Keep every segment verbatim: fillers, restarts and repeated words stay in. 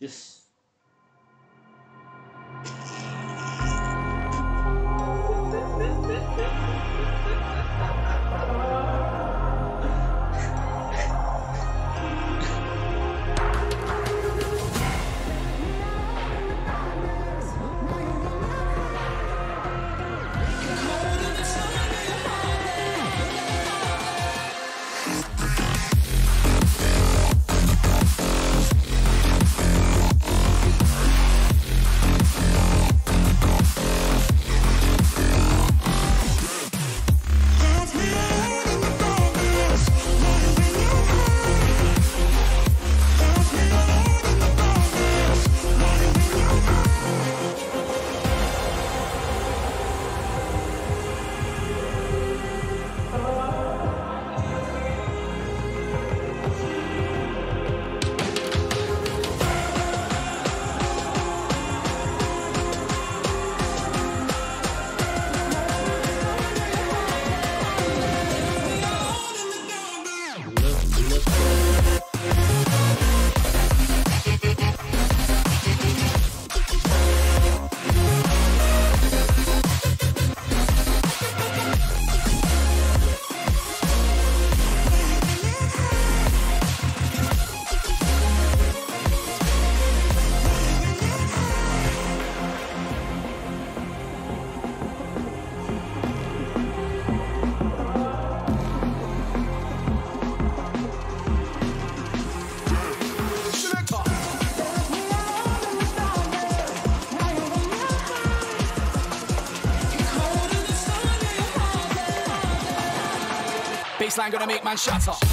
Yes. Baseline gonna make man shut up.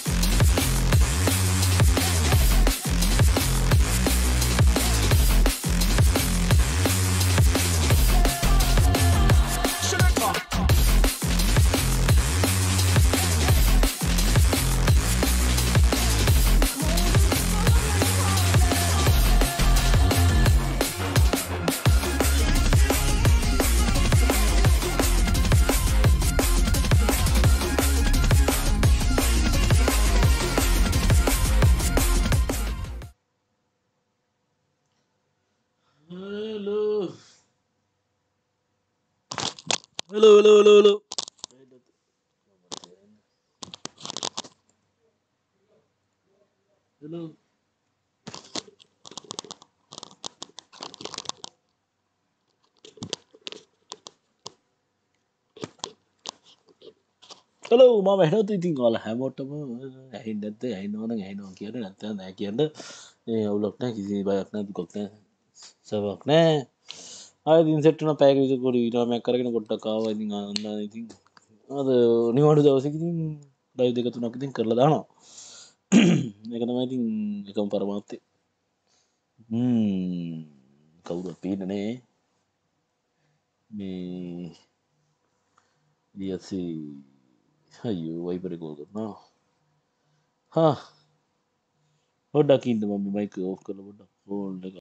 Hello. Hello, hello, hello, hello. Hello. Hello, මම ඇහෙනවද ඉතින් ඔයාලා හැමෝටම ඇහෙන්නේ නැද්ද? ඇහෙනවා නම් ඇහෙනවා කියන්න නැත්නම් නැහැ කියන්න. ඒ අවුලක් නැහැ කිසි බයක් නැහැ දුකක් නැහැ. සබක් නැහැ. ආයෙත් ඉතින් සෙට් වෙනවා පැයක විතර පොඩි විරාමයක් කරගෙන පොඩ්ඩක් ආවා ඉතින් ආනන්දා ඉතින් අද නිවාඩු දවසක ඉතින් ලයිව් දෙක තුනක් ඉතින් කරලා දානවා. ඒක තමයි ඉතින් එකම පරමාර්ථය. හ්ම් කවුරුත් පේන්නේ නැහැ. මේ ලියසි අයියෝ වයිබර් කෝල් කරනවා. හා පොඩ්ඩක් ඉන්න මම මයික් ඕෆ් කරලා පොඩ්ඩක් ෆෝන් එක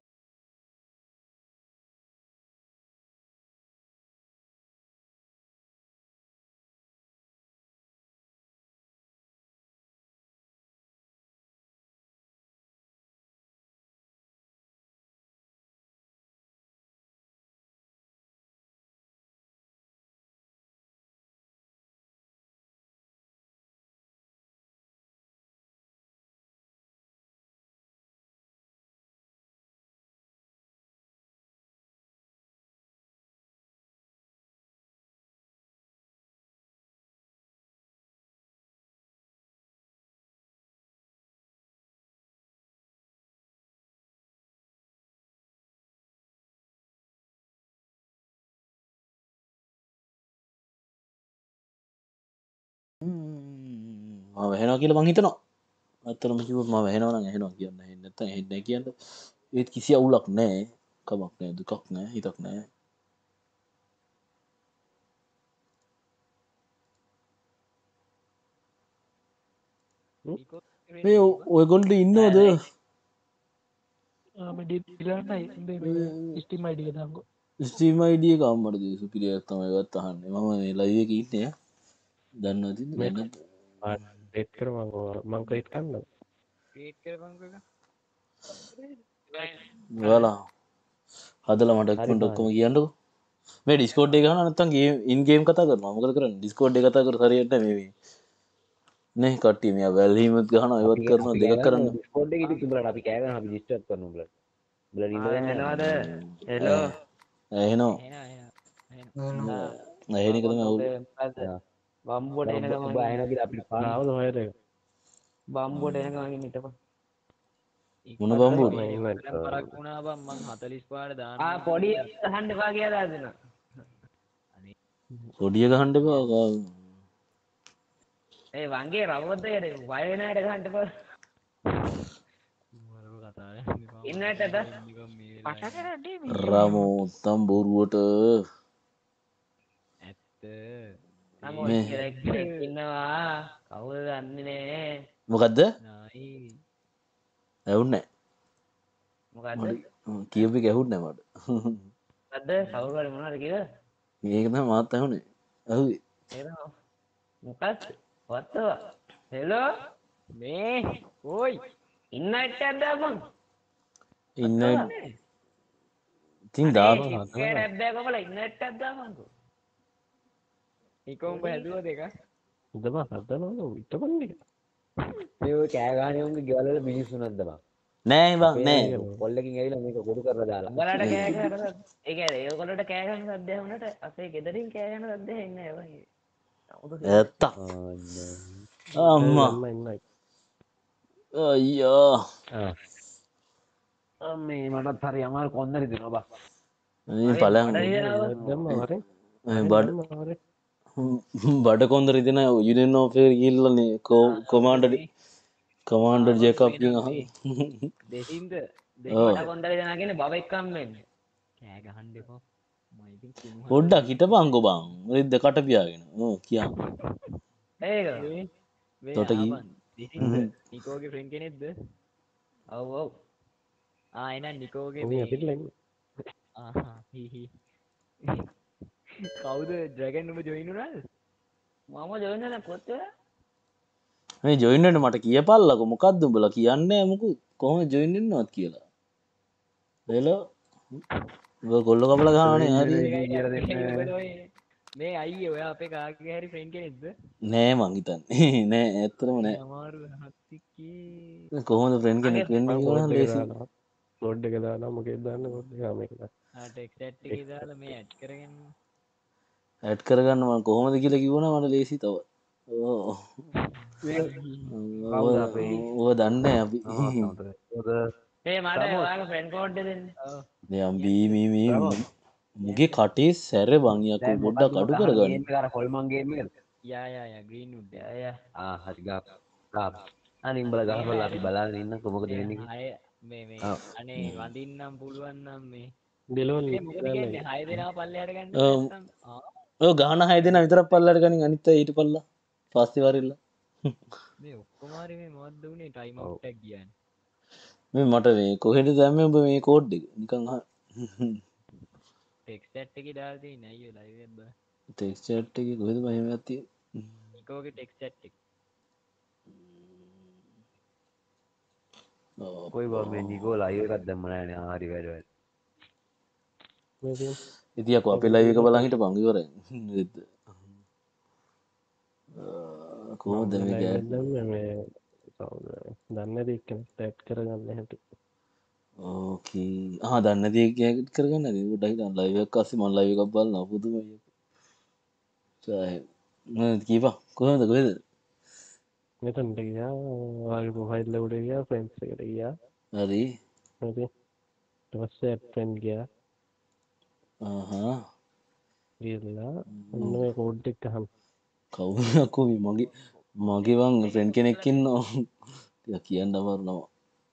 මම වැහෙනවා කියලා මං හිතනවා. ඇත්තටම කිව්වොත් මම වැහෙනවා නම් ඇහෙනවා කියන්න. ඇහෙන්නේ නැත්නම් ඇහෙන්නේ නැහැ කියන්න. ඒත් කිසි අවුලක් නැහැ. කමක් නැහැ දුකක් නැහැ හිතක් නැහැ. මේ ඔයගොල්ලෝ ඉන්නවද? ස්ටීම් අයිඩි එක දාන්නකෝ. ස්ට්‍රීම් අයිඩි එක අම්මට දී සුපිරියක් තමයි ඒවත් අහන්නේ. මම මේ ලයිව් එකේ ඉන්නේ. දන්නවද ඉතින් මේ දැන් ඩේට් කර මං මං ක්‍රියේට් කරන්නද? ක්‍රියේට් කරපන්කෝ එක. ඔයාලා හදලා මට හරි ඉක්මනට ඔක්කොම පාරේ. කියන්නකෝ. මේ Discord එක ගහනවා නැත්නම් ගේම් ඉන් ගේම් කතා කරනවා. මොකද කරන්නේ? Discord එක කතා කර හරියට නැහැ මේ. නේ කට්ටිය මෙයා වැල්හීමත් ගහනවා අපි ඒවත් කරනවා අපි දෙකක් කෑ කරන්න. ගන්නවා Discord එකේ ඉතින් උඹලට අපි කෑ ගන්නවා අපි disturb කරනවා උඹලට. උඹලා නිින්ද ආ ගන්න එනවද හෙලෝ ඇහෙනවා. එහෙනම් එහෙනම් ඇහෙන එක තමයි අවුල්. මොකද බම්බුවට එන ඔබ ඔබ ගමන් ඇහෙනවා කියලා අපිට පාන ආවද හොයද එක බම්බුවට එන ගමන් හිටපන් මොන බම්බුවද? පරක් වුණා බම් මං හතලිස් පාට දාන්න ආ පොඩි අහන්න එපා කියලා දෙනවා. පොඩිය ගහන්න එපා. ඒ වංගේ රවද්දයට වය වෙන හැට ගහන්න එපා ඉන්නටද රාමෝ තම්බෝරුවට ඇත්ත නම කෙනෙක් ඉන්නවා කවුද දන්නේ නෑ මොකද්ද? නයි ඇහුන්නේ මොකද්ද නැහැ. කියපු එක ඇහුන්නේ නැහැ මට. මොකද්ද කවුරු හරි මොනවද කියලා මේක තමයි මාත් ඇහුනේ. ඇහුවේ. ඒක මොකක්ද වත්තව හෙලෝ මේ ඕයි ඉන්නට ඇද්දා මං ඉන්න ඉතින් දාපන් කෑ නැද්දා කොමල ඉන්නට ඇද්දා මං නිකෝම් හැදුව දෙක ඉතම හදනවා ඉතපන්නේ මේ ඔය කෑ ගහන්නේ උන්ගේ ගෙවල් වල මිනිස්සු නැද්ද බං? නෑ බං නෑ. කොල්ලකින් ඇවිල්ලා මේක ගොඩ කරලා දාලා. උඹලට කෑ ගහන ඒ කියන්නේ ඒගොල්ලෝට කෑ ගහන සද්දය වුණාට අපේ ගෙදරින් කෑ ගහන සද්දය එන්නේ නැහැ වගේ. ඇත්ත. අම්මා අම්ම ඉන්නයි අයියා ආ මේ මටත් හරි අමාරු කොන්දරි දෙනවා බං. මේ ඵලයන් දැම්ම වරේ බඩ බඩ කොන්දර ඉදෙන යුනියන් ඔෆ් එයාර් ගිහිල්ලානේ කොමාන්ඩර් කමාන්ඩර් ජේකබ් කියන අහ දෙහින්ද ඔව්. දෙකට කොන්දර දෙනාගෙන බබෙක් කම්මෙන්නේ කෑ ගහන්න එපා මම ඉතින් කිව්වා පොඩ්ඩක් හිටපන්කෝ බං මොකද දෙකට පියාගෙන ඔව් කියන්න ඒක වේ තොට ගිහින්. ආපන් දෙහින්ද නිකෝගේ ෆ්‍රෙන්ඩ් කෙනෙක්ද ඔව් ඔව් ආ එහෙනම් නිකෝගේ මේ මේ අපිට ලයින් ආහා හි හි කවුද ඩ්‍රැගන් උඹ ජොයින් වුණාද මම ජොයින් වෙලා කොච්චර මේ ජොයින් වෙන්න මට කියපල්ලකෝ මොකද්ද උඹලා කියන්නේ මොකද කොහොමද ජොයින් වෙන්නවත් කියලා එලෝ ඔය කොල්ල කපලා ගන්නවනේ හරි මේ අයියේ ඔයා අපේ කාගේ හරි ෆ්‍රෙන්ඩ් කෙනෙක්ද නෑ මං හිතන්නේ නෑ ඇත්තටම නෑ අමාරු හත්තිකේ කොහොමද ෆ්‍රෙන්ඩ් කෙනෙක් වෙන්නේ කියලා ලේසි ලෝඩ් එක දාලා මොකෙද දාන්න ලෝඩ් එක මේක ආ ටෙක්ස්ට් ඇට් එකේ දාලා මේ ඇඩ් කරගෙන ඇඩ් කරගන්න මම කොහොමද කියලා කිව්වනම් මට ලේසි තව ඕ කවුද අපේ? ඔය දන්නේ අපි ඒ මට ඔයාගේ ෆ්‍රෙන්ඩ් කෝඩ් එක දෙන්න ඔව් දැන් බී මී මී මුගේ කටේ සැර බං යකෝ පොඩ්ඩක් අඩු කරගන්න ගේම් එක අර කොල්මන් ගේම් එකද? යා යා යා ග්‍රීන් වුඩ් යා යා ආ හරි ගා. ගා. අනින් බල ගහපල්ලා අපි බලාගෙන ඉන්න කොහොමද වෙන්නේ කියලා. අය මේ මේ ඔව්. අනේ වඳින්නම් පුළුවන් නම් මේ ඩෙලෝන් ඒ මොකද කියන්නේ හය දෙනා පල්ලෙහාට ගන්න ඔව්. නැත්නම් ආ ඔය ගාන හය දෙනා විතරක් පල්ලට ගනින් අනිත් අය ඊට පල්ලා පස්සේ වරිල්ලා මේ ඔක්කොම හරි මේ මොකද්ද උනේ ටයිම් අවුට් එකක් ගියානේ මේ මට මේ කොහෙද දැම්මේ ඔබ මේ කෝඩ් එක නිකන් අහ ටෙක්ස්ට් ඇට් එකේ දාලා තියෙන්නේ අයියෝ ලයිව් එකක් බා ටෙක්ස්ට් chat එකේ කොහෙද මම එහෙමයක් තියෙන්නේ නිකෝගේ ටෙක්ස්ට් ඇට් එක ඔව්. කොයි බා මේ නිකෝ ලයිව් එකක් දැම්ම නෑනේ. ආ හරි වැඩ වැඩ. ඉතින් අකෝ අපේ ලයිව් එක බලන් හිටපන් ඉවරයි නේද කොහොමද මේ ගෑත් මේ කවුද දන්නේ දෙයක් ටැග් කරගන්න හැටි ඕකේ ආ දන්නේ නැති එක කරගන්න නේද පොඩ්ඩක් හිටන් ලයිව් එකක් අස්සේ මම ලයිව් එකක් බලනවා පුදුමයි සාහේ මම කීපා කොහොමද කොහෙද මෙතනට ගියා ඔයාගේ ප්‍රොෆයිල් එක උඩ ගියා ෆ්‍රෙන්ඩ්ස් එකට ගියා හරි හරි ඊට පස්සේ ඇඩ් ෆ්‍රෙන්ඩ් ගියා ආහා ගිහලා ඔන්න මේ කෝඩ් එක අහන්න කවුද අකෝ මේ මගේ මගේ වන් ෆ්‍රෙන්ඩ් කෙනෙක් ඉන්නවා ටිකක් කියන්න අමාරුනවා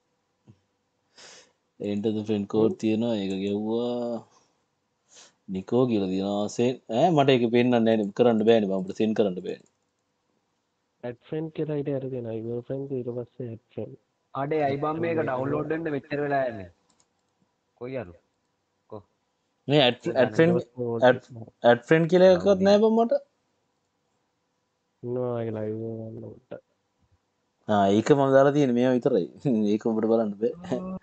එන්ටර් ද ෆ්‍රෙන්ඩ් කෝඩ් තියෙනවා ඒක ගෙව්වා නිකෝ කියලා තියෙනවා සෙන් ඈ මට ඒක පෙන්නන්නේ නැහැ නේ කරන්න බෑනේ මම අපිට සෙන්ඩ් කරන්න බෑනේ ඇඩ් ෆ්‍රෙන්ඩ් කියලා ඊට අර දෙනවා ඉවර් ෆ්‍රෙන්ඩ් ඊට පස්සේ ඇඩ් ෆ්‍රෙන්ඩ් අඩේ අයි බම් මේක ඩවුන්ලෝඩ් වෙන්න මෙච්චර වෙලා යන්නේ. කොයි අරු? කො. මේ add add friend add friend කියලා එකක්වත් නැහැ බං මට ඉන්නවා ඒ ලයිව් එක ගන්න උඩ ආ ඒක මම දාලා තියෙන්නේ මේවා විතරයි ඒක උඹට බලන්න බෑ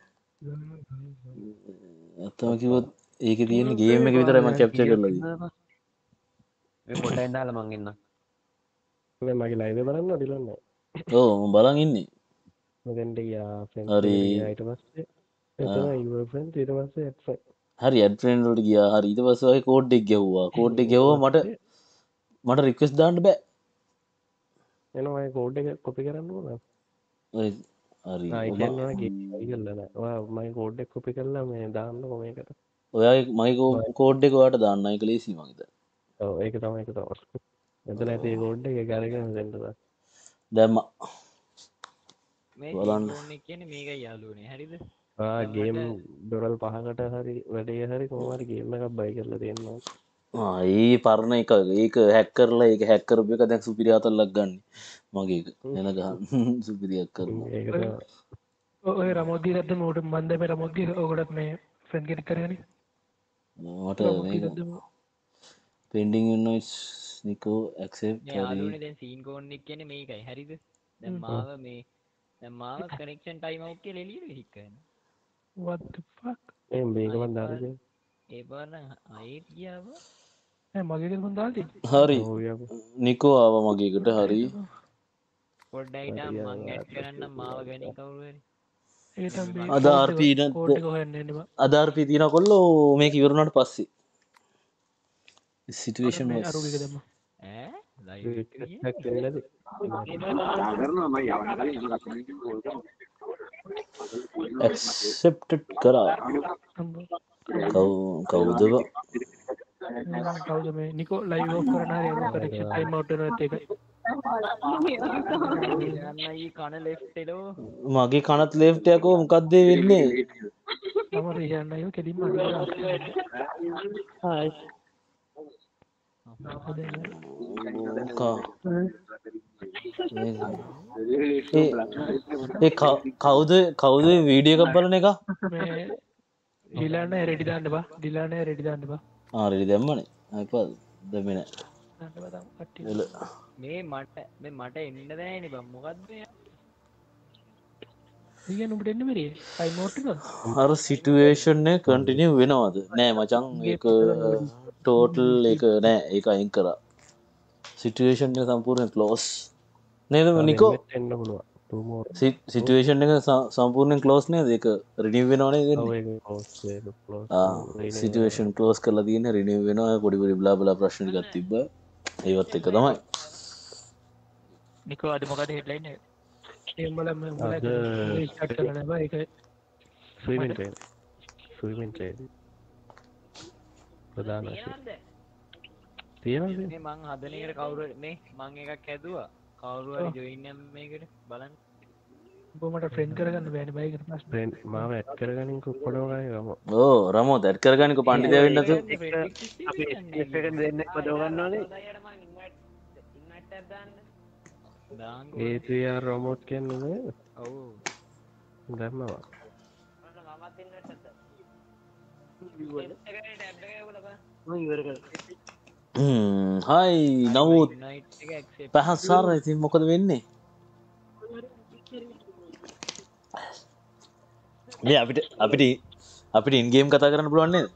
ඇත්තම කිව්වොත් ඒකේ තියෙන ගේම් එක විතරයි මම කැප්චර් කරලා තියෙන්නේ. මේ පොඩ්ඩෙන් දාලා මං එන්න. මේ මගේ ලයිව බලන්න ඩිලන්න ඔව් මම බලන් ඉන්නේ. මෙතෙන්ට ගියා ෆ්‍රෙන්ඩ් හරි. එකට ගියා ඊට පස්සේ එතන your friend ඊට පස්සේ එක්ස් හරි ඇඩ් ෆ්‍රෙන්ඩ් වලට ගියා. හරි ඊට පස්සේ ඔය කෝඩ් එක ගැහුවා. කෝඩ් එක ගැහුවා මට මට රික්වෙස්ට් දාන්න බෑ. එනවා ඒ කෝඩ් එක කොපි කරන්න ඕන ඔය හරි ආ ඔබ- ඉතින් ඔය ගිහලා නෑ ඔයා මගේ කෝඩ් එක කොපි කරලා මේ දාන්නකො මේකට ඔයාගේ මගේ කෝ- කෝඩ් එක ඔයාලට දාන්න ඒක ලේසි මං හිතන්නේ. ඔව් ඒක තමයි ඒක තමයි එතන ඇති ඒ කෝඩ් එක අරගෙන දෙන්න බෑ දැම්මා. මේ බලන්න. ෆෝන් එක කියන්නේ මේකයි යාළුවනේ හරිද ආ ගේම් ඩොලර් පහකට හරි වැඩේ හරි කොහොම හරි ගේම් එකක් බයි කරලා තියෙනවා ආ ඒ පරණ එක ඒක හැක් කරලා ඒක හැක් කරපු එක දැන් සුපිරි අතල්ලක් ගන්න. මගේ එක එන ගහන්න සුපිරි හැක් කරනවා. ඒකට ඔය රමෝද්දී රද්ද මෝඩ මන්ද මේ රමෝද්දී ඔකට මේ ෆ්‍රෙන්ඩ් කෙනෙක් කරගනි මට මේක පෙන්ඩිං ඉන්වොයිස් නිකෝ ඇක්සෙප්ට් මේ යාළුවනේ දැන් සීන් කෝන් එක කියන්නේ මේකයි හරිද දැන් මාව මේ දැන් මාව කනෙක්ෂන් ටයිම් අවුට් කියලා එළියට හික් කරනවා what the fuck ඒ මේක මන් දාලා තියෙන ඒ පාර ආයෙත් ගියාව ඈ මගේ කෙනෙක් මන් දාලා තියෙන්නේ හරි ඔව් යාපු නිකෝ ආවා මගේ එකට. හරි පොඩ්ඩයි ඩම් මං ඇඩ් කරන්න මාව ගනි කවුරු හරි ඒ තමයි අද ආර්පී නැත් කෝඩ් එක හොයන්න එන්නවා අද ආර්පී තියන කොල්ලෝ මේක ඉවරුණාට පස්සේ සිටුේෂන් මේ අරුගේ දැම්ම ඈ ලයිව් එක ගියේ හැක් වෙන්නේ ඇක්සෙප්ටඩ් කරා. කව් කවුද බ? කවුද මේ නිකෝ ලයිව් ඔෆ් කරන හරි ඒක කනෙක්ෂන් ටයිම් අවුට් වෙනවා ඒකයි යන්න ඊ කන ලෙෆ්ට් එලෝ මගේ කනත් ලෙෆ්ට් යකෝ මොකක්ද ඒ වෙන්නේ? මම රියන්න අයියෝ කෙලින්ම හායි කා ඒ ඒ කව්- කවුද කවුද වීඩියෝ එකක් බලන එක? මේ ඩිලාන රෙඩි දාන්න බා ඩිලාන රෙඩි දාන්න බා ආ රෙඩි දැම්මනේ. අයිපද දැම්මේ නෑ. දාන්න බා දාන්න කට්ටිය එල මේ මට මේ මට එන්න බෑනේ බං මොකද්ද මේ ඊගෙන උඹට එන්න බැරිය ටයිම් අවුට් වෙනවද අර සිටුේෂන් එක කන්ටිනියු වෙනවද? නෑ මචං ඒක ටෝටල් ඒක නෑ ඒක අයින් කරා. සිටුේෂන් එක සම්පූර්ණයෙන් ක්ලෝස්. නේද නිකෝ? එන්න පුළුවන් two more සිටුේෂන් එක ස- සම්පූර්ණයෙන් ක්ලෝස් නේද? ඒක රිනිව් වෙනව නේද? ඔව් වෙන්නේ? ඒක close ඒක close ආ සිටුේෂන් ක්ලෝස් කරලා තියෙන රිනිව් වෙනවා පොඩි පොඩි බ්ලා බ්ලා ප්‍රශ්න ටිකක් තිබ්බා. ඒවත් එක තමයි. නිකෝ අද මොකද හෙඩ්ලයින් එක ඒ උඹලා මේ උඹලා අද ස්ටාර්ට් කරලා නැහැ බා ඒක swimming train swimming train ප්‍රධාන වශයෙන් තියනවද තියෙනවද මේ මං හදන එකට කවුරු හරි- මේ මං එකක් හැදුවා කවුරු හරි ජොයින් නම් මේකට බලන්න උඹ මට ෆ්‍රෙන්ඩ් කරගන්න බෑනේ බයි කරන ප්‍රශ්න friend මාව ඇඩ් කරගනින් කොඩෝ ගානේ ගම ඕ රමෝ දැඩ් කරගන්නකො පණ්ඩිතය වෙන්න තු. අපි එස් එක දෙන්නෙක් පදව ගන්නවානේ. දාංගෝ ඒ three R remote කියන්නේ නේද ඔව් දැම්මවා හයි නමුත් නයිට් එක ඇක්සෙප්ට් පැහස්සාර ඉතින් මොකද වෙන්නේ? මේ අපිට අපිට අපිට ඉන්ගේම් කතා කරන්න පුළුවන් නේද?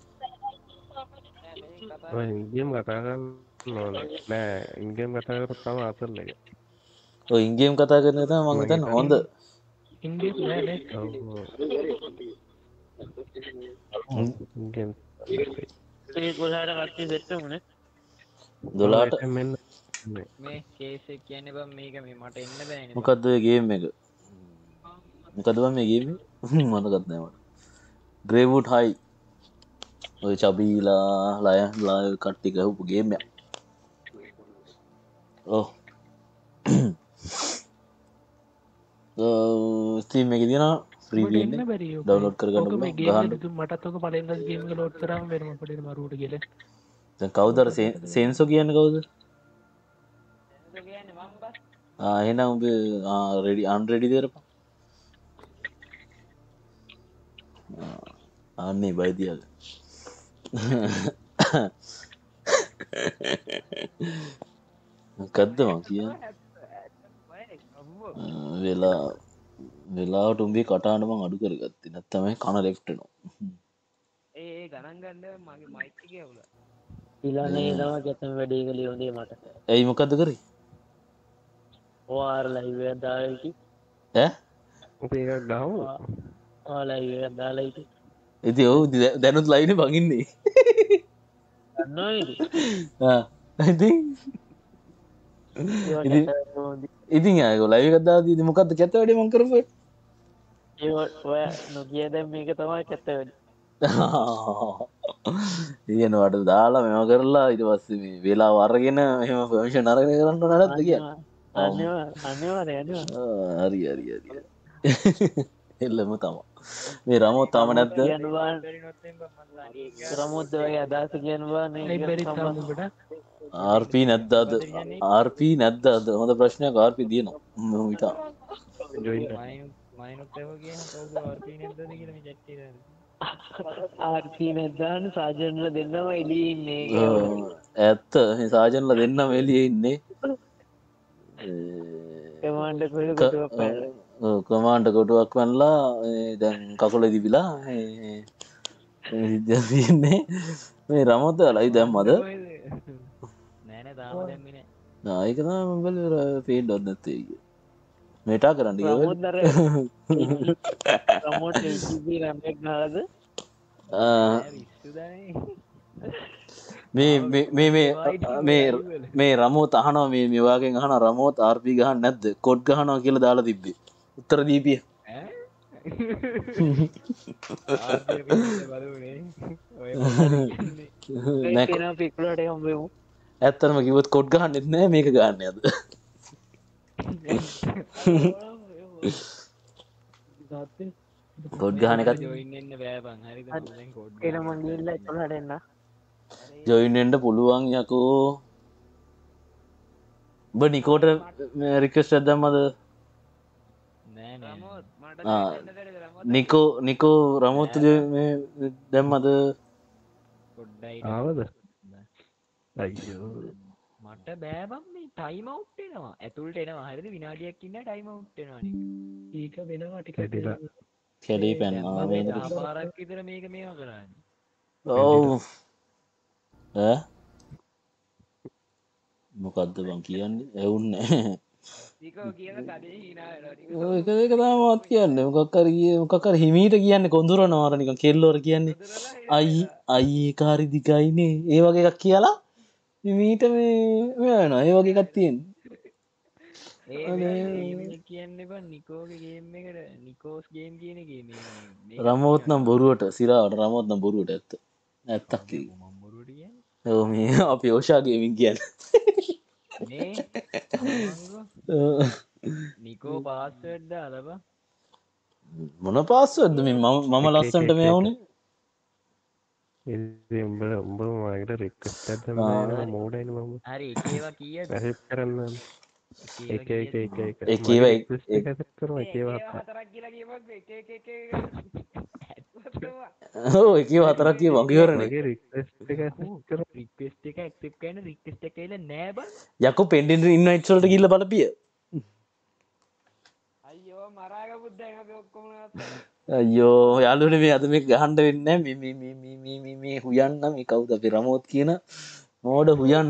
ඔය ඉන්ගේම් කතා කරන්න ඕනේ නෑ ඉන්ගේම් කතා කරත් තම අසල් එක ඔය ඉන්ගේම් කතා කරන එක තමයි මම හිතන්නේ හොඳ. ඉන්ගේ නෑ නේ ඔව් ඉන්ගේම් දොලාට මෙන්න මේ කේස් එක කියන්නේ බං මේක මේ මට එන්න බෑනේ බං. මොකද්ද ඔය ගේම් එක? මොකද්ද බං මේ ගේම් එක? මතකත් නෑ මට. ග්‍රේවුඩ් හයි. ඔය චබීලා ලයන් ලා කට්ටි ගහපු ගේම් එක. ඔව්. ස්ටීම් එකේ තියෙනවා ෆ්‍රී උඹට ගේම් එන්න එක බැරිය ඩවුන්ලෝඩ් කරගන්න ඕක මේ පුළුවන්. ගේම් ගහන්න. එක දුම් මටත් ඔක පළවෙනි දවස් ගේම් එක ලෝඩ් කරාම වෙනම පඩේට මරුවට කියලා දැන් කවුද අර සෙන්සෝ කියන්නේ කවුද? ආ එහෙනම් උඹ ආ රෙඩි අන්රෙඩි දෙරපන්. අනේ බයිදියාද. මොකද්ද මං කියන්නේ? වෙලා වෙලාවට උඹේ කටහඬ මං අඩු කරගත්තේ නැත්නම් මේ කන ලෙෆ්ට් වෙනවා. ඒ ඒ ගණන් ගන්න මගේ මයික් එකේ අවුල. ඉලානේ තමයි ගැතම වැඩේ කළේ හොඳේ මට. ඇයි මොකද්ද කරේ? ඔයාර ලයිව් එකක් දාලා ඉති. ඈ? උපේ එකක් ගහමු. ඔයා ලයිව් එකක් දාලා ඉති. ඉතින් ඔව් දැනුත් ලයිව් නේ බගින්නේ. දන්නවා ඉතින්. ආ ඉතින් ඉතින් ඉතින් ආයෝ ලයිව් එකක් දාලා ඉතින් මොකද්ද කැත වැඩේ මං කරපුවේ? ඒ ඔය නොකිය දැන් මේක තමයි කැත වැඩේ. ඉගෙනවට දාලා මෙම කරලා ඊට පස්සේ මේ වෙලාව අරගෙන එහෙම පර්මිෂන් අරගෙන කරන්න නැද්ද කියන්නේ? අනිවාර්ය අනිවාර්ය අනිවාර්ය. හරි හරි හරි. එල්ලම තමයි. මේ රමෝ තාම නැද්ද? රමෝත් වගේ අදහස කියනවා නේ. ඇයි බැරි තාම උඹට? ආර්.පී නැද්ද අද? ආර්.පී නැද්ද අද? හොඳ ප්‍රශ්නයක් ආර්.පී දිනනවා. මම හිතා. මයිනුත් ඒව කියන කවුද ආර්.පී නැද්දද කියලා මේ chat එකේ දාන්න. ආර්.පී නැද්දාන සාජන්ල දෙන්නම එළියේ ඉන්නේ. ඇත්ත මේ සාජන්ලා දෙන්නම එළියේ ඉන්නේ. කමාන්ඩ් කොහෙද කොටුවක් පැනලා. ඔව් කමාන්ඩ් කොටුවක් පැනලා දැන් කකුල දිවිලා මේ සිද්ධියක් තියෙන්නේ. මේ රමොත් ලයිව් දැම්මද? නෑ නෑ තාම දැම්මේ නෑ. ආ ඒක තමයි මම බැලුවේ පේන්නවත් නැත්තේ ඒක. මේටා කරන්න කියලා. රමෝත් අර රමෝත් එල්ජීබී RAM එක ගහලාද? ආ විශ්ුදානේ. මේ මේ මේ මේ මේ රමෝත් අහනවා මේ මේ වාගෙන් අහනවා රමෝත් ආර්.පී ගහන්න නැද්ද? කොඩ් ගහනවා කියලා දාලා තිබ්බේ. උත්තර දීපිය. ඈ? ආර්.පී බලුනේ. ඔය කියන්නේ. මේ කෙනා පිකුලට හම්බෙමු. ඇත්තටම කිව්වොත් කොඩ් ගහන්නෙත් නෑ මේක ගන්න යද. කොඩ් ගහන එකත් ජොයින් වෙන්න බෑ බං. හරිද? දැන් කෝඩ් එන මං ගිහිල්ලා ඉක්කොලට එන්න. ජොයින් වෙන්න පුළුවන් යකෝ. ඔබ නිකෝට රික්වෙස්ට් එකක් දැම්මද? නෑ නෑ. ආ නිකෝ නිකෝ රමෝත් මේ දැම්මද? පොඩ්ඩයි ආවද? අයියෝ. මට බෑ බං මේ ටයිම් අවුට් වෙනවා. ඇතුළට එනවා. හරිද? විනාඩියක් ඉන්න ටයිම් අවුට් වෙනවා නේ. ඒක වෙනවා ටික ඇදිලා. කැලේ පැන්නා මේ මේ. දාපාරක් විතර මේක මේවා කරන්නේ. ඔව්. ඈ මොකද්ද බං කියන්නේ? ඇහුන්නේ නැහැ. නිකෝ කියන කඩේ hina වෙනවා. ඔය එක එක තමයි මාත් කියන්නේ. මොකක් හරි කිය මොකක් හරි හිමීට කියන්නේ කොඳුරනවා අර නිකන් කෙල්ලෝර කියන්නේ. අයි අයියේ කාරි දිගයිනේ. ඒ වගේ එකක් කියලා හිමීට මේ මේ වෙනවා. ඒ වගේ එකක් තියෙනවා. ඒ මේ කියන්නේ බං නිකෝගේ ගේම් එකට නිකෝස් ගේම් කියන එකේ මේ මේ රමෝත් නම් බොරුවට සිරාවට රමෝත් නම් බොරුවට ඇත්ත. ඇත්තක් කිව්වේ. මම බොරුවට කියන්නේ. ඔව් මේ අපි ඕෂා ගේමින් කියන්නේ. මේ නිකෝ පාස්වර්ඩ් දාලා බං. මොන පාස්වර්ඩ්ද මේ මම මම ලස්සන්ට මේ වුනේ? ඉතින් උඹ උඹ මකට රික්වෙස්ට් එකක් දැම්මම මෝඩයිනේ මම. හරි එක ඒවා කීයද? මැසේජ් කරන්න. එක එක එක එක එක ඒවා එක එක කරනවා එක ඒවා හතරක් කියලා කියපුවත් එක එක එක එක ඔව් එක ඒවා හතරක් කිය වගේ ඉවරනේ. මගේ රික්වෙස්ට් එක කර රික්වෙස්ට් එක ඇක්සෙප්ට් කරන රික්වෙස්ට් එක එල නෑ බං. යකෝ පෙන්ඩෙන් ඉන්වයිට්ස් වලට ගිහිල්ලා බලපිය. අයියෝ මරාගමුත් දැන් අපි ඔක්කොම අයියෝ යාළුවනේ මේ අද මේක ගහන්න වෙන්නේ නැහැ. මේ මේ මේ මේ මේ මේ හුයන්න මේ කවුද අපි රමෝත් කියන මෝඩ හුයන්න.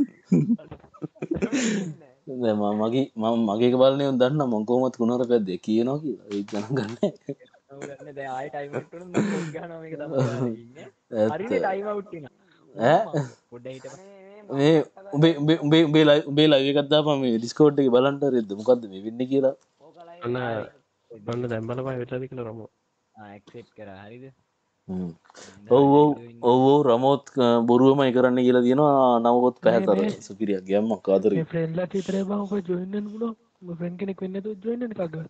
දැන් මම මගේ මම මගේ එක බලන්නේ උන් දන්නා මම කොහොමද කුණාරපැද්ද කියනවා කියලා. ඒක ගණන් ගන්න. ඔව්නේ දැන් ආයෙ ටයිම් අවුට් වුණොත් මම පොඩ් ගන්නවා මේක තමයි ඉන්නේ. හරිනේ ටයිම් අවුට් වෙනවා. ඈ පොඩ්ඩක් හිටපන්. මේ උඹේ උඹේ උඹේ උඹේ ලයිව් උඹේ ලයිව් එකක් දාපන් මේ ඩිස්කෝඩ් එකේ බලන්න හරියද මොකද්ද මේ වෙන්නේ කියලා. අන්න ඔන්න දැන් බලපන් වෙටද කියලා රමෝ. ආ ඇක්සෙප්ට් කරා හරිද? හ්ම්. ඔව් ඔව් ඔව් ඔව් රමෝත් බොරුවමයි කරන්න කියලා තියෙනවා නමකොත් පැහැතර සුපිරියක් ගැම්මක් ආදරේ. මේ ෆ්‍රෙන්ඩ්ලාට විතරේ බං ඔක ජොයින් වෙන්න පුළුවන්. මම ෆ්‍රෙන්ඩ් කෙනෙක් වෙන්න නැතුව ජොයින් වෙන්න එකක් ගන්න.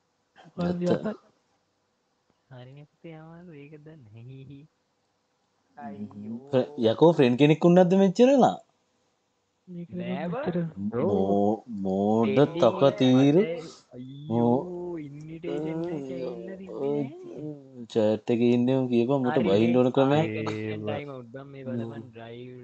හරිනේ පුතේ ආවලු ඒක දන්නේ හි යකෝ ෆ්‍රෙන්ඩ් කෙනෙක් උන්නද්ද මෙච්චරලා? මේක නෑ බං. මෝ මෝඩ තක තීර අයියෝ ඉන්විටේෂන් එක ඉල්ල තිබ්බේ චැට් එකේ ඉන්නේ උන් කියපන් මට බහින්න ඕන ක්‍රමයක්. ටයිම් අවුට් බම් මේ බලපන් ඩ්‍රයිව්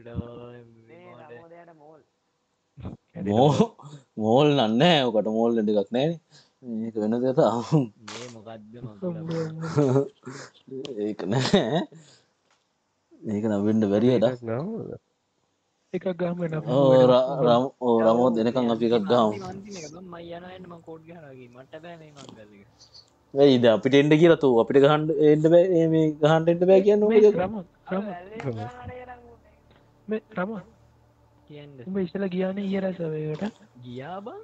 මෝ මෝල් නන්නේ ඔකට මෝල් දෙන්න එකක් නැහැනේ. මේක වෙන දෙයක් තාම මේ මොකද්ද මං ඒක නෑ මේක නම් වෙන්න බැරි වැඩක් ගාමද එකක් ගාම වෙන ඕ රම ඕ රමෝ දෙනකන් අපි එකක් ගාමු මන්ති එක මම යනවා එන්න මං කෝඩ් ගහනවා ගිහින් මට බෑ මේ මංගල් එක වෙයිද අපිට එන්න කියලා තෝ අපිට ගහන්න එන්න බෑ මේ ගහන්න එන්න බෑ කියන්නේ මේ මොකද රම රම මේ රම කියන්නේ උඹ ඉස්සලා ගියානේ ඊය රසවේකට ගියා බං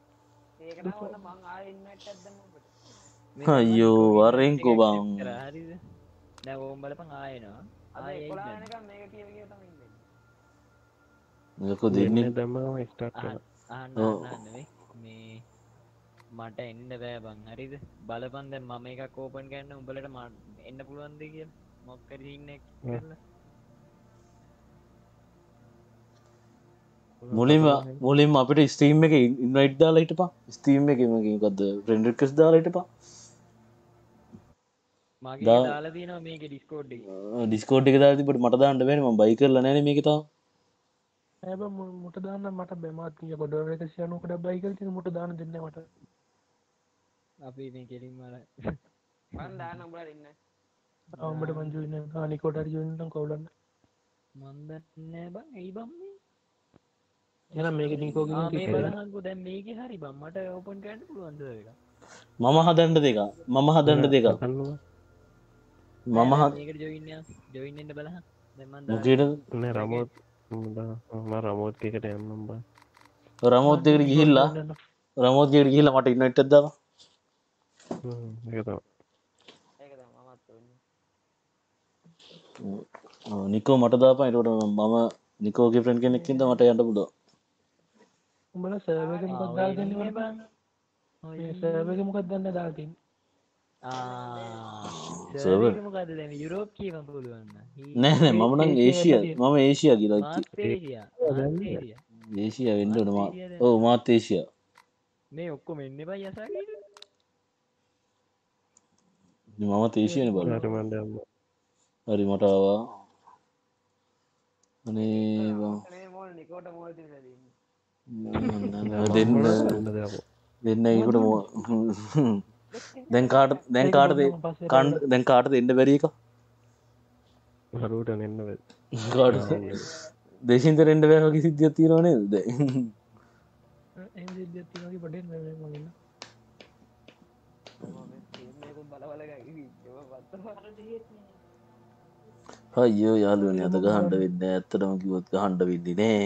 අයියෝ වරෙන්කෝ බං හරිද දැන් ඕම් බලපන් ආයෙනවා ආයෙ මේක දෙන්නේ දම්මම ස්ටාර්ට් කරනවා අහන්න අහන්න නෙවෙයි මේ මට එන්න බෑ බං හරිද බලපන් දැන් මම එකක් ඕපන් කරන්න උඹලට එන්න පුළුවන්ද කියලා මොකක් හරි සීන් එකක් කරලා මුලින්ම මුලින්ම අපිට ස්ට්‍රීම් එකේ ඉන්වයිට් දාලා හිටපන් ස්ට්‍රීම් එකේ මොකද ෆ්‍රෙන්ඩ් රික්වෙස්ට් දාලා හිටපන් මගේ දාලා තියෙනවා මේකේ ඩිස්කෝඩ් එකේ ඩිස්කෝඩ් එක දාලා තිබ්බට මට දාන්න බෑනේ මම බයි කරලා නැනේ මේකේ තාම හැබ මුට දාන්න මට බැමාත්තිය ගොඩ එක සියනුකට බයිකල් ති මුට දාන දෙන්න මට අපි මේ කෙලින් වල අවමට මංජුන්න නිකොට ජන කවුලන්න මන්දන්න බං ඇයි බම් එන මේක නිකෝග බලහකු දැන් මේක හරි බම්මට ඔපන් කරන්න පුළුවන්ද එක මම හදන්න දෙක මම හදන්න දෙක මම ජොයින්න ජොයින්ට බලහ මොකේට නෑ රමෝත් ම රමෝත් එකට යන්නම් බා රමෝත් දෙකට ගිහිල්ලා රමෝත් ගෙට ගිහිල්ලා මට ඉන්වයිට් එකක් දාපන් ඒක තමයි නිකෝ මට දාපන් ඒකට මම නිකෝගේ ෆ්‍රෙන්ඩ් කෙනෙක් ඉඳ මට යන්න පුළුවන් උඹල සර්වර් එක මොකක්ද දාලා දෙන්නේ බං මේ සර්වර් එක මොකක්ද දන්න දාලා තින්නේ ආ සර්වර් එක මොකද්ද දැන් යුරෝප් කියවම පුළුවන් නෑ නෑ මම නම් ඒෂියා මම ඒෂියා කියලා ආස්ට්‍රේලියා ආස්ට්‍රේලියා ඒෂියා වෙන්න ඕන මා ඔව් මාත් ඒෂියා මේ ඔක්කොම එන්නේ බයි අසාගේ මම ඒෂියානේ බලන්න හරි මන් දැම්මා හරි මට ආවා අනේ බං දෙන්න දෙන්න ඒකට දැන් කාට දැන් කාට දැන් කාට දෙන්න බැරි එක හරුවට නෙන්න කාට දේශින්තර එන්න බෑ වගේ සිද්ධියක් තියෙනව නේද දැන් එහෙම සිද්ධියක් තියෙනවා පඩෙන් මම මම අයියෝ යාළුවනේ අද ගහන්න වෙන්නේ ඇත්තටම කිව්වොත් ගහන්න වෙන්නේ නෑ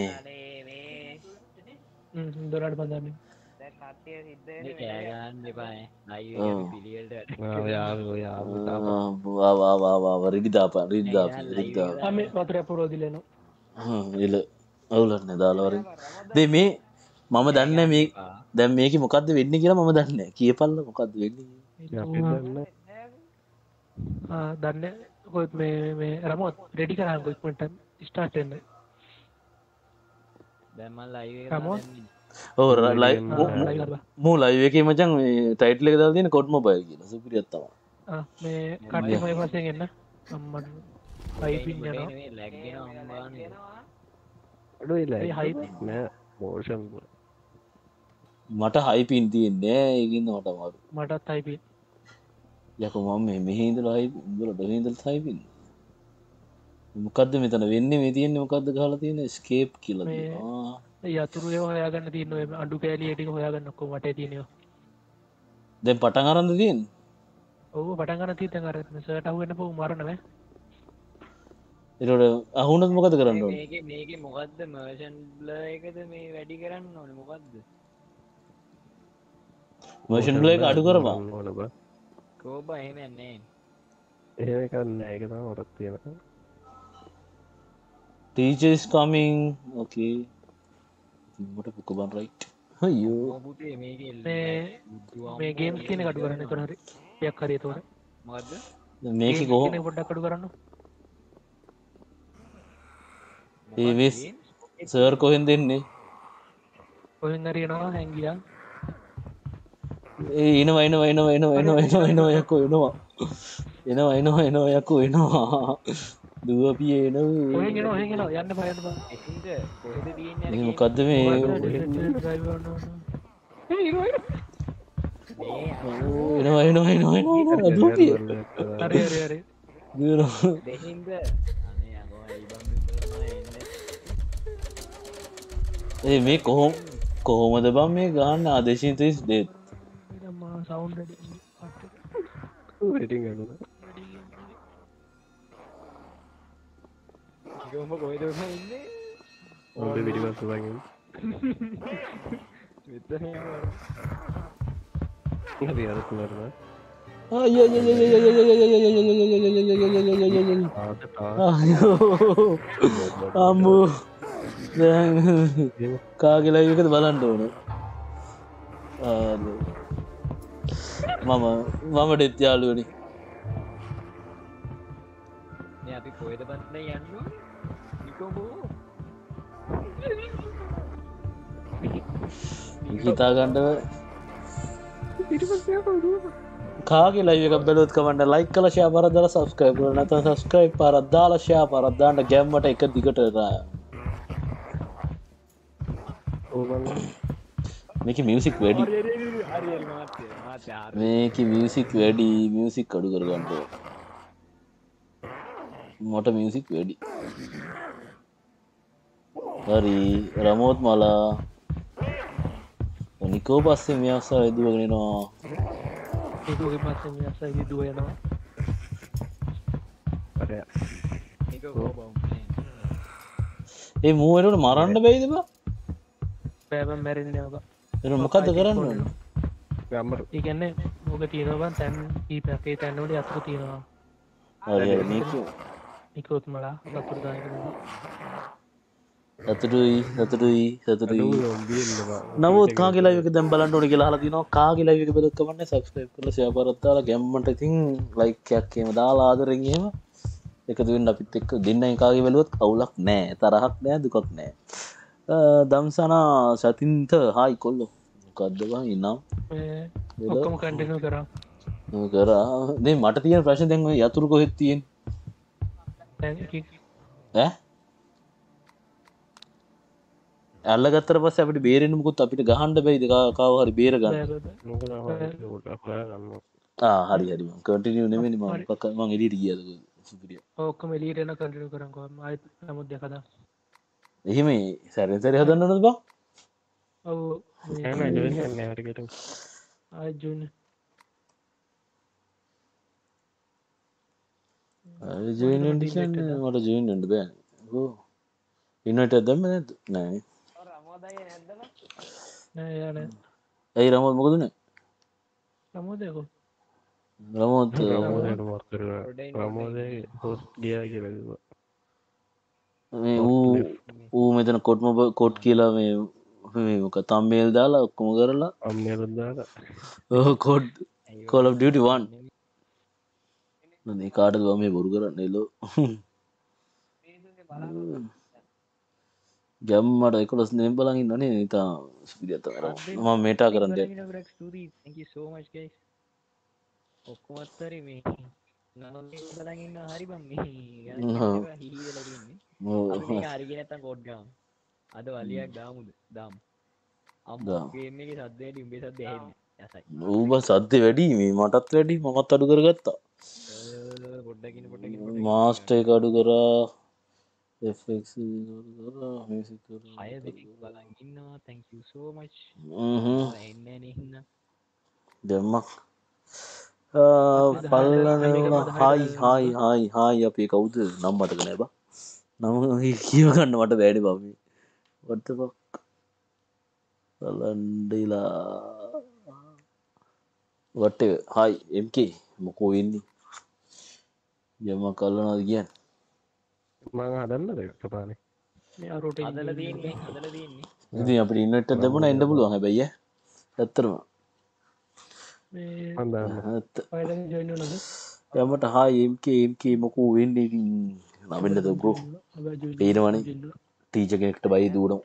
හ්ම් දොරට බඳන්නේ කෑ ගන්න එපා අයියෝ ඔව්. පිළිවෙලට යාළුවෝ යාළුවෝ තාම වා වා වා වා වා රිදි දාපන් රිදි දාපන් රිදි දාපන් ආ මේ වතුර පුරව දිලේනෝ හ්ම් එල අවුලක් නෑ දාලා වරින් දෙ මේ මම දන්නේ මේ දැන් මේකේ මොකද්ද වෙන්නේ කියලා මම දන්නේ නෑ කියපල්ල මොකද්ද වෙන්නේ අපි දන්න ආ දන්නේ කොත් මේ මේ රමොත් රෙඩි කරා කොයික්මන්ට ස්ටාර්ට් වෙන්න දැන් මම ලයිව් එක Come on. ඔව් ලයිව් මූ ලයිව් එකේ මචං මේ ටයිටල් එක දාලා තියෙන කොඩ් මොබයිල් කියලා සුපිරියක් තමයි ආ මේ කට්ටිය මම පස්සේ එන්න අම්මන් හයිපින් යනවා ලැග් වෙනවා අම්බානේ අඩුයි ඒ hype. නෑ මෝෂන් මට හයිපින් තියෙන්නේ ඒකින්ද මට අමාරු මටත් හයිපින් යකෝ මම මේ මෙහි ඉඳලා හයි උඹලා දෙහි ඉඳලා හයිපින් මොකද්ද මෙතන වෙන්නේ මේ තියෙන්නේ මොකද්ද ගහලා තියෙන්නේ escape කියලා මේ- තියෙනවා යතුරු ඒවා හොයාගන්න තියෙන ඔය අඩු කෑලි ටික හොයාගන්න ඔක්කොම වටේ තියෙනවා දැන් පටන් අරන්ද තියෙන්නේ ඔව් පටන් ගන්න තියෙන අර සර්ට් අහුවෙන්න පො මරන්න බෑ ඒකට අහුනොත් මොකද කරන්න ඕනේ මේකේ මේකේ මොකද්ද මර්ෂන් බ්ලර් එකද මේ වැඩි කරන්න ඕනේ මොකද්ද version blur එක අඩු කරපන් ඕන බා කෝබා එහෙම යන්නේ එහෙම එකක් නෑ ඒක තමයි උරක් තියෙන teacher is coming okay මට පුක බන් right අයියෝ මොබුතේ මේකේ මේ මේ ගේම්ස් කියන එක අඩු කරන්න එතන හරි ටිකක් හරි එතකොට මොකද්ද දැන් මේකේ කොහොම කියන එක පොඩ්ඩක් අඩු කරන්න ඒ මිස් සර් කොහෙන්ද එන්නේ කොහෙන් හරි එනවා හැංගියා ඒ එනවා එනවා එනවා එනවා එනවා එනවා එනවා යකෝ එනවා එනවා එනවා එනවා යකෝ එනවා දුවපිය එනවා කොහෙන් එනවා කොහෙන් එනවා යන්න බෑ යන්න බෑ එකින්ද කොහෙද තියෙන්නේ මේ මොකද්ද මේ එනවා එනවා එනවා එනවා දුපිය හරි හරි හරි දිනනවා දෙහින්ද අනේ අගෝ ඇයි බම් මෙතන එන්නේ ඒ මේ කොහොම කොහොමද බම් මේ ගහන්න ආදේශීන් තිස් දෙත් මා සවුන්ඩ් රෙඩි රේටින් ගන්නවා ගොම කොහෙද ඉන්නේ ඔබ පිටිපස්ස වගේ මෙතන හරි අර කුලරනවා අම්මු කාගෙලා එකද බලන්න ඕන මම මම ඩෙත් යාලුවනි මේ අපි කොහෙද බස්ලා යන්නේ නිකෝ බෝ හිතා ගන්නව කාගේ ලයිව් එකක් බැලුවොත් කමන්න ලයික් කරලා ෂෙයා කරලා දාලා සබ්ස්ක්‍රයිබ් කරලා නැත්නම් සබ්ස්ක්‍රයිබ් පාරක් දාලා ෂෙයා පාරක් දාන්න ගැම්මට එක දිගට මේකේ මියුසික් වැඩි මේකේ මියුසික් වැඩි මියුසික් අඩු කරගන්න මට මියුසික් වැඩි හරි රමෝත් මලා නිකෝ පස්සේ මියස්සා එදුවගෙන එනවා ඒකෝගේ පස්සේ මියස්සා විදුව යනවා අර නිකෝ බෝ බම් ඒ මූ වෙනකොට මරන්න බැයිද බා බෑ බම් මැරෙන්නේ ඔබ ඒක මොකද්ද කරන්න ඕනේ ගම්මර ඒ කියන්නේ මොක තියෙනවා බං තැන් කීපයක් ඒ තැන් වල අතුරු තියෙනවා හරි හරි නිකෝ නිකෝත් මලා අතුරු දායක සතුටුයි සතුටුයි සතුටුයි නමුත් කාගේ ලයිව් එක දැන් බලන්න ඕනේ කියලා අහලා තිනවා කාගේ ලයිව් එක බැලුවත් කමන්නේ සබ්ස්ක්‍රයිබ් කරලා ෂෙයා කරලා දාලා ගැම්මන්ට ඉතින් ලයික් එකක් එහෙම දාලා ආදරෙන් එහෙම එකතු වෙන්න අපිත් එක්ක දෙන්නයි කාගේ බැලුවත් අවුලක් නැහැ තරහක් නැහැ දුකක් නැහැ දම්සනා සතින්ත හායි කොල්ලෝ මොකද්ද බං ඉන්නම් ඔක්කොම කන්ටිනියු කරා කරා දැන් මට තියෙන ප්‍රශ්නේ දැන් ඔය යතුරු කොහෙද තියෙන්නේ දැන් කික් ඈ අල්ලගත්තට පස්සේ අපිට බේරෙන්න මොකොත් අපිට ගහන්න බැයිද කාව හරි බේර ගන්න ආ හරි හරි මම කන්ටිනියු නෙමෙයි මම මොකක් මම එළියට ගියාද සුපිරිය ඔක්කොම එළියට එන කන්ටිනියු කරන් කොහොම ආයෙත් නමුත් දෙක හදා එහෙම සැරෙන් සැරේ හදන්න ඕනද බං ඔව් නෑ නෑ ජොයින් නෑ හරි ගියටම ආයෙත් ජොයින් හරි ජොයින් වෙන්න ඉන්න මට ජොයින් වෙන්න බෑ ඕ ඉන්නට දැම්ම නැද්ද නෑ නෑ යා නෑ ඇයි රමෝත් මොකද උනේ නමුදේකෝ රමෝත් රමෝදේට මොකක් කරලා රමෝදේ හොස්ට් ගියා කියලා කිව්වා මේ ඌ ඌ මෙතන කොට් මොබ කොට් කියලා මේ මේ මොක තම්බේල් දාලා ඔක්කොම කරලා අම්මේලත් දාලා ඔව් COD Call of Duty one නේ කාටද බම මේ බොරු කරන්නේ එලෝ ගැම්මට එකොළොස් දෙනෙක් බලන් ඉන්නනේ ඉතා සුපිරිය තමයි මම මේටා කරන් දෙන්න thank you so much guys ඔක්කොම අතරේ මේ නම මේ බලන් ඉන්න හරි බම් මේ හිහිදලා ඉන්නේ අපි මේක හරියට නැත්තම් කෝඩ් ගාමු අද වලියක් දාමුද දාමු අම්මා ගේම් එකේ සද්දේට උඹේ සද්ද ඇහෙන්නේ යසයි ඌ බස් සද්ද වැඩි මේ මටත් වැඩි මමත් අඩු කරගත්තා පොඩ්ඩකින් පොඩ්ඩකින් මාස්ටර් එක අඩු කරා F X කරා මියුසික් කරා අය දෙනෙක් බලන් ඉන්නවා thank you so much හ්ම් එන්නේ නෙහින්න දෙම්මක් පල්ලන හායි හායි හායි හායි අපි කවුද නම් මතක නෑ බා නම කියව ගන්න මට බෑනේ බා මේ what the fuck ලන්ඩිලා what හායි M K මොකෝ වෙන්නේ යම කල්ලනවාද කියන්නේ මම හදන්නද කපානේ මේ අරෝට හදලා තියෙන්නේ හදලා තියෙන්නේ ඉතින් අපිට ඉන්වර්ට් එක දැම්මම එන්න පුළුවන් හැබැයි ඈ ඇත්තටම මේ මම දාන්න ඇත්ත ඔයලා ජොයින් වෙනවද යමට hi M K M K මොකෝ වෙන්නේ ඉතින් නවෙන්නද බ්‍රෝ පේනවනේ ටීචර් කෙනෙක්ට බයි දුවනවා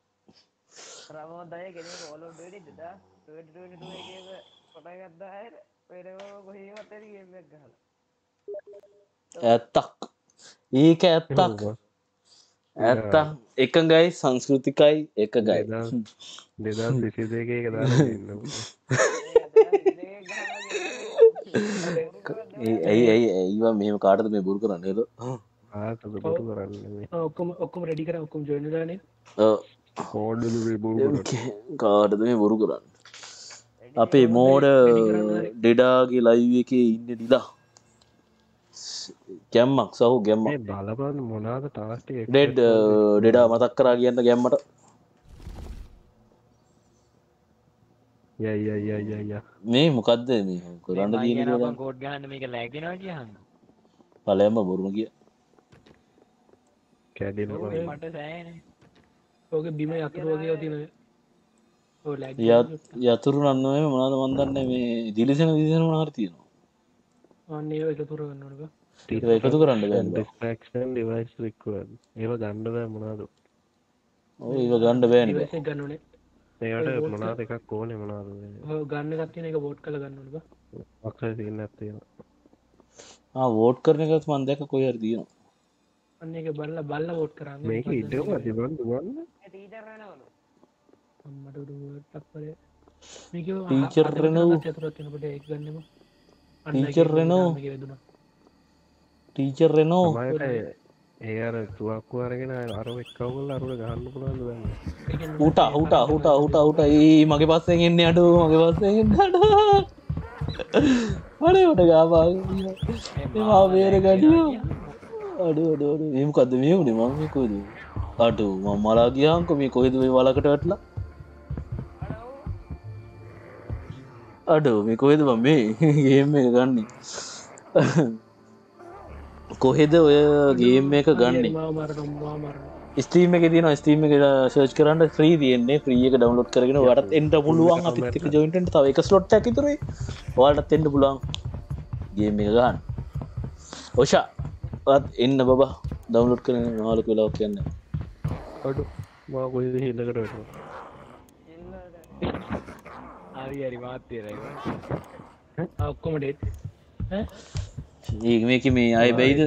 රමෝදය කෙනෙක් Call of Duty දෙදා twenty twenty-two එකේ පටන් ගත්තා අය පෙරව කොහේවත් ඇරි ගේම් එකක් ගහලා ඇත්තක් ඒක ඇත්තක් ඇත්තක් එකඟයි සංස්කෘතිකයි එකඟයි දෙදස් විසි දෙකේ එක දාලා ඉන්න ඇයි ඇයි ඇයිවා මෙම කාටද මේ බුරු කරන්නේද ආතද බොරු කරන්න ඔක්කොම ඔක්කොම රෙඩි කරා ඔක්කොම ජොයින් වෙලානේ. කෝඩ්ඩලු බොරු කරන්න කාටද මේ බොරු කරන්න අපේ මෝඩ ඩෙඩාගේ ලයිව එකේ ඉන්න ඩිලා ගැම්මක් සහු ගැම්ම බලපන්න මොනාද ටාස්ට ඩෙඩ් ඩෙඩා මතක් කරා කියන්න ගැම්මට යයි යයි යයි යයි යයි මේ මොකක්ද මේ කරන්න තියෙන කෝඩ් ගහන්න මේක ලැග් වෙනවා කියහන්. පලයම්ම බොරුම කිය කැඩෙන මට සෑයනේ. ඕක බිම යතුරු වගේ තියෙන. ඔව් ලැග්. යතුරු නන්නම මොනාද මන්දන්න මේ දිලිසෙන විදිහන මොනාර තියෙනවා අන්න ඒක එකතු කරගන්න ඕනක. ඒක එකතු කරන්න බෑ ඩිස්ට්‍රැක්ෂන් ඩිවයිස් රික්වයර්ඩ් ඒව ගන්න බෑ මොනවද ඔය ඒක ගන්න බෑනේ ඩිවයිස් එක ගන්න ඕනේ. ඒකට මොනවද එකක් ඕනේ මොනවද ඔව් ගන්න එකක් තියෙන එක වෝට් කරලා ගන්න ඕනේ බා. අක්ෂර තියෙන එකක් තියෙනවා ආ වෝට් කරන එකත් මම දැක්ක කොයි හරි තියෙනවා අන්න ඒක බලලා බලලා වෝට් කරාන්නේ. මේක ඉඩම තිබුණ දුවන්න අම්මට උඩට අප්පලේ මේක ටීචර් රෙනෝ චතුරක් වෙනකොට ඒක ගන්නෙම. ටීචර් රෙනෝ මේක වෙදුනා. ටීචර් රෙනෝ මට ඒ අර තුවක්කු අරගෙන අර එක්කවගල අරුට ගහන්න පුළුවන්ද දන්න ඌට ඌට ඌට ඌට ඌට ඒ මගේ පස්සෙන් එන්නේ අඩු මගේ පස්සෙන් එන්නේ අඩු අනේ උඩ ගාපාගෙන මම වේර ගඩියෝ අඩු අඩු අඩු මේ මොකද්ද මේ උනේ මම මේ කොහෙද අඩු මම මලා ගියාන්කො මේ කොහෙද මේ වලකට වැටලා අඩු මේ කොහෙද මම මේ ගේම් එක ගන්නේ කොහෙද ඔය ගේම් එක ගන්නේ ස්ටීම් එක තියෙනවා ස්ටීම් එක සර්ච් කරන්න ෆ්‍රී තියෙන්නේ ෆ්‍රී එක ඩවුන්ලෝඩ් කරගෙන ඔයාලට එන්න පුළුවන් අපිත් එක්ක ජොයින් වෙන්න තව එක ස්ලොට් එකක් ඉතුරුයි ඔයාලටත් එන්න පුළුවන් ගේම් එක ගන්න ඔෂා ඔයත් එන්න බබා ඩවුන්ලෝඩ් කරගෙන මාළුක වෙලාවක් යන්න අඩු මම කොහෙද හිල්ලකට වැටුණා හරි හරි මාත් තියරයි. ඔක්කොම ඩේට් ඈ ඒක මේක මේ අය බැයිද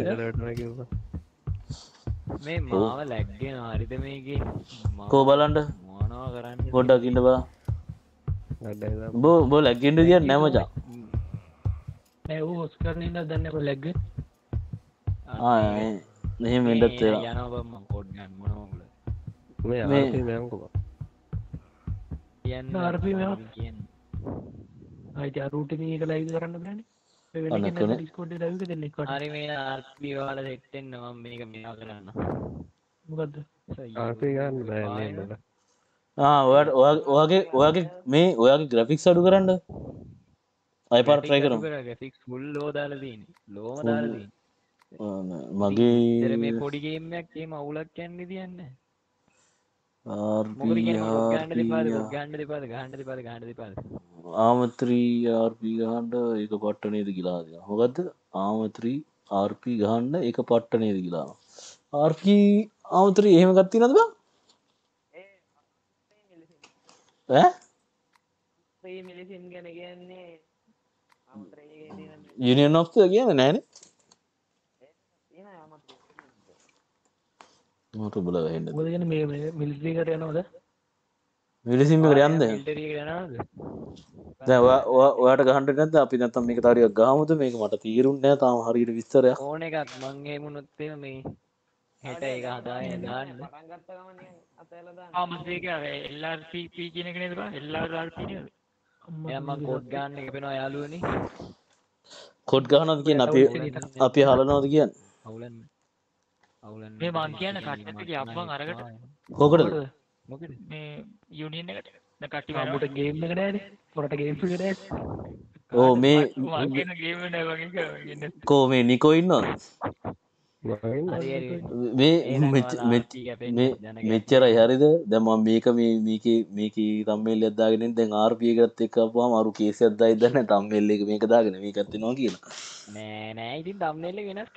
මේ මාව ලැග්ගෙන හරිද මේකේ කෝ බලන්න මොනවා කරන්න පොඩ්ඩක් ඉන්න බා බෝ බෝ ලැග්ගෙන්න තියන්නේ නැහැ මචං නෑ ඌ හොස් කරන ඉඳන් දැන් අප ලැග් ආ මෙහෙම වෙන්නත් වෙලා යනවා බම් මම කෝඩ් ගන්න මොනවා මුල මේ ආරපී මෑන්කෝ කියන්න ආරපී මෑන් කියන්න ආයිත් ආ රූට් එකේ එක ලයිව් කරන්න බෑනේ ඔය වෙන කෙනෙක් ඩිස්කෝඩ් එකේ ලයිව් එක දෙන්න එක්ක හරි මේ ආර්පී වල සෙට් වෙන්න මම මේක මෙයා කරන්න මොකද්ද ආරපී ගන්න බෑ නේද ආ ඔයාට ඔයාගේ ඔයාගේ මේ ඔයාගේ ග්‍රැෆික්ස් අඩු කරන්න අය පාර try කරමු graphics full low දාලා තියෙන්නේ low ම දාලා තියෙන්නේ මගේ ඉතින් මේ පොඩි ගේම් එකක් එහෙම අවුලක් යන්නේ තියන්නේ මොකද ආර් පී කියන්නේ ගන්න දෙපාද ගන්න දෙපාද ගන්න දෙපාද ගන්න දෙපාද ආමත්‍රී ආර් පී ගහන්න ඒක පට්ට නේද කියලා දෙනවා මොකද්ද ආමත්‍රී ආර් පී ගහන්න ඒක පට්ට නේද කියලා ආර් පී ආමත්‍රී එහෙම ගත්ත තියෙනවද බං ඈ ත්‍රී මිලිසින් ගැන කියන්නේ ආමත්‍රී එකේ තියෙන යුනියන් ඔෆ් ද කියන්නේ නෑනේ මොකද බල වෙන්නේ මොකද කියන්නේ මේ මිලිටරි එකට යනවද මිලිසිම් එකට යන්නද මිලිටරි එකට යනවද දැන් ඔයා ඔයාට ගහන්න නැද්ද අපි නැත්තම් මේක තව ටිකක් ගහමුද මේක මට තීරුන්නේ නැහැ තාම හරියට විස්තරයක් ඕන එකක් මං එහෙමුණොත් එහෙම මේ හෙට ඒක හදාගෙන දාන්න පටන් ගත්ත ගමන් අතහැලා දාන්න ආ මම ඒක එල් ආර් පී පී කියන එක නේද බා එල් ආර් පී නේද දැන් මං කෝඩ් ගන්න එක වෙනවා යාළුවනේ කොඩ් ගහනවද කියන්නේ අපි අපි හලනවද කියන්නේ අවුලන්නේ අවුලන්නේ මේ මං කියන කට්ටියට යප්පන් අරකට කොකටද මොකද මේ යුනියන් එකට දැන් කට්ටි මට ගේම් එක නෑනේ පොරට ගේම් එක නෑ ඕ මේ මං කියන ගේම් එක නෑ වගේ කරගෙන කෝ මේ නිකෝ ඉන්නවද මේ මෙච්චරයි හරිද දැන් මම මේක මේ මේකේ මේකේ තම්මේල් එකක් දාගෙන ඉන්න දැන් ආර් පී එකත් එක්ක ආපුවාම අරු කේස් එකක් දායි දැන් තම්මේල් එක මේක දාගෙන මේකත් වෙනවා කියලා නෑ නෑ ඉතින් තම්නේල් එක වෙනස්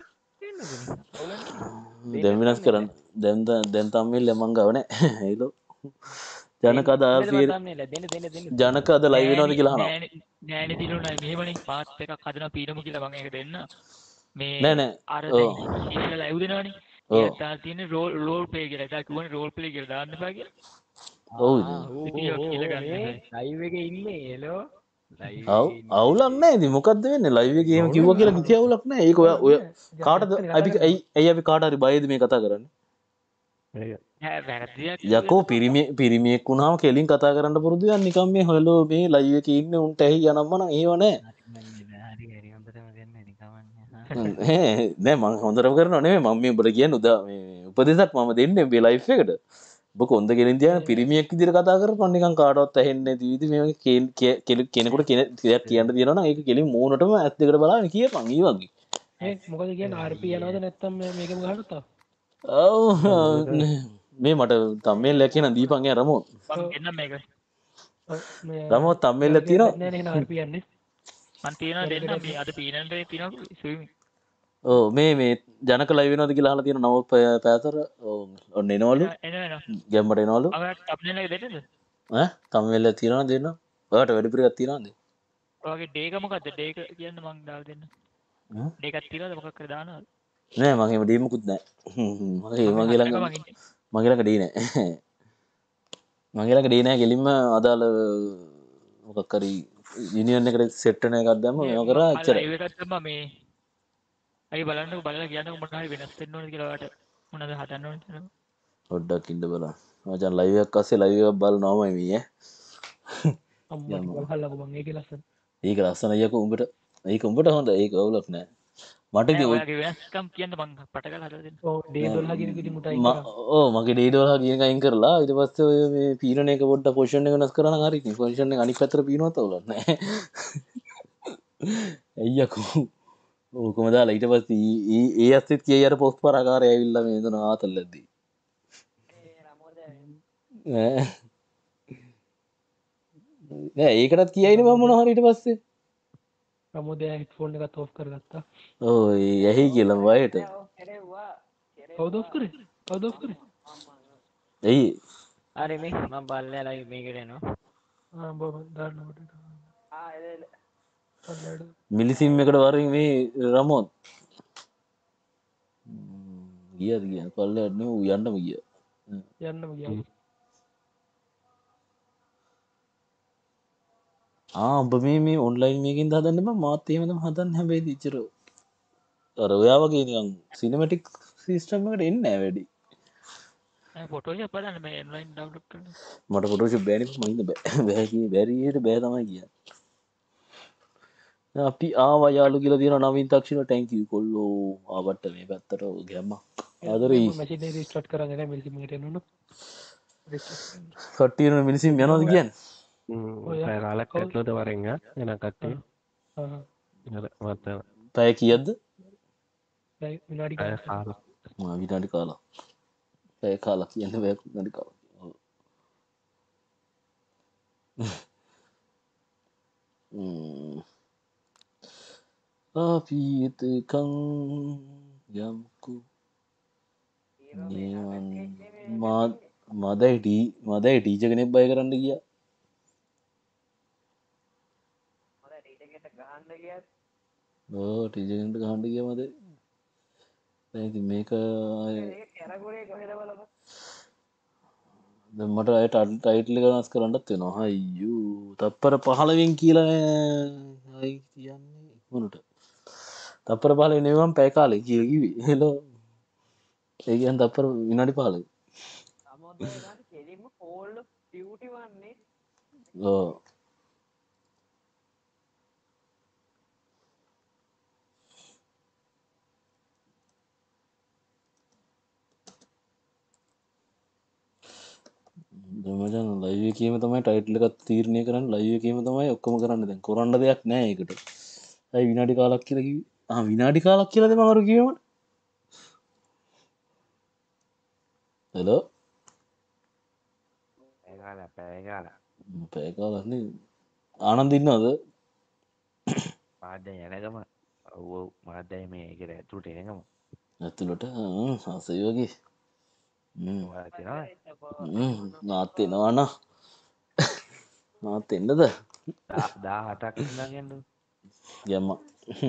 දැන් වෙනස් කරන්න දැන් දැන් තම්මේල් මං ගාව නෑ ඒලෝ ජනක අද ආර් පී ජනක අද ලයිව් වෙනවද කියලා අහනවා නෑනේ දිනුනා මෙහෙමනේ පාත් එකක් හදනවා පීනමු කියලා මම ඒක දෙන්න මේ නෑ නෑ අර දැන් ඉස්සෙල්ලා ලයිව් දෙනවනේ ඒක තාල තියෙන රෝල් රෝල් ප්ලේ කියලා ඒක කියන්නේ රෝල් ප්ලේ කියලා දාන්න එපා කියලා ඔව් ඉතින් ඒක කියලා ගන්න ලයිව් එකේ ඉන්නේ හෙලෝ අව් අවුලක් නැහැ ඉතින් මොකද්ද වෙන්නේ ලයිව් එකේ එහෙම කිව්වා කියලා කිසි අවුලක් නැහැ ඒක ඔය ඔය කාටද අපි ඇයි ඇයි අපි කාට හරි බයද මේ කතා කරන්නේ යකෝ පිරිමි පිරිමියෙක් වුණාම කෙලින් කතා කරන්න පුරුදු යන් නිකන් මේ හලෝ මේ ලයිව් එකේ ඉන්නේ උන්ට ඇහි යනම්ම නම් ඒව නැහැ හරි හරි හොඳටම දෙන්න නිකමන්නේ නෑ මං හොඳටම කරනව නෙමෙයි මම මේ ඔබට කියන්නේ උදා මේ උපදේශක් මම දෙන්නේ මේ ලයිව් එකට ඔබ කොන්ද ගෙනින් තියන පිරිමියෙක් විදිහට කතා කරපන් නිකන් කාටවත් ඇහෙන්නේ නැති විදිහ මේ කෙනෙකුට කෙනෙක් කියන්න තියෙනවා නම් ඒක කෙලින් මූණටම ඇස් දෙකට බලාගෙන කියපන් ඊ වගේ ඒ මොකද කියන්නේ ආර්පී යනවද නැත්තම් මේකම ගහන්නත් ඔව් මේ මට තම්මේල් ලැකින දීපන් යා රමෝ එන්න මේක රමෝ තම්මේල් තියෙනවා නෑ නෑ ආර්පී යන්නේ මන් තියෙනවා දෙන්න මේ අද පීනන්ටේ තියෙනවා ස්විමින් ඕ මේ මේ ජනක ලයිව් වෙනවද කියලා අහලා තියෙන නව පෑතර ඔන්න එනවලු ගැම්මට එනවලු අප්ලේන් එක දෙන්නද ඈ තම්මේල් තියෙනවා දෙන්න ඔයාලට වැඩි පිරියක් තියෙනවද ඔයාගේ ඩේක මොකද්ද ඩේක කියන්න මං දාලා දෙන්න ඩේකක් තියනවද මොකක් කරේ දානවද නෑ මං එහෙම ඩේ මොකුත් නෑ මගේ මගේ ළඟ මගේ ළඟ ඩේ නෑ මගේ ළඟ ඩේ නෑ කෙලින්ම අදාළ මොකක් හරි යුනියන් එකට සෙට් වෙන එකක් දැම්ම මේව කරා එච්චරයි ලයිව් එකක් දැම්මා මේ අයි බලන්නකො බලලා කියන්නකො මොනවා හරි වෙනස් වෙන්න ඕනද කියලා ඔයාලට මොනවද හදන්න ඕනද කියලා පොඩ්ඩක් ඉන්න බලන්න මචං ලයිව් එකක් අස්සේ ලයිව් එකක් බලනවාමයි මේ ඈ අම්මා බලන්නකො මං ඒකේ ලස්සන ඒක ලස්සන අයියකෝ උඹට ඒක උඹට හොඳ ඒක අවුලක් නෑ මට ඉතින් ඔයාගේ වෙනස්කම් කියන්න මං පට කරලා හදලා දෙන්න ඔව් ඩේ දොළහ කියන එක ඉතින් මුටයි ඔව් මගේ ඩේ දොළහ කියන එක අයින් කරලා ඊට පස්සේ ඔය මේ පීනන එක පොඩ්ඩක් පොසිෂන් එක වෙනස් කරා නම් හරි ඉතින් පොසිෂන් එක අනිත් පැත්තට පීනවත් අවුලක් නෑ අයියකෝ ඕකම දාලා ඊට පස්සේ ඒ ඒ අස්සෙත් කියයි අර පොස්ට් පරාකාරය ඇවිල්ලා මේ එතන ආතල්ලද්දී නෑ ඒකටත් කියයිනේ මම මොනවා හරි ඊට පස්සේ ප්‍රමෝදයා හෙඩ්ෆෝන් එකත් ඔෆ් කරගත්තා ඔව් ඇහි කියලා වයයට කවුද ඔෆ් කරේ කවුද ඔෆ් කරේ ඇයි හරි මේ මම බලලා ලයිව් මේකට එනවා ආ බබ දාන්න කොට ආ එල මිලිසිම් එකට වරින් මේ රමෝත් ගියද ගියා පල්ලෙහාට නෙවෙයි යන්නම ගියා යන්නම ගියා ආ ඔබ මේ මේ ඔන්ලයින් මේකින්ද හදන්න බෑ මාත් එහෙම තමයි හදන්න හැබැයි ඉච්චර අර ඔයා වගේ නිකන් සිනමැටික් සිස්ටම් එකට එන්නේ නැහැ වැඩි අය ෆොටෝෂොප් බලන්න මේ ඔන්ලයින් ඩවුන්ලෝඩ් කරන්න මට ෆොටෝෂොප් බෑනේ මම ඉන්න බෑ බෑ කී බැරියට බෑ තමයි කියන්නේ අපි ආවා යාළු කියලා තියෙන නවීන් තක්ෂණ thank you කොල්ලෝ ආවට මේ පැත්තට ගැම්මා ආදරේ මැෂින් එක රීස්ටාර්ට් කරන්න නෑ මිනිස්සු මෙහෙට එන්න කට්ටිය මිනිස්සු යනවාද කියන්නේ පැය කාලක් ඇතුළත වරෙන් එන කට්ටිය මත පැය කීයක්ද විනාඩි පැය කාලක් මා විනාඩි කාලක් පැය කාලක් කියන්න බෑ විනාඩි කාලක් ම්ම් අපිතකං යම්කු නිවන් මා මදයි ටී මදයි ටීචර් කෙනෙක් බය කරන්න ගියා ඕ ටීචර් කෙනෙක්ට ගහන්න ගියා මද දැන් ඉතින් මේක දැන් මට අය ටයිටල් එක වෙනස් කරන්නත් වෙනවා අයියෝ තප්පර පහළවෙන් කියලා අය කියන්නේ මොනට තප්පර පහළවෙන් නෙවෙයි මම පැය කාලෙ කියලා කිව්වේ හෙලෝ ඒ කියන්නේ තප්පර විනාඩි පහළවෙන් සමෝදේකට කෙලින්ම කෝල් ඔෆ් ඩියුටි වන්නේ ඔව් මචං ලයිව් එකේම තමයි ටයිටල් එකක් තීරණය කරන්නේ ලයිව් එකේම තමයි ඔක්කොම කරන්නේ දැන් කරන්න දෙයක් නැහැ ඒකට. අය විනාඩි කාලක් කියලා කිව්වේ. ආ විනාඩි කාලක් කියලාද මම අර කිව්වේ මට? හෙලෝ. පැය කාලක් පැය කාලක්. පැය කාලක් නේ. ආනන්ද ඉන්නවද? මාත් දැන් යනගම ඔව් ඔව් මාත් දැන් මේ ඒකට ඇතුළට එනගම. ඇතුළට ආසයි වගේ. ඔයාලා තියනවා. මාත් එනවා නා. මාත් එන්නද? දහඅටක් ඉඳන් එන්න. යම්මා.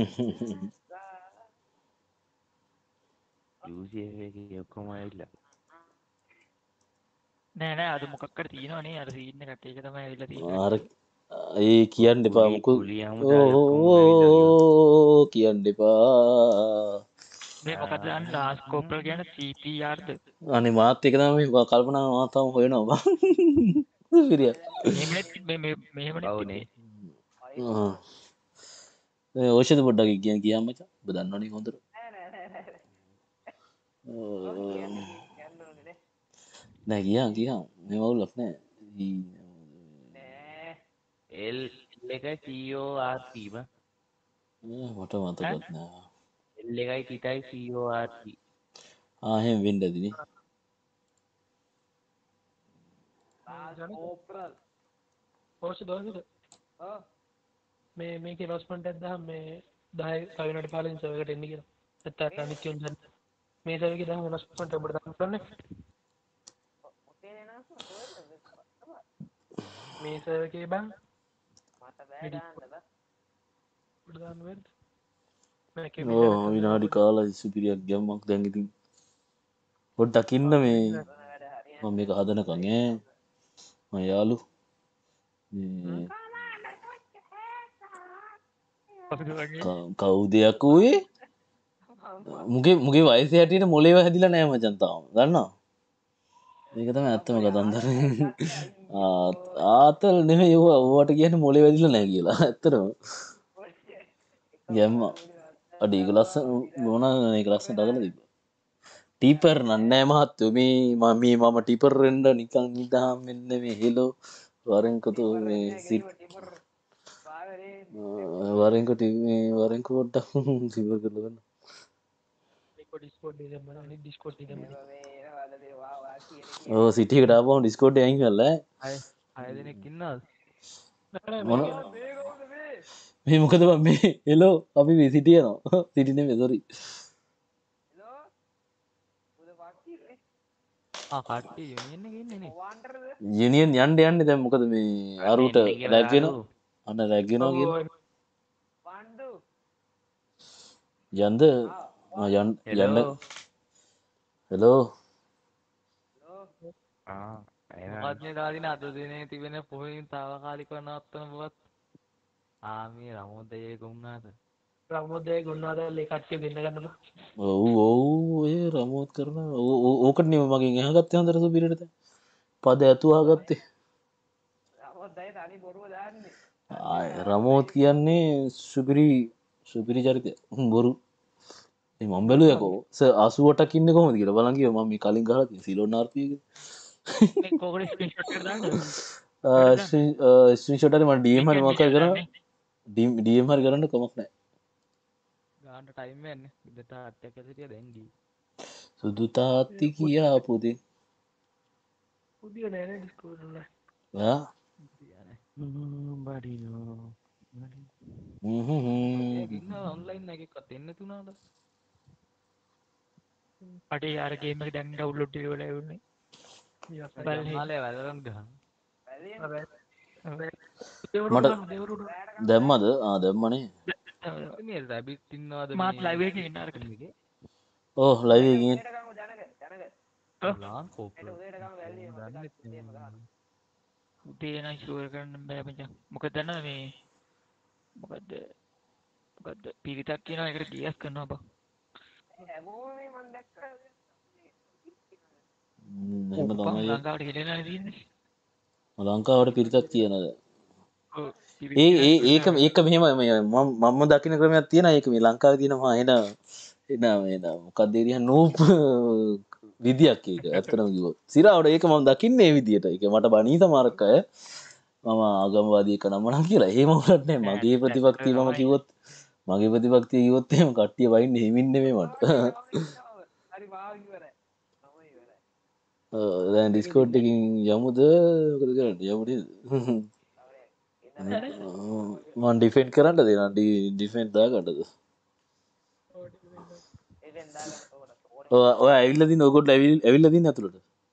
යූසී එකේ ඔක්කොම ඇවිල්ලා. නෑ නෑ අද මොකක් කර තියෙනවනේ අර සීන් එකට ඒක තමයි ඇවිල්ලා තියෙන්නේ. අර ඒ කියන්න එපා කුලී මොකද කුලී හමුදාවේ ඔක්කොම ඇවිල්ලා නිකන් ඕ කියන්න එපා මේ මොකද දන්න ලාස් කෝප්‍රල් කියන සීපීආර්ද අනේ මාත් එක තමයි මේ කල්පනා මාතාව හොයනවා බං පිරිය මෙහෙමනෙත් මේ මේ මෙහෙමනෙත් ඔව්නේ. ඒ ඖෂධ පොඩ්ඩක් කියන්න කියන්න මචං ඔබ දන්නවනේ හොඳට නෑ කියන්න කියන්න මේ වුලක් නෑ එල් එකයි සීෝ ආර්ටී බං මට මතකත් නෑ එල් එකයි තිතයි සීෝ ආර්ටී ආ එහෙම වෙන්න ඇතිනේ ඖෂධ ඖෂධ මේ මේකේ ලොස්මන්ට් එකක් දාන්න මේ දහය කවිනට පාලින් සර්වර් එකට එන්න කියලා. නැත්නම් අනිත් කියන්න ගන්න. මේ සර්වර් එකේ දාන්න ලොස්මන්ට් එක ඔබට දාන්න පුළුවන් මේ සර්වර් එකේ බං මට බෑ දාන්න බං. ඔබට දාන්න වෙන්න. මේකේ ඕ විනාඩි කාලා සුපිරියක් ගැම්මක් දැන් ඉතින් පොඩ්ඩක් ඉන්න මේ මම මේක හදනකම් ඈ මම යාළු කවුද යකුවේ මුගේ මුගේ වයස හැටියට මොලේව හැදිලා නෑ මචං තාම දන්නවා මේක තමයි ඇත්තම කතන්දර ආතල් නෙමෙයි ඒවා ඕවට කියන්නේ මොලේ වැදිලා නෑ කියලා ඇත්තටම ගැම්ම අඩ ඒක ලස්සන මොන මේක ලස්සනට අදලා තිබ්බා ටීපර් නන්නෑ මහත්තයෝ මේ මම මේ මම ටිපර් වෙන්න නිකන් ඉඳහම් මෙන්න මේ හෙලෝ වරෙන්කතු මේ සිට් වරෙන්කොට මේ වරෙන්ක පොඩ්ඩක් සිවර් කරලා ගන්න ඩිස්කෝඩ් එකේ දැම්මම අනිත් ඩිස්කෝඩ් එකේ දැම්මම ඔව් සිටි එකට ආපුවම ඩිස්කෝඩ් එකේ අයින් කරලා ඈ හය දෙනෙක් ඉන්නවද මොන මේ මොකද බං මේ හෙලෝ අපි මේ සිටි යනවා සිටි නෙමෙයි සෝරි ආ කට්ටිය යුනියන් එකේ ඉන්නේ නේ යුනියන් යන්න යන්නේ දැන් මොකද මේ අරුට ලැග් වෙනවා අන්න ලැග් වෙනවා කියලා යන්ද යන්න යන්න හෙලෝ ආ මොකක්ද මේ දාදින අද දිනේ තිබෙන පොහින් తాවකාලිකව නවත්තන බවත් ආ මේ රමෝදයේ ගුණාද රමෝදයේ ගුණාදල් ඒ කට්ටිය දෙන්න ගන්නකො ඔව් ඔව් ඒ රමෝත් කරන ඕකට නෙමෙයි මගෙන් අහගත්තේ හොඳට සුපිරියට දැන් පද ඇතුවා ගත්තේ රමෝදයි තනි බොරුව දාන්නේ ආය රමෝත් කියන්නේ සුපිරි සුපිරි චරිතය බොරු මේ මම බැලුවේකෝ සර් අසූඅටක් ඉන්නේ කොහොමද කියලා බලන් ගියා මම මේ කලින් ගහලා තියෙන සිලෝන් ආර්පී එකේ මේ කොහොමද ස්ක්‍රීන්ෂොට් එක දාන්නද ස්ක්‍රීන්ෂොට් එකේ මම ඩීඑම් හරි මොකක් හරි කරා ඩීඑම් හරි කරන්න කමක් නැහැ ගාන්න ටයිම් වෙන්නේ ඉඳට අට්ටක සිටිය දැන් ගියේ සුදු තාත්ති කියා පුතේ පුදිය නෑ නේ ඩිස්කෝඩ් වල ආ බඩිනෝ හ්ම් හ්ම් ඉන්න ඔන්ලයින් එකක්වත් එන්න තුනාද අඩේ යාර ගේම් එක දැන් ඩවුන්ලෝඩ් කරලා එවුනේ මාලේ වැදගත් ගහන මට දැම්මද ආ දැම්මනේ මේ රැබිට් ඉන්නවද මාත් ලයිව් එකේ ඉන්න අර කලිගේ ඔව් ලයිව් එකකින් ලාන් කෝප්පල උදේ නම් ෂුවර් කරන්න බෑ මචං මොකද දන්නවද මේ මොකද මොකද පිරිතක් කියනවා ඒකට ගියස් කරනවා බං එහෙම තමයි ලංකාවට ගෙදෙනා තියෙන්නේ ලංකාවට පිරිතක් කියනද ඔව් ඒ ඒ ඒක ඒක මෙහෙම මම මම දකින්න ක්‍රමයක් තියෙනවා ඒක මේ ලංකාවේ තියෙනවා එන එන එන මොකක්ද ඒ දිහා නූප් විදියක් ඒක ඇත්තටම කිව්වොත් සිරාවට ඒක මම දකින්නේ මේ විදියට ඒක මට බණී සමහරක් අය මම ආගමවාදී එක නම නම් කියලා එහෙම වුණත් නෑ මගේ ප්‍රතිපත්තිය මම කිව්වොත් මගේ ප්‍රතිපත්තිය කිව්වොත් එහෙම කට්ටිය වයින්නේ හිමින් නෙමෙයි මට හරි වාව ඉවරයි ඔව් දැන් ඩිස්කෝඩ් එකකින් යමුද මොකද කරන්නේ යමු නේද මම ඩිෆෙන්ඩ් කරන්නද දෙනා ඩිෆෙන්ඩ් දාගන්නද ඔය ඔය ඇවිල්ලා දින ඔයගොල්ලෝ ඇවිල්ලා දින ඇතුළට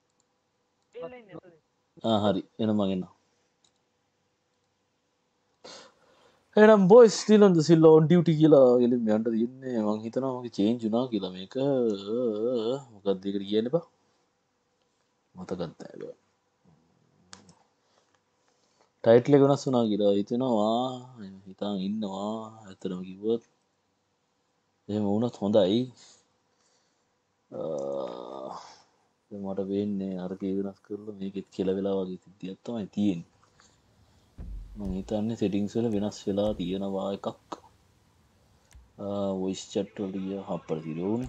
ආ හරි එහෙනම් මම එන්නම් එහෙනම් boys still on the still on duty කියලා එළින් යන්න තියෙන්නේ මං හිතනවා මගේ චේන්ජ් වුණා කියලා මේක මොකක්ද ඒකට කියන්න බා මතකත් නැහැ ටයිටල් එක වෙනස් වුණා කියලා හිතෙනවා හිතාන් ඉන්නවා ඇත්තටම කිව්වොත් එහෙම වුණත් හොඳයි මට වෙන්නේ අර කේ වෙනස් කරලා මේකෙත් කියලා වෙලා වගේ සිද්ධියක් තමයි තියෙන්නේ මම හිතන්නේ සෙටින්ග්ස් වල වෙනස් වෙලා තියෙනවා එකක් වොයිස් චැට් වල ගියා අප්පර තිරෝනේ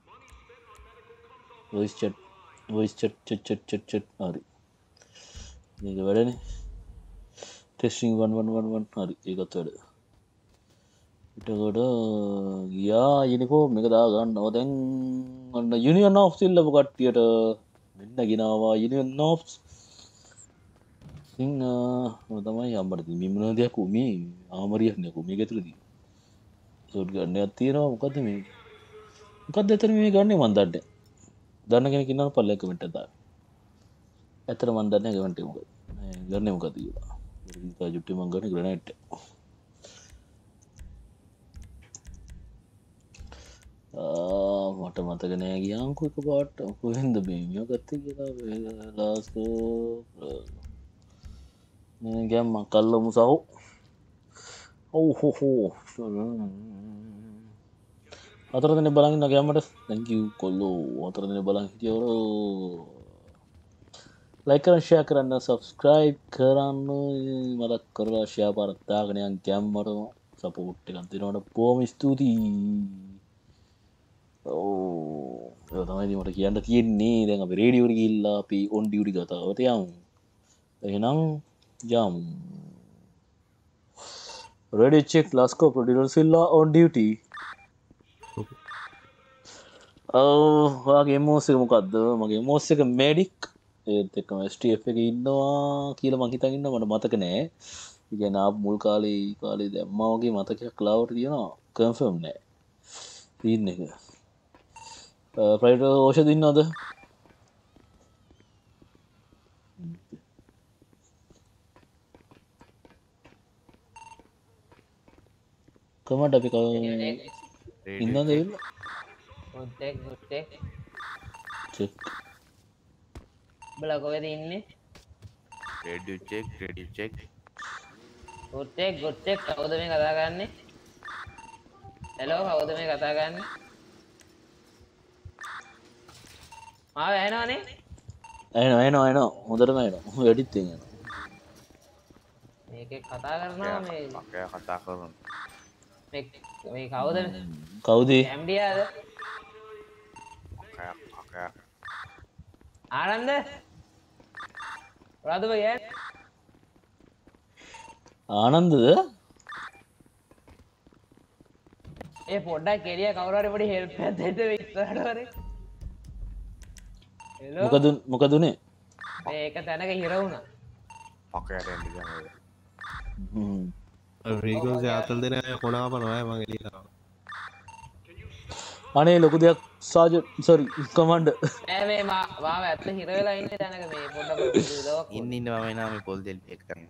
voice chat voice chat chat chat chat chat හරි මේක වැඩනේ testing one one one one හරි ඒකත් වැඩ එතකොට ගියා යුනිෆෝම් එක දා ගන්නවා දැන් අන්න යුනියන් ඔෆ් සිල්ලපු කට්ටියට මෙන්න ගෙනාවා යුනියන් ඔෆ් ඉතින් මම තමයි අම්බරද මේ මොන දෙයක් උමේ ආමරියක් නේ උමේ ගෙතුලදී සෝට් ගන්නයක් තියෙනවා මොකද්ද මේ මොකද්ද එතන මේ ගන්නේ මන් දන්නේ දන්න කෙනෙක් ඉන්නවද පල්ලෙක කමෙන්ට් එකක් දාන්න ඇත්තට මන් දන්නේ කමෙන්ට් එක මොකද ගන්නේ මොකද කියලා ඉතින් ජුට්ටි මං ගන්නේ ග්‍රැනේඩ් ආ මට මතක නෑ ගියාන්කෝ එකපාරට කොහෙන්ද මේ මියා ගත්තේ කියලා ලාස්කෝ මේ ගැම්ම කල්ලමු සහෝ ඔව් හෝ හෝ අතර දෙනේ බලන් ඉන්න ගැම්මට thank you කොල්ලෝ අතර දෙනේ බලන් හිටියවලු like කරන්න share කරන්න subscribe කරන්න මතක් කරලා share පාරක් දාගෙන යන් ගැම්මට support එකක් දෙනවට බොහොම ස්තුතියි ඕ ඒක තමයි මට කියන්න තියෙන්නේ දැන් අපි රේඩියෝ එකට ගිහිල්ලා අපි on duty කතාවට යමු එහෙනම් යමු ready check Lasco producer Silla on duty ඔව් වාගේ මොස් එක මොකද්ද මගේ මොස් එක medic ඒත් එක්කම S T F එකේ ඉන්නවා කියලා මං හිතන් ඉන්නවා මට මතක නෑ ඒ කියන්නේ ආ මුල් කාලේ කාලේ දැම්මා වගේ මතකයක් ලාවට තියෙනවා කන්ෆර්ම් නෑ සීන් එක ප්‍රයිඩ් ඕෂධ ඉන්නවද කමඩ අපි ඉන්නවද ඒන්න මුත්තෙක් මුත්තෙක් චෙක් බලා කොහෙද ඉන්නේ රේඩියෝ චෙක් රේඩියෝ චෙක් මුත්තෙක් මුත්තෙක් කවුද මේ කතා කරන්නේ හෙලෝ කවුද මේ කතා කරන්නේ ආව ඇහෙනවනේ ඇහෙනවා ඇහෙනවා ඇහෙනවා හොඳටම ඇහෙනවා වැඩිත් එනවා මේකේ කතා කරනවා මේ මකයා කතා කරනවා මේ මේ කවුද කවුද ඇම්ඩියාද මකයා මකයා ආනන්ද රාදු බය ආනන්දද ඒ පොඩ්ඩක් කෙලිය කවුරු හරි පොඩි හෙල්ප් එකක් දෙන්න ඉස්සරහට වරේ හෙලෝ මොකද මොකද උනේ මේක තැනක හිර වුණා මකයාට එන්න ගියාම හ්ම් රීගෝන්සේ ආතල් දෙන අය කොනාප නොය මං එළියට අනේ ලොකු දෙයක් සාජ සොරි කමන්ඩ් ඈ මේ මා මාව ඇත්ත හිර වෙලා ඉන්නේ තැනක මේ පොඩ්ඩක් උදව්වක් ඉන්න ඉන්න මම එනවා මේ පොල් දෙල් එක කරන්න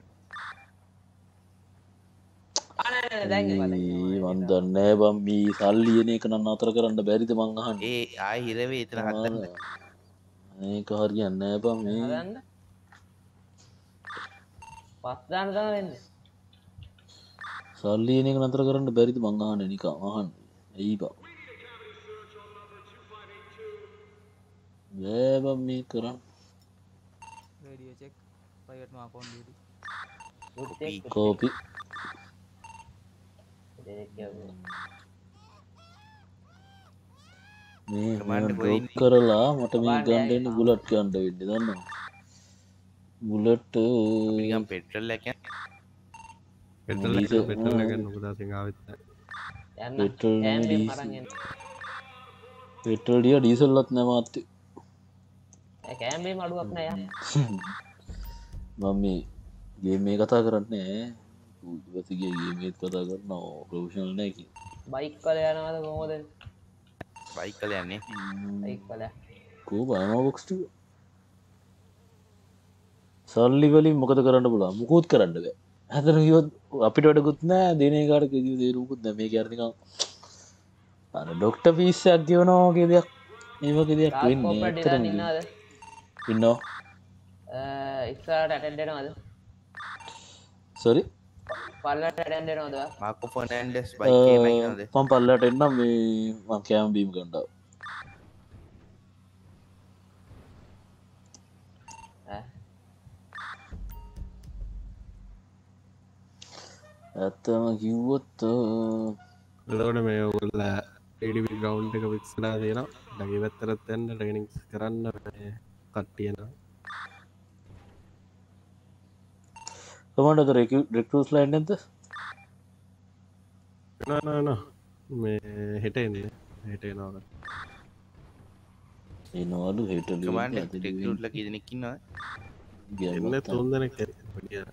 අනේ නෑ දැන් මන් දන්නේ බම් මේ සල්ලි එන එක නම් අතර කරන්න බැරිද මං අහන්නේ ඒ ආයි හිරවේ එතන හදන්න මේක හරියන්නේ නෑ බම් මේ හදන්න පස් දාන්න තමයි වෙන්නේ සල්ලි එන එක නතර කරන්න බැරිද මං අහන්නේ නිකන් අහන්නේ ඇයි බම් වේ බම් මේ කරන් Radio check. Private mark on duty. Copy copy මේ Command ඩ්‍රොප් කොහෙද කරලා මට මේ Command ගන්න යයි. ඉන්න බුලට් ගන්න වෙන්නේ දන්නවද බුලට් නිකන් පෙට්‍රල් එක පෙට්‍රල් එක diesel- පෙට්‍රල් එක නොකදා සිංහාවෙත් යන්න පෙට්‍රල් කෑම් බීම් diesel. අරන් එන්න පෙට්‍රල් ඩිය ඩීසල්ලත් නෑ මාත්‍ය ඒ කෑම් බීම් අඩුවක් නෑ යන්න මම මේ ගේම් මේ කතා කරන්නේ ඉවසිගේ ගේමේත් කතා කරනවා ප්‍රොෆෙෂනල් නෑ කි බයික් වල යනවද කොහොමද බයික් කල යන්නේ බයික් වල කෝ බයනවා බොක්ස් ටික සල්ලි වලින් මොකද කරන්න පුළුවන් මුකුත් කරන්න බෑ හතර කිව්වොත් අපිට වැඩකුත් නෑ දින එකකට කිසි දේරුකුත් නෑ මේක අර නිකන් අර ඩොක්ටර් ෆීස් එකක් ගෙවනවා වගේ දෙයක් මේ වගේ දෙයක් වෙන්නේ කොප්පට ඇත්තටම ඩිලන් ඉන්නවද ඉන්නවා ඉස්සරහට ඇටෙන්ඩ් වෙනවද සොරි පල්ලට වැඩන්න දෙනවද? මාකෝ ෆර්නෑන්ඩස් බයික් එකේ නැගිනවද? මම පල්ලට එන්නම් මේ මම කෑම බීම ගන්න ආවා. ඈ ඇත්තම කිව්වොත් එතකොට මේ ඔයගොල්ලෝ ඒඩිවි ග්‍රවුන්ඩ් එක වික්ස්ලා තියෙනවා. ඩගේ පැත්තට යන්න ට්‍රේනින්ග්ස් කරන්න මේ කට්ටිය නා. කොහොමද රික්‍රූට්ස් ලයින් නැද්ද? නෑ නෑ නෑ මේ හෙට එන්නේ හෙට එනවා. එනවලු හෙට කමාන්ඩර් රික්‍රූට්ලා කී දෙනෙක් ඉන්නවද? එන්නේ තුන් දෙනෙක් ඇති.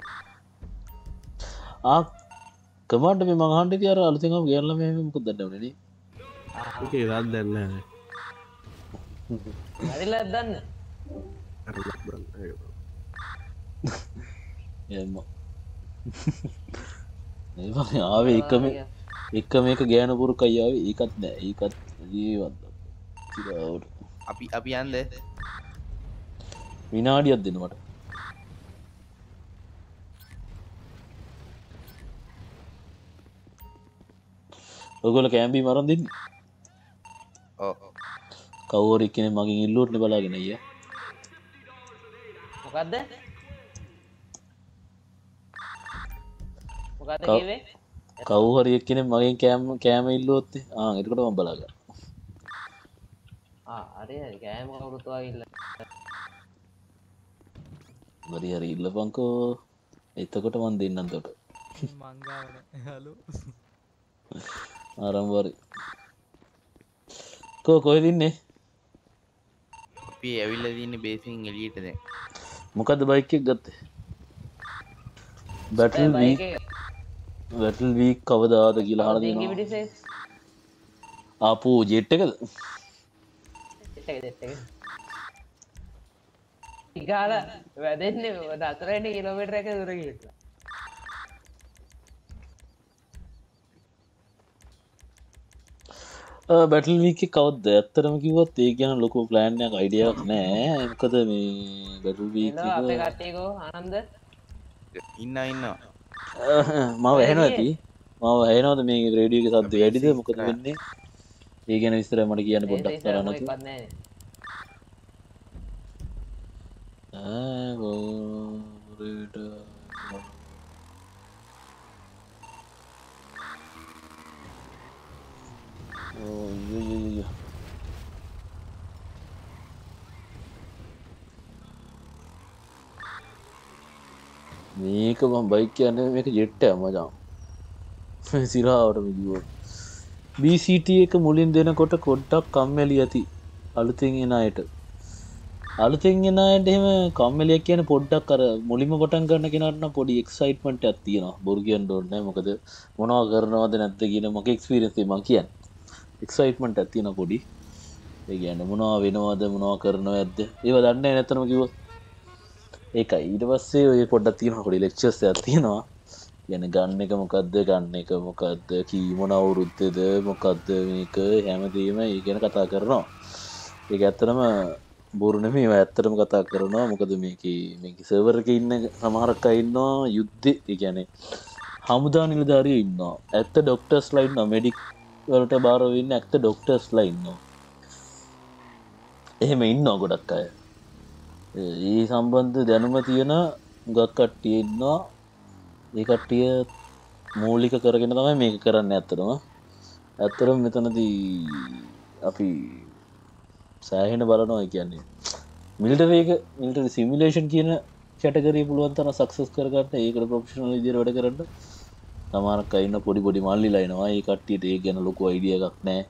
ආ කමාන්ඩ් මේ මං අහන්න ඉතින් අර අලුතෙන් ආව ගෑනලා මේ මොකද දන්නේ නැනේ නේ. ඒක ඒවත් දැන් නෑ. හරිලා දන්න. හරිලා දන්න ඒක. එම්ම මේ වගේ ආවේ එකම එක මේක ගෑනු පුරුකයි ආවේ ඒකත් නෑ ඒකත් ජීවත් කිරවට අපි අපි යන්ද විනාඩියක් දෙන්න මට ඔයගොල්ලෝ කැම්බි මරන් දෙන්නේ ඔව් කවුරු එක්කෙනෙක් මගෙන් ඉල්ලුවටනේ බලාගෙන අයියා මොකද්ද මොකද්ද කිව්වේ කවුරු හරි එක්කෙනෙක් මගෙන් කෑම කෑම ඉල්ලුවොත් ආ එතකොට මම බලාගන්න ආ හරි හරි කෑම කවුරුත් වගේ හරි හරි ඉල්ලපන්කෝ එතකොට මන් දෙන්නම් තොට මංගාවන හලු ආරම්භරි කෝ කොහෙද ඉන්නේ අපි ඇවිල්ලා තින්නේ බේසින් එළියට දැන් මොකද්ද බයික් එක ගත්තේ බැටල් වීක් බැටල් වීක් කවදාද කියලා අහලා දෙනවා ආපු ජෙට් එකද ජෙට් එක ජෙට් එක ඉගාල වැදෙන්නේ හතරවෙනි කිලෝමීටර් එක දුර ගිහිල්ලා බැටල් වීක් එක කවද්ද ඇත්තටම කිව්වොත් ඒ ගැන ලොකු ප්ලෑන් එකක් අයිඩියාවක් නැහැ මොකද මේ බැටල් වීක් එක අපේ කට්ටියකෝ ආනන්ද ඉන්න ඉන්නවා මම ඇහෙනවා ඇති මම ඇහෙනවද මේ රේඩියෝ එකේ සද්ද වැඩිද මොකද වෙන්නේ ඒ ගැන විස්තර මට කියන්න පොඩ්ඩක් කරන්න මේක මම බයික් කියන්නේ මේක ජෙට් එක මචං සිරාවටම ගියොත් බී සී ටී එක මුලින් දෙනකොට පොඩ්ඩක් කම්මැලි ඇති අලුතෙන් එන අයට අලුතෙන් එන අයට එහෙම කම්මැලියක් කියන්නේ පොඩ්ඩක් අර මුලින්ම පටන් ගන්න කෙනාට නම් පොඩි එක්සයිට්මන්ට් එකක් තියෙනවා බොරු කියන්න ඕනේ නැහැ මොකද මොනවා කරනවද නැද්ද කියන මගේ එක්ස්පීරියන්ස් එක මම කියන්නේ එක්සයිට්මන්ට් එකක් තියෙනවා පොඩි ඒ කියන්නේ මොනවා වෙනවද මොනවා කරනවද ඒව දන්නේ නැහැ නැත්නම් කිව්වොත් ඒකයි ඊට පස්සේ ඔය පොඩ්ඩක් තියෙනවා පොඩි ලෙක්චර්ස් එකක් තියෙනවා කියන්නේ ගන්න එක මොකද්ද ගන්න එක මොකද්ද කී මොන අවුරුද්දේද මොකද්ද මේක හැමදේම ඒ ගැන කතා කරනවා ඒක ඇත්තටම බොරු නෙමෙයි ඒවා ඇත්තටම කතා කරනවා මොකද මේකේ මේකේ සර්වර් එකේ ඉන්න සමහරක් අය ඉන්නවා යුද්ධේ ඒ කියන්නේ හමුදා නිලධාරියෝ ඉන්නවා ඇත්ත ડોක්ටර්ස්ලා ඉන්නවා මෙඩික් වලට බාර වෙන්නේ ඇත්ත ડોක්ටර්ස්ලා ඉන්නවා එහෙම ඉන්නවා ගොඩක් අය ඒ සම්බන්ධ දැනුම තියෙන ගොඩක් කට්ටිය ඉන්නවා ඒ කට්ටිය මූලික කරගෙන තමයි මේක කරන්නේ ඇත්තටම ඇත්තටම මෙතනදී අපි සෑහෙන බලනවා කියන්නේ මිලිටරි එක මිලිටරි සිමියුලේෂන් කියන කැටගරිය පුළුවන් තරම් සක්සස් කරගන්න ඒකට ප්‍රොෆෙෂනල් විදියට වැඩ කරන්න සමහරක් අය ඉන්න පොඩි පොඩි මල්ලිලා එනවා ඒ කට්ටියට ඒක ගැන ලොකු අයිඩියා එකක් නැහැ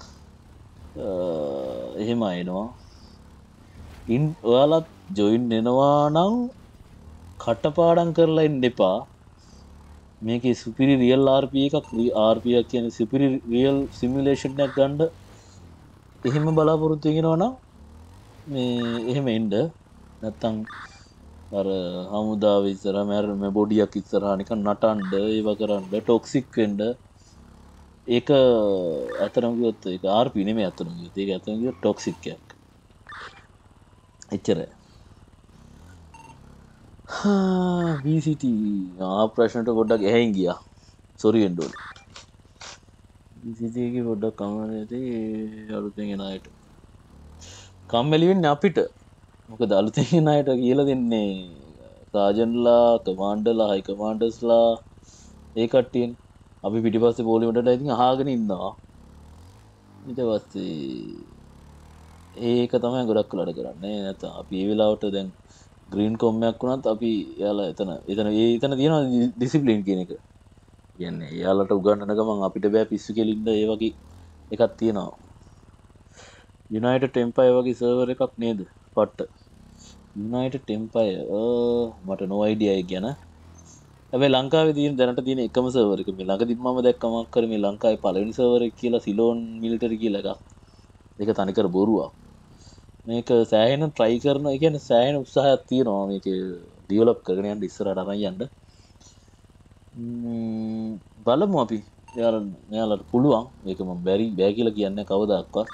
එහෙම එනවා ඉන් ඔයාලත් ජොයින් වෙනවා නම් කටපාඩම් කරලා ඉන්න එපා මේකේ සුපිරි රියල් ආර් පී එකක් ආර් පී එක කියන්නේ සුපිරි රියල් සිමියුලේෂන් එකක් ගන්න එහෙම බලාපොරොත්තු වෙනවා නම් මේ එහෙම එන්න නැත්තම් අර හමුදාව ඉස්සරහා මර මේ බොඩියක් ඉස්සරහා නිකන් නටන්න ඒව කරන්න ටොක්සික් වෙන්න ඒක අතරම ගියොත් ඒක ආර් පී නෙමෙයි අතරම ගියොත් ඒක අතරම ගියොත් ටොක්සික් එකක් එච්චරයි B C T ආ ප්‍රශ්නට පොඩ්ඩක් ඇහෙන් ගියා සොරි වෙන්න ඕනේ B C T එකේ පොඩ්ඩක් කමන්නේ නැති අලුතෙන් එන අයට කම්මැලි වෙන්නේ අපිට මොකද අලුතෙන් එන අයට කියලා දෙන්නේ සාජන්ලා කමාන්ඩර්ලා හයි කමාන්ඩර්ස්ලා ඒ කට්ටියන් අපි පිටිපස්සේ පොලිමටට ඉතින් අහගෙන ඉන්නවා ඊට පස්සේ ඒක තමයි ගොඩක් කලට කරන්නේ නැත්නම් අපි ඒ වෙලාවට දැන් ග්‍රීන් කොම්මයක් වුණත් අපි යාලා එතන එතන ඒ එතන තියෙනවා ඩිසිප්ලින් කියන එක කියන්නේ යාලට උගන්නන ගමන් අපිට බෑ පිස්සු කෙලින්න ඒ වගේ එකක් තියෙනවා යුනයිටඩ් ටෙම්පයර් වගේ සර්වර් එකක් නේද පට්ට යුනයිටඩ් ටෙම්පයර් මට නෝ අයිඩියා එක ගැන හැබැයි ලංකාවේ තියෙන දැනට තියෙන එකම සර්වර් එක මේ ළඟදිත් මම දැක්කම අක්කර මේ ලංකාවේ පළවෙනි සර්වර් එක කියලා සිලෝන් මිලිටරි කියලා එකක් ඒක තනිකර බොරුවක් මේක සෑහෙන try කරන ඒ කියන්නේ සෑහෙන උත්සාහයක් තියෙනවා මේක ඩෙවලොප් කරගෙන යන්න ඉස්සරහට අරන් යන්න බලමු අපි යාලා මෙයාලට පුළුවන් මේක මම බැරි බෑ කියලා කියන්නේ කවදාවත්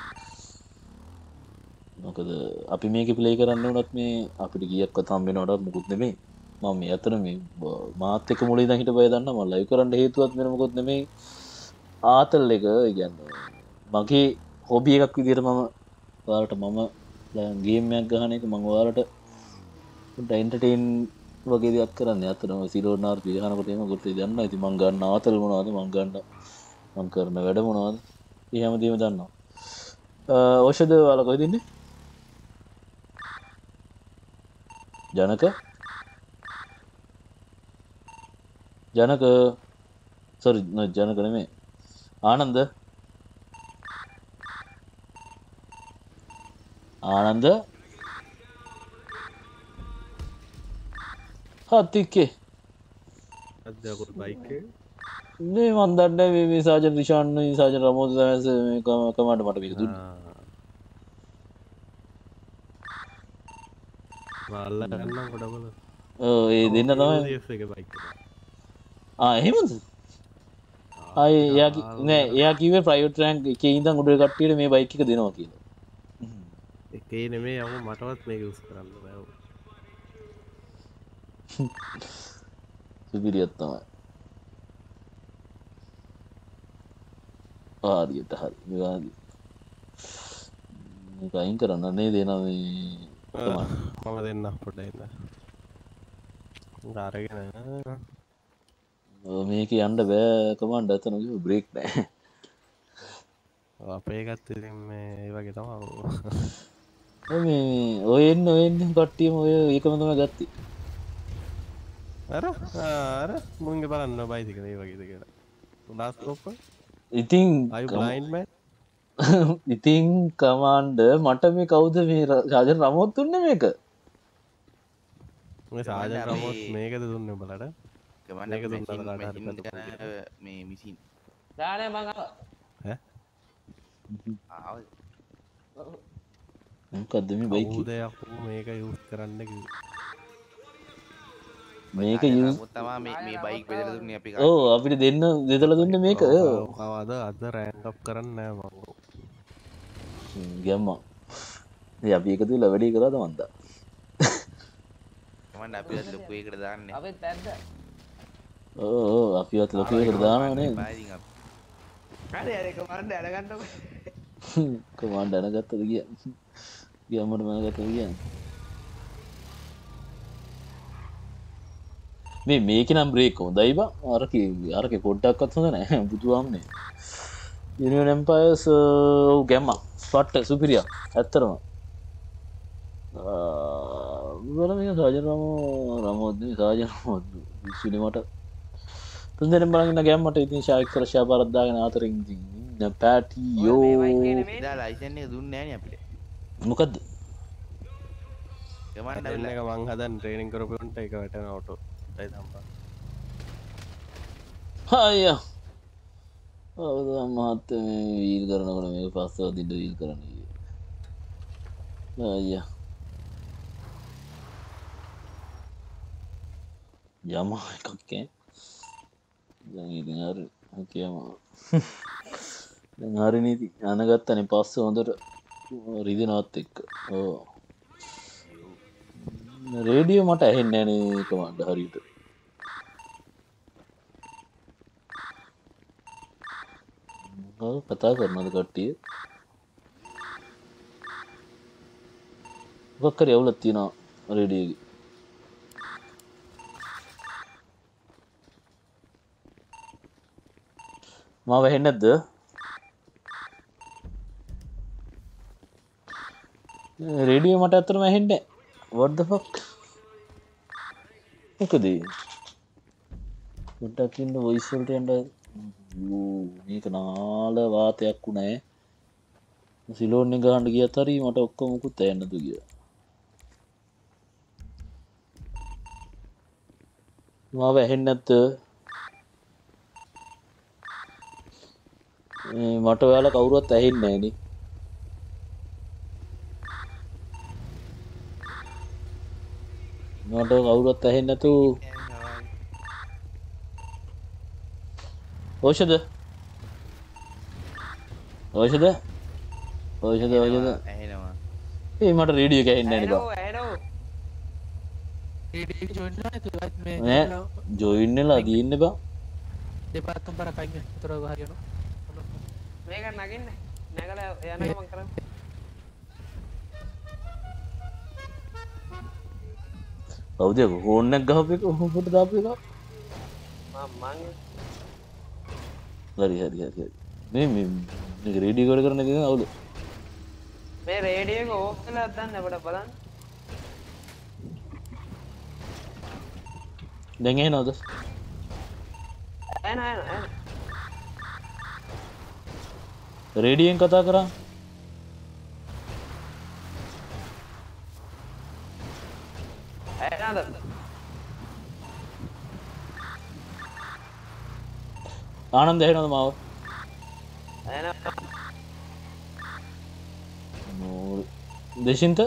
මොකද අපි මේක ප්ලේ කරන්න උනත් මේ අපිට ගියක්වත් හම්බ වෙනවට මොකුත් නෙමෙයි මම මේ අතර මේ මාත් එක්ක මුලින් ඉඳන් හිටපය දන්නා මම ලයිව් කරන්න හේතුවත් වෙන මොකුත් නෙමෙයි ආතල් එක ඒ කියන්නේ මගේ හොබි එකක් විදිහට මම ඔයාලට මම ගේම් එකක් ගහන එක මම ඔයාලට එන්ටර්ටේන් වගේ දෙයක් කරන්නේ අතරම සිරෝන් ආර් පී ගහනකොට එහෙම කොට දන්නවා ඉතින් මම ගන්න ආතල් මොනවද මම ගන්න මම කරන වැඩ මොනවද ඒ හැමදේම දන්නවා ඖෂධ ඔයාලා කොහෙද ඉන්නේ ජනක ජනක සෝරි ජනක නෙමෙයි ආනන්ද ආනන්ද හතිකේ අදකුත් බයික් නේ මන් දන්නේ මේ මේ සාජන් රිෂාන් මේ සාජන් රමෝද සමස් මේ කමාන්ඩ් මට මේක දුන්නා වල්ලා ගන්න ගොඩබල ඔව් ඒ දෙන්න තමයි එක බයික් ආ එහෙමද ආ එයා නෑ එයා කිව්වේ ප්‍රයිවට් රෑන්ක් එකේ ඉඳන් උඩ කට්ටියට මේ බයික් එක දෙනවා කියලා එකේ නෙමේ යමු මටවත් මේක යූස් කරන්න බෑ සුපිරියක් තමයි ආදියට හරි මේවාදී මේක අයින් කරන්න නේ දෙනවා මේ මම දෙන්න පොඩ්ඩක් ඉන්න අරගෙන මේක යන්න බෑ කමාන්ඩ් එතන කිව්ව බ්‍රේක් නෑ අපේ එකත් ඉතින් මේ ඒ වගේ තමයි මේ ඔය එන්න ඔය එන්න කට්ටියම ඔය ඒකම තමයි ගත්තේ අර අර මුංගේ බලන්න බයිසිකල් ඒ වගේද කියලා ලාස්ට් කොප්ප ඉතින් අයි බ්ලයින්ඩ් මෑන් ඉතින් කමාන්ඩ් මට මේ කවුද මේ රාජන් රමෝත් දුන්නේ මේක මේ සාජන් රමෝත් මේකද දුන්නේ බලට මේක මේ මිසින් දානේ මං ආවා ඈ ආවද මොකද්ද මේ බයික් උදයක් මේක යූස් කරන්න කිව්වේ මේක යූස් තමයි මේ මේ බයික් බෙදලා දුන්නේ අපි ඔව් අපිට දෙන්න දෙදලා දුන්නේ මේක කවද අද රෑන්ක් අප් කරන්න නෑ මම ගැම්මා ඒ අපි එකතු වෙලා වැඩේ කරාද මන්දා කමන්න අපිවත් ලොකු එකකට දාන්නේ අපිත් පැද්ද ඔව් ඔව් අපිවත් ලොකු එකකට දානවා නේද හරි හරි කමාන්ඩ් අරගන්නකො කමාන්ඩ් අරගත්තද ගියා ගියාමඩ මම ගත්තද ගියා මේ මේක නම් බ්‍රේක් හොඳයි බා අරක අරක පොඩ්ඩක්වත් හොඳ නැහැ බුදුහාමනේ යුනියන් එම්පයර්ස් ඔව් ගැම්මා ස්පොට් සුපිරියා ඇත්තටම ආ වල මේ සාජන් රමෝ රමෝත් සාජන් රමෝත් විශ්ුනේ මට තුන් දෙනෙක් බලන් ඉන්න ගැම්මට ඉතින් ෂායික් කර ෂාපාරක් දාගෙන ආතරින් ඉතින් පැටියෝ ඉදා ලයිසන් එක දුන්නේ නැහැ නේ අපිට මොකද්ද කමාන්ඩ් එක මං හදන් ට්‍රේනින් කරපු උන්ට එක වැටෙන ඔටෝ ටයි තම්පා හයියා ඔව් මහත් මේ වීල් කරනකොට මේක පස්සව දින්න වීල් කරන්න අයියා යමා එකක් ඈ දැන් ඉතින් හරි කියම දැන් හරි නීති යන ගත්තනේ පස්සේ හොඳට රිදෙනවත් එක්ක ඔව් රේඩියෝ මට ඇහෙන්නේ නැහැ නේ කමාන්ඩ් හරියට. ඔව් කතා කරනවද කට්ටිය? මොකක් කරේ අවුලක් තියෙනවා රේඩියෝ එකේ. මාව ඇහෙන්නේ නැද්ද? රේඩියෝ මට ඇත්තටම ඇහෙන්නේ නැහැ. What the fuck? මොකද? මට කින්න වොයිස් වලට යන්න යෝ මේක නාල වාතයක් උනේ. සිලෝන් එක ගහන්න ගියත් හරි මට ඔක්කොම මුකුත් ඇහෙන්නේ නැතු ගියා. මාව ඇහෙන්නේ නැද්ද? මට ඔයාලා කවුරුවත් ඇහෙන්නේ නැහැ නේ. මට කවුරුවත් ඇහෙන්නේ නැතු. ඖෂධ ඖෂධ ඖෂධ ඖෂධ ඇහෙනවා. ඒ මට රේඩියෝ එක ඇහෙන්නේ නැහැ නේ බා. ඇහෙනෝ රේඩියෝ එක ජොයින් වෙලා නැතුව මේ නෑ ජොයින් වෙලා තියෙන්නේ බා. දෙපාරක් තුන්පාරක් අයින් විතර හරියනවා. මේක නගින්න නැගලා යන්න මං කරන්නේ කවුද ෆෝන් එක ගහපු එක උඹට දාපු එක? මම මං හරි හරි හරි හරි. මේ මේ මේක රේඩියෝ එක කරන එක අවුල. මේ රේඩියෝ එක ඕෆ් කරලා දාන්න අපිට බලන්න. දැන් එනවද? එන එන එන. රේඩියෙන් කතා කරා. එනද? ආනන්ද එනවද මාව? එන. නෝ දෙශින්ත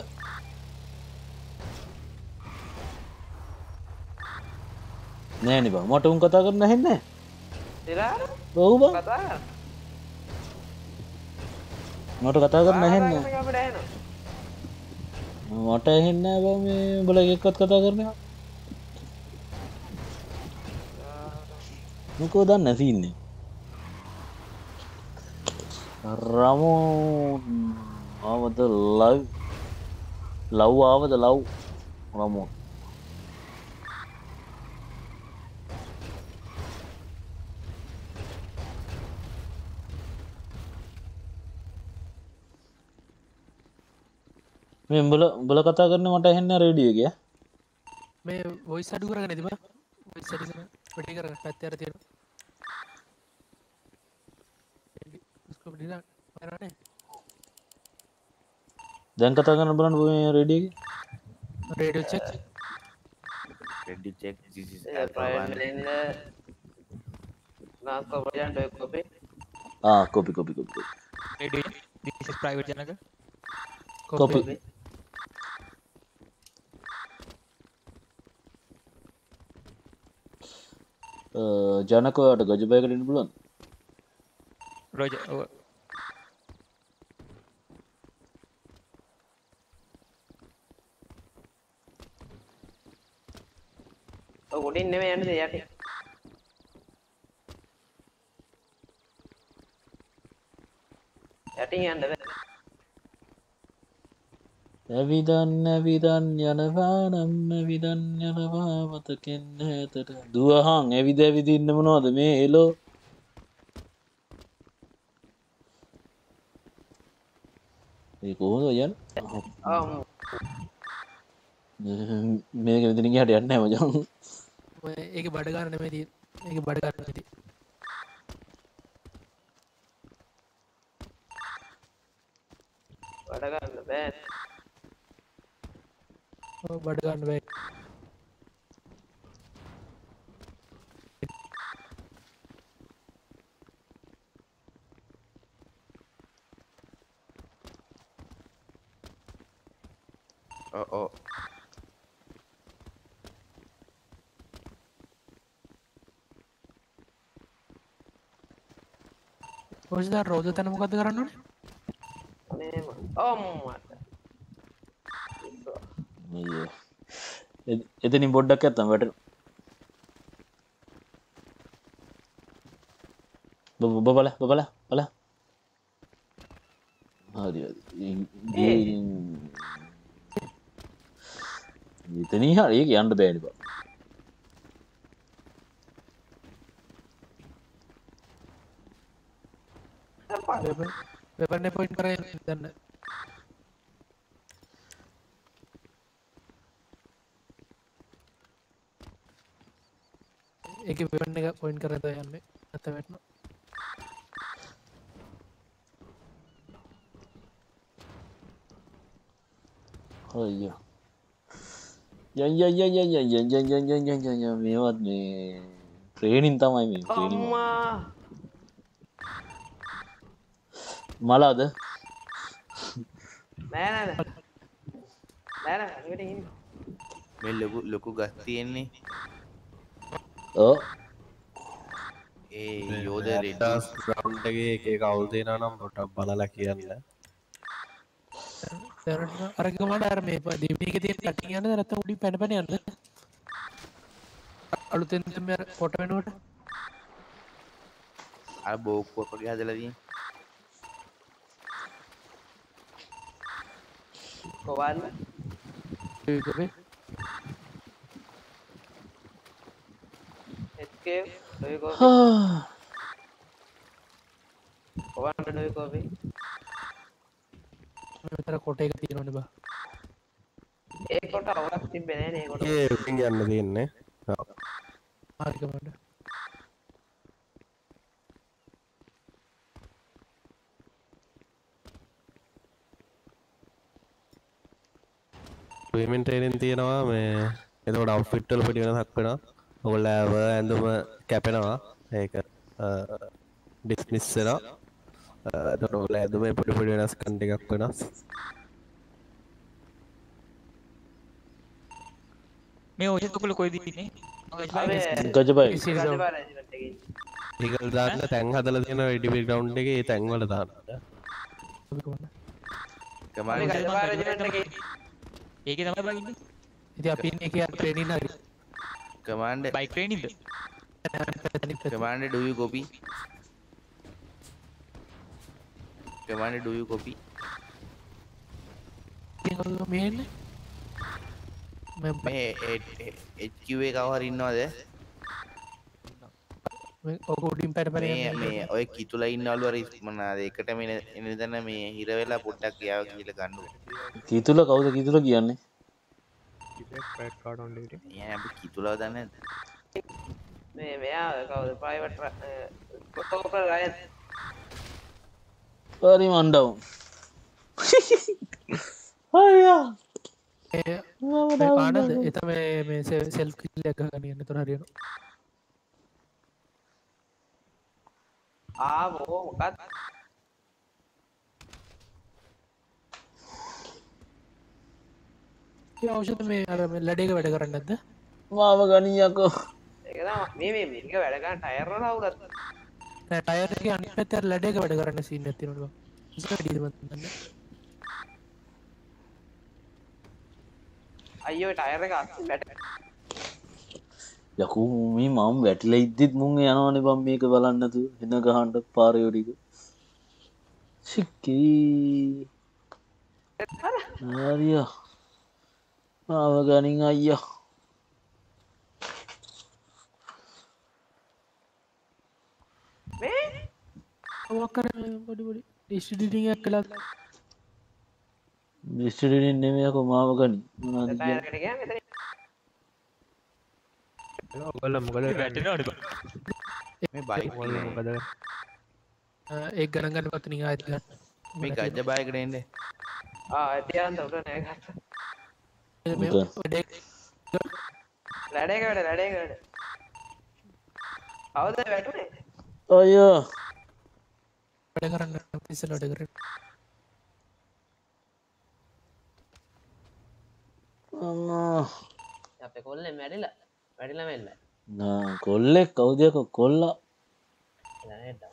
නෑ නේ බා මට උන් කතා කරන්න ඇහෙන්නේ නැහැ. දිලා ඔව් බා කතා කරා. මට කතා කරන්න ඇහෙන්නේ නැහැ. අපිට ඇහෙනවා. මට ඇහෙන්නේ නැහැ බා මේ උඹලා එක්කවත් කතා කරනවා. මොකෝ දන්නේ නැති ඉන්නේ. රමෝන් ආවද ලව් ලව් ආවද ලව් රමෝන් මේ උඹලා උඹලා කතා කරන මට ඇහෙන්නේ රේඩියෝ එකේ මේ වොයිස් අඩු කරගෙන ඉතින් බා වොයිස් අඩු කරගෙන වැඩි කරගෙන පැත්තේ අර තියෙනවා ස්කෝප් දිලා කරන්නේ දැන් කතා කරන්න බලන්න මේ රේඩියෝ එකේ radio check ready check this is private ඉන්න නාස්කෝ ප්‍රජන්ට් එක කොපි. ආ copy copy copy radio this is private channel copy ජනකෝට ගජ බයකට ඉන්න පුළුවන් රෝජ ඔය උඩින් නෙමෙයි යන්නේ යටි. යටින් යන්න බෑ. ඇවිදන් ඇවිදන් යනවා නම් ඇවිදන් යනවා මතකෙන් ඈතට දුවහන් ඇවිද ඇවිද ඉන්න මොනවද මේ එලෝ මේ කොහොමද යන්නේ ආ මේක මෙතනින් එහාට යන්නේ නැහැ මචං ඔය ඒකේ බඩ ගන්න නෙමෙයි තියෙන්නේ ඒකේ බඩ ගන්න නෙමෙයි බඩ ගන්න බෑ. ඔව් බඩ ගන්න බෑ oh oh ඔය දා රෝද තන මොකද්ද කරන්න ඕනේ මේම. ඔව් මට. අයියෝ එතනින් පොඩ්ඩක් ඇත්තම් වැට බබ බල බල බල හරි එතනී හරි ඒක යන්න බෑනි බා වෙපන් පොයින්ට් කරේ දන්න ඒක වෙපන් එක පොයින්ට් කරේ යන්නේ නැත්නම් වැටෙනවා අයියෝ යන් යන් යන් යන් යන් යන් යන් යන් යන් යන් යන් මේවත් මේ ට්‍රේනින් තමයි මේ ට්‍රේනින් මලාද නෑ නෑ නෑ නෑ නෑ නෙවෙයි ඉන්නේ මේ ලොකු ලොකු ගස් තියෙන්නේ ඔව් ඒ යෝධ රෙඩ්ඩස් ග්‍රවුන්ඩ් එකේ එක එක අවුල් දෙනා නම් පොඩ්ඩක් බලලා කියන්න අර ගමඩ අර මේ දෙවිනික තියෙන කටින් යනද නැත්නම් උඩින් පැන පැන යනද අලුතෙන් මේ ෆොටෝ වෙනකොට අර බෝක්කුවක් වගේ හදලා තියෙන කොවන්න ඒක මේ escape doy ko කොවන්න doy ko be මෙතන කොට එක තියෙනවනේ බා ඒ කොට අවුලක් තිබ්බේ නෑ නේ කොට ඒ උඩින් යන්න තියෙන්නේ ඔව් හරි කමන්න පේමන්ට් එකෙන් තියෙනවා මේ එතකොට අවුට්ෆිට් වල පොඩි වෙනසක් වෙනවා ඔයගොල්ලෝ ඇඳුම කැපෙනවා ඒක ඩිස්මිස් වෙනවා එතකොට ඔයගොල්ලෝ ඇඳුමේ පොඩි පොඩි වෙනස්කම් ටිකක් වෙනවා මේ ඔය තුකුල කොයිද ඉන්නේ ගජබයි ඊගල් දාන්න තැන් හදලා තියෙනවා ඩිබි ග්‍රවුන්ඩ් එකේ ඒ තැන් වල දාන්න කමාල් ඒකේ තමයි බලන්නේ ඉතින් අපි ඉන්නේ කිය ට්‍රේනින් හරි කමාන්ඩර් බයික් ට්‍රේනින්ද commander do you copy commander do you copy මේ මේ H Q එක කවහරි ඉන්නවද මේ ඔක උඩින් පැන පැන මේ මේ ඔය කිතුලා ඉන්නවලු අර මොනවාද එකට මේ එනදන මේ හිර වෙලා පොඩ්ඩක් යාව කියලා ගන්නු කීතුල කවුද කීතුල කියන්නේ ක්‍රෙඩිට් කාඩ් ඔන් ඩියුටි යා අපි කිතුලාව දන්නේ නැද්ද මේ මෙයා කවුද ප්‍රයිවට් කොටෝපර් රයන් හරි මණ්ඩව් අයියා ඒ ආනන්ද ඒ තමයි මේ සෙල්ෆ් කිල් එක ගන්න යන්න තොර හරියනවා ආ මොකෝ මොකක්ද ඒ ඖෂධ මේ අර මේ ලැඩේක වැඩ කරන්නේ නැද්ද මාව ගනියකෝ ඒක තමයි මේ මේ මේක වැඩ ගන්න ටයර් වල අවුලක් නෑ ටයර් එකේ අනිත් පැත්තේ අර ලැඩේක වැඩ කරන්න සීන් එකක් තියෙනවා ඒක වැඩිද මන් දන්නේ අයියෝ ටයර් එක අස්සේ වැට යකෝ මේ මම වැටිලා ඉද්දිත් මුන් යනවනේ බම් මේක බලන්න නැතුව එන ගහන්න පාරේ ටික සික්කී හරියා ආව ගනින් අයියා මේ ඔක් කරන්නේ පොඩි පොඩි ඩිස්ට්‍රිබියුටින් එකක් කළා ඩිස්ට්‍රිබියුටින් නෙමෙයි යකෝ මාව ගනි මොනවද ටයර් එකට ගියාම එතන ඔයගොල්ලෝ මොකද වැටෙනවද මේ බයික් ඔයගොල්ලෝ මොකද ඒක ගණන් ගන්න පස්සේ නිකන් ආයෙත් ගන්න මේ ගජ්ජ බයිකට එන්නේ ආ තියන්න උඩ නෑ ගත්ත මේ මොකද? වැඩේ ලැඩේක වැඩ ලැඩේක වැඩ කවුද වැටුනේ අයියා වැඩ කරන්න ඉස්සෙල්ලා වැඩ කරේ අම්මා අපේ කොල්ලේ මැරිලා මැරිලා මෙල්ල නා කොල්ලෙක් කවුද යකෝ කොල්ලා නේද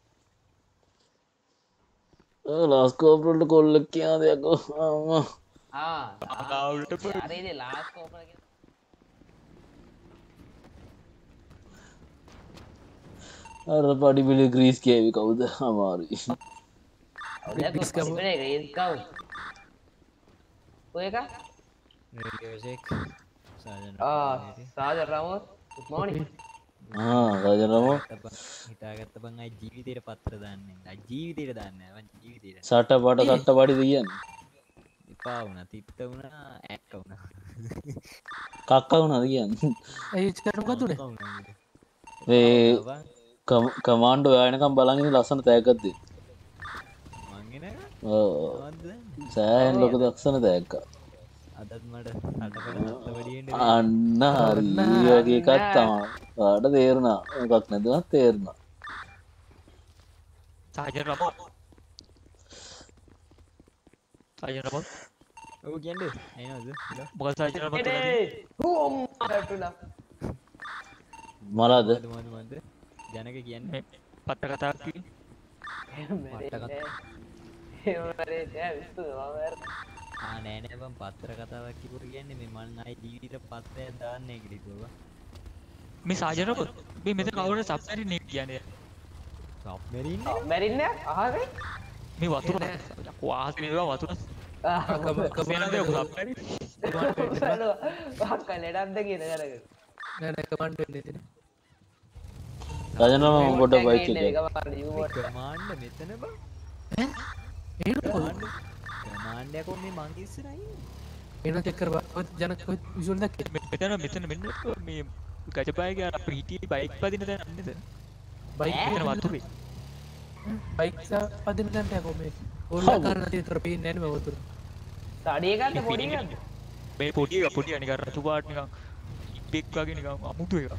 ලාස් කෝපරේට් කොල්ලෙක් කියනද යකෝ අම්මා ආ කවුරුට පොඩි අර ඉතින් ලාස්ට් ඕපන් එක අර පඩි පිළි ග්‍රීස් කෑවි කවුද අමාරුයි දැන් කොහොමද ග්‍රීස් කව් ඔය එක රේඩියෝ චෙක් සාජන් ආ සාජන් රමෝස් good morning ආ රාජනම හිතාගත්ත බං අයි ජීවිතේට පත්‍ර දාන්නේ අයි ජීවිතේට දාන්නේ මං ජීවිතේට සට පට කට්ට පඩිද කියන්නේ එපා වුණා තිත්ත වුණා ඇක්ක වුණා කක්ක වුණාද කියන්නේ ඇයි චරම ගතුනේ මේ කමාන්ඩෝ යානකම් බලන් ඉන්න ලස්සන තෑග්ගක් දෙන්න මං එන ඔව් සෑහෙන ලොකු දක්ෂණ තෑග්ගක් අදත් මට අටකට හත්ත වැඩියෙන් අන්න හරි වගේ එකක් තමයි ඔයාලට තේරුණා මොකක් නැතුවත් තේරුණා සාජන් රමෝ සාජන් රමෝ ඔව් කියන්නේ එනවද මොකද සාජන් රමෝ හුම් අරටුලා මලද මොකද මොකද ජනක කියන්නේ පත්ත කතාවක් කිව්වේ ඒ වරේ දැන් විශ්තු ආ නෑ නෑ බං පත්‍ර කතාවක් කිව්වොත් කියන්නේ මේ මන් ආයි ජීවිත පත්‍රයක් දාන්නේ කියලා කිව්වා මේ සාජන් රමෝ මේ මෙතන කවුරුද සබ්මැරින් එක කියන්නේ සබ්මැරින් මැරින්න අහරේ මේ වතුර යකෝ ආහස නෙවෙයි වතුර කමන්නේ සබ්මැරින් වාක්ක ලෙඩක්ද කියන කරගෙන නෑ නෑ කමාන්ඩ් වෙන්න ඉතින් රාජනම පොඩ බයික් එක කමාන්ඩ් මෙතන බං ඈ එහෙම කොහොමද කමාන්ඩ් එකෝ මේ මං ඉස්සරහින් එන චෙක් කරපන් ඔය ජනක කොයි විසුවල් දැක්කේ මෙතන මෙතන මෙන්න මේ ගජබායිගේ අර ප්‍රීටි බයික් පදින තැන නේද බයික් මෙතන වතුරේ බයික් පදින තැනට යකෝ මේ ඕල්ලා කරන තිතර පේන්නේ නෑනේ මේ වතුර සාඩිය ගන්න පොඩි ගන්න මේ පොඩි එක පොඩි නිකන් රතු පාට නිකන් ඉපෙක් වගේ නිකන් අමුතු එක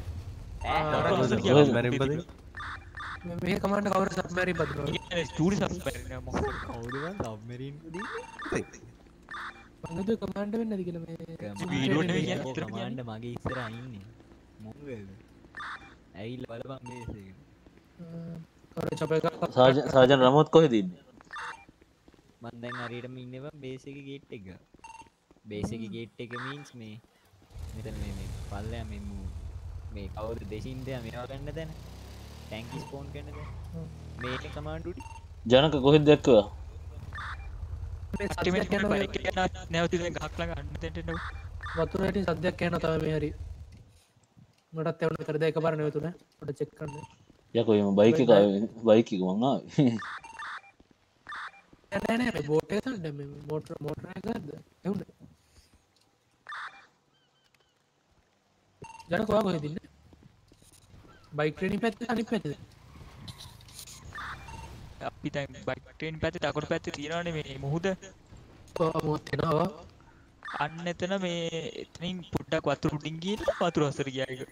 මේ කමාන්ඩ් කවුරු සබ්මැරින් බදිනවා කියන්නේ ස්ටූඩි සබ්මැරින් නෑ මොකද කවුද බං සබ්මැරින් පුදී මංගද කමාන්ඩ් වෙන්නේ නැති කියලා මේ වීඩියෝ නෙවෙයි කියන්නේ කමාන්ඩ් මගේ ඉස්සරහා ඉන්නේ මොකද ඇවිල්ලා බලපන් බේස් එක කවුරු චොප් එක සාජන් සාජන් රමොත් කොහෙද ඉන්නේ මන් දැන් හරියටම ඉන්නේ බං බේස් එකේ ගේට් එක බේස් එකේ ගේට් එක මීන්ස් මේ මෙතන මේ මේ පල්ලෙයා මේ මේ කවුද දෙසින් දෙයා මේවා ගන්න දැන ටැන්කි ස්පෝන් කරන දැන මේක කමාන්ඩ් උඩි ජනක කොහෙද දැක්කවා අල්ටිමේට් කරන බයික් එක නැවති දැන් ගහක් ළඟ අන්න දෙන්න එන්න වතුර හැටි සද්දයක් එනවා තමයි මේ හරි මටත් එවන විතර දෙක පාර නෙවෙයි තුන පොඩ චෙක් කරන්න යකෝ එම බයික් එක බයික් එක මං ආවේ නෑ නෑ මේ බෝට් එක තමයි මේ මෝටර මෝටර එක ගන්නද එවුනේ ජනක ඔයා කොහෙද ඉන්නේ බයික් ට්‍රේනින් පැත්තේ අනිත් පැත්තේ අපි දැන් බයික් ට්‍රේන් පැත්තේ දකුණු පැත්තේ තියෙනවානේ මේ මුහුද ඔව් මොකද එනවා අන්න එතන මේ එතනින් පොඩ්ඩක් වතුර උඩින් ගිහින් වතුර අස්සර ගියා ඒක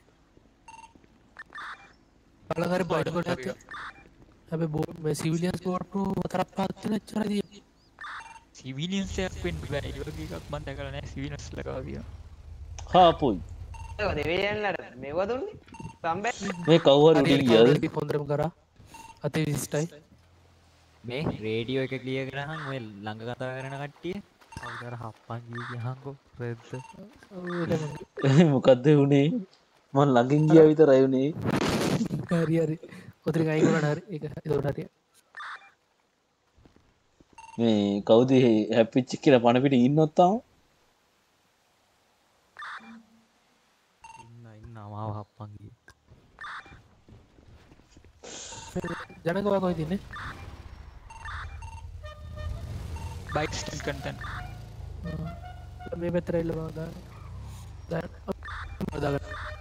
බලකාර බයික් කොට ඇත්ත හැබැයි බෝ මේ සිවිලියන්ස් බෝට් හතරක් පහක් තියෙන එච්චරයි සිවිලියන්ස් එකක් වෙන්න බෑ ඒ වගේ එකක් මම දැකලා නැහැ සිවිලියන්ස් ලකවා කියලා හාපොයි ඒක දෙවියන්ලට මේව දුන්නේ සම්බෑ මේ කවුරු උඩින් ගියාද හොඳටම කරා අති විශිෂ්ටයි මේ රේඩියෝ එක ක්ලියර් කරානම් ඔය ළඟ කතා කරන කට්ටිය කවුද අර හප්පන් ගියහන්කෝ රෙද්ද මොකද්ද උනේ මං ළඟින් ගියා විතරයි උනේ හරි හරි ඔතරින් අයින් වුණා හරි ඒක ඒකට හරි මේ කවුද හැප්පිච්ච කියලා පණ පිට ඉන්නොත් තාම ඉන්න ඉන්න මාව හප්පන් ගියේ ජනක ඔයා කොහෙද ඉන්නේ බයික් ස්ටිල් කන්ටෙන්ට් මේ පැත්තට එල්ල බා දාන්න දැන් දාගන්න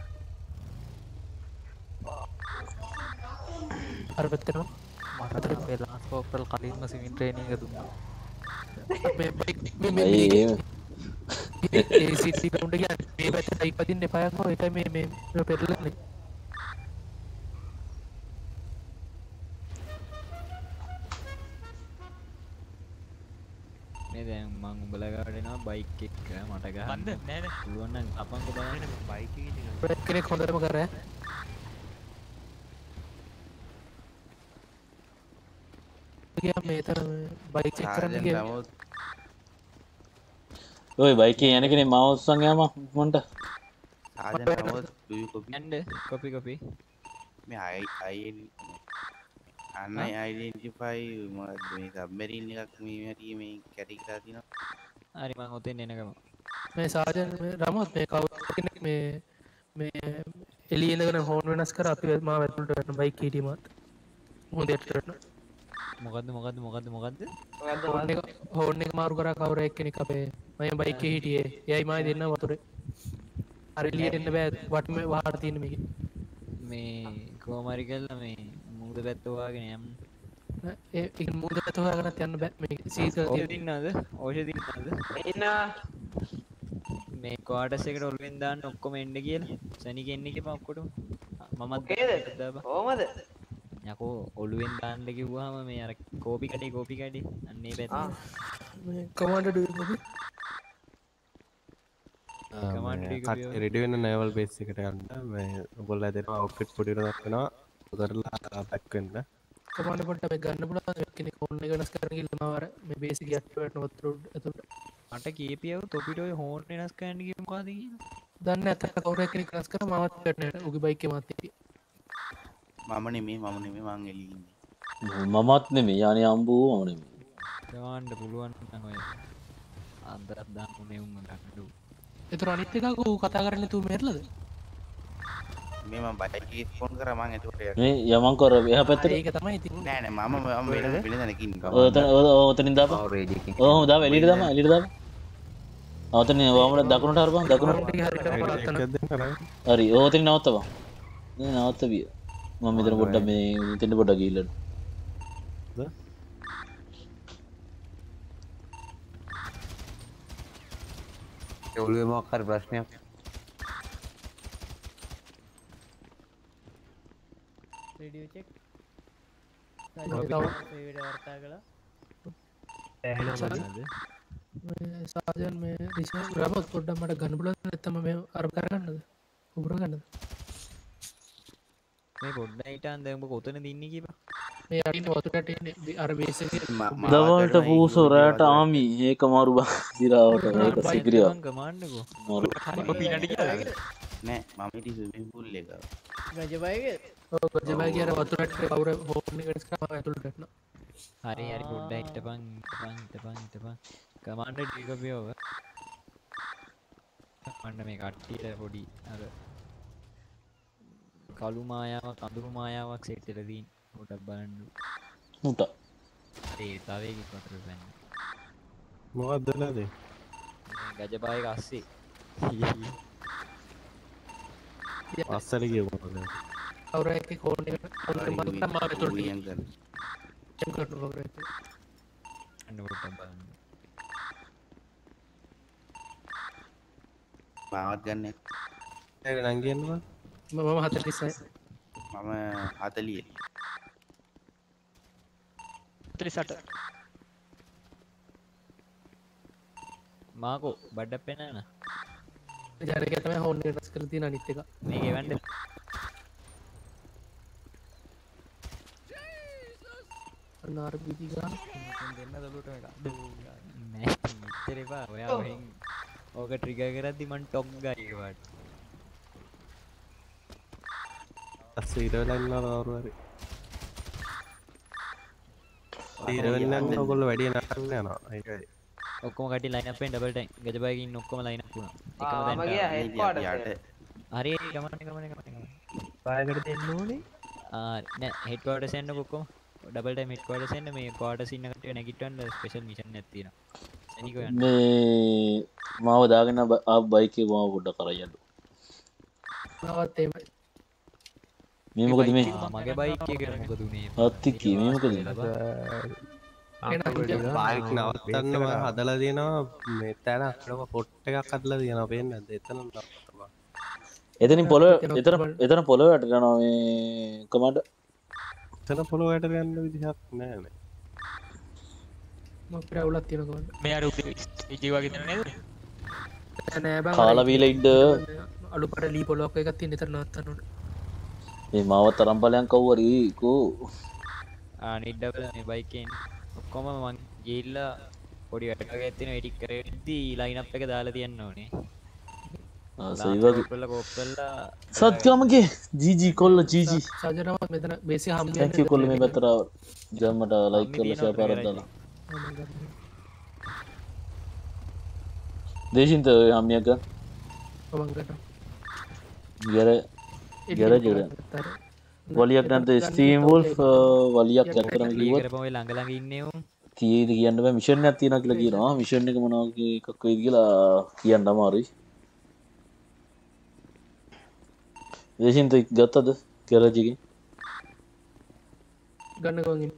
අර පැත්තට මට මේ ලාස්ට් කෝප්පල් කලින්ම සිවිල් ට්‍රේනින් එක දුන්නා මේ බයික් මේ මේ ඒ සිටි ග්‍රවුන්ඩ් එක මේ පැත්තට ඉපදින්න එපා යකෝ ඒකයි මේ මේ පෙරලන්නේ මේ දැන් මං උඹලා ගාවට එනවා බයික් එක මට ගහන්න බන්ද නෑ නෑ පුළුවන් නම් අපංකෝ බලන්න බයික් එකේ බ්‍රේක් කෙනෙක් හොඳටම කරා ගියා මේ තර බයික් චෙක් කරන්න ගියා ඔය බයිකේ යන කෙනේ මාව උස්සන් යාම මන්ට සාජන් නමුත් do you copy and copy copy මේ I I අන්න identify මොකද්ද මේ සබ්මරීන් එකක් මේ හැටි මේ කැටි කරලා තිනවා හරි මං ඔතෙන් එනකම මේ සාජන් රමත් මේ කවුරු කෙනෙක් මේ මේ එළිය ඉඳගෙන හෝන් වෙනස් කර අපි මාව ඇතුළට වැටෙන බයික් කීටි මාත් හොඳට වැටෙන මොකද්ද මොකද්ද මොකද්ද මොකද්ද හෝන් එක හෝන් එක මාරු කරා කවුරු එක්කෙනෙක් අපේ මම බයික් එකේ හිටියේ එයයි මායි දෙන්න වතුරේ අර එළියට එන්න බෑ වට මේ වහට තියෙන මේක මේ කොමාරි කළා මේ මූද පැත්ත හොයාගෙන යන්න ඒ ඒක මූද පැත්ත හොයාගෙනත් යන්න බෑ මේක සීසල් ඔය දින්නද ඔය දින්නද එන්න මේ ක්වාටර්ස් එකට ඔලුවෙන් දාන්න ඔක්කොම එන්න කියලා සනික එන්න කියපන් ඔක්කොටම මමත් ඕකේද කොහමද යකෝ ඔලුවෙන් දාන්න කිව්වහම මේ අර කෝපි කඩේ කෝපි කඩේ අන්න ඒ පැත්ත මේ කමාන්ඩර් ඩු රෙඩි වෙන නේවල් බේස් එකට යන්න මේ ඔයගොල්ලෝ දෙනවා අවුට්ෆිට් පොඩි වෙනක් වෙනවා උදර්ලා බැක් වෙන්න කමාන්ඩර් පොඩ්ඩක් මේ ගන්න පුළුවන් කෙනෙක් ඕන් එක වෙනස් කරන්න කියලා මම අර මේ බේසික් යට්ට වැටෙන වතුර එතකොට මට කීපියව තොපිට ඔය හෝන් වෙනස් කරන්න කිව්ව මොකද කියලා දන්නේ නැත්නම් කවුරු කෙනෙක් වෙනස් කරා මමත් වැටෙනවා උගේ බයික් එකේ මාත් හිටියේ මම නෙමෙයි මම නෙමෙයි මං එළියේ ඉන්නේ මමත් නෙමෙයි යන්නේ අම්බෝ මම නෙමෙයි ගවන්න පුළුවන් නම් ඔය අන්දරක් දාන්න උනේ උන් ගන්නඩු ඒතර අනිත් එක කෝ කතා කරන්නේ තු මෙහෙරලද මේ මම බයික් එකේ ෆෝන් කරා මං එතකොට මේ යමන් කර එහා පැත්තට ඒක තමයි ඉතින් නෑ නෑ මම මම වෙන පිළිදැනක ඉන්නවා ඔතන ඔතනින් දාපන් ඔහොම දාපන් එළියට දාපන් එළියට දාපන් ඔතන වමට දකුණට හරපන් දකුණට හරි ඔතනින් නවත්තපන් නේ නවත්තපිය මම මෙතන පොඩ්ඩක් මේ මෙතෙන්ට පොඩ්ඩක් ගිහිල්ලා ඒ ඔළුවේ මොකක් හරි ප්‍රශ්නයක් රේඩියෝ චෙක් සාජන් වර්තා කළා සාජන් මේ රිෂන් රමත් පොඩ්ඩක් මට ගන්න පුළුවන් නැත්නම් මේ අර කරගන්නද උඹර ගන්නද මේ පොඩ්ඩක් හිටන් දැන් ඔබ කොතනද ඉන්නේ කියපන් මේ අරින්න වතුරට ඉන්නේ අර බේස් එකේ දවල්ට පූසෝ රැට ආමි ඒක මාරු බා දිරාවට ඒක සිග්‍රියා මං කමාන්නකෝ හරි ඔබ පිනට කියලා නෑ මම ඉති ස්විමින් pool එක ගජබයිගේ ඔව් ගජබයි කියන වතුරට කවුරු හෝන් එක වෙනස් කරා ඇතුළට වැටෙනවා හරි හරි පොඩ්ඩක් හිටපන් හිටපන් හිටපන් හිටපන් කමාන්ඩර් ඩීකපියව මන්න මේ කට්ටියට පොඩි අර කළු මායාවක් අඳුරු මායාවක් සෙට් කරලා දීන් පොඩක් බලන්න උට ඒ තව එකක් වතර බෑන්න මොකක්ද වෙලාද ගජබායක අස්සේ අස්සට ගිය මොකද කවුරු එක්ක හෝන් එක මම මම ඇතුළට වියන් කරන චෙක් කරනවා කවුරු එක්ක අන්න පොඩක් බලන්න මාවත් ගන්න ඒක නම් කියන්නවා මම හතලිසයි මම හතලිය ත්‍රිසට මාකෝ බඩ පෙනන ජරක තමයි හෝන් එක වෙනස් කරලා තියෙන අනිත් එක මේක එවන්න අනාර බීති ගන්න දෙන්න දලුට එක නෑ මෙච්චර එපා ඔයා ඔහෙන් ඕක ට්‍රිගර් කරද්දි මං ටොක් ගා ඒකට අස්සේ ඊට වෙලා ඉන්නවා කවුරු හරි ඊට වෙලා නම් ඔයගොල්ලෝ වැඩි නටන්න යනවා ඒකයි ඔක්කොම කටි ලයින් අප් එකෙන් ඩබල් ටයිම් ගජබයිකින් ඉන්න ඔක්කොම ලයින් අප් වුණා එකම ආ මම දැන් ගියා හෙඩ් ක්වාටර්ස් හරි හරි ගමන ගමන ගමන පායකට දෙන්න ඕනේ ආ නෑ හෙඩ් ක්වාටර්ස් එන්න ඔක්කොම ඩබල් ටයිම් හෙඩ් ක්වාටර්ස් එන්න මේ ක්වාටර්ස් ඉන්න කට්ටිය නැගිටවන්න ස්පෙෂල් මිෂන් එකක් තියෙනවා සනිකෝ යන්න මේ මාව දාගෙන ආ බයිකේ මාව පොඩ්ඩක් කරා යන්න මාවත් එමය මේ මොකද මේ මගේ බයික් එක මොකද උනේ අත්තිකී මේ මොකද බයික් නවත්තන්න මම හදලා දෙනවා මේ තැන අක්ලම පොට් එකක් හදලා දෙනවා පේන්නේ නැද්ද එතන නවත්තනවා එතනින් පොළොව එතන එතන පොළොව වැට යනවා මේ කමාන්ඩර් එතන පොළොව වැට යන්න විදිහක් නැහැ නේ මම ප්‍රවුලක් තියෙන කොහොමද මේ අර උදේ ඉජි වගේ දෙන නේද නෑ බං කාලා බීලා ඉන්න අලු පාට ලී පොලොක් එකක් තියෙන ඉතර නවත්තන්න ඕනේ මේ මාව තරම් බලයන් කව්වරි කෝ ආ නිඩ්ඩබල මේ බයිකෙන් ඔක්කොම මං ගිහිල්ලා පොඩි වැඩ වගේ තියෙන එඩිට් කරද්දී ලයින් අප් එක දාලා තියන්න ඕනේ. ආ සයි වගේ කොල්ල කෝප් කරලා සත්‍යමගේ ජීජී කොල්ල ජීජී සජනවත් මෙතන බේසි හම් thank you කොල්ල මේ පැත්තට ජම්මට ලයික් කරලා ෂෙයා පාරක් දාලා දේශින්ත හම්මියක ගැර ගැරජ වලියක් නැද්ද ස්ටීම් වුල්ෆ් වලියක් ඇත්තරම කිව්වොත් කරපම ළඟ ළඟ ඉන්නේ උන් කීයද කියන්න බෑ මිෂන් එකක් තියෙනවා කියලා කියනවා මිෂන් එක මොනවා එකක් වෙයිද කියලා කියන්න අමාරුයි දේශින්ත ගත්තද ගැරජ් එකේ ගන්න කොහොමද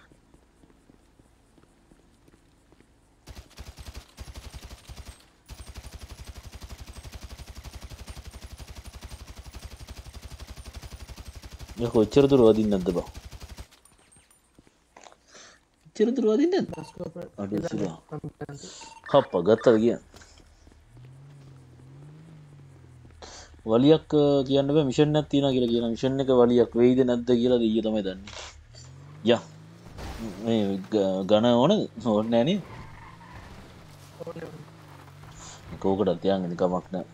මේ කොච්චර දුර වදින්නේ නැද්ද බං කොච්චර දුර වදින්නේ නැද්ද අඩු සිලා හප්පා ගත්තද කියන්නේ වලියක් කියන්න බෑ මිෂන් එකක් තියෙනවා කියලා කියන මිෂන් එක වලියක් වෙයිද නැද්ද කියලා ඊයේ තමයි දන්නේ යා මේ ගණ ඕනද ඕනේ නෑනේ කෝකටත් තියන්නේ කමක් නෑ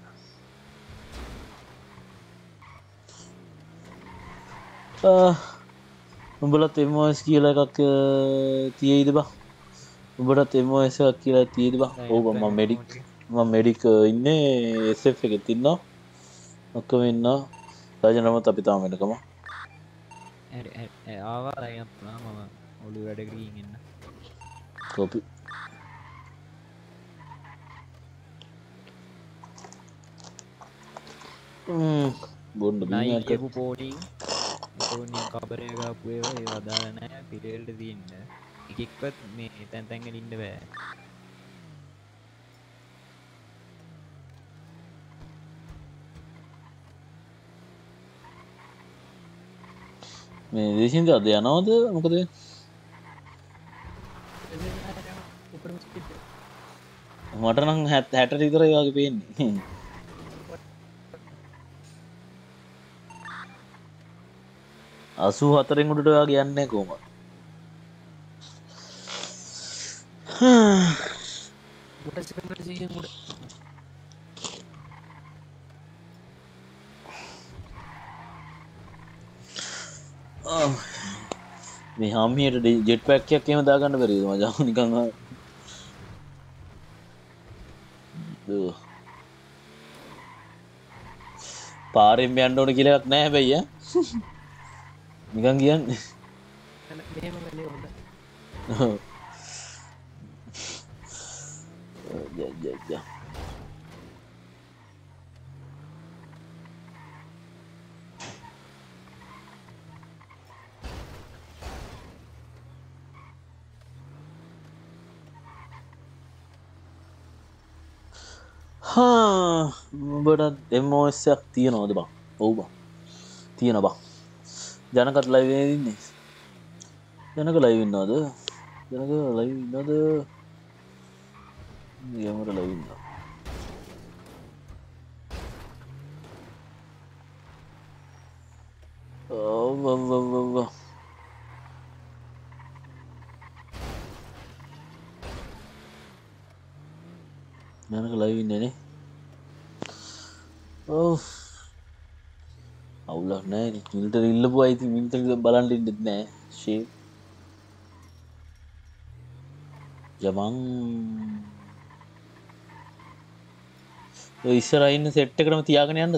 උඹලත් එම් ඕ එස් කියලා එකක් තියෙයිද බං උඹටත් එම් ඕ එස් එකක් කියලා තියෙයිද බං ඔව් මම මෙඩික් මම මෙඩික් ඉන්නේ එස් එෆ් එකෙත් ඉන්නවා ඔක්කොම ඉන්නවා රාජනමත් අපි තාම වෙනකම ආවා ලයින් අප් නා මම ඔලු වැඩ ගිහින් ඉන්න කොපි ම්ම් බොන්න බීමක් කියපු පොඩි ඕනේ කබරේ ගාපු ඒවා ඒ වදාලා නැහැ පිළිවෙලට දින්න එකෙක්වත් මේ තැන් තැන් වල ඉන්න බෑ මේ දේශින්ද අද යනවද මොකද මට නම් හැට විතරයි වගේ පේන්නේ අසූ හතරෙන් උඩට වගේ යන්නේ කොහොමද මුට සිකන්ඩ් සීයෙන් උඩ මේ හම්මියට ජෙට් පැක් එකක් එහෙම දාගන්න බැරිද මචං නිකන් පාරෙන් යන්න ඕන කියලා එකක් නැහැ හැබැයි ඈ නිකන් කියන්නේ මෙහෙම වෙන්නේ හොඳයි ජ ජ ජ උඹට එම් ඕ එස් එකක් තියෙනවද බං ඔව් බං තියෙන බං ජනකත් ලයිව් එකේ ඉන්නේ ජනක ලයිව් ඉන්නවද ජනක ලයිව් ඉන්නවද යමර ලයිව් ඉන්නවා ඔව් ඔව් ඔව් ඔව් ජනක ලයිව් ඉන්නේ නේ ඔව් අවුලක් නෑ මිල්ටරි ඉල්ලපු අය ඉතින් මිල්ටරි බලන්න ඉන්නෙත් නෑ ෂේ යමං ඔය ඉස්සරහා ඉන්න සෙට් එකටම තියාගෙන යන්නද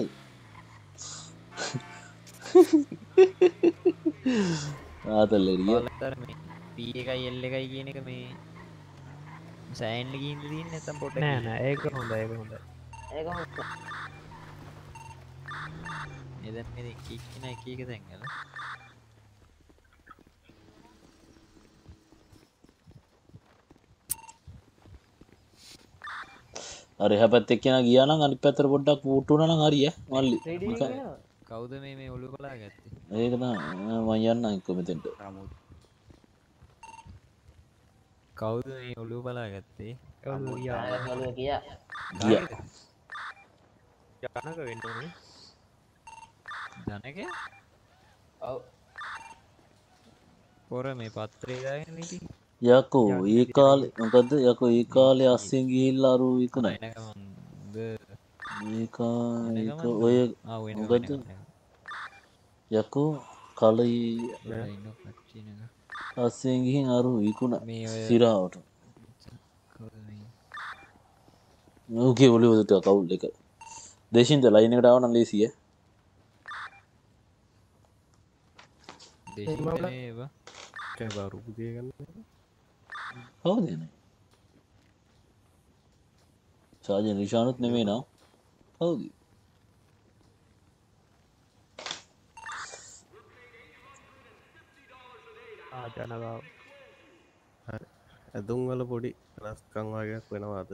ආතල් එරිය පී එකයි එල් එකයි කියන එක මේ සෑන්ඩ් ගිහින් තියෙන්නේ නැත්නම් පොඩ්ඩක් නෑ නෑ ඒක හොඳයි ඒක හොඳයි ඒක හොඳයි එදැන් මේ කික්කින එක එක තැන්වල අර එහා පැත්තේ කෙනා ගියා නම් අනිත් පැත්තට පොඩ්ඩක් වූට් වුණා නම් හරි ඈ මල්ලි කවුද මේ මේ ඔලුව බලා ගත්තේ ඒක තමයි මම යන්නම් එක්ක මෙතෙන්ට කවුද මේ ඔලුව බලා ගත්තේ ඔලුව ගියා ඔලුව ගියා ගියා ජනක වෙන්න ඕනේ ජනක ඔව් පොර මේ පත්‍රේ දාගෙන ඉතින් යකෝ ඒ කාලේ මොකද යකෝ ඒ කාලේ අස්සෙන් ගිහිල්ලා අරු විකුණයි ඒක ඔය මොකද යකෝ කලයි අස්සෙන් ගිහින් අරු විකුණ සිරාවට ඕකේ ඔලි වලට කවුල් එක දේශින්ද ලයින් එකට ආව නම් ලේසිය කැබරු පුදිය ගන්න කවුද එන්නේ සාජන් රිෂානුත් නෙමෙයි නා කවුද ආජනගාව ඇදුම් වල පොඩි වෙනස්කම් වගේක් වෙනවාද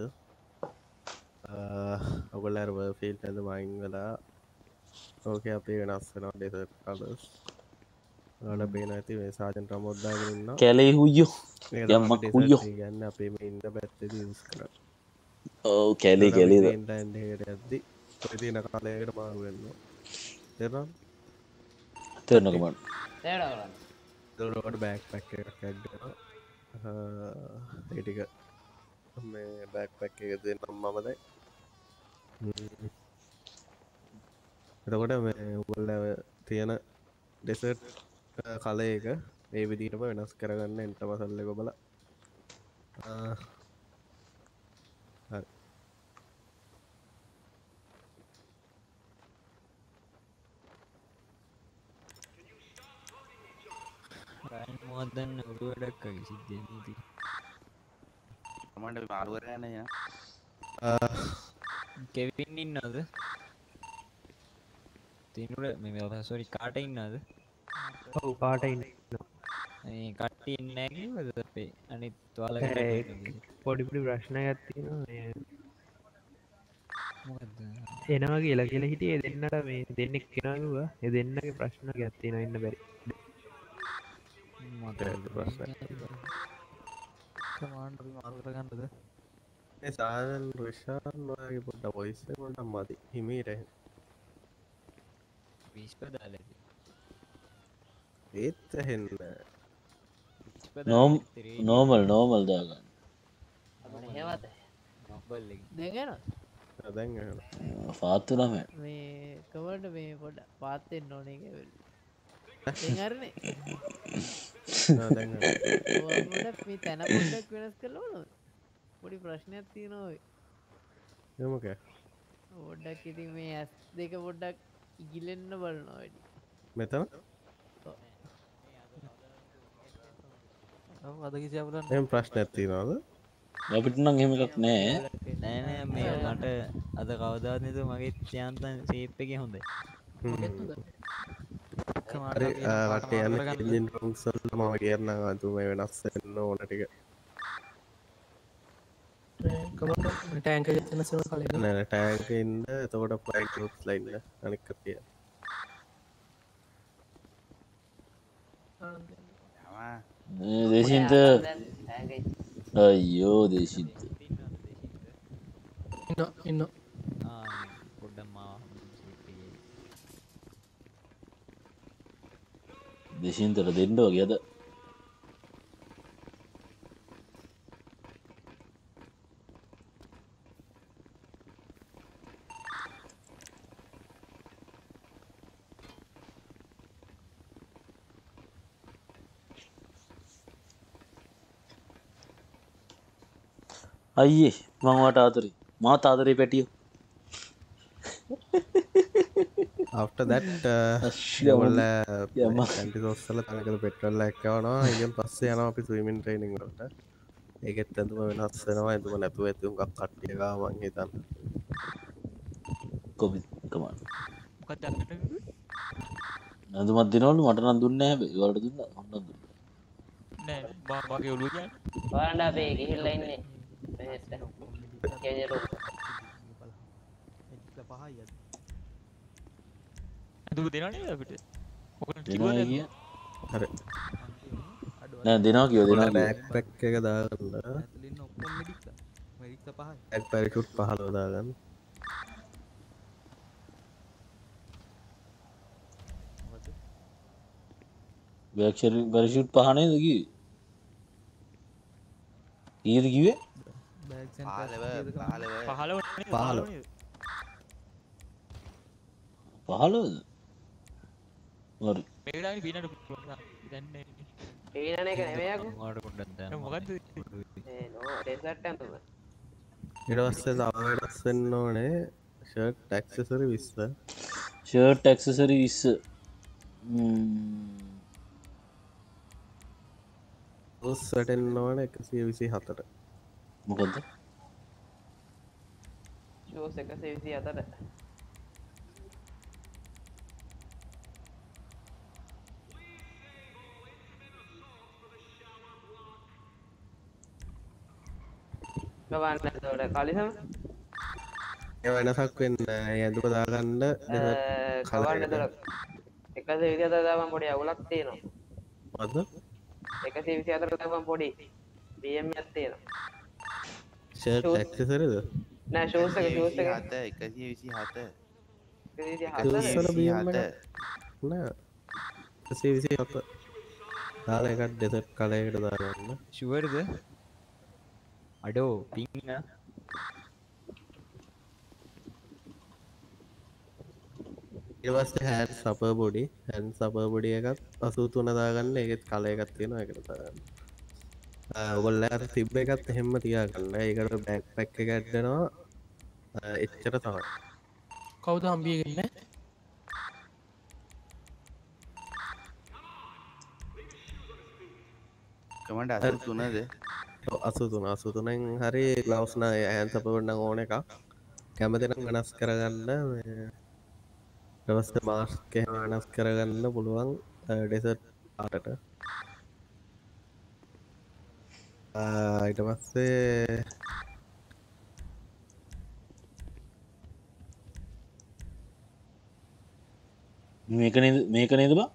ඔයගොල්ලෝ අර ෆීල්ඩ් එකද මයින් වෙලා ඕකේ අපේ වෙනස් වෙනවා ඩෙසර්ට් කලර්ස් ඔයාලා පේන ඇති මේ සාජන් රමොත් දාගෙන ඉන්නවා කැලේ හුయ్యෝ යම්ම හුయ్యෝ කියන්නේ අපේ මේ ඉන්න පැත්තේදී යූස් කරා ඔව් කැලේ කැලේද ඉන්ටර්නෙට් එකට යද්දි ඔය තියෙන කාලයකට මාරු වෙනවා තේරෙනවද තේරෙනව මම තේරෙනවා දොරට බෑක් පැක් එකක් ඇඩ් කරනවා ඒ ටික මේ බෑක් පැක් එක දෙන්නම් මම දැන් එතකොට මේ ඔයගොල්ලෝ තියෙන ඩෙසර්ට් කලර් එක මේ විදිහටම වෙනස් කරගන්න එන්ට මසල් එක බලලා හරි මොකක්දන්න ඔරු වැඩක් වගේ සිද්ධියදී මට මාරු කරන්න යන කෙවින් ඉන්නවද තිනුට මේ සොරි කාට ඉන්නවද ඔව් කාට ඉන්න ඒ කට්ටිය ඉන්නේ නැහැ කිව්වද අපේ අනිත් ඔයාලා පොඩි පොඩි ප්‍රශ්නයක් තියෙනවා මේ මොකද්ද එනවා කියලා කියලා හිටියේ දෙන්නට මේ දෙන්නෙක් කෙනා කිව්වා ඒ දෙන්නගේ ප්‍රශ්නයක් තියෙනවා ඉන්න බැරි මට ප්‍රශ්න කමාන්ඩර් මාරු කරගන්නද ඒ සාජන් රිෂාන් වගේ පොඩ්ඩක් වොයිස් එක පොඩ්ඩක් මදි හිමීට විස්ප දාලා ඒත් ඇහෙන්න නෝම් නෝමල් නෝමල් දාගන්න අපිට හේවත නොබල් එක දෙගෙන දැන් ඇහෙනවා ෆාත්තු නම මේ කවර්ඩ් මේ පොඩ පාත් වෙන්න ඕනේ ඒක වෙල් දැන් හරිනේ දැන් පොඩක් මේ තැන පොඩ්ඩක් වෙනස් කරලා ඕනද පොඩි ප්‍රශ්නයක් තියෙනවා ඔය එමුක පොඩ්ඩක් ඉතින් මේ ඇස් දෙක පොඩ්ඩක් ඉගිලෙන්න බලනවා වැඩි මෙතන ඔව් අද කිසි අපලන්න එහෙම ප්‍රශ්නයක් තියනවද අපිට නම් එහෙම එකක් නෑ නෑ නෑ මේ මට අද කවදාවත් නේද මගේ ත්‍යාන්තන් ෂේප් එකේ හොඳයි හරි කට්ටිය යන්නේ එන්ජින් රූම්ස් වලට මම කියන්නම් අද මේ වෙනස් වෙන්න ඕන ටික ටෑන්ක ජන සන කල නෑ ටෑන්ක් ඉන්න එතකොට ෆ්ලයිට් ගෲප්ස් ලා ඉන්න අනික් කට්ටිය දේශින්ත අයියෝ දේශින්ත ඉන්න ඉන්න පොඩ්ඩක් මාව දේශින්තට දෙන්න වගේ අද අයියේ මං වාට ආදරේ මාත් ආදරේ පැටියෝ after that ඔයාලා කැන්ටිසෝස් වල තනකද පෙට්‍රල් එකක් යවනවා ඊයෙන් පස්සේ යනවා අපි ස්විමින් ට්‍රේනින් වලට ඒකෙත් ඇඳුම වෙනස් වෙනවා ඇඳුම නැතුව ඇති උඟක් කට්ටිය ගාව මං හිතන්න කොබි කමන්න මොකක්ද අපිට ඇඳුමක් දෙනවලු මට නම් දුන්නේ නැහැ හැබැයි ඔයාලට දුන්නා මම නම් දුන්නා නෑ මම මගේ ඔළුව කියන්නේ බලන්න අපි ගිහිල්ලා ඉන්නේ මෙහෙට කේජරෝ පහයි අද ඇඳුම දෙනවා නේද අපිට ඔකට දෙනවා කිව්වද කිය හරි නෑ දෙනවා කියෝ දෙනවා බෑක් පැක් එක දාගන්න ඇතුලින් ඔක්කොම මෙඩික්ලා මෙඩික්ලා පහයි බෑක් පැරෂූට් පහළව දාගන්න බෑක් පැරෂූට් පහ නේද කිව්වේ කීයද කිව්වේ පහළව පහළව පහලව පහළ පහළවද හරි මේලාගේ පීනට දැන්න පීනන එක නෙමෙයිකෝ වාට පොඩ්ඩක් දාන්න ඒ මොකද්ද නෝ ඩෙසර්ට් එකම ඊට පස්සේ තව වෙනස් වෙන්න ඕනේ ෂර්ට් ඇක්සසරි විස්ස ෂර්ට් ඇක්සසරි විස්ස උස් වැටෙන්න ඕන එකසිය විසි හතට මොකද ෂෝස් එකසිය විසි හතට ගවන්න එතකොට කලිසම ඒ වෙනසක් වෙන්න ඇඳුම දාගන්න කවන්න එතකොට එකසිය විසි හතට දාපන් පොඩි අවුලක් තියෙනවා මොකද්ද එකසිය විසි හතට දාපන් පොඩි බී එම් එකක් තියෙනවා ෂර්ට් ඇක්සසරිද නෑ ෂෝස් එක ෂෝස් එක හත එකසිය විසි හත එකසිය විසි ෂූස් වල හතට බී එම් එක නෑ එකසිය විසි හත දාලා එකක් ඩෙසර්ට් කලයකට දාගන්න ෂුවර්ද අඩෝ පිං ඊට පස්සේ hand supper body hand supper body එකත් අසූ තුන දාගන්න ඒකෙත් කල එකක් තියෙනවා ඒකට දාගන්න ඔයගොල්ලෝ අර තිබ්බ එකත් එහෙම්ම තියාගන්න ඒකට බෑක් පැක් එක ඇඩ් වෙනවා එච්චර තමයි කවුද හම්බියගන්නේ කමන්ඩ අසු තුනද අසූ තුන අසූ තුනෙන් හරි ග්ලව්ස් නා හෑන්ඩ් සපර් බොඩි නම් ඕන එකක් කැමති නම් වෙනස් කරගන්න මේ ඊට පස්සේ මාස්ක් එක වෙනස් කරගන්න පුළුවන් ඩෙසර්ට් පාටට ඊට පස්සේ මේක නේද මේක නේද බා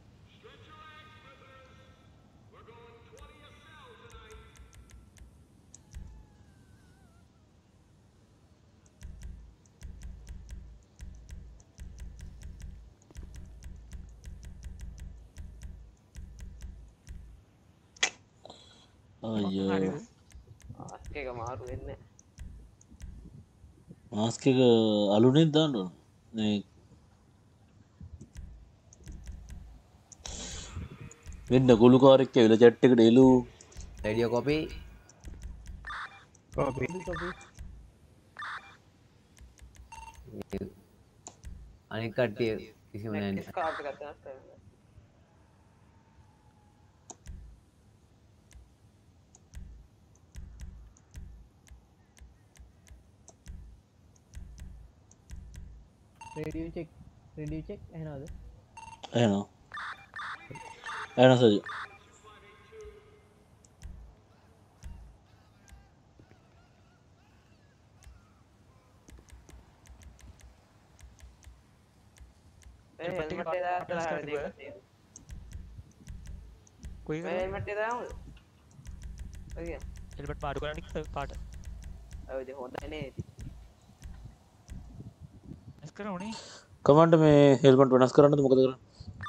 අයියෝ මාස්ක් එක මාරු වෙන්නේ මාස්ක් එක අලුනේ දාන්න ඕන මේ වෙන්න ගොළු කාරෙක් ඇවිල්ලා chat එකට එළු රේඩියෝ කොපි කොපි අනික කට්ටිය කිසිම නෑ නේ. ස්කාර්ප් එකක් වෙනස් කරන්න රේඩියෝ චෙක් රේඩියෝ චෙක් ඇහෙනවද ඇහෙනවා ඇහෙනවා සජු ඒ හෙල්මට් එක දාලා දෙන්න කොයි මේ හෙල්මට් එක දාමුද ඔය හෙල්මට් පාඩු කරන්න පාට ඔය ඉතින් හොඳයි නේ ඉතින් ඇස් කරන්නේ කමන්ඩ් මේ හෙල්මට් වෙනස් කරන්නද මොකද කරන්නේ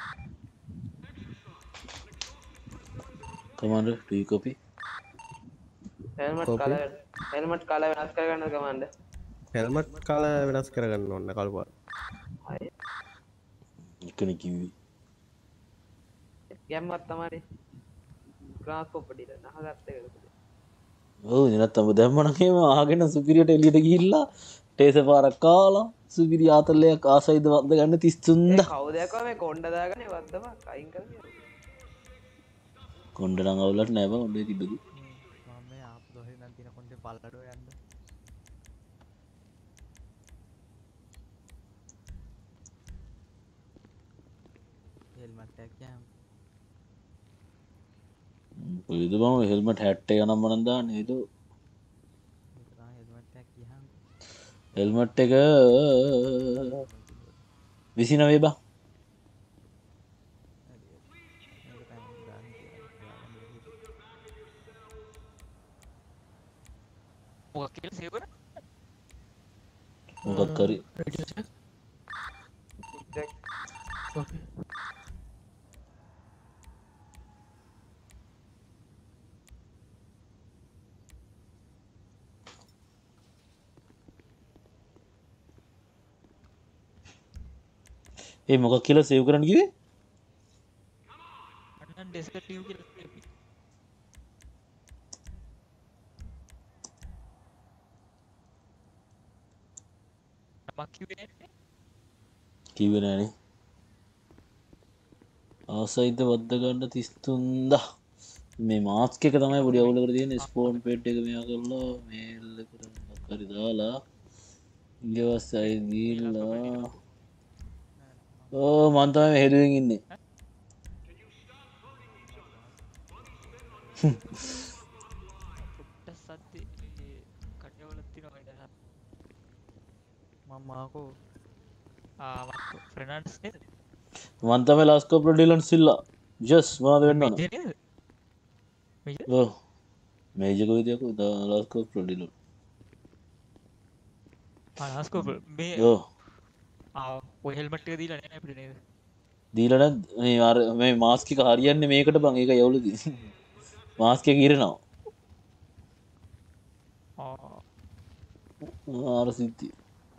කමන්ඩ් ටී copy helmet colour helmet colour වෙනස් කරගන්න කමන්ඩ් හෙල්මට් කල වෙනස් කරගන්න ඕන්න කල්පා අය එකනේ කිව්වේ ගැම්මත් තමයි ට්‍රාන්ස්පෝර්ට් ඩීලර් නහගත්ත එකද ඔව් නැත්තම් දැම්ම නම් එහෙම ආගෙන සුපිරියට එළියට ගිහිල්ලා ටේස පාරක් කාලා සුපිරි ආතල්ලයක් ආසයිද වද්ද ගන්න තිස් තුන් දා කවුද යකෝ මේ කොණ්ඩ දාගන්නේ වද්දම කයින් කරන්නේ කොණ්ඩ නම් අවුලක් නෑ බං ඔන්නේ තිබ්බද මම මේ ආපු දොහේ නම් තියෙන කොන්දේ පල්ලඩෝ යන්න හෙල්මට් එකක් යම් ඔයද බං හෙල්මට් හැට් එක නම් මනම් දාන්නේ නේද හෙල්මට් එකක් ගියහම හෙල්මට් එක විසිනවය බං මොකක් කියලා සේව් කරා මොකක් කරි රේඩියෝ චෙක් කොපි ඒ මොකක් කියලා සේව් කරන්න කිව්වේ? අන්න ඩෙස්කට් ටියු කියලා මක් කිව්වේ නෑනේ. කිව්වේ නෑනේ. ආසයිද වද්ද ගන්න තිස් තුන්දා. මේ මාස්ක් එක තමයි පොඩි අවුලකට තියෙන්නේ. ස්පෝන් පේඩ් එක මෙයා කරලා මේල් එකට හරි දාලා ඊළවස්සයි දීලා ඕ මන් තමයි හෙළුවෙන් ඉන්නේ. පොට්ට සද්දේ කඩවල තියෙනවා ඉතින් මම මාකෝ ආ මාකෝ ෆ්‍රෙනන්ඩ්ස් නේද මන් තමයි ලාස්කෝ ප්‍රොඩිලන් සිල්ලා ජස් මොනවද වෙන්න ඕන මේජර් නේද මේජර් ඔව් මේජර් කොයිදයක ලාස්කෝ ප්‍රොඩිලන් ආ ලාස්කෝ මේ ඔව් ආ ඔය හෙල්මට් එක දීලා නෑ අපිට නේද දීලා නැද්ද මේ අර මේ මාස්ක් එක හරියන්නේ මේකට බං ඒක යවලුදී මාස්ක් එක ඉරනවා ආ ආර සිද්ධිය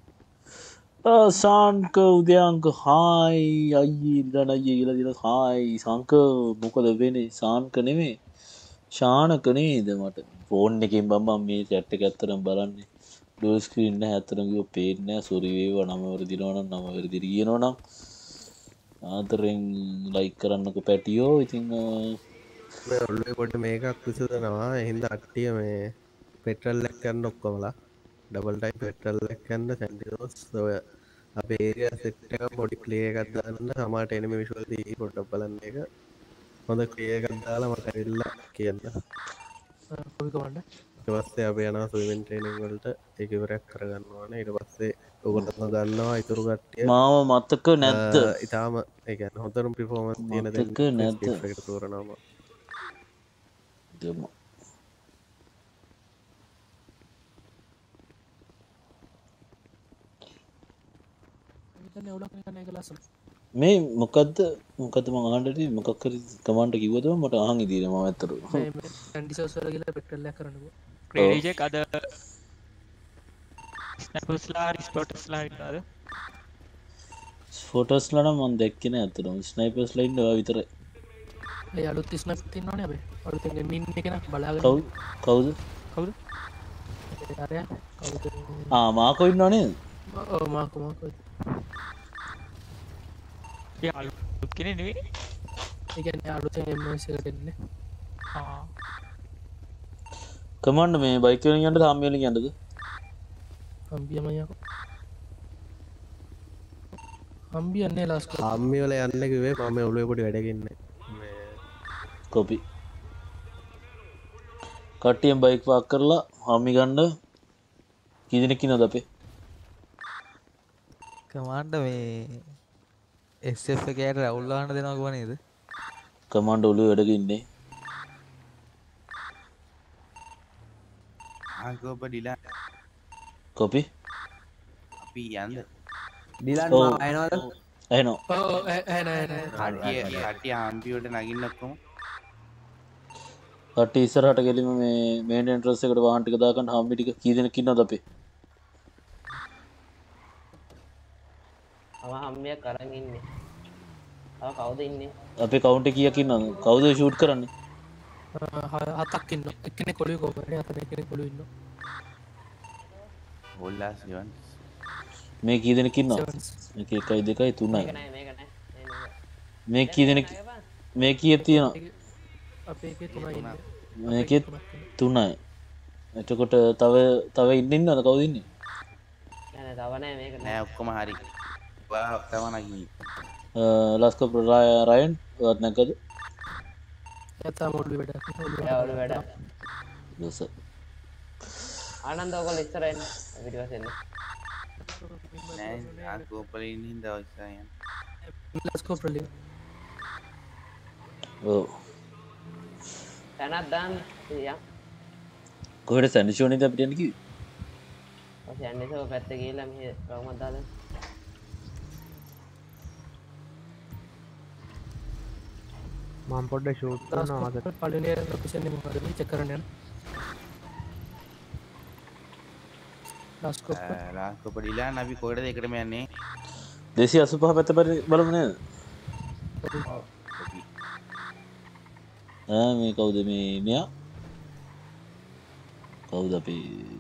සාන්ක උදයන්ක හායි අයියේ ඉඳන් අයියේ කියලා දින හායි සංක මොකද වෙන්නේ සාන්ක නෙමෙයි ශානක නේද මට ෆෝන් එකෙන් බම්බම් මේ chat එක ඇත්තටම බලන්නේ ඩෝ ස්ක්‍රීන් නැහැ ඇත්තටම කිව්ව පේන්නේ නැහැ සෝරි වේවා නම වරදිනවා නම් නම වරදිරි කියනවා නම් ආදරෙන් ලයික් කරන්නකෝ පැටියෝ ඉතින් මේ ඔල්ලේ පොඩ්ඩ මේකක් විසඳනවා එහෙනම් අට්ටිය මේ පෙට්‍රල් එක ගන්න ඔක්කොමලා ඩබල් ටයිම් පෙට්‍රල් එක ගන්න සැන්ඩිනෝස් ඔය අපේ ඒරියා සෙට් එක පොඩි ක්ලියර් එකක් දාන්න සමහරට එනිමි විෂුවල් දී පොඩ්ඩක් බලන්න එක හොඳ ක්ලියර් එකක් දාලා මට ඇවිල්ලා කියන්න කොයි කමන්න ඊට පස්සේ අපි යනවා ස්විමින් ට්‍රේනින් වලට ඒක ඉවරයක් කරගන්න ඕනේ ඊට පස්සේ ඔයගොල්ලෝ ගන්නවා ඉතුරු කට්ටිය මාව මතක නැද්ද ඊටාම ඒ කියන්නේ හොඳටම පර්ෆෝමන්ස් තියෙන මතක නැද්ද එකට තෝරනවා දෙමු මේ මොකද්ද මොකද්ද මම අහන්න ඉතින් මොකක් හරි කමාන්ඩ් කිව්වද මට අහන් ඉදීනේ මම ඇත්තට මේ ඇන්ටිසෝස් වල ගිහලා පෙට්‍රල් එක කරන්නකෝ ක්‍රේඩි ජෙක් අද ස්නයිපර්ස්ලා රිස්පෝටර්ස්ලා ඉන්නවද ෆොටෝස්ලා නම් මම දැක්කේ නෑ ඇත්තටම ස්නයිපර්ස්ලා ඉන්නවා විතරයි ඒ අලුත් ස්නයිපර් තියෙනවනේ අපි අලුතෙන් මින් එක නා බලාගෙන කවුද කවුද කවුද ආරයා කවුද ආ මාකෝ ඉන්නව නේද ඔව් මාකෝ මාකෝ ඒ අලුත් කෙනෙක් නෙවෙයි ඒ කියන්නේ අලුතෙන් එම්එස් එකට එන්නේ ආ කමාන්ඩ් මේ බයික් වලින් යන්නද හම්බ වලින් යන්නද හම්බියම යකෝ හම්බියන්නේ ලාස්කෝ හම්බි වල යන්න කිව්වේ මම ඔළුවේ පොඩි වැඩකින් මේ කොපි කට්ටියෙන් බයික් පාක් කරලා හම්බි ගන්න කී දෙනෙක් ඉන්නවද අපේ කමාන්ඩ මේ එස් එෆ් එකයට රැවුල් දාන්න දෙනවා කිව්ව නේද කමාන්ඩ් ඔළුවේ වැඩක ඉන්නේ ආගොබ ඩිලා කොපි අපි යන්න ඩිලන් ඔව්. මම අයනවද ඇහෙනවා ඔව් ඔව් ඈ ඈ නෑ නෑ කටිය කටිය හම්බියට නගින්න ඔක්කොම කට්ටිය ඉස්සරහට ගෙලිම මේ මේන් එන්ට්‍රන්ස් එකට වාහන ටික දාගන්න හම්බි ටික කී දෙනෙක් ඉන්නවද අපේ අම හම්බයක් අරන් ඉන්නේ. තව කවුද ඉන්නේ? අපේ කවුන්ට් එක කීයක් ඉන්නවද කවුද ෂූට් කරන්නේ හතක් ඉන්නවා එක්කෙනෙක් ඔළුවේ කොහොමද හතර එක්කෙනෙක් ඔළුවේ ඉන්නවා හොල්ලා සිවන් මේ කී දෙනෙක් ඉන්නවද මේක එකයි දෙකයි තුනයි මේක නෑ මේක නෑ. මේ කී දෙනෙක් මේ කීයක් තියෙනවා අපේ එකේ තුනයි ඉන්නේ මේකෙත් තුනයි එතකොට තව තව ඉන්න ඉන්නවද කවුද ඉන්නේ නෑ නෑ තව නෑ මේක නෑ ඔක්කොම හරි වා තව නගින්න ලාස්කෝ රයන් ඔයත් නැකද එයා ඔළුවේ වැඩ එයා ඔළුවේ වැඩ. දස ආනන්ද ඔයගොල්ලෝ ඉස්සර එන්න පිටිපස්ස එන්න. නෑ ආගොබල ඉන්න හින්දා ඔස්සයන් ලාස්කෝ ප්‍රලි ඔව් තනක් දාන්න ඉතින් කොහෙද සැනිෂෝනේද අපිට යන්න කිව්වේ ඔය යන්නේ සෝ පැත්තේ ගිහලා මෙහෙ රවුමක් දාලා මම පොඩ්ඩ ෂූට් කරනවා අද පළවෙනි ලොකේෂන් එක මොකද මේ චෙක් කරන්න යන්න ලාස්කෝ ලාස්කොප ඩිලා අපි කොහෙටද එකටම යන්නේ දෙසිය අසූ පහ පැත්ත බලමු නේද? ආ මේ කවුද මේ මෙයා? කවුද අපි?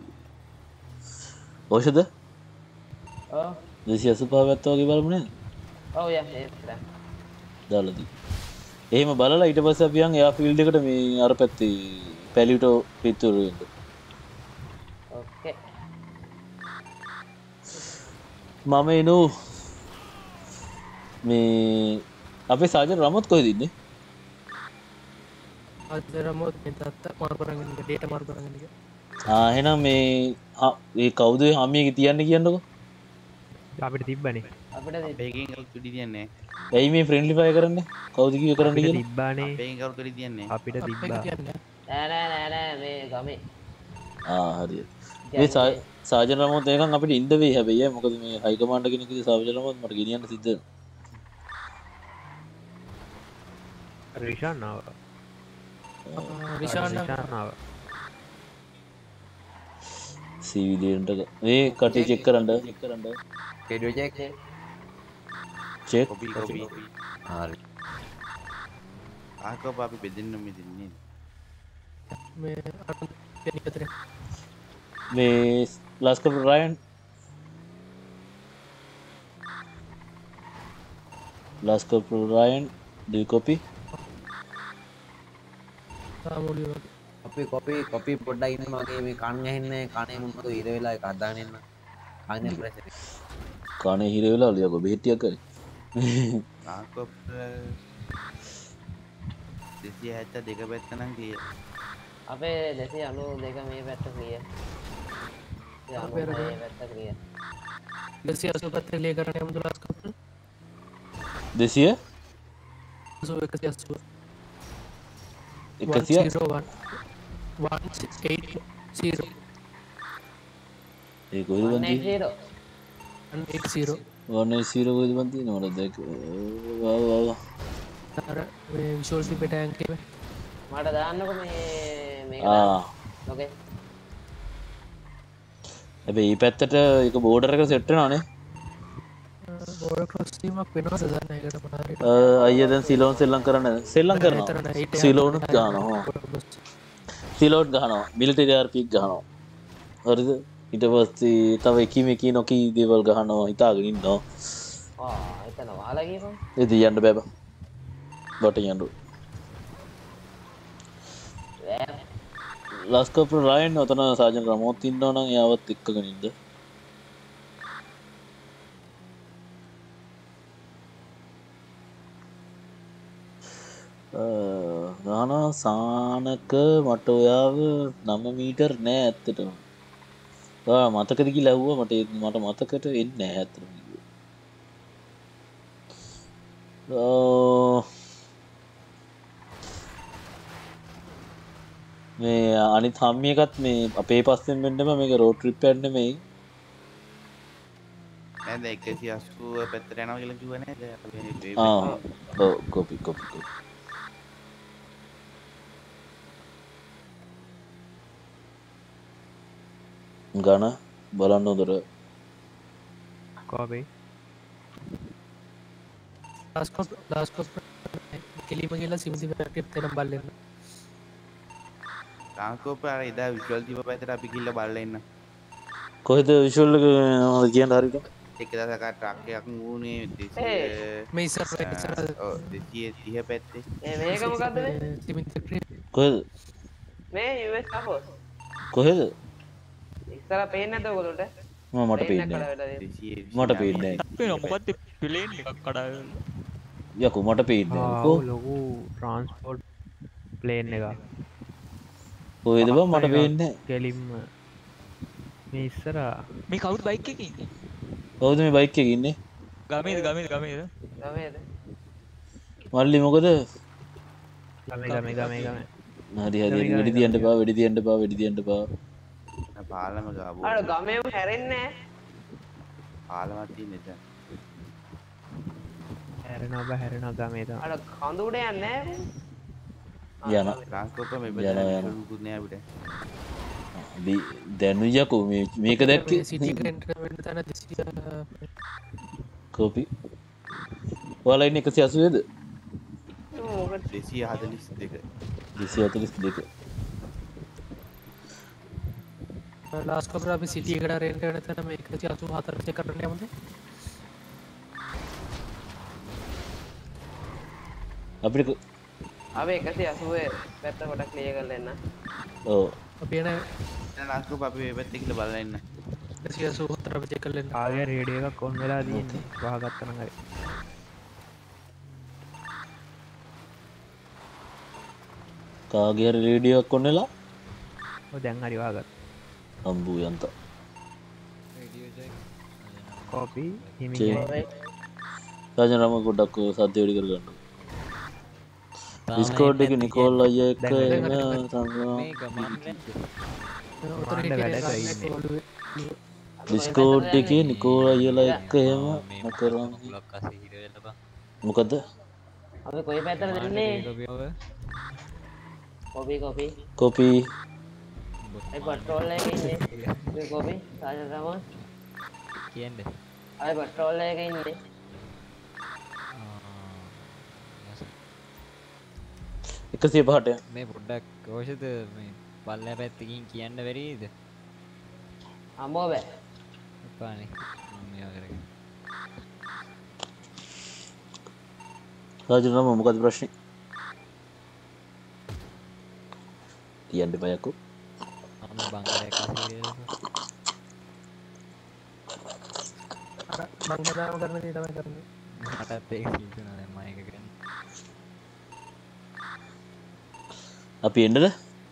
ඖෂධ? ඔව්. දෙසිය අසූ පහ පැත්ත වගේ බලමු නේද? ඔව් යා ඒක. දාලාදී. එහෙම බලලා ඊට පස්සේ අපි යන් එයා ෆීල්ඩ් එකට මේ අර පැත්තේ පැලියුටෝ පිටුරු වෙන්න. ඕකේ. මම එනු මේ අපේ සාජන් රමොත් කොහෙද ඉන්නේ? සාජන් රමොත් මේ තාත්තා මාරු කරගෙන ඉන්න ඩේටා මාරු කරගෙන ඉන්න. ආ එහෙනම් මේ මේ කවුද හාමියගේ තියන්නේ කියන්නකෝ. අපිට තිබ්බනේ. අපිට අපේකින් කවුද තුඩි තියන්නේ? ඇයි මේ ෆ්‍රෙන්ඩ්ලිෆයි කරන්නේ? කවුද කිව්ව කරන්න අපිට කියලා? තිබ්බානේ. අපේකින් කවුද තුඩි තියන්නේ? අපිට තිබ්බා. නෑ නෑ නෑ නෑ මේ ගමේ. ආ හරියට. මේ සාජන් රමොත් එකන් අපිට ඉන්න වෙයි හැබැයි අය මොකද මේ හයි කමාන්ඩර් කෙනෙක් ඉතින් සාජන් රමොත් මට ගෙනියන්න සිද්ධ වෙනවා. රිෂාන් ආවා. රිෂාන් ආවා. සීවි දෙන්නට මේ කටේ චෙක් කරන්න චෙක් කරන්න. කේඩෝ චෙක් චෙක් කොපි කොපි. හරි. ආකෝ අපි බෙදෙන්න මෙදින්නේ. මේ අර කෙනෙක් අතර මේ ලස්කර් රයන් ලස්කර් රයන් do you copy? සාමුලිය කොපි කොපි කොපි පොඩ්ඩක් ඉන්න මගේ මේ කන් ඇහෙන්නේ කනේ මොනවද ඉර වෙලා ඒක අදාගෙන ඉන්න. කනේ ප්‍රෙෂර් එක. කනේ හිර වෙලා ලියකෝ බෙහෙටියක් කරේ. ආකෝ දෙසිය හැත්තෑ දෙක පැත්ත නම් ක්ලියර්. අපේ දෙසිය අනූ දෙක මේ පැත්ත ක්ලියර්. අපේ මේ පැත්ත ක්ලියර්. දෙසිය අසූ පැත්ත ක්ලියර් කරන්න යමුද ලාස්ට් කප්පල්? දෙසිය අසූ එකසිය අසූ. එකසිය one zero one one eight zero. ඒ කොහෙද බන්ති? one eight zero. one eight zero කොහෙද බන්ති? නෝර දෙක. වා වා. අර මේ විෂුවල් ක්ලිප් එක ටැග් එකේ මට දාන්නකො මේ මේක ආ. ඕකේ. හැබැයි මේ පැත්තට ඒක බෝඩර් එක සෙට් වෙනවනේ. බෝඩර් ක්‍රොස් වීමක් වෙනවද දන්න එකට මොනාරි. අයියා දැන් සිලෝන් සෙල්ලම් කරන්නේ සෙල්ලම් කරනවා. සිලෝනුත් ගහනවා. සිලෝන් ගහනවා. මිලිටරි ආර් පී ගහනවා. හරිද? ඊට පස්සේ තව එකී මේකී නොකී දේවල් ගහනවා හිතාගෙන ඉන්නවා. ආ එතන වහලා ගියපන්. ඒ දියන්න බෑ බං. බට යන්න. ලස්කප් රයන් ඔතන සාජන් රමෝත් ඉන්නවා නම් එයාවත් එක්කගෙන ඉන්න. ගාන සානක මට ඔයාව නම මීටර් නෑ ඇත්තටම. ඔයා මතකද කියලා ඇහුවා මට මට මතකට එන්නේ නෑ ඇත්තටම. මේ අනිත් හම්මිය එකත් මේ අපේ පස්සෙන් වෙන්නම මේක රෝඩ් ට්‍රිප් එකක් නෙමෙයි. නේද එකසිය අසූ පැත්තට යනවා කියලා කිව්ව නේද? ආ ඔව් කොපි කොපි කොපි. ගණ බලන්න හොඳට. Copy. Last cop last cop කෙලිම කියලා සිම්සි පැකට් දෙන්න බලන්න. ටාංකෝප අර එදා විෂුවල් තිබ්බ පැත්තට අපි ගිහිල්ලා බලලා ඉන්න. කොහෙද විෂුවල් එක මොනවද කියන්න හරියට? එක දවසක ට්‍රක් එකක් ඌනේ දෙසිය මේ ඉස්සර ඉස්සර ඔව් දෙසිය තිහ පැත්තේ. ඒ මේක මොකද්ද මේ? Cement factory. කොහෙද? මේ යූ එස් කපෝස්. කොහෙද? ඉස්සර පේන්නේ නැද්ද ඔයගොල්ලන්ට? මම මට පේන්නේ නැහැ. මට පේන්නේ නැහැ. පේනවා මොකද්ද ප්ලේන් එකක් කඩාගෙන. යකෝ මට පේන්නේ නැහැ. ආ ලොකු ට්‍රාන්ස්පෝර්ට් ප්ලේන් එකක්. කොහෙද බං මට පේන්නේ නැහැ. කෙලින්ම මේ ඉස්සරහා මේ කවුද බයික් එකේ ඉන්නේ? කවුද මේ බයික් එකේ ඉන්නේ? ගමේද ගමේද ගමේද? ගමේද? මල්ලි මොකද? ගමේ ගමේ ගමේ ගමේ. හරි හරි වෙඩි තියන්න එපා වෙඩි තියන්න එපා වෙඩි තියන්න එපා. පාලම ගාවෝ. අර ගමේම හැරෙන්නේ නැහැ. පාලමක් තියෙන එතන. හැරෙනවා බෑ හැරෙනවා ගමේ තමයි. අර කඳු උඩ යන්නේ නැහැ. යන ට්‍රාන්ස්පෝර්ට් මේ බෙදලා දුකුත් නෑ අපිට. දැන් යකෝ මේ මේක දැක්කේ සිටි එකට එන්ටර් වෙන්න තැන දෙසිය කෝපි ඔයාලා ඉන්නේ එකසිය අසූවේද දෙසිය හතලිස් දෙක දෙසිය හතලිස් දෙක ලාස්ට් කවර අපි සිටි එකට රෙන්ට් වෙන තැන මේ එකසිය අසූ හතර චෙක් කරන්න යමුද අපිට අපි එකසිය අසූ පැත්ත පොඩක් ක්ලියර් කරලා එන්න ඔව් අපි එන ලාස්ට් කෝප අපි මේ පැත්තේ කියලා බලලා ඉන්න එකසිය අසූ හතර අපි චෙක් කරලා එන්න ආගේ රේඩියෝ එකක් ඔන් වෙලා තියෙන්නේ වහගත්තා නම් හරි කාගේ හරි රේඩියෝ එකක් ඔන්නලා ඔය දැන් හරි වහගත්තා අම්බු යන්ත කොපි හිමින් රාජනරම ගොඩක් සද්ද වැඩි කරගන්න ඩිස්කෝඩ් එකේ නිකෝල් අයියා එක්ක එන ඩිස්කෝඩ් එකේ නිකෝල් අයියලා එක්ක එහෙම කරනවා මොකද අපි කොයි පැත්තටද දෙන්නේ කොපි කොපි කොපි ඒ පට්‍රෝල් එකේ ඉන්නේ මේ කොපි රාජනරම කියන්නේ අය පට්‍රෝල් එකේ ඉන්නේ එකසිය පහට මේ පොඩ්ඩක් අවශ්‍යද මේ පල්ලෑ පැත්තකින් කියන්න බැරිද අම්මෝ බෑ එපානේ මම මේවා කරගෙන රාජනරම මොකද ප්‍රශ්නේ කියන්න බයකෝ මම බංගලයක් අසීරේ මං බදාම කරන දේ තමයි කරන්නේ මටත් ඒක හිතුණා දැන් මම ඒක කරන්නේ අපි එන්නද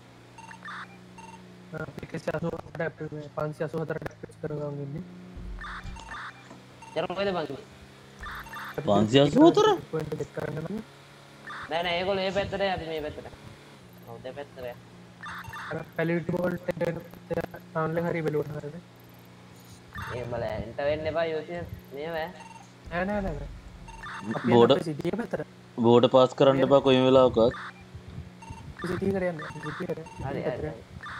අපි එකසිය අසූ හතර අපි පන්සිය අසූ හතර ඩැප්ස් කරගමු ඉන්නේ යන්න කොහෙද බං පන්සිය අසූ හතර පොයින්ට් එක කරන්න නම් නෑ නෑ ඒගොල්ලෝ මේ පැත්තට අපි මේ පැත්තට ඔව් දෙපැත්තට අර පැලිවිටි බෝල්ට් එක තාන්ලෙන් හරි බැලුවා හරිද ඒ බල එන්ට වෙන්න එපා යෝසිය මේ වේ නෑ නෑ නෑ බෝඩ සිටියේ පැත්තට බෝඩ පාස් කරන්න එපා කොයි වෙලාවකත් සිටිය කර යන්න සිටිය කර හරි හරි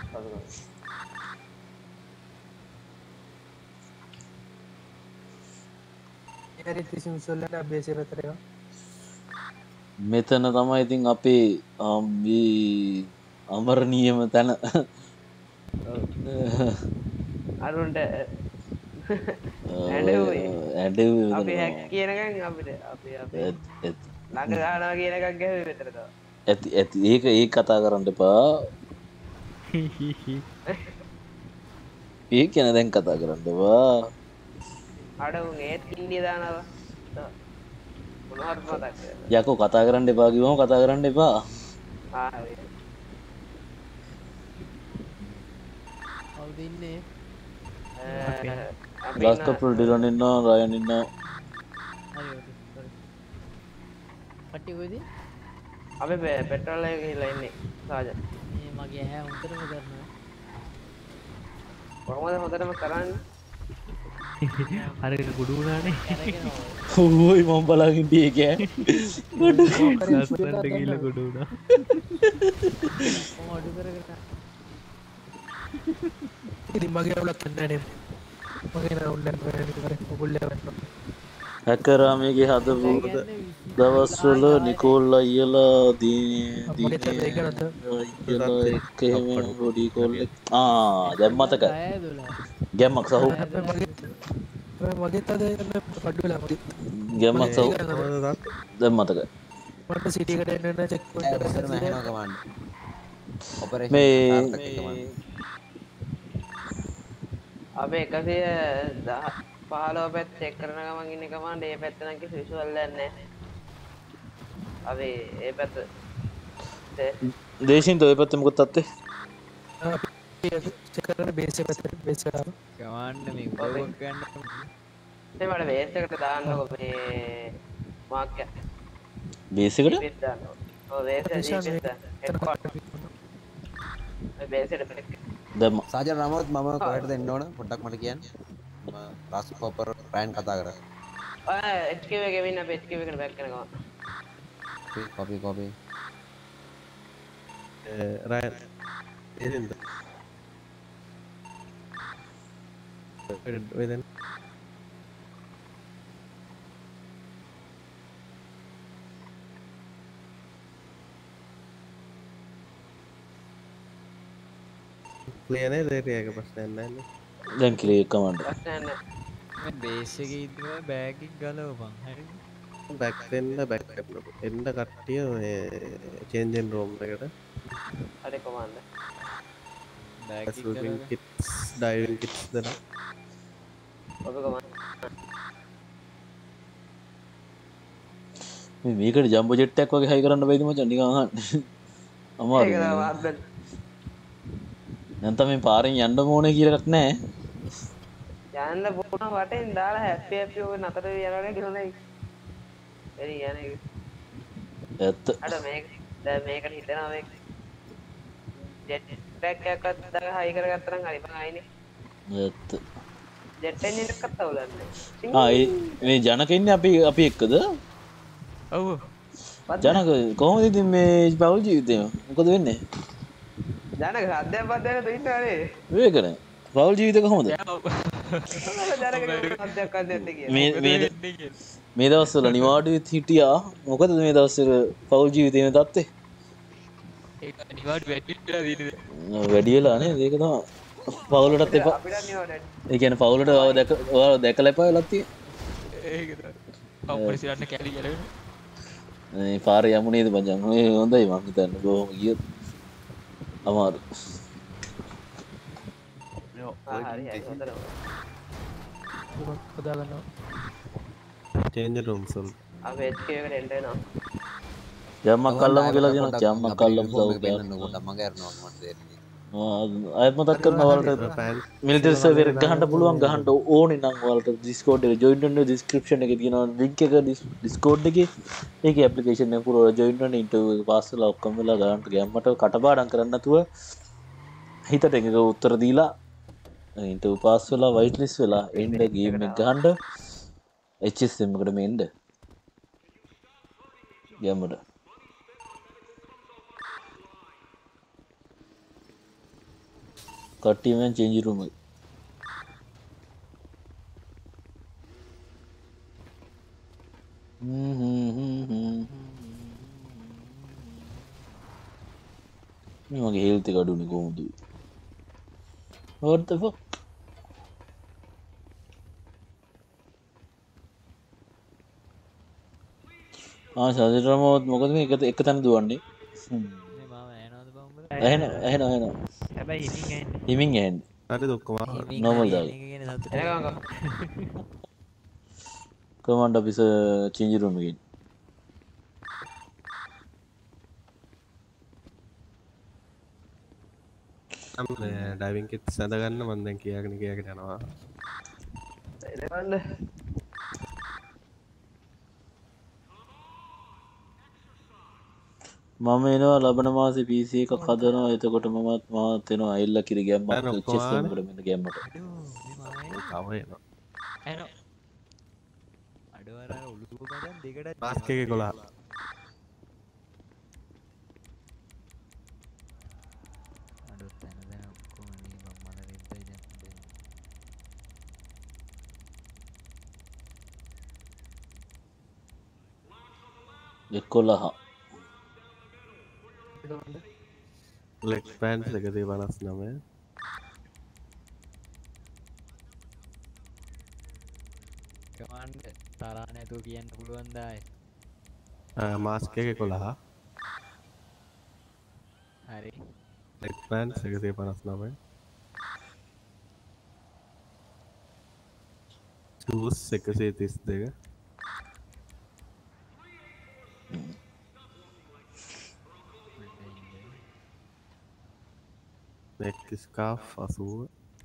හරි තිසින් සොල්ලට අභ්‍යාසය පැත්තට ඒවා මෙතන තමයි ඉතින් අපේ අම්බි අමරණීයම තැන අරුන්ට ඇඩ අපි හැක් කියනකන් අපිට අපි අපි ළඟ ගානවා කියන එකක් ගැහුවේ මෙතන තමයි ඇති ඇති ඒක ඒ කතා කරන්න එපා ඒ කියන දැන් කතා කරන්න එපා අඩ උන් ඒත් ඉන්දිය දානවා මොනවද මතක් යකෝ කතා කරන්න එපා කිව්වම කතා කරන්න එපා ආ හරි කවුද ඉන්නේ ග්ලාස් කප්පල් ඩිලන් ඉන්නවා රයන් ඉන්නවා හරි ඔකේ පට්ටි කොයිද අපි පෙට්‍රෝල් එක ගිහලා ඉන්නේ සාජන් මේ මගේ ඇහැ හොඳටම කරනවා කොහොමද හොඳටම කරන්නේ හරියට කුඩු වුණානේ ඕයි මම බලාගෙන ඉන්නේ ඒක කුඩු ලස්සනට ගිහිල්ලා කුඩු වුණා කොහොම අඩු කරගෙන ඉතින් මගේ අවුලක් නැහැ මගේ නවුල් එක කරේ ඔගොල්ලෝ වට්ටෝ හැකරා මේකේ හදපු දවස්වල නිකෝල් අයියලා දී අයියලා එක්ක එහෙම පොඩි කෝල්ලෙක් ආ දැන් මතකයි ගැම්මක් සහෝ මගේ තද පඩුවලා මගේ ගැම්මක් සහෝ දැන් මතකයි මට සිටි එකට එන්න චෙක් පොයින්ට් එක ඔපරේෂන් මහනවා කමාන්ඩ් ඔපරේෂන් මේ අපි එකසිය පහළොව පැත්ත චෙක් කරන ගමන් ඉන්න කමාන්ඩ් ඒ පැත්ත නම් කිසි විෂුවල් එකක් නැහැ අපි ඒ පැත්ත දේශින් ඔය පැත්තේ මොකද තත්ත්වේ චෙක් කරන බේස් එක පැත්තට බේස් එකට ආවා කමාන්ඩ් මේ උදව්වක් ගන්න මේ මට බේස් එකට දාන්නකො මේ මාක් එක බේස් එකට ඔව් බේස් එක බේස් එකට දැම්ම සාජන් රාමවත් මම කොහෙටද එන්න ඕන පොඩ්ඩක් මට කියන්න මම රාස් කොපර් රයන් කතා කරා ඔය එච් කිව් එකේ වෙන්න අපි එච් කිව් එකට බෑක් කරනවා කොපි කොපි රයන් එරෙන්ද ඔය දැන් ක්ලියනේ දෙට ඒක ප්‍රශ්නයන්නන්න දැන් කිලේ කමන්ඩ ප්‍රශ්නයන්න බේස් එක ඉදව බෑගික් ගලවපන් හරි බැක්වෙන්න බැක් එන්ඩ කට්ටිය චේන්ජෙන් රෝම් එකට අඩ කොමන්ද කිටස් ඩයිවන් කිටස් දෙන ඔබ කොමන් මේකට ජම්බ ජෙට්ටක් වගේ හයි කරන්න බයිදම චන්ඩිකාහන් අමා නැත මේ පාරෙන් යන්න ඕන කියලක් නෑ යන්න පුුණ වටෙන් දාලා හැපියෝ නතර යනන කිරුණයි එරි යන ඇත්ත අඩ මේ දැ මේකට හිතනාවේ ජෙට්ටැක්කත් ද හයි කරගත්තරම් හරිප අයින ඇත්ත ජෙට්ටෙන්ට කත්තවලන්න මේ ජනකන්න අපි අපි එක්කද ඔව් ජනක කොහොමද ඉතින් මේ පවුල් ජීවිතය මොකද වෙන්නේ ජනක සද්‍යයක් පත්දයක තුන්ටනේ වේ කර පවුල් ජීවිත කොහොමද මේ දවස්සල නිවාඩු හිටියා මොකද මේ දවස්සර පවුල් ජීවිතයන තත්තේ වැඩියලානේ ඒක තම පවුලටත් එපා ඒකන පවුලට දැක දැක ලැපා ලත්තිය පවසිරන්න කැලි කර පාර යමුණේද පජන් හොඳයි මහිතන්න බොහොම ගිය අමාරු හොදාගන්නවා චේන්ජ රම්සල් අපේකට එන්ටනවා ජම්මක් කල්ලම කියලා දෙන ජම්මක් කල්ලම් අයත්ම තත් කරනවලට මිලිතරිසවර ගහන්ට පුළුවන් ගහන්ට ඕන නම් වලට දිස්කෝඩ් ජොයින්ට දිස්ක්‍රපෂන එක තියෙන ලිංක එක ඩිස්කෝඩ් එක ඒක ඇපලිකේෂන් පුර ජොයින්ට ඉට පාසල ඔක්කම් වෙලා ගහන්ට ගැම්මට කටපාඩන් කරන්නතුව හිතට එක උත්තර දීලා ඉට උපාස් වෙලා වයිට ලිස් වෙලා එන්ඩ ගේම ගහන්ඩ එච්චෙස්සෙමකට මෙන්ඩ ගැම්මට කට්ටියමෙන් චේන්ජ් රූම් එක මේ මගේ හෙල්ත් එක අඩුනේ කොහොමද what the fuck ආ සාදිරමෝත් මොකද මේ එක එක තැන දුවන්නේ එහෙන එහෙන එහෙන හැබැයි හිමින් ඇන්නේ හිමින් ඇන්නේ හරි ඔක්කොම normal දාලා කමාන්ඩ් ඔෆිස් චේන්ජ් රූම් එකේ ඩයිවින් කිට් සඳගන්න මන් දැන් කියාගෙන කියාගෙන යනවා මම එනවා ලබන මාසේ පී සී එකක් හදනවා එතකොට මමත් මාත් එනවා අයිල්ලා කිරි ගැම්මක් චෙස් එකකට මෙන්න ගැම්මට කව එනවා එනවා අඩවර උළුව බදන් දෙකට මාස්ක් එකේ කොලා අඩොත් තැන දැන ඔක්කොම මේ මම මල රෙද්දයි දැන් දෙන්න එකොළහ ලෙක් පෑන්ස් එකදී පනස් නමය කමන්ඩ තරා නැතුව කියන්න පුළුවන් දායි මාස්ක් එකේ කොළහ හරි ලෙක් පෑන්ස් එකදී පනස් නමය චූස් එකසිය තිස් දෙක නෙක් ස්කාෆ් අසුව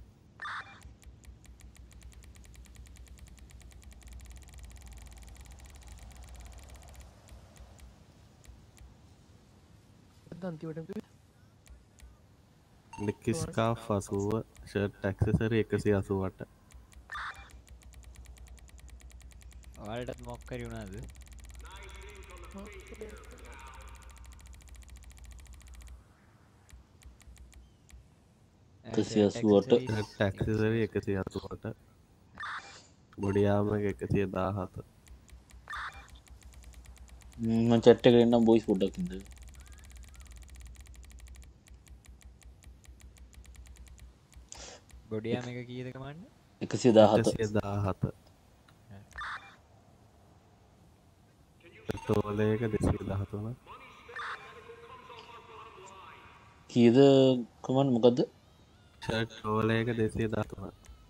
නෙක් ස්කාෆ් අසුව ෂර්ට් ඇක්සසරි එකසිය අසුවට ඔයාලටත් මොක් කරි වුණාද එකසිය අසූවට ඇක්සසරි එකසිය අසුවට බොඩියාම එකසිය දාහත මම chat එකේ එන්නම් voice පොඩ්ඩක් ඉන්න ගොඩියාම එක කීයද කමන්න? එකසිය දාහත. එකසිය දාහත. ටෝලේක දෙසිය දහතුන. කීයද කමන්න මොකද්ද? ටෝලේක දෙසිය දහතුන.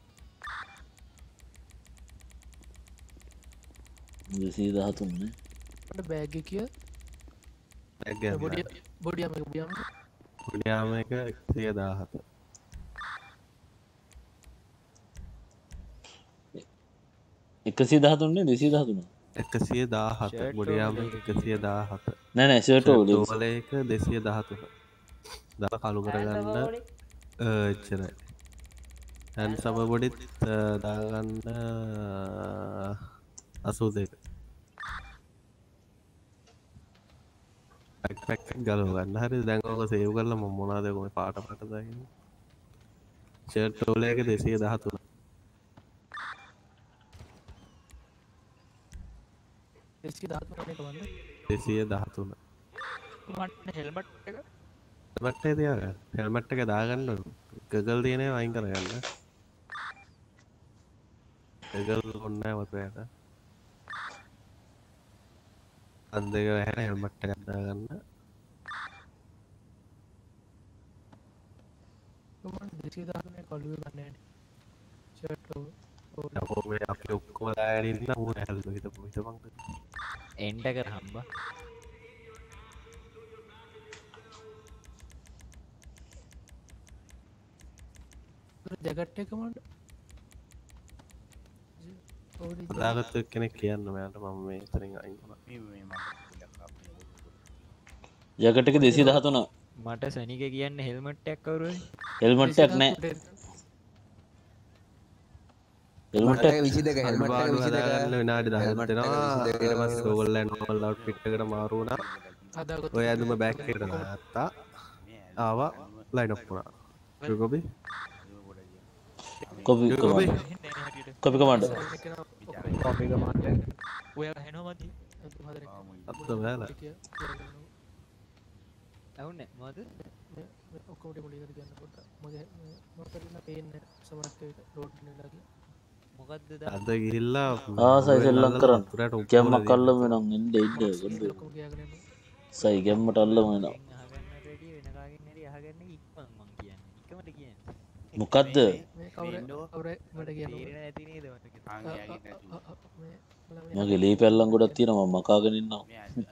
දෙසිය දහතුන නේ. මට බෑග් එක කිය. බෑග් එක බොඩිය බොඩියම එක බොඩියම. බොඩියාම එක එකසිය දාහත. එකසිය දහතුනේ දෙසිය දහතුන. එකසිය දාහත බොඩියාම එකසිය දාහත. නෑ නෑ ෂර්ට් ටෝලේක දෙසිය දහතුන. දව කළු කරගන්න එච්චරයි. හැන් සබ බොඩිත් දාගන්න අසූ දෙක. පැක් ගලව ගන්න හරි දැන් ඔක සේව් කරලා මම මොනවද කොහේ පාට පාට දාගෙන ෂර්ට් ටෝලේක දෙසිය දහතුන. දෙසිය දහතුන නේ කවන්න. දෙසිය දහතුන. මට හෙල්මට් එක හෙල්මට් එක තියාගන්න. හෙල්මට් එක දාගන්න ගගල් තියෙන ඒවා අයින් කරගන්න. ගගල් ඕනේ නැහැ මතයට. අන් දෙක වැහෙන හෙල්මට් එකක් දාගන්න. මම දෙසිය දහතුන කළුවේ ගන්න නෑනේ. ෂර්ට් එක අපෝ මේ අපි ඔක්කොම දාගෙන ඉන්න ඌ හැල්ලු හිටපු හිටපන්. එන්ඩ කර හම්බා. ජැකට් එක මන්ට දාගත්තු කෙනෙක් කියන්න මෙයාට මම මේ එතනින් අයින් වුණා. ජැකට් එක දෙසිය දහතුන. මට සනික කියන්න හෙල්මට් එකක් කවුරුයි? හෙල්මට් එකක් නෑ. හෙල්මට් එක විසි දෙක හෙල්මට් එක විසි දෙක ගන්න විනාඩි දහයක් දෙනවා. ඊට පස්සේ ඕගොල්ලෝ නෝමල් අවුට්ෆිට් එකට මාරු වුණා. ඔය ඇඳුම බෑග් එකට දාගත්තා. ආවා ලයින් අප් වුණා. Copy copy copy copy command copy command ඔයා හෙනවා මති අත්ත බෑලා ඇහුන්නේ මොකද ඔක්කොම ඩෙමොලිකට ගන්න පොඩ්ඩක් මොකද මොකද පේන්නේ සමහරක් විට රෝඩ් නෙලා කියලා මොකද්ද අද ගිහිල්ලා ආසයි සෙල්ලම් කරන්න ගැම්මක් අල්ලම වෙනම් එන්න එන්න ගොඩ සයි ගැම්මට අල්ලම වෙනම් මොකද්ද මගේ ලී පැල්ලම් ගොඩක් තියෙනවා මම මකාගෙන ඉන්නවා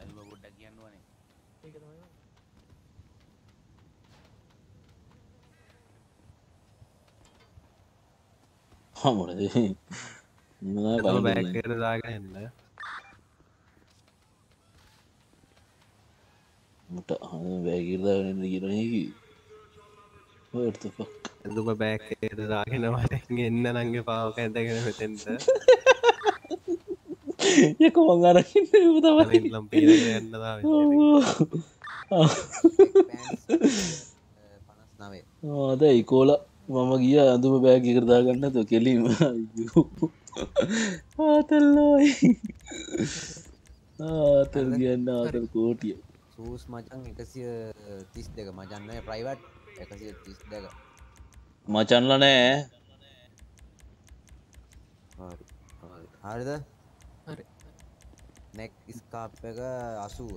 මොකද නෑ බෑග් එකට දාගෙන එන්න මුට බෑග් එකට දාගෙන එන්න කියලා නේ what the fuck එදුම බෑග් එකට දාගෙන වරෙන් එන්න නංගේ පාවක ඇඳගෙන මෙතෙන්ට යක මං අරගෙන ඉන්න තමයි ලම් පීරගෙන යන්න දාවෙ පනස් නවය ආදයි කෝලා මම ගිය අඳුම බෑග් එකට දාගන්න නැතුව කෙලින්ම ආතල්ලෝයි ආතල් කියන්න ආතල් කෝටිය සූස් මචන් එකසිය තිස් දෙක මචන් නෑ ප්‍රයිවට් එකසිය තිස් දෙක මචන්ල නෑ හරිද නෙක් ස්කාප් එක අසුව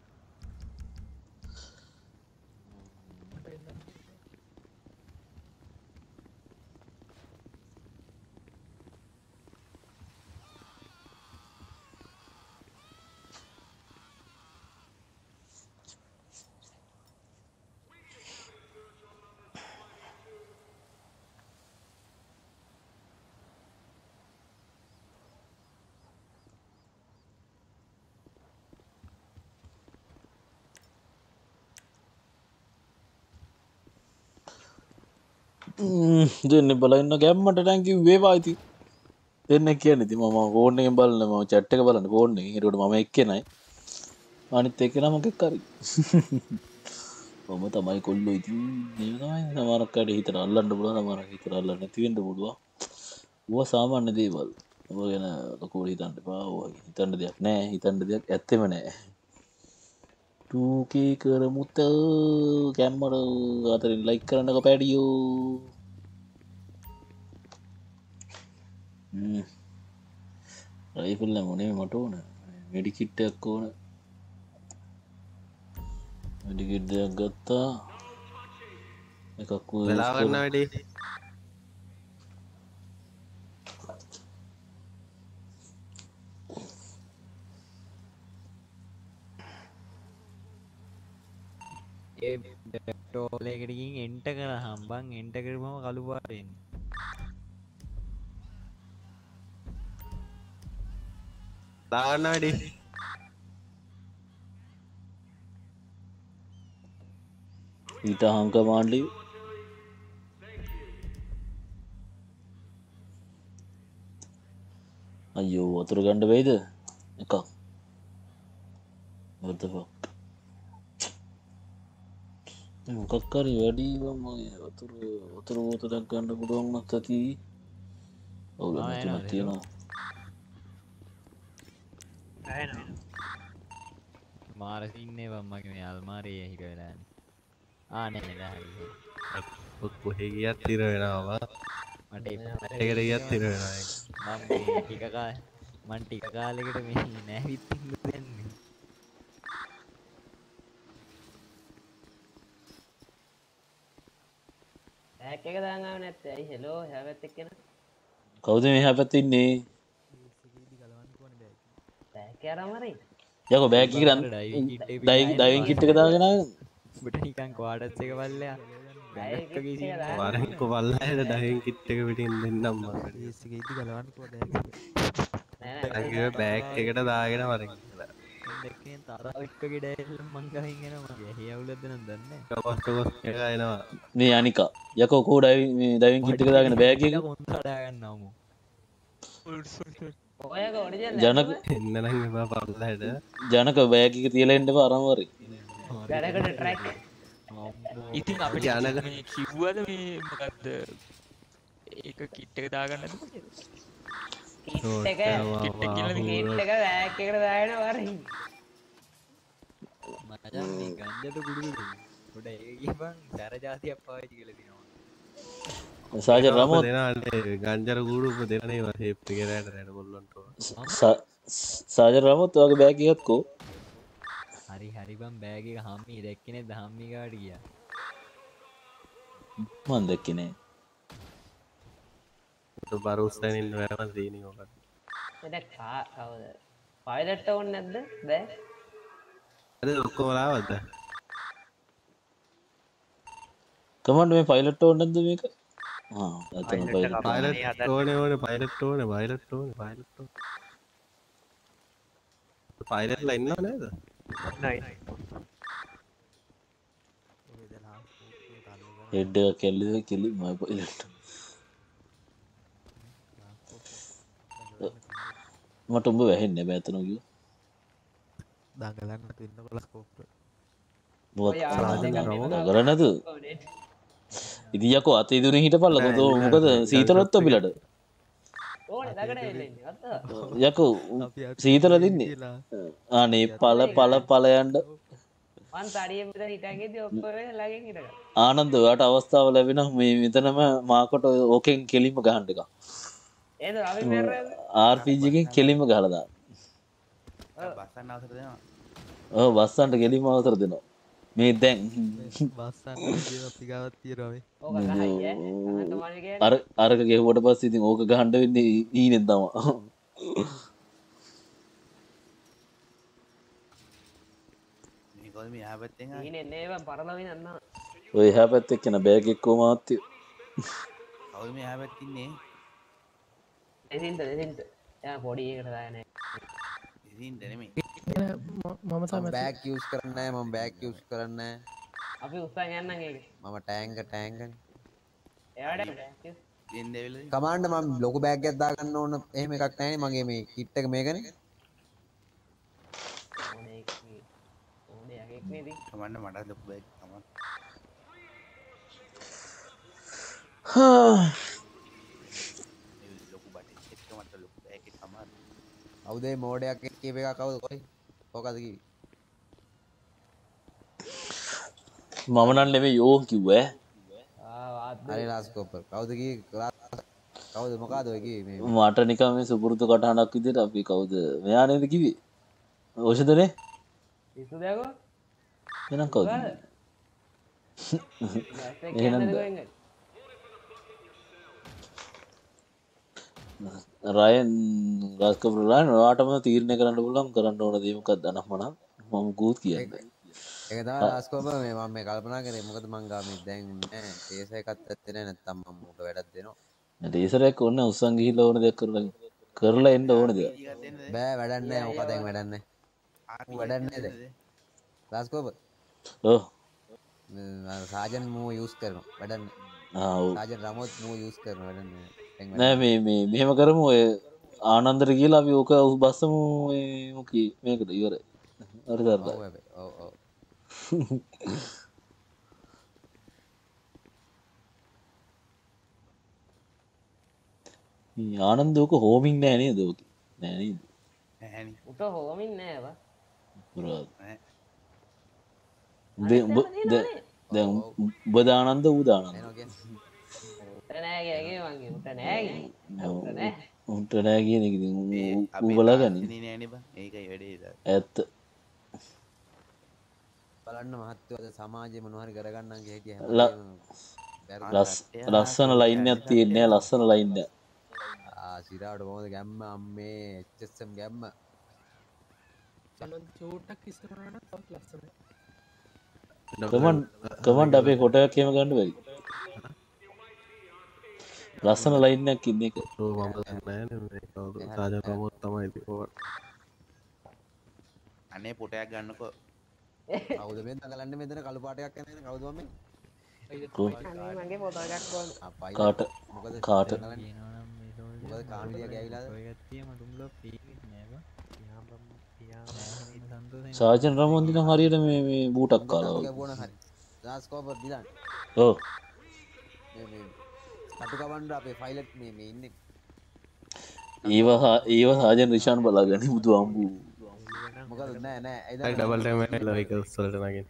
දෙන්න බලන්න ගැම්මට ටැන්කි වේවා ඉති දෙන්න කියන ති ම ඕනෙන් බලන්න ම චට්ක බලන්න ඕන්න හිරට ම එක්කෙනයි අනිත් එක්ක නමකෙක් කරි මම තමයි කොල්ලු ඉති නමරක්කට හිතර අල්ලන්න පුල නමර හිතර අල්ලන්න නැතිවෙන්ට පුළුව ුව සාමාන්‍ය දේවල් ඔබ ගැන ලොකෝඩ හිතන්ට පාවා හිතන්ට දෙයක් නෑ හිතන්ට දෙයක් ඇත්තෙම නෑ ටූකේ කරමුත කැම්මට අතරින් ලයික් කරන්නක පැඩියෝ රයිෆල් එක මොනේ මට ඕන මෙඩිකිට් එකක් ඕන මෙඩිකිට් එකක් ගත්තා එකක් වෙලා ගන්න වැඩි ඒ ටෝල් එකට ගිහින් එන්ට කරාම බං එන්ට කරපුවම කළු පාට එන්නේ දාන්න වැඩි ඊට හංක මාණ්ඩි අයියෝ වතුර ගන්න වෙයිද එකක් what the fuck මොකක් හරි වැඩි මම වතුර වතුර වතුරක් ගන්න පුළුවන් නම් ඇති ඔව් නැතිනම් තියෙනවා මාරසින්නේ වම්මගේ මේ අල්මාරියේ හිර වෙලා යන්නේ ආ නෑ නෑ හරි කොහෙ ගියත් තිර වෙනවා මට ඒකට ගියත් තිර වෙනවා මම මේ ටික කාලේ මන් ටික කාලෙකට මේ නැවිත් ඉන්න දෙන්නේ බෑග් එක දාන්න ආව නැත්තේ ඇයි හෙලෝ එහා පැත්තේ කෙන කවුද මෙහා පැත්තේ ඉන්නේ බෑග් එක අරන් මරේ යකෝ බෑග් එක ගන්න ඩයිවිං කිට් එක දාගෙන ආගෙන උඹට නිකන් ක්වාඩර්ස් එක පල්ලෙයා බෑග් එක කිසි වරෙන් කොවල්ලාට ඩයිවිං කිට් එක පිටින් දෙන්නම් මම ඒස් එක ඉදි ගලවන්න කෝ බෑග් එක අගේ බෑග් එකට දාගෙන වරෙන් කියලා දෙකෙන් තරහ එක්ක ගෙඩේල් මං ගහින් එනවා මගේ ඇහි අවුලද නම් දන්නේ නැහැ කොස් කොස් එක එනවා මේ අනිකා යකෝ කෝ ඩයිවිං මේ ඩයිවිං කිට් එක දාගෙන බෑග් එක කොන්ද හදා ගන්නවමු ඔයක ඔරිජිනල් ජනක එන්න නම් එපා පල්ලයට ජනක බෑග් එක තියලා එන්න බා අරන් වරේ වැඩකට ට්‍රැක් ඉතින් අපිට ජනක මේ කිව්වද මේ මොකද්ද ඒක කිට් එක දාගන්නද කිට් එක කිට් එක බෑග් එකට දාගෙන වරේ මචං මේ ගංජට කුඩුද පොඩ ඒක කියපන් සැර જાතියක් පාවිච්චි කරලා තිනවා සාජර් රමෝ දෙනානේ ගංජර කූඩු උප දෙනනේ වාසේ පිටේරට රැඩ බොල්ලන්ට සාජර් රමෝත් ඔයාගේ බෑග් එකත් කෝ හරි හරි බං බෑග් එක හම්මි දැක්කේ නේද හම්මි ගාවට ගියා මන් දැක්කේ නෑ તો බරුස්සෙන් ඉන්න වැරම සීනි ඔකට එදක් කවුද පයිලට් ඕනේ නැද්ද බෑ අද ඔක්කොම ආවද කමන්ඩ් මේ පයිලට් ඕනේ නැද්ද මේක ආ අතන පයිලට් පයිලට් ඕනේ ඕනේ පයිලට් ඕනේ පයිලට් ඕනේ පයිලට් ඕනේ පයිලට්ලා ඉන්නව නේද නයි හෙඩ් එක කෙල්ලද කෙලි මයි පයිලට් මට උඹ වැහෙන්නේ බෑ එතන කිව්ව දඟලන්න තින්න බල ස්කෝප් මොකක් දඟල නැද ඉතින් යකෝ අතේ දුරේ හිටපල්ලා තෝ මොකද සීතලොත් ඔබිලට ඕනේ දගඩ එල්ලෙන්නේ අත යකෝ සීතල දින්නේ අනේ පල පල පල යන්න මං තඩියෙන් විතර හිටන් ගියදී ඔක්කොම ළඟින් හිටගන්න ආනන්ද ඔයාට අවස්ථාව ලැබෙනවා මේ මෙතනම මාකට ඕකෙන් කෙලින්ම ගහන්න එක ඒද අපි මෙරද ආර්.පී.ජී එකෙන් කෙලින්ම ගහලා දාන්න බස්සන්න අවසර දෙනවා ඔව් බස්සන්ට කෙලින්ම අවසර දෙනවා මේ දැන් බස්සන්න අපි ගාවත් තියෙනවා මේ ඕක ගහයි ඈ අනන්ත මාළි කියන්නේ අර අරක ගෙවුවට පස්සේ ඉතින් ඕක ගහන්න වෙන්නේ ඊනෙන් තමයි මේ කොල් මේ එහා පැත්තෙන් ආවේ ඉන්නේ නේව පරලවින් අන්න ඔය එහා පැත්තේ කෙන බෑග් එක කොහම ආත්තිය කවුද මේ එහා පැත්තේ ඉන්නේ දෙසින්ට දෙසින්ට එයා පොඩි එකට දාගෙන ඉතින් නෙමෙයි මම තමයි බෑග් යූස් කරන්නේ නැහැ මම බෑග් යූස් කරන්නේ නැහැ අපි උස්සන් යන්නම් ඒක මම ටෑංග ටෑංග එයාට දෙන්න දෙවිලද කමාන්ඩ් මම ලොකු බෑග් එකක් දාගන්න ඕන එහෙම එකක් නැහැ මගේ මේ කිට් එක මේකනේ ඕනේ ඕනේ යකෙක් නේද කමන්න මට ලොකු බෑග් තමයි ලොකු බට් එක මට ලොකු බෑග් එක තමයි අවුද මේ මෝඩයක් එක්ක කීප එකක් කවුද කොයි කොකද කිව්වේ මම නම් නෙමෙයි යෝ කිව්වා ආ වාත් හරි ලාස්කෝපර් කවුද කිව්වේ කවුද මොකද ඔය කිව්වේ මේ මට නිකන් මේ සුපුරුදු කටහඬක් විදිහට අපි කවුද මෙයා නේද කිව්වේ ඕෂදනේ ඉස්සු දැකෝ එහෙනම් කවුද එහෙනම් රයන් රාස්කපුරලාන් ඔයාටම තීරණය කරන්න පුළුවන් කරන්න ඕන දේ මොකක්ද අනම්මනම් මම ගූත් කියන්නේ ඒක තමයි රාස්කෝප මේ මම මේ කල්පනා කරේ මොකද මං ගා මේ දැන් නෑ කේස් එකක් ඇත්තේ නෑ නැත්තම් මම උට වැඩක් දෙනවා ඩේසරයක් ඕන උස්සන් ගිහිල්ලා ඕන දෙයක් කරලා කරලා එන්න ඕන දෙයක් බෑ වැඩක් නෑ මොකද දැන් වැඩක් නෑ වැඩක් නෑ දැන් රාස්කෝප ඔව් සාජන් මූ යූස් කරනවා වැඩක් නෑ ආ ඔව් සාජන් රමෝත් මූ යූස් කරනවා වැඩක් නෑ නෑ මේ මේ මෙහෙම කරමු ඔය ආනන්දට කියලා අපි ඕක බස්සමු මේ මොකී මේකට ඉවරයි හරි හරි ඔව් ඔව් ඔව් මේ ආනන්ද ඕක හෝමින් නෑ නේද ඕක නෑ නේද නෑනේ උට හෝමින් නෑ බා පුරාද උඹ දැන් උඹ දානන්ද ඌ දානන්ද නෑ ගෑගේ මංගේ උට නෑ උට නෑ උන්ට නෑ කියන එක ඉතින් ඌ බලාගන්නේ නෑනේ බං ඒකයි වැඩේ ඇත්ත බලන්න මහත්තයෝ සමාජයේ මොනවා හරි කරගන්නම් කිය හිටිය හැම ලස්සන ලයින් එකක් තියෙන්නේ ලස්සන ලයින් එක ආ සිරාට මොකද ගැම්ම අම්මේ එච් එස් එම් ගැම්ම චලන් චෝටක් ඉස්සරහට තවත් ලස්සනයි කමන් කමන්ඩ් අපේ ෆොටෝ එකක් එහෙම ගන්න බැරි ලස්සන ලයින් එකක් ඉන්න එක ඔව් මම නෑනේ මේ කවුද සාජන් රමෝත් තමයි ඉතින් ඔයාලා අනේ පොටයක් ගන්නකෝ කවුද මේ දඟලන්නේ මෙතන කළු පාටයක් යන කවුද මම අනේ මගේ ෆොටෝ එකක් ඕන කාට කාට මොකද කාමිලිය ගෑවිලාද ඔය ගත්තිය මට උඹලා පීන්නේ නෑ බා පියාඹම් පියාඹ සන්තෝෂෙන් සාජන් රමෝන් දින හරියට මේ මේ බූටක් කාලා වගේ ගැබුණා හරි රාස්කෝපර් දිලන් ඔව් මේ මේ කටු කවන්න අපේ ෆයිලට් මේ මේ ඉන්නේ ඊව ඊව සාජන් රිෂාන් බලාගන්නේ බුදු අම්බු මොකද නෑ නෑ අයි ඩබල් ටයිම් එකලා ඒක උස්සලට නගින්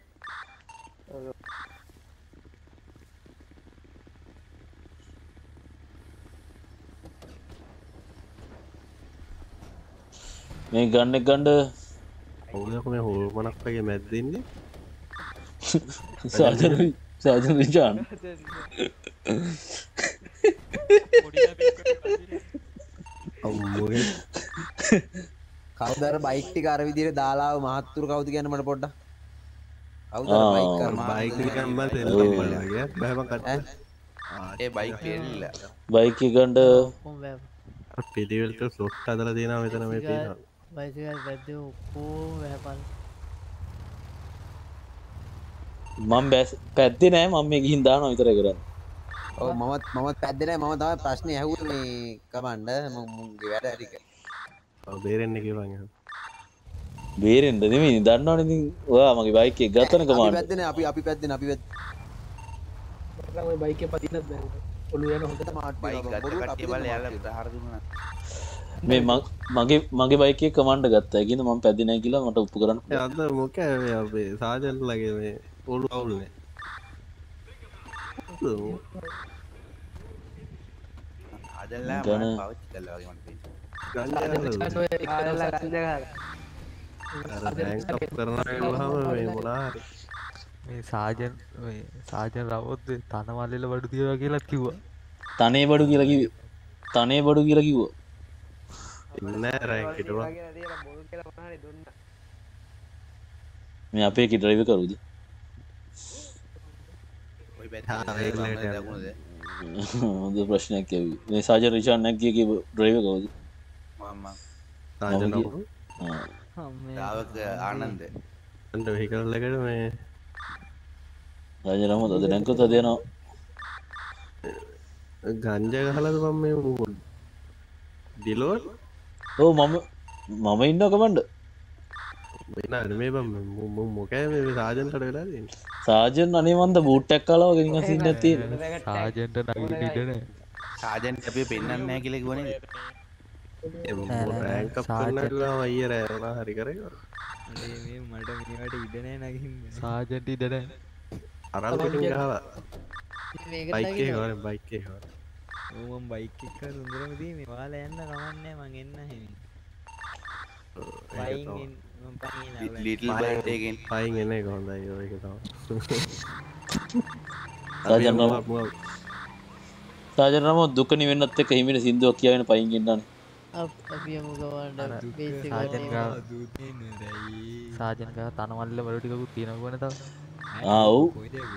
මේ ගන්න ගන්න ඔව්ලක මේ හොල්මනක් වගේ මැද්ද ඉන්නේ සාජන් සාජන් රිෂාන් අම්මෝගේ කවුදර බයික් ටික අර විදිහට දාලා මහත්තුරු කවුද කියන්න මට පොඩ්ඩක් කවුදර බයික් කරනවා බයික් එක ගම්ම තෙල්ලේ වගේ බෑම කට ඒ බයික් එල්ල බයික් එක ගන්න පිළිවෙලට ස්ලොට් හදලා තියෙනවා මෙතන මේ තියෙනවා බයික් එක වැද්දේ ඔක්කොම වැහපන් මම පැද්දේ නෑ මම මේ ගිහින් දානවා විතරයි කරන්නේ ඔව් මමත් මමත් පැද්දේ නෑ මම තමයි ප්‍රශ්නේ ඇහුවේ මේ කමන්න මුගේ වැඩ හරි ඔව් බේරෙන්න කිව්වන් එහෙනම් බේරෙන්න නෙමෙයි දන්නවනේ ඉතින් ඔයා මගේ බයික් එක ගත්තන කමාන්න අපි පැද්දේ නෑ අපි අපි පැද්දේ නෑ අපි පැද්දේ මම බයික් එක පදින්නත් බෑ ඔළුව යන හොඳට මාට් බයික් ගත්ත කට්ටිය බලලා යාලා ප්‍රහාර දුන්නා මේ මගේ මගේ බයික් එක කමාන්ඩ් ගත්තා ඒ කියන්නේ මම පැද්දේ නැහැ කියලා මට ඔප්පු කරන්න ඒ අද මොකද මේ අපේ සාජන්ලගේ මේ ඔළුව අවුල්නේ ආදල්ලා මම පාවිච්චි කළා වගේ මට මේ සාජන් සාජන් රවොත් තනවල්ලෙල බඩු තියවා කියලා කිව්වා තනේ බඩු කියලා කිව්වේ තනේ බඩු කියලා කිව්වා නෑ රැකිටවා මේ අපේ කි ඩ්‍රයිවර් කරුද ඔය බැලුනේ දකුණද හොඳ ප්‍රශ්නයක් ඇවි මේ සාජන් රිෂාන් නැග්ගේ කි ඩ්‍රයිවර් කවුද මම සාජන් දාවක ආනන්ද අන්ට වෙහිකල් එකට මේ සාජන් රමෝත් අද නැග්ගොත් අද යනවා ගංජා ගහලාද මම මේ ඩිලෝඩ් ඔව් මම මම ඉන්නවා කමන්ඩ් වෙන මේ බම් මොකෑ මේ සාජන්ට වෙලා තියෙන්නේ සාජන් අනේ මන්ද බූට් එකක් කාලා වගේ නිකන් සීන් එකක් තියෙනවා සාජන්ට නගින්න ඉඩ නෑ සාජන් අපි පෙන්නන්නේ නැහැ කියලා කිව්වනේ රෑන්ක් අප් කරනවා අයියා රෑ වුණා හරි කරේ අනේ මේ මට මේවට ඉඩ නෑ නගින්න සාජන්ට ඉඩ නෑ අරන් පිටින් ගහලා බයික් එක ගානේ බයික් එක ගානේ ඕ මම බයික් එක සුන්දරම තියෙන්නේ. ඔයාලා යන්න කමන්නේ මං එන්න එහෙනම්. පයින් එන්න මම පයින් එනවා. ලිටල් බර්ඩ් එකෙන් පයින් එන එක හොඳයි ඔය එක තමයි. සාජන් රම සාජන් රම දුක නිවෙන්නත් එක්ක හිමින සින්දුවක් කියවෙන පයින් ගෙන්නන්නේ. අපි යමු ගවන්න බේසික් සාජන් ගාව සාජන් ගාව තනවල්ල වල ටිකකුත් තියෙනවනේ තව. ආ ඔව්.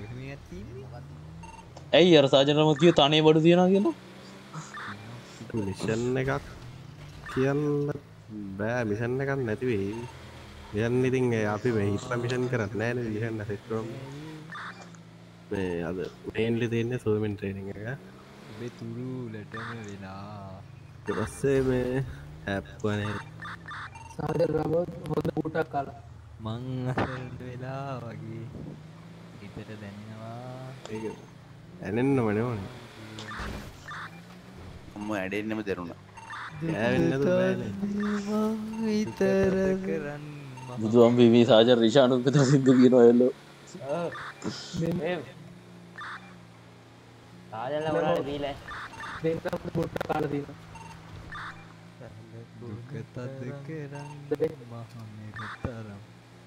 ඇයි අර සාජන් රම කිය තනේ බඩු තියනවා කියලා? මිෂන් එකක් කියන්න බෑ මිෂන් එකක් නැති වෙයි. මිෂන් ඉතින් අපි මේ හිටලා මිෂන් කරන්නේ නැහැ නේ මිෂන් සෙට් කරමු. මේ අද මේන්ලි තියෙන්නේ ස්විමින් ට්‍රේනින් එක. ඔබේ තුරු ලටම වෙලා. ඊට පස්සේ මේ ඇප් වනේ සාජන් රම හොඳ ඌටක් කාලා. මං අසරණ වෙලා වගේ හිතට දැනෙනවා. ඒක දැනෙන්නම නෙවෙයි. අම්ම ඇඩෙන්නම දරුණා. ඈවෙන්නද බෑනේ. විතර කරන්න බුදු අම්බි මේ සාජන් රිෂානුත් විතර සින්දු කියනවා එල්ලෝ. මේ සාජන්ලා මොනවද දීලා? දෙන්න ඌටක් කාලා තියෙනවා. දුක තද කරන්න මහමෙ තරම්.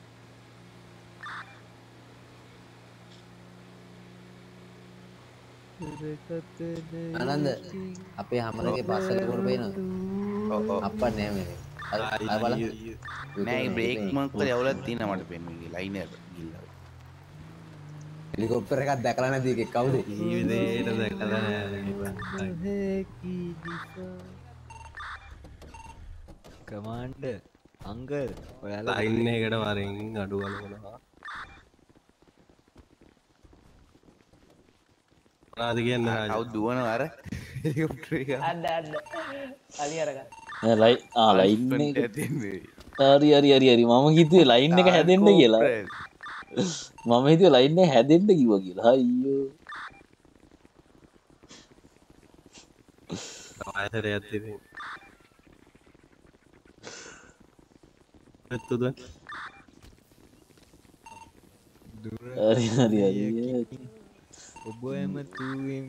ආනන්ද අපේ හැමරගේ බස්සක උඩ පේනවද? ඔව් ඔව්. අප්පා නෑ මේ. අර අර බලන්න. නෑ බ්‍රේක් මොකක් කරේ අවුලක් තියෙනවා මට පේන්නේ ලයින් එක ගිල්ලා. හෙලිකොප්ටර් එකක් දැකලා නැති එකෙක් කවුද? ජීවිතේට දැකලා නෑ. කමාන්ඩර් අංකල් ඔයාලා ලයින් එකට වරෙන් අඩු ගලවනවා. මොනවද කියන්නේ රාජ? කවුද දුවනවා අර හෙලිකොප්ටර් එක? අද්ද අද්ද. අලි අරගන්න. නෑ ලයි ආ ලයින් එක. හරි හරි හරි හරි මම හිතුවේ ලයින් එක හැදෙන්න කියලා. මම හිතුවේ ලයින් එක හැදෙන්න කිව්වා කියලා. අයියෝ. ආයතරයක් තියෙන්නේ. එතකොට හරි හරි හරි. ඔබ එම තුවෙන්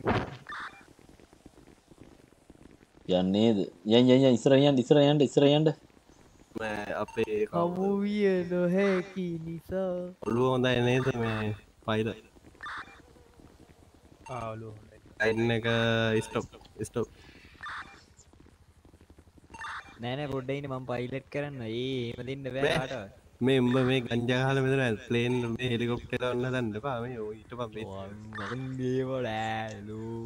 යන්නේද? යන් යන් යන් ඉස්සර යන්න ඉස්සර යන්න ඉස්සර යන්න. මේ අපේ කවුවිය නොහැකි නිසා ඔළුව හොඳයි නේද මේ පයිලට්? ආ ඔළුව හොඳයි. ලයින් එක ස්ටොප් ස්ටොප්. නෑ නෑ පොඩ්ඩක් ඉන්න මම පයිලට් කරන්න. ඒ එහෙම දෙන්න බෑ කාටවත්. මේ උඹ මේ ගංජා ගහලා මෙතන ප්ලේන් මේ හෙලිකොප්ටර් එක වන්න දන්න එපා මේ ඔය ඊට පස්සේ වන්නේ වලෑලු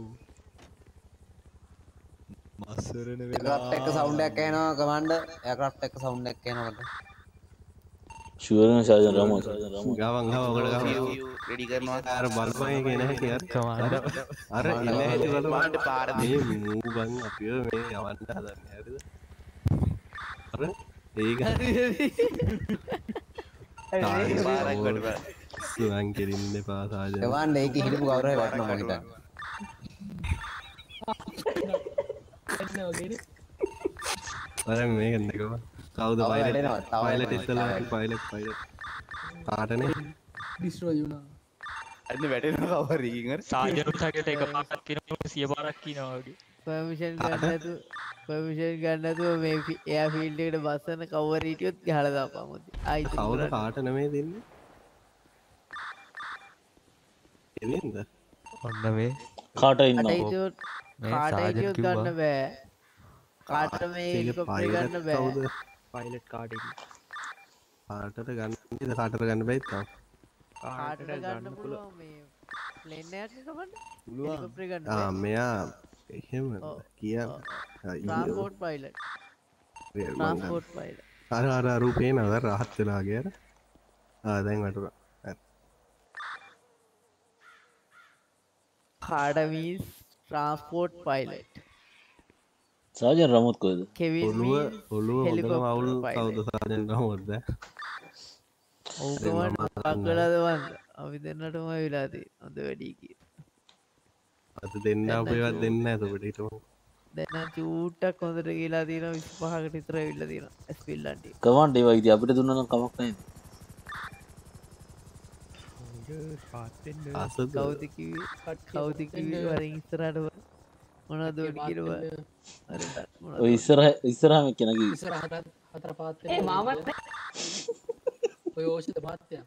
මස්සරන වෙලා එයාක්‍රාෆ්ට් එක සවුන්ඩ් එකක් එනවා කමාන්ඩර්. එයාක්‍රාෆ්ට් එක සවුන්ඩ් එකක් එනවා මට. ෂුවර් නේ සාජන් රම සාජන් රම. ගවන් ගව ඔකට ගව රෙඩි කරනවා. අර බලපන් එක එන හැටි අර කමාන්ඩර් අර එන හැටි බලපන් පාර මේ මූ බං අපිව මේ යවන්න හදන්නේ හරිද? අර ඒක පාරක් වඩ සුවන් කෙරින්න එපා සාජන්. කමාන්ඩර් ඒකේ හිටපු ගෞරවය වටනවා මම හිතන්නේ. අර මේක නේකව කවුද පයිලට් පයිලට් ඉස්සලා පයිලට් පයිලට් කාටනේ ඩිස්ට්‍රොයි වුණා. අන්න වැටෙනවා කවර එකකින් අර සාජනුත් හකට එක පාරක් කියනවා සිය පාරක් කියනවා වගේ. පර්මිෂන් ගන්න නැතුව පර්මිෂන් ගන්න නැතුව මේ එයා ෆීල්ඩ් එකට බස්සන කවුරු හිටියොත් ගහලා දාපන් මොකද? ආයි කවුද කාට නෙමෙයි දෙන්නේ? එවෙන්ද? ඔන්න මේ කාට ඉන්නවා? කාට හිටියොත් කාට හිටියොත් ගන්න බෑ. කාට මේ හෙලිකොප්ටර් ගන්න බෑ. පයිලට් කාට ඉන්නේ? කාටද ගන්න නේද? කාටද ගන්න බෑද තාම? කාටද ගන්න පුළුවන් මේ ප්ලේන් එකක් කපන්න. හෙලිකොප්ටර් ගන්න ආ බෑ. මෙයා එහෙම කියන්න. Transport pilot. Transport pilot. අර අර රූපේ නේද රහත් වෙලා ගිය අර. ආ දැන් වටුණා. කාඩ means transport pilot. සාජන් රමුත් කොයිද? කෙවින් ඔළුව means ඔළුව හොඳම helicopter අවුල් pilot. කවුද සාජන් රමුත්ද? ඔව් කමන්න පක්කලාද වන්ද? අපි දෙන්නටම වෙලා තියෙන හොඳ වැඩි කිය. අද දෙන්න අපේවත් දෙන්න නැත ඔබට හිටමු. දැන් චූට්ටක් හොඳට ගිලා තියෙනවා විසිපහකට විතර ඇවිල්ලා තියෙනවා. ස්පිල්ලන්ටි. කවන්ඩ් ඒවා ඉතින් අපිට දුන්නා නම් කමක් නැහැ. පාත් වෙන්න අසද කවුද කිව්වේ? කවුද කිව්වේ වරින් ඉස්සරහට මොනවද උඩ කියලා ඔය ඉස්සරහ ඉස්සරහම කෙනගේ ඉස්සරහට හතර පාත් ඒ මාමත් ඔය ඕෂිත පාත්තය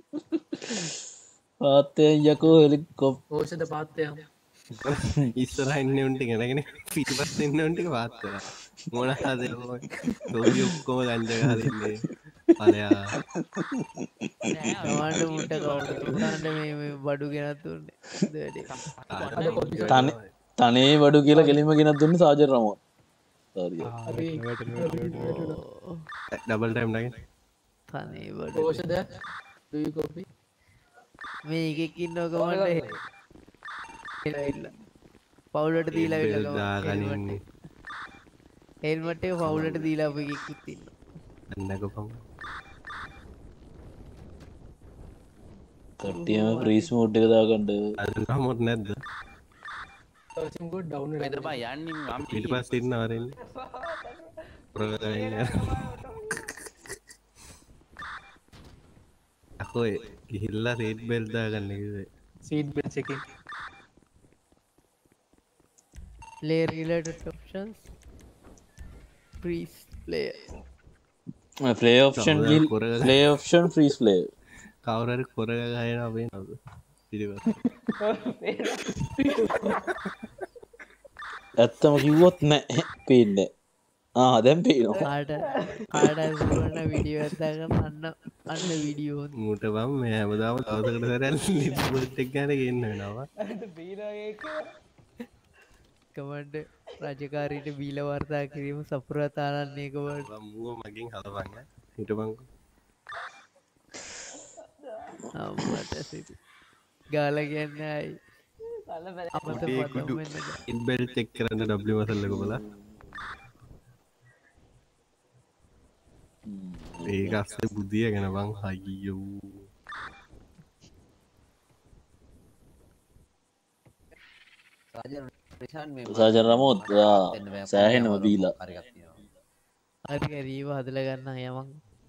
පාත්තයෙන් යකෝ හෙලිකොප් ඕෂිත පාත්තය ඉස්සරහ ඉන්න උන්ට ගෙනගෙන පිටිපස්ස ඉන්න උන්ට පාත්තර මොනහද ඔය ඔක්කොම ගංජා ගහලා පලයා නවාට මුට කවුන්ට මේ බඩු ගෙනත් දුන්නේ තනේ බඩු කියලා කෙලිම ගෙනත් දුන්න සාජර් රමෝ ඩබල් ටයිම් නග තනේ බඩ ඕෂද කොපි මේ එකකින් නොකමට පවුලට දීලා හෙල්මට පවුලට දීලා එකකුත්තින්න අන්නකොපම් කට්ටියම ප්‍රීස් මෝඩ් එක දාගන්න අදමොත් නැද්ද ඩවුන් යන්න ඊට පස්සේ ඉන්න ආරෙන්නේ අකෝ ගිහිල්ලා සීට් බෙල්ට් දාගන්න කිව්වේ සීට් බෙල්ට් එකේ player related options freeze player play option play option freeze player කවුරුහරි කොරග ගහනවා වෙනවද පිළිවෙල ඇත්තම කිව්වොත් නෑ පේන්නේ ආ දැන් පේනවා කාට කාට සුවන්න වීඩියෝ එකක් දාගන්න අන්න අන්න වීඩියෝ මූට බම් මේ හැමදාම දවසකට සැරයක් ලිප්බොට් එක ගන්න ගේන්න වෙනවා කමන්ඩ් රාජකාරීට බීල වර්තා කිරීම සපුරතාලන්නේ කමන්ඩ් මූව මගෙන් හලවන්න හිටපන්කෝ අම්මට සිටි ගාල කියන්නයි අපත ඉන්බෙල් චෙක් කරන්න ඩබ්ලිව් මසල්ලක බලා ඒක අස්සේ බුද්ධිය ගැන බං හයියෝ සාජර් රමෝත් සෑහෙනම බීලා හරි රීව හදලා ගන්න යමන්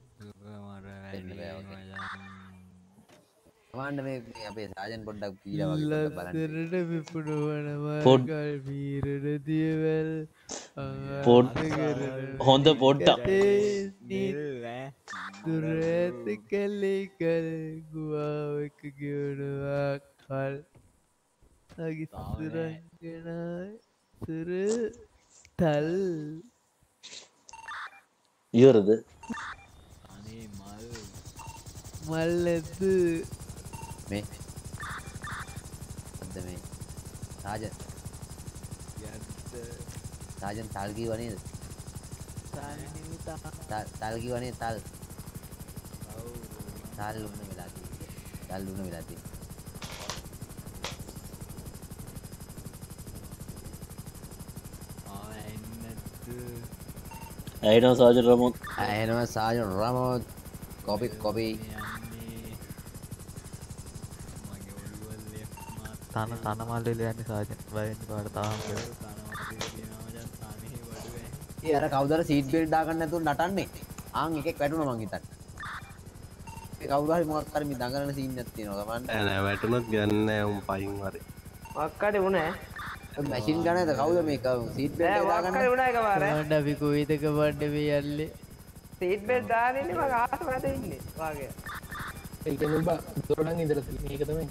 වාන්න මේ අපේ සාජන් පොඩ්ඩක් පීලා වගේ ලස්සනට විපුණුවනවා පොඩ් වීරට දියවැල් පොඩ් හොඳ පොඩ්ඩක් දුර ඇත කැලේ කල ගුවාව එක ගෙවනවා කල් අගිස්තුරංගනයි සුර තල් ඉවරද මල් ඇත්ද මේ අද මේ සාජන් සාජන් තල් කිව්ව නේද තල් කිව්ව නේද තල් තල් උන්න වෙලා තියෙන්නේ තල් උන්න වෙලා තියෙන්නේ ඇයිනවා සාජර් රමෝත් ඇයිනවා සාජර් රමෝත් කොපි කොපි තන තන මල්ලෙල යන්නේ සාජන් බයෙන් පාට තාම ඒ අර කවුදර සීට් බෙල්ට් දාගන්න නැතුව නටන්නේ ආන් එකෙක් වැටුණා මං හිතන්නේ ඒ කවුරු හරි මොකක් හරි මේ දඟලන සීන් එකක් තියෙනවා ගමන් නෑ නෑ වැටුණොත් ගන්න නෑ උන් පයින් වරේ මොකක්ද උනේ මැෂින් ගන්නද කවුද මේක සීට් බෙල්ට් දාගන්න මොකක්ද උනේ එකපාර මණ්ඩ අපි කොයිදක බණ්ඩ මේ යල්ලේ සීට් බෙල්ට් දාගෙන ඉන්නේ මම ආස මැද ඉන්නේ වාගේ ඒ කියන්නේ බා දොරණන් ඉඳලා තියෙන මේක තමයි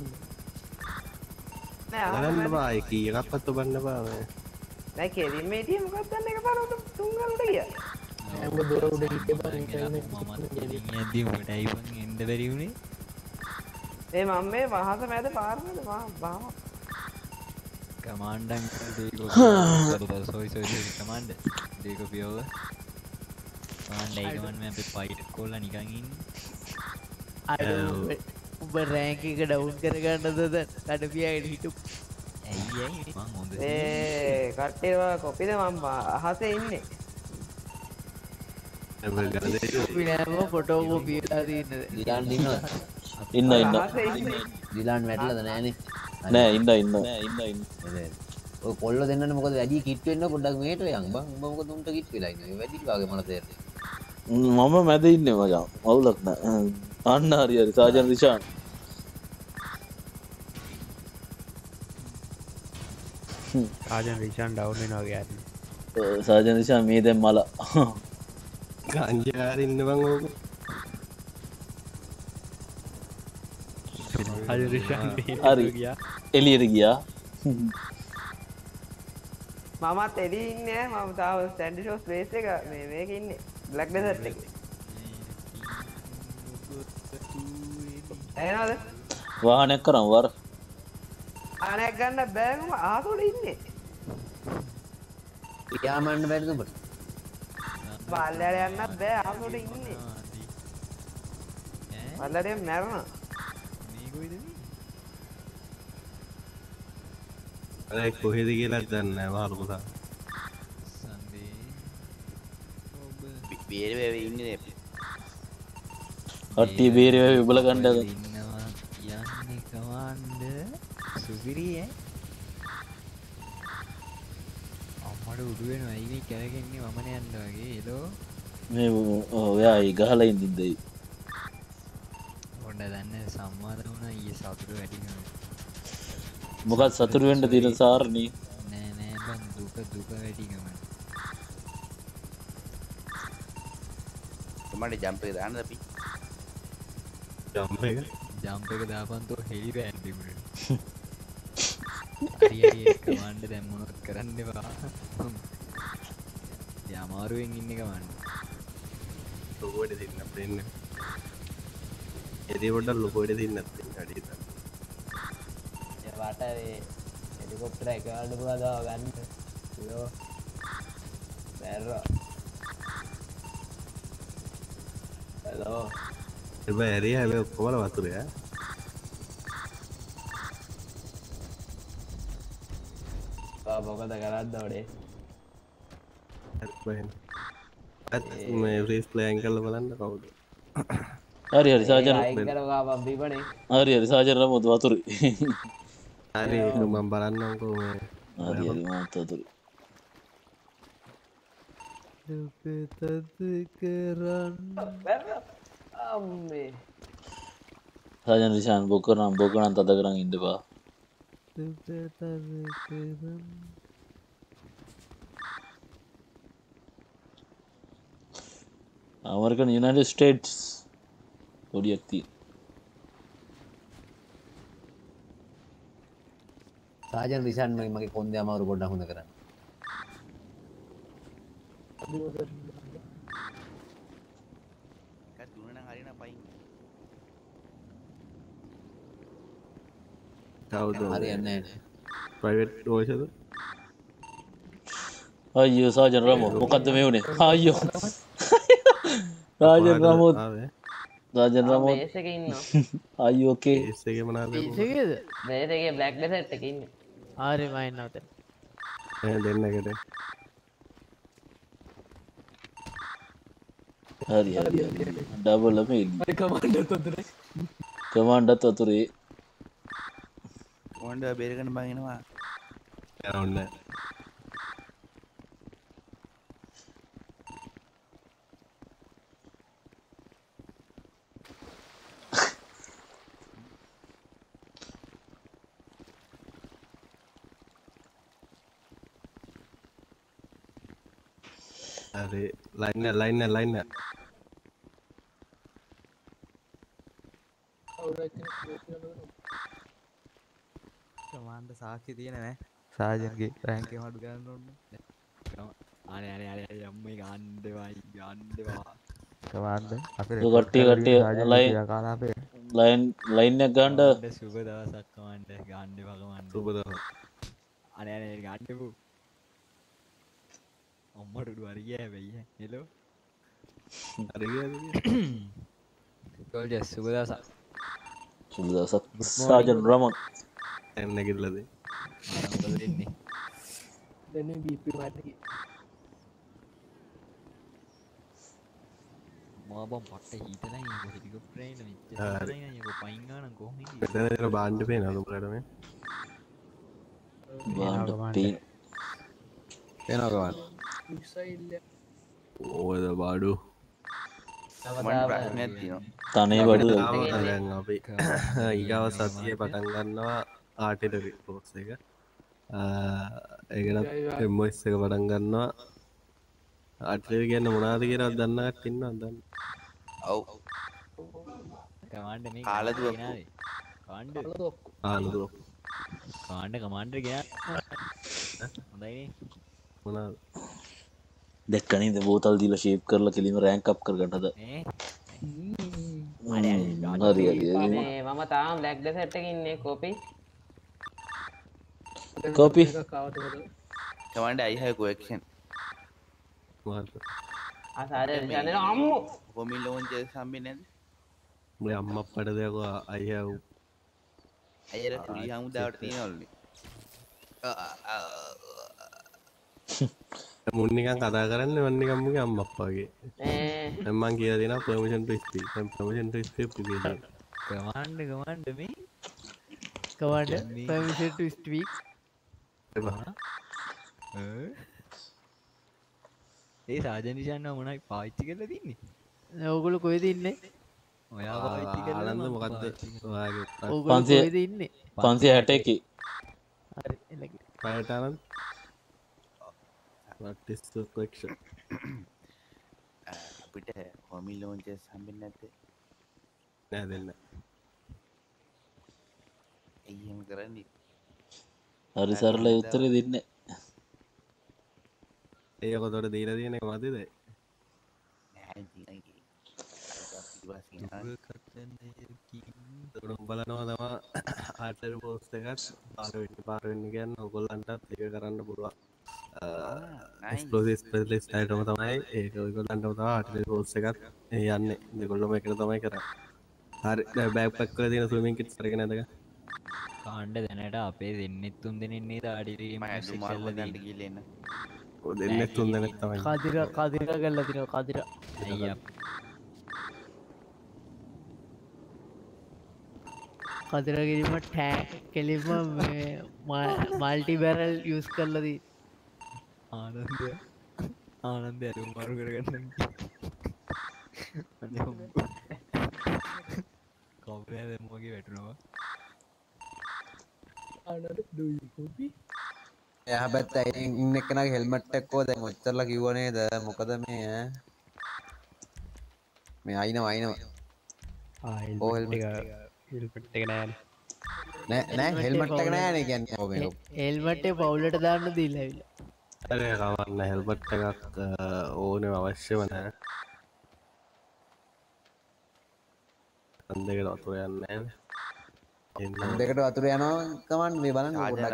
නෑ බලන්න බා ඒ කී එකක්වත් ඔබන්න බා මේ නෑ කෙලින් මේ හිටියේ මොකක්ද දන්න එකපාර උඩ තුන්ගලට ගියා හැම දොර උඩ හිටියේ බා මේක යද්දී උඹටයි බං එන්න බැරි වුණේ ඒ මම මේ වහස මැද පාරමද මම බාම කමාන්ඩන් දේකෝ සෝයි සෝයි කමාන්ඩ දේකෝ පියෝව කමාන්ඩ ඒකමන් මේ අපි ෆයිට් කොල්ලා නිකන් ඉන්නේ උඹ රෑන්ක් එක ඩවුන් කරගන්නද දැන් කඩපියාට හිටු ඇයි ඇයි මං හොඳ ඒ කට්ටිය කොපිද මම අහසේ ඉන්නේ අපි නෑම ෆොටෝ කොපි වෙලා තියෙන්නේ දිලාන් ඉන්නවද ඉන්න ඉන්න දිලාන් වැටලාද නෑනේ නෑ ඉන්න ඉන්න නෑ ඉන්න ඉන්න ඔය කොල්ල දෙන්නනේ මොකද වැඩි කිට් වෙන්න පොඩ්ඩක් මේට යන් බං උඹ මොකද උන්ට කිට් වෙලා ඉන්නේ වැඩි වාගේ මන තේරෙන්නේ මම මැද ඉන්නේ මචං අවුලක් නෑ අන්න හරි හරි සාජන් රිෂාන් ආජන් රිෂන් ඩවුන් වෙනවා කියන්නේ. සාජන් රිෂන් මේ දැන් මල. ගංජාර ඉන්න බං ඕක. ආජන් රිෂන් හරි. එළියට ගියා. මමත් එළියේ ඉන්නේ මම තාම ස්ටෑන්ඩි ෂෝ ස්පේස් එක මේ මේකේ ඉන්නේ බ්ලැක් ඩෙසර්ට් එකේ. එනවාද? වාහනයක් කරන් වර. ආනයක් ගන්න බෑ මම ආතෝල ඉන්නේ. යාමන්න බැරිද උඹට? බල්ලයට යන්නත් බෑ ආතෝල ඉන්නේ. බල්ලට මැරෙනවා. මේ කොයිද මේ? අර කොහෙද කියලා දන්නේ නැහැ මහලු පුතා. සන්දේ ඔබ බේර වෙව ඉන්නේ කට්ටිය බේරේ වෙයි උබල ගන්නද? ඉන්නවා යන්නේ කවන්ද සුපිරි ඈ අම්මට උඩු වෙනවා අයි මේ කැරගෙන්නේ මමනේ යන්න වගේ එලෝ මේ ඔයා ඊ ගහලා ඉඳින්දයි. ඔන්න දන්නේ සම්මාද වුණා ඊයේ සතුරු වැඩි වෙනවා. මොකක්ද සතුරු වෙන්න තියෙන සාරණී? නෑ නෑ බං දුක දුක වැඩි ගමන. මට ජම්ප් එක දාන්නද අපි? ජම්ප් එක ජම්ප් එක දාපන් තෝ හෙලි බෑන් තිබුණේ. හරි හරි කවන්න දැන් මොනවද කරන්න එපා. යා අමාරුවෙන් ඉන්නේ කවන්න. ලොකෝට දෙන්න අපින්න. එදී පොඩ්ඩක් ලොකෝට දෙන්නත් වැඩි තමයි. වට හෙලිකොප්ටර එක ගන්න පුළුවන් දාව ගන්න. යෝ. බැරරා. හලෝ. එබැ ඇරිය හැබැයි ඔක්කොම වතුරේ ඈ. ආ මොකද කරද්ද ඔඩේ? හරි අත් මේ ෆ්‍රීස් ප්ලේන් කරලා බලන්න කවුද? හරි හරි සාජන්. අයින් කරවා බම් බීපනේ. හරි හරි සාජන් රමෝත් වතුරේ. හරි ඒක මම බලන්නම්කෝ මේ. හරි හරි මමත් වතුරේ. දුක තද කරන්න. බැරරා. අම්මේ. සාජන් රිෂාන් බොකරනම් බොකරනම් තද කරන් ඉන්න බා. දුක තද කරන්න. American United States පොඩියක් තියෙන. සාජන් රිෂන් මගේ මගේ කොන්දේ අමාරු පොඩ්ඩක් හොඳ කරන්න. එකක් දුන්න නම් හරියන පයින්. කවුද? හරියන්නේ නැහැ. ප්‍රයිවට් වොයිස්ද? අයියෝ සාජන් රමෝ මොකද්ද මේ උනේ? අයියෝ. සාජන් රමෝ. සාජන් රමෝ. බේස් එකේ ඉන්නවා. Are you okay? බේස් එකේ මොනවාද? බේස් එකේද? බේස් එකේ බ්ලැක් ඩෙසර්ට් එකේ ඉන්නේ. ආරේ මම ඉන්නවා දැන්. ඈ දෙන්න එකට. හරි හරි හරි. ඩබල් මේ ඉන්නේ. කමාන්ඩර් වතුරේ. කමාන්ඩර් වතුරේ. කොණ්ඩා බේරගෙන බං එනවා. යන්න. अरे लाइन है लाइन है लाइन है කමාන්ඩර් සාක්ෂි තියෙන නෑ සාජන්ගේ රෑන්ක් එක අඩු කරන්න ඕනේ අනේ අනේ අනේ අම්මේ ගන්නදවයි ගන්නදවා කමාන්ඩර් අපේ කට්ටිය කට්ටිය ලයින් ලයින් ලයින් එක ගන්න සුබ දවසක් කමාන්ඩර් ගන්නදවා කමාන්ඩර් සුබ දවස් අනේ අනේ ගන්නපු අම්මට උඩු හරි ගියා හැබැයි හෙලෝ හරි ගියාද ගෝල්ජස් සුබ දවසක් සුබ දවසක් සාජන් රමන් එන්න නැගිටලාද මොකද වෙන්නේ දැන් බීපී මාටි මම බම් පට්ට හීතලයි ඒක හෙලිකොප්ටරේ ඉන්න මෙච්චර හරි ඒක පයින් ගන්න කොහොමද මෙතන බාණ්ඩ පේනවද උඹලට මේ බාණ්ඩ පේන පේනවා ගමන් ඕද බාඩු මම ප්‍රශ්නයක් තියෙනවා. තනේ බඩු දැන් අපි ඊගාව සතියේ පටන් ගන්නවා ආටිලරි කෝස් එක. ඒකටත් එම්මොස් එක පටන් ගන්නවා ආටලර් කියන්න මොනාද කියලා දන්න කට්ටිය ඉන්නවා දන්න ඔව් කමාන්ඩර් මේ කාලදුව කමාන්ඩර් ආලුදු කමාන්ඩර් කමාන්ඩර් ගියා හොඳයිනේ මොනාද දැක්කනේ ද බෝතල් දීලා ෂේප් කරලා කෙලිම රෑන්ක් අප් කරගන්න හද ඈ හරි හරි මේ මම තාම බ්ලැක් ඩෙසර්ට් එකේ ඉන්නේ copy copy commander I have question අසාර යන්නේ අම්මෝ කොමි ලෝන්චර් සම්බේ නැද්ද උඹේ අම්මා අප්පට දෙයක් අයියා අයියර කුඩි හමුදාවට තියෙනවලු මුන් නිකන් කතා කරන්නේ මන් නිකන් මුගේ අම්මා අප්පාගේ දැන් මං කියලා දෙනවා permission to speak දැන් permission to speak කියන්නේ කමාන්ඩර් කමාන්ඩර් මේ කමාන්ඩර් permission to speak ඒ සාජන් නිෂාන්න මොනයි පාවිච්චි කරලා තින්නේ ඕගොල්ලෝ කොහෙද ඉන්නේ ඔයා පාවිච්චි කරලා ආනන්ද මොකද්ද ඔයාගේ ඕගොල්ලෝ කොහෙද ඉන්නේ පන්සිය හැට එකේ හරි එලකි පයට Ananda what is the question අපිට කොමි ලෝන්චර් සම්බෙන්නේ නැද්ද නෑ දෙන්න එහෙම කරන්නේ හරි සරල උත්තරේ දෙන්නේ ඒක කොතොට දීලා තියෙන එක මතද නෑ බලනවා තමා ආටර් පෝස්ට් එකත් පාරවෙන්න පාරවෙන්න කියන්න ඔයගොල්ලන්ටත් ඒක කරන්න පුළුවන් එක්ස්ප්ලෝසිව් ස්පෙෂලිස්ට් අයටම තමයි ඒක ඔයගොල්ලන්ටම තමයි ආටර් පෝස්ට් එකත් යන්නේ දෙගොල්ලොම එකට තමයි කරන්නේ හරි දැන් බෑග් පැක් කරලා තියෙන ස්විමින් කිට්ස් අරගෙන නැදක කාණ්ඩ දැනට අපේ දෙන්නෙත් තුන් දෙනෙක් නේද ආඩිරීම මාර්ග ගන්න ගිහලා එන්න ඔය දෙන්නේ තුන් දෙනෙක් තමයි කදිර කදිර ගල්ලා තිනවා කදිර අයියා කදිර කිරීම ටැක් කෙලිම මල්ටි බැරල් යස් කරලා දී ආනන්ද ආනන්ද ඇරුම් මාරු කරගන්න කවුරුද මොගේ වැටුණා ආනන්ද ඩූ කොපි එයා හැබැත් ඉන්න එක්කනගේ හෙල්මට් එක්කෝ දැන් ඔච්චරලා කිව්ව නේද මොකද මේ මේ අයිනව අයිනව ඕ හෙල්මට් හෙල්මට් එක නෑ නෑ නෑ හෙල්මට් එක නෑනේ කියන්නේ ඔබ මේක හෙල්මට් එක පවුලට දාන්න දීලා ඇවිල්ලා අර කවන්න හෙල්මට් එකක් ඕනේ අවශ්‍යම නෑ අන්දේකට වතුර යන්නේ නෑ දෙකට වතුර යනවා කමන්න මේ බලන්න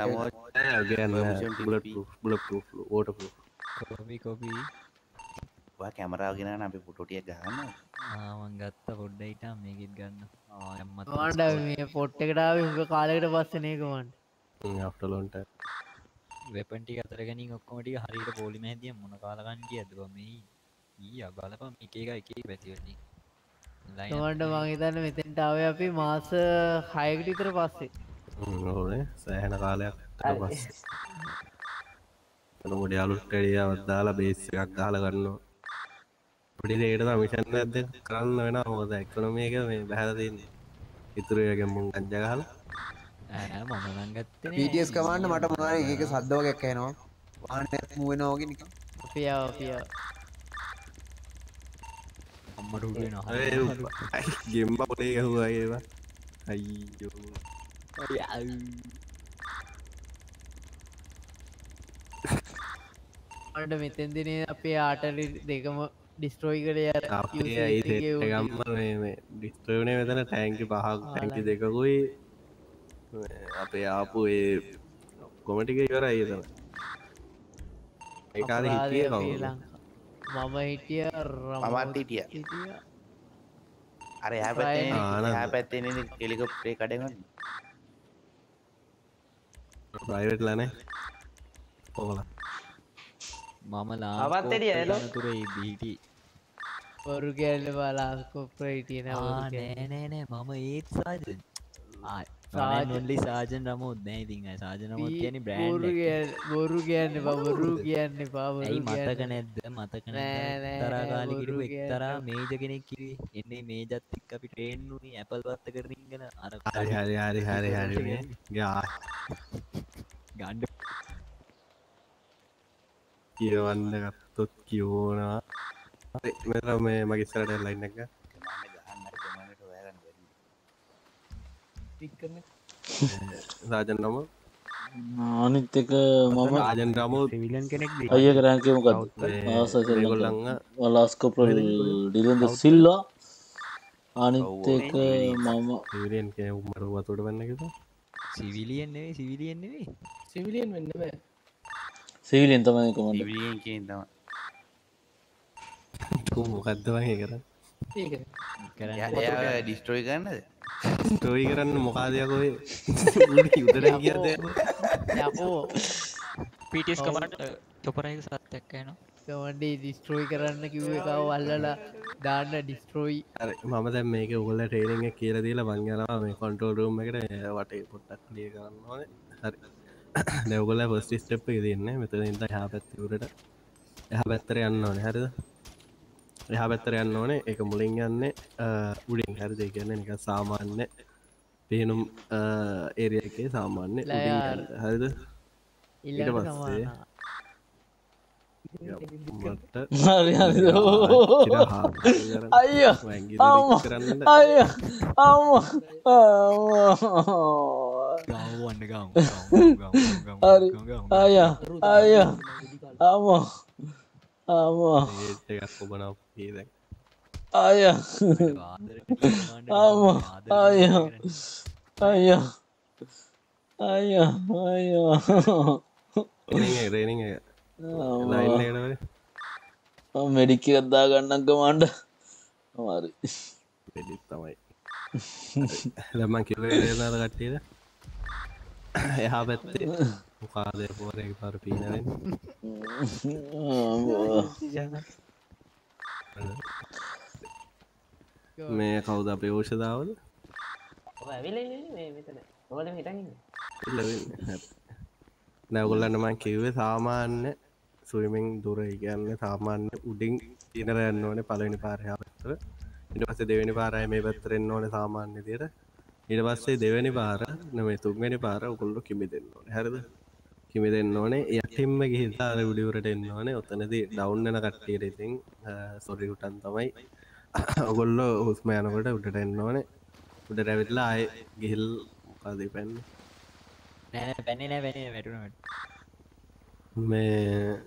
කොපි කොපි ඔයා කැමරාව ගෙනන අපි ෆොටෝ ටික ගහන්න ආ මං ගත්ත පොඩ්ඩක් හිටා මේකෙත් ගන්න ආ අම්මත් කමාන්ඩ් මේ පොට් එකට ආවේ උඹ කාලයකට පස්සේ නේ command hmm after long time weapon ටික අතර ගැනීම ඔක්කොම ටික හරියට පොලිම හැදියා මොන කාලකන් කියද්ද බං මේ ඊයා බලපන් එක එක එක එක පැති වලින් කමාන්ඩ් මං හිතන්නේ මෙතෙන්ට ආවේ අපි මාස හයකට විතර පස්සේ හ්ම් ඕනේ සෑහෙන කාලයක් ඊට පස්සේ අර මොඩි අලුත් ඇඩියාවක් දාලා බේස් එකක් ගහලා ගන්නවා පොඩි දෙයකට තමයි මිෂන් එකක් කරන්න වෙනවා මොකද ඉකොනොමි එක මේ බහැලා තියෙන්නේ ඉතුරු එකෙන් මුන් ගංජා ගහලා ඈ මම නම් ගත්තේ P T S කමාන්ඩ් මට මොනවාරි එක එක සද්ද වගේක් ඇහෙනවා වාහනයක් මූව් වෙනවා වගේ නිකන් පියාව පියාව අම්මට උඩ වෙනවා ගෙම්බ පොඩේ ගහුවා ඒවා අයියෝ අන්ට මෙතෙන්දිනේ අපේ ආටරි දෙකම ඩිස්ට්‍රෝයි කරේ අර ගම්ම ඩිස්ට්‍රෝනේ මෙතන ටෑන්කි පහක් ටැන්කි දෙකකුයි අපේ ආපු ඒ කොමටික ඉවරයි තම ඒකාද හිටිය කවු මම හිටිය මමත් හිටිය අර එයා පැත්තේ එයා පැත්තේ නේද හෙලිකොප්ටරේ කඩගෙන ප්‍රයිවට් ලානේ ඔවලා මම අවත් එඩිය එලෝ තුරේ බීටි වරු කියන්න බලා කොප්‍රයිටිය නෑ නෑ නෑ මම ඒත් සාජන් සාජන්ලි සාජන් රමෝත් නෑ ඉතින් සාජන නමුත් කියන්නේ බ්‍රෑන්ඩ් බොරු කියන්න බවරු කියන්න පාවරු ඇයි මතක නැද්ද මතක නැද්ද එක්තරා කාලෙකිරු එක්තරා මේජ කෙනෙක් කිව්වේ එන්නේ මේජත් එක්ක අපි ට්‍රේන් වුණේ ඇපල් වත්ත කරන ඉගෙන අර හරි හරි හරි හරි හරි යා ගණ්ඩ කියවන්න ගත්තොත් කියෝනා මෙර මේ මගේ ඉස්සරට ලයින් එක රාජන් නම අනිත් එක මම රාජන් රාමෝ සිවිලියන් කෙනෙක් අය කරෑන්කේ මොකක්ද ඒගොල්ලන්ව වලාස්කෝ ඩිලන්ද සිල්ලා අනිත් එක මම සිවිලියන් කෙනෙක් මරු වතුවට වෙන්න එකද සිවිලියන් නෙවෙයි සිවිලියන් නෙවෙයි සිවිලියන් වෙන්න බෑ සිවිලියන් තමයි කොමන්ඩර් සිවිලියන් කියන තමයි තු මොකද්ද වගේ කරන්නේ ඒක එයා ඩිස්ට්‍රොයි කරන්නද ස්ටෝරි කරන්න මොකාදයක් ඔය උදරන් කියද යකෝ පීටස් කමට චොපරයික සත්යක් යන කමන්ඩේ ඩිස්ට්‍රෝයි කරන්න කිව්ව එකව අල්ලලා දාන්න ඩිස්ට්‍රෝයි මම දැන් මේක උගල ට්‍රේනිං එක කියලා දීලා මං යනවා මේ කන්ට්‍රෝල් රූම් එකට වටේ පොඩ්ඩක් ක්ලියර් කරන්න ඕනේ හරි දැන් ඔයගොල්ලෝ ෆස්ට් ස්ටෙප් එක දෙන්නේ මෙතන ඉඳන් එහා පැත්තේ උඩට එහා පැත්තට යන්න ඕනේ හරිද එහා පැත්තට යන්න ඕනේ ඒක මුලින් යන්නේ උඩින් හරිද ඒ කියන්නේ නිකන් සාමාන්‍ය පේනුම් ඒරියා එකේ සාමාන්‍ය උඩින් යන්න හරිද ඊට පස්සේ මට හරි හරි අයියෝ අම්මා අයියෝ අම්මා ගාවන්න ගාව හරි අයියා අයියා අම්මා අම්මා ඒකක් ඔබනවා පීදැන් අයියා අම්මා අයියා අයියා අයියා අයියා රේනිං එක ලයින් එකට වෙයි මෙඩික් එකක් දාගන්නම් කමාන්ඩර් හරි මෙඩික් තමයි දැන් මං කිව්වේ නේද කට්ටියද එහා පැත්තේ මොකාද පොරේ පාර පීනවෙන්නේ මේ කවුද අපේ ඖෂධාවද ඔබ ඇවිල්ලා ඉන්නේ මේ මෙතන ඔයාලා හිටන් ඉන්නේ ඉල්ල වෙන්නේ දැන් ඔයගොල්ලන්ට මං කිව්වේ සාමාන්‍ය ස්විමින් දුර කියන්නේ සාමාන්‍ය උඩින් දිනර යන්න ඕනේ පළවෙනි පාරේ එහා පැත්තට ඊට පස්සේ දෙවෙනි පාරයි මේ පැත්තට එන්න ඕනේ සාමාන්‍ය විදියට ඊට පස්සේ දෙවෙනි පාර නෙමෙයි තුන්වෙනි පාර ඔයගොල්ලෝ කිමිදෙන්න ඕනේ හරිද කිමිදෙන්න ඕනේ යටින්ම ගිහිල්ලා අර උඩ උරට එන්න ඕනේ ඔතනදී ඩවුන් වෙන කට්ටියට ඉතින් සෝරි උටන් තමයි ඔයගොල්ලෝ හුස්ම යනකොට උඩට එන්න ඕනේ උඩට ඇවිල්ලා ආයේ ගිහිල් මොකද ඉපන්නේ නෑ පැන්නේ නෑ පැන්නේ වැටුණා වැටුණා මේ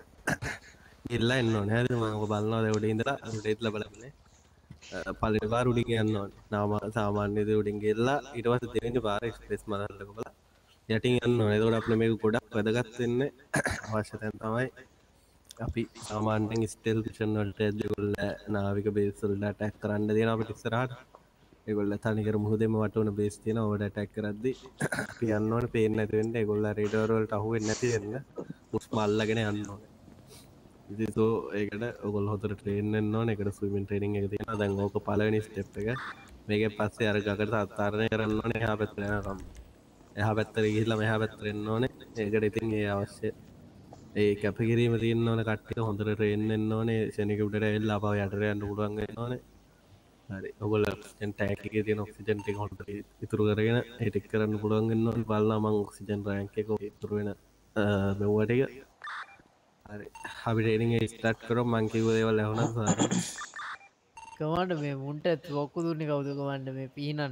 ඉල්ලා එන්න ඕනේ හරිද මම ඔබ බලනවා දැන් උඩ ඉඳලා උඩ ඉඳලා බලන්නේ පළවෙනි පාර උඩින් යන්න ඕනේ නාම සාමාන්‍ය දේ උඩින් ගිහලා ඊට පස්සේ දෙවෙනි පාර එක්ස්ප්‍රෙස් මනල්ලක බලලා යටින් යන්න ඕනේ එතකොට අපිට මේක ගොඩක් වැදගත් වෙන්නේ අවශ්‍ය තැන තමයි අපි සාමාන්‍යයෙන් ස්ටෙල් මිෂන් වලට ඒගොල්ලෝ නාවික බේස් වලට ඇටැක් කරන්න දෙනවා අපිට ඉස්සරහට ඒගොල්ලෝ තනිකර මුහුදෙම වටවන බේස් තියෙනවා ඕවට ඇටැක් කරද්දි අපි යන්න ඕනේ පේන්නේ නැති වෙන්න ඒගොල්ලෝ රේඩාර් වලට අහු වෙන්නේ නැති වෙන්න උස්ම අල්ලගෙන යන්න ඕනේ ඉතින් සෝ ඒකට ඔයගොල්ලෝ හොතට ට්‍රේන් වෙන්න ඕනේ ඒකට ස්විමින් ට්‍රේනින් එක තියෙනවා දැන් ඕක පළවෙනි ස්ටෙප් එක මේකෙන් පස්සේ අර ගකට අත්තරණය කරන්න ඕනේ එහා පැත්තට යනකම් එහා පැත්තට ගිහිල්ලා මෙහා පැත්තට එන්න ඕනේ ඒකට ඉතින් ඒ අවශ්‍ය ඒ කැපකිරීම තියෙන්න ඕනේ කට්ටිය හොඳට ට්‍රේන් වෙන්න ඕනේ ෂෙනික උඩට ඇවිල්ලා ආපහු යටට යන්න පුළුවන් වෙන්න ඕනේ හරි ඔයගොල්ලෝ දැන් ටැග් එකේ තියෙන ඔක්සිජන් ටික හොඳට ඉතුරු කරගෙන ඒ ටික කරන්න පුළුවන් වෙන්න ඕනේ බලලා මම ඔක්සිජන් රෑන්ක් එක ඉතුරු වෙන මෙව්ව ටික හරි අපි ට්‍රේනින් එක ස්ටාර්ට් කරමු මං කිව්ව දේවල් ඇහුණාද සාර කමාන්ඩර් මේ මුන්ට තුවක්කු දුන්නේ කවුද කමාන්ඩර් මේ පීනන්න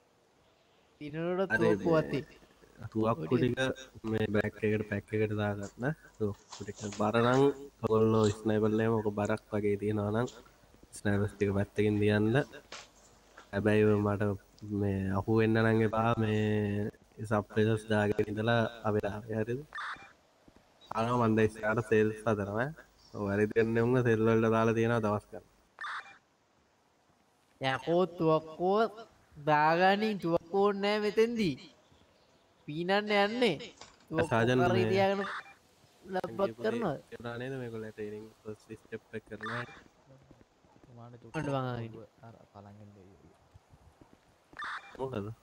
පීනනට තුවක්කු ඇති තුවක්කු ටික මේ බෑග් එකට පැක් එකට දාගන්න තුවක්කු ටික බර නම් ඔයගොල්ලෝ ස්නයිපර් ලේම ඔක බරක් වගේ තියනවා නම් ස්නයිපර්ස් ටික පැත්තකින් තියන්න හැබැයි මට මේ අහු වෙන්න නම් එපා මේ සබ්ප්‍රෙසර්ස් දාගෙන ඉඳලා අවේලාවේ හරිද අනෝ මන් දැන් ඉස්සරහට සේල්ස් හදනවා ඔය වැඩි දෙන්නේ උංග සෙල් වලට දාලා තියෙනවා දවස් ගන්න යකෝ තුවක්කුව දාගනින් තුවක්කුව නෑ මෙතෙන්දී පීනන්න යන්නේ සාජන් තුවක්කුව තියාගෙන ලබ්බක් කරනවා ඒනා නේද මේගොල්ලෝ ට්‍රේනින් ෆස්ට් ස්ටෙප් එක කරනවා අඬ වංගා අර පලංගෙන් දෙයි මොකද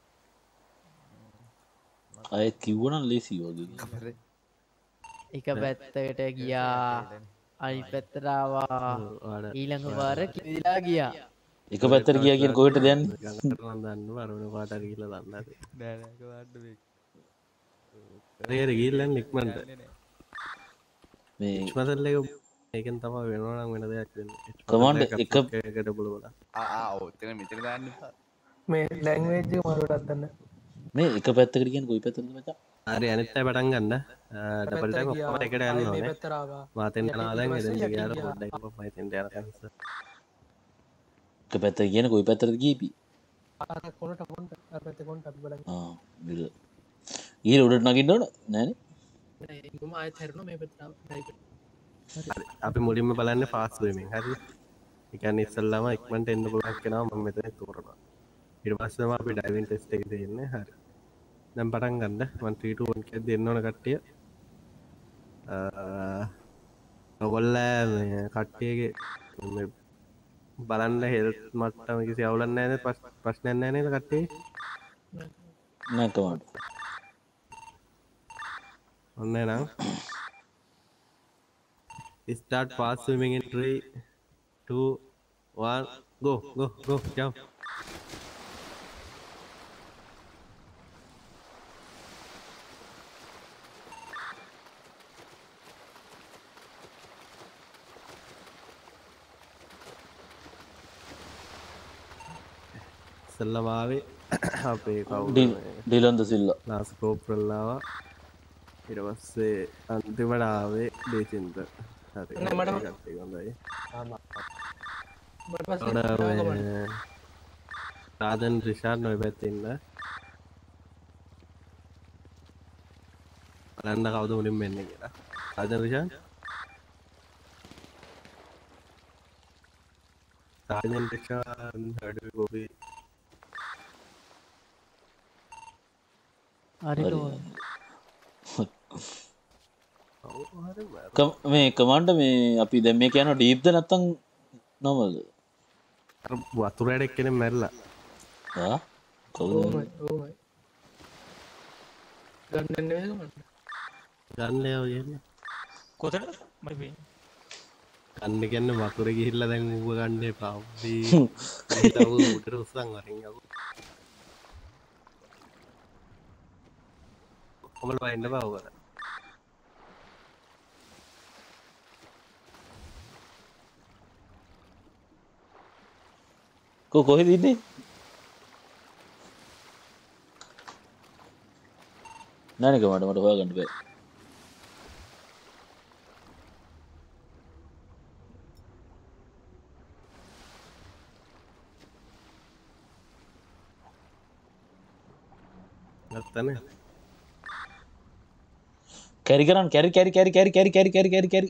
අයත් කිව්වනම් ලේසි වගේ එක පැත්තකට ගියා අනි පැත්තට ආවා ඊළඟ පාර කිවිලා ගියා එක පැත්තට ගියා කියන කොහෙටද යන්නේ ගඟට නම් දන්න වරුණ පාට ගිහලා දන්නේ නැති නෑ නෑ කොහොමද මේ රේර ගිහිල්ලා ඉක්මනට මේ මසල් එක ඒකෙන් තමයි වෙනවා නම් වෙන දෙයක් වෙන්නේ කමාන්ඩ් එක එකට බලවලා ආ ආ ඔතන මෙතන දාන්න එපා මේ ලැන්ග්වේජ් එක මරුවටත් දන්න මේ එක පැත්තකට කියන්නේ කොයි පැත්තටද මචං හරි අනිත් අය පටන් ගන්න ඩබල් ටැප් ඔක්කොම එකට යන්න මේ ඕනේ පැත්තට ආවා මාතෙන් යනවා දැන් එතෙන් ගියාට පොඩ්ඩක් මම එතෙන්ට යනකම් ඉස්සර එක පැත්තට කියන්නේ කොයි පැත්තටද ගියපි අර කොනට කොන්ට අර පැත්තේ කොන්ට අපි බලමු ආ විල ඊළ උඩට නගින්න ඕන නෑනේ මම ආයෙත් හැරෙනවා මේ පැත්තට හරි අපි මුලින්ම බලන්නේ ෆාස්ට් ස්විමින් හරිද ඒ කියන්නේ ඉස්සල්ලාම ඉක්මනට එන්න පුළුවන් කෙනා මම මෙතන තෝරනවා ඊට පස්සේ තමයි අපි ඩයිවිං ටෙස්ට් එක දෙන්නේ හරි දැන් පටන් ගන්න one three two one කියද්දි එන්න ඕන කට්ටිය අ ඔයගොල්ලෝ මේ කට්ටියගේ මේ බලන්න හෙල්ත් මට්ටම කිසි අවුලක් නැහැ නේද ප්‍රශ්නයක් නැහැ නේද කට්ටිය නෑ කමාන්ඩ් ඔන්න නම් start fast swimming in three two one go go go jump සල්ලමාවේ අපේ කවුද ඩිලන්ද සිල්ලා නාස්කෝප්‍රල්ලාවා ඊට පස්සේ අන්තිමට ආවේ දේචින්ත හරි හොඳයි රාදන් රිෂාඩ් නොයි පැත්තේ ඉන්න බලන්න කවුද මුලින්ම එන්නේ කියලා රාදන් රිෂාඩ් රාදන් රිෂාඩ් හඩු ගෝපි හරි මේ කමාන්ඩ් මේ අපි දැන් මේ කියන ඩීප්ද නැත්තම් නොමල්ද වතුරට එක්කෙනෙක් මැරිලා ආ කවුද ගන්න නෙවෙයි ගන්න යෝ කියන්නේ කොතනද මට පේන්නේ ගන්න කියන්නේ වතුරේ ගිහිල්ලා දැන් ඌව ගන්න එපා අපි හිතව උඩට උස්සන් වරින් යකෝ කොමල වයින්න බා උගල කො කොහෙද ඉන්නේ නෑ නේ කමාන්ඩ් මට හොයාගන්න බෑ නැත්තනේ කැරි කරන් කැරි කැරි කැරි කැරි කැරි කැරි කැරි කැරි කැරි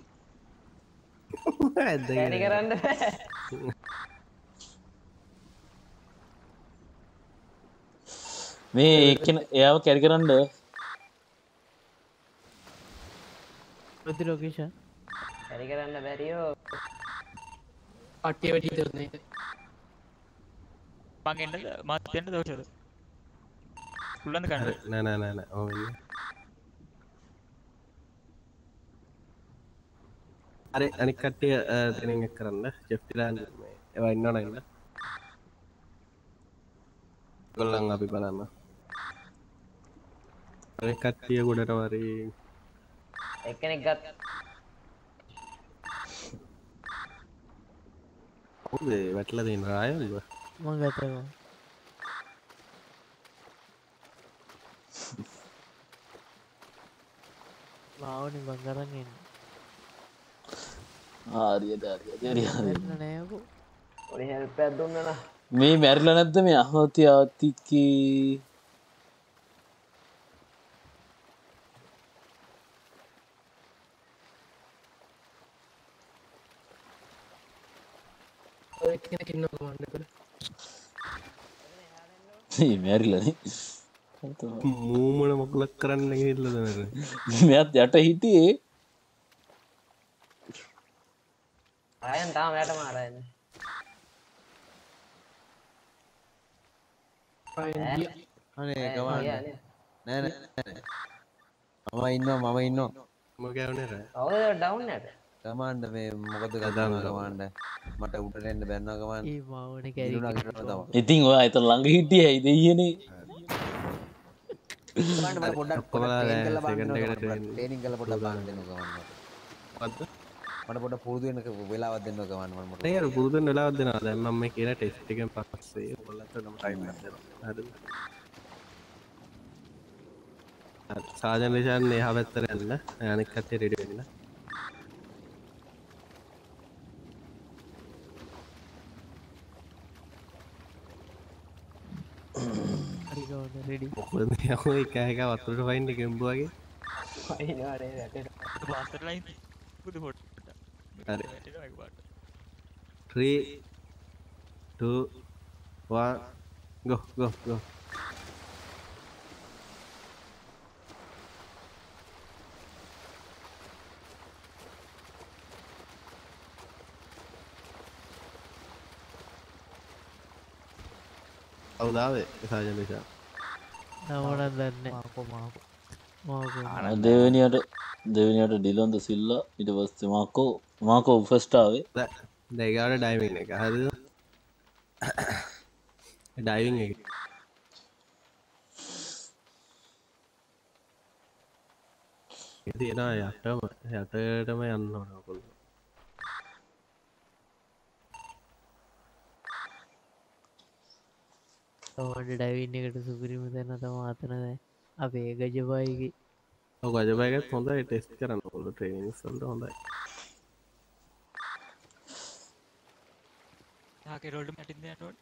කැරි කරන්න මේ එක්කෙන එයාව කැරි කරන්න ප්‍රති ලොකේෂන් කැරි කරන්න බැරියෝ පට්ටිය වැටි හිතන්නේ මං එන්නද මත් එන්න දවසද පුළුවන්ද කන්න නෑ නෑ නෑ නෑ ඔව් ඉන්න අර අනික් කට්ටිය දෙනින් එක් කරන්න ජෙෆ්ටිලා මේ ඒවා ඉන්නවනේ ඉන්න ගොල්ලන් අපි බලන්න අනික් කට්ටිය ගොඩට වරි එක්කෙනෙක් ගත් ඔව් ඒ වැටලා දෙන රායල්ව මම ගත්තා මාවනි මං අරන් එන්නේ හරියට හරියට හරි හරි නෑ යකෝ පොඩි හෙල්ප් එකක් දුන්නා නා මේ මැරිලා නැද්ද මේ අහෝති ආතිකේ ඔය කෙනෙක් ඉන්නවා කමාන්ඩ් එකට මේ මැරිලානේ මූමන මොකලක් කරන්න ගිහිල්ලාද මැරෙන්නේ මෙයාත් යට හිටියේ ආයන් තාම යට මාරයන් අනේ කමාන්ඩ් නෑ නෑ මම ඉන්නවා මම ඉන්නවා මම ගෑවනේ රෑ කවුද ඩවුන් එක කමාන්ඩ් මේ මොකද ගන්න කමාන්ඩ් මට උඩට එන්න බැන්නා කමාන්ඩ් ඒ මාවනි කැරි ඉතින් ඔයා එතන ළඟ හිටියේ ඇයි දෙයියනේ කමාන්ඩ් මට පොඩ්ඩක් ඔක්කොමලා ට්‍රේන් කරලා second බලන්න එකට train ට්‍රේනින් කරලා පොඩ්ඩක් බලන්න දෙන්න කමාන්ඩ් මොකද්ද මට පොඩ්ඩක් පුරුදු වෙන්න වෙලාවක් දෙන්න කමාන්ඩ් මට නේ අර පුරුදු වෙන වෙලාවක් දෙනවා දැන් මම මේ කියන ටෙස්ට් එකෙන් පස්සේ ඔයාලට නම් ටයිම් එකක් දෙනවා හරිද සාජන් රිෂාන් එහා පැත්තට යන්න අනිත් කට්ටිය රෙඩි වෙන්න හරි ගවුන රෙඩි මොකද යමු එක එක වතුරට වයින් එක ගෙම්බු වගේ වයින්නවා නේ වැටෙන පාස්ටර් ලයින් පුදු හොට් හරි three two one go go go අවුදාවේ සාජන් නිසා නමනක් දන්නේ මාකෝ මාකෝ මාකෝ දෙවෙනියට දෙවෙනියට ඩිලොන්ද සිල්ලා ඊට පස්සේ මාකෝ මාකෝ ෆස්ට් ආවේ දෙගාට ඩයිවිං එක හරිද ඩයිවිං එක තියෙනවා යටම යටටම යන්න ඕන ඔයගොල්ලෝ තමන්ට ඩයිවින් එකට සුපිරිම තැන තම අතන දැන් අපේ ගජබයිගේ ඔව් ගජබයිගත් හොඳයි ටෙස්ට් කරන්න ඔයගොල්ලෝ ට්‍රේනින්ග්ස් වලට හොඳයි යා කෙරෝල්ට මැටින්ද යනකොට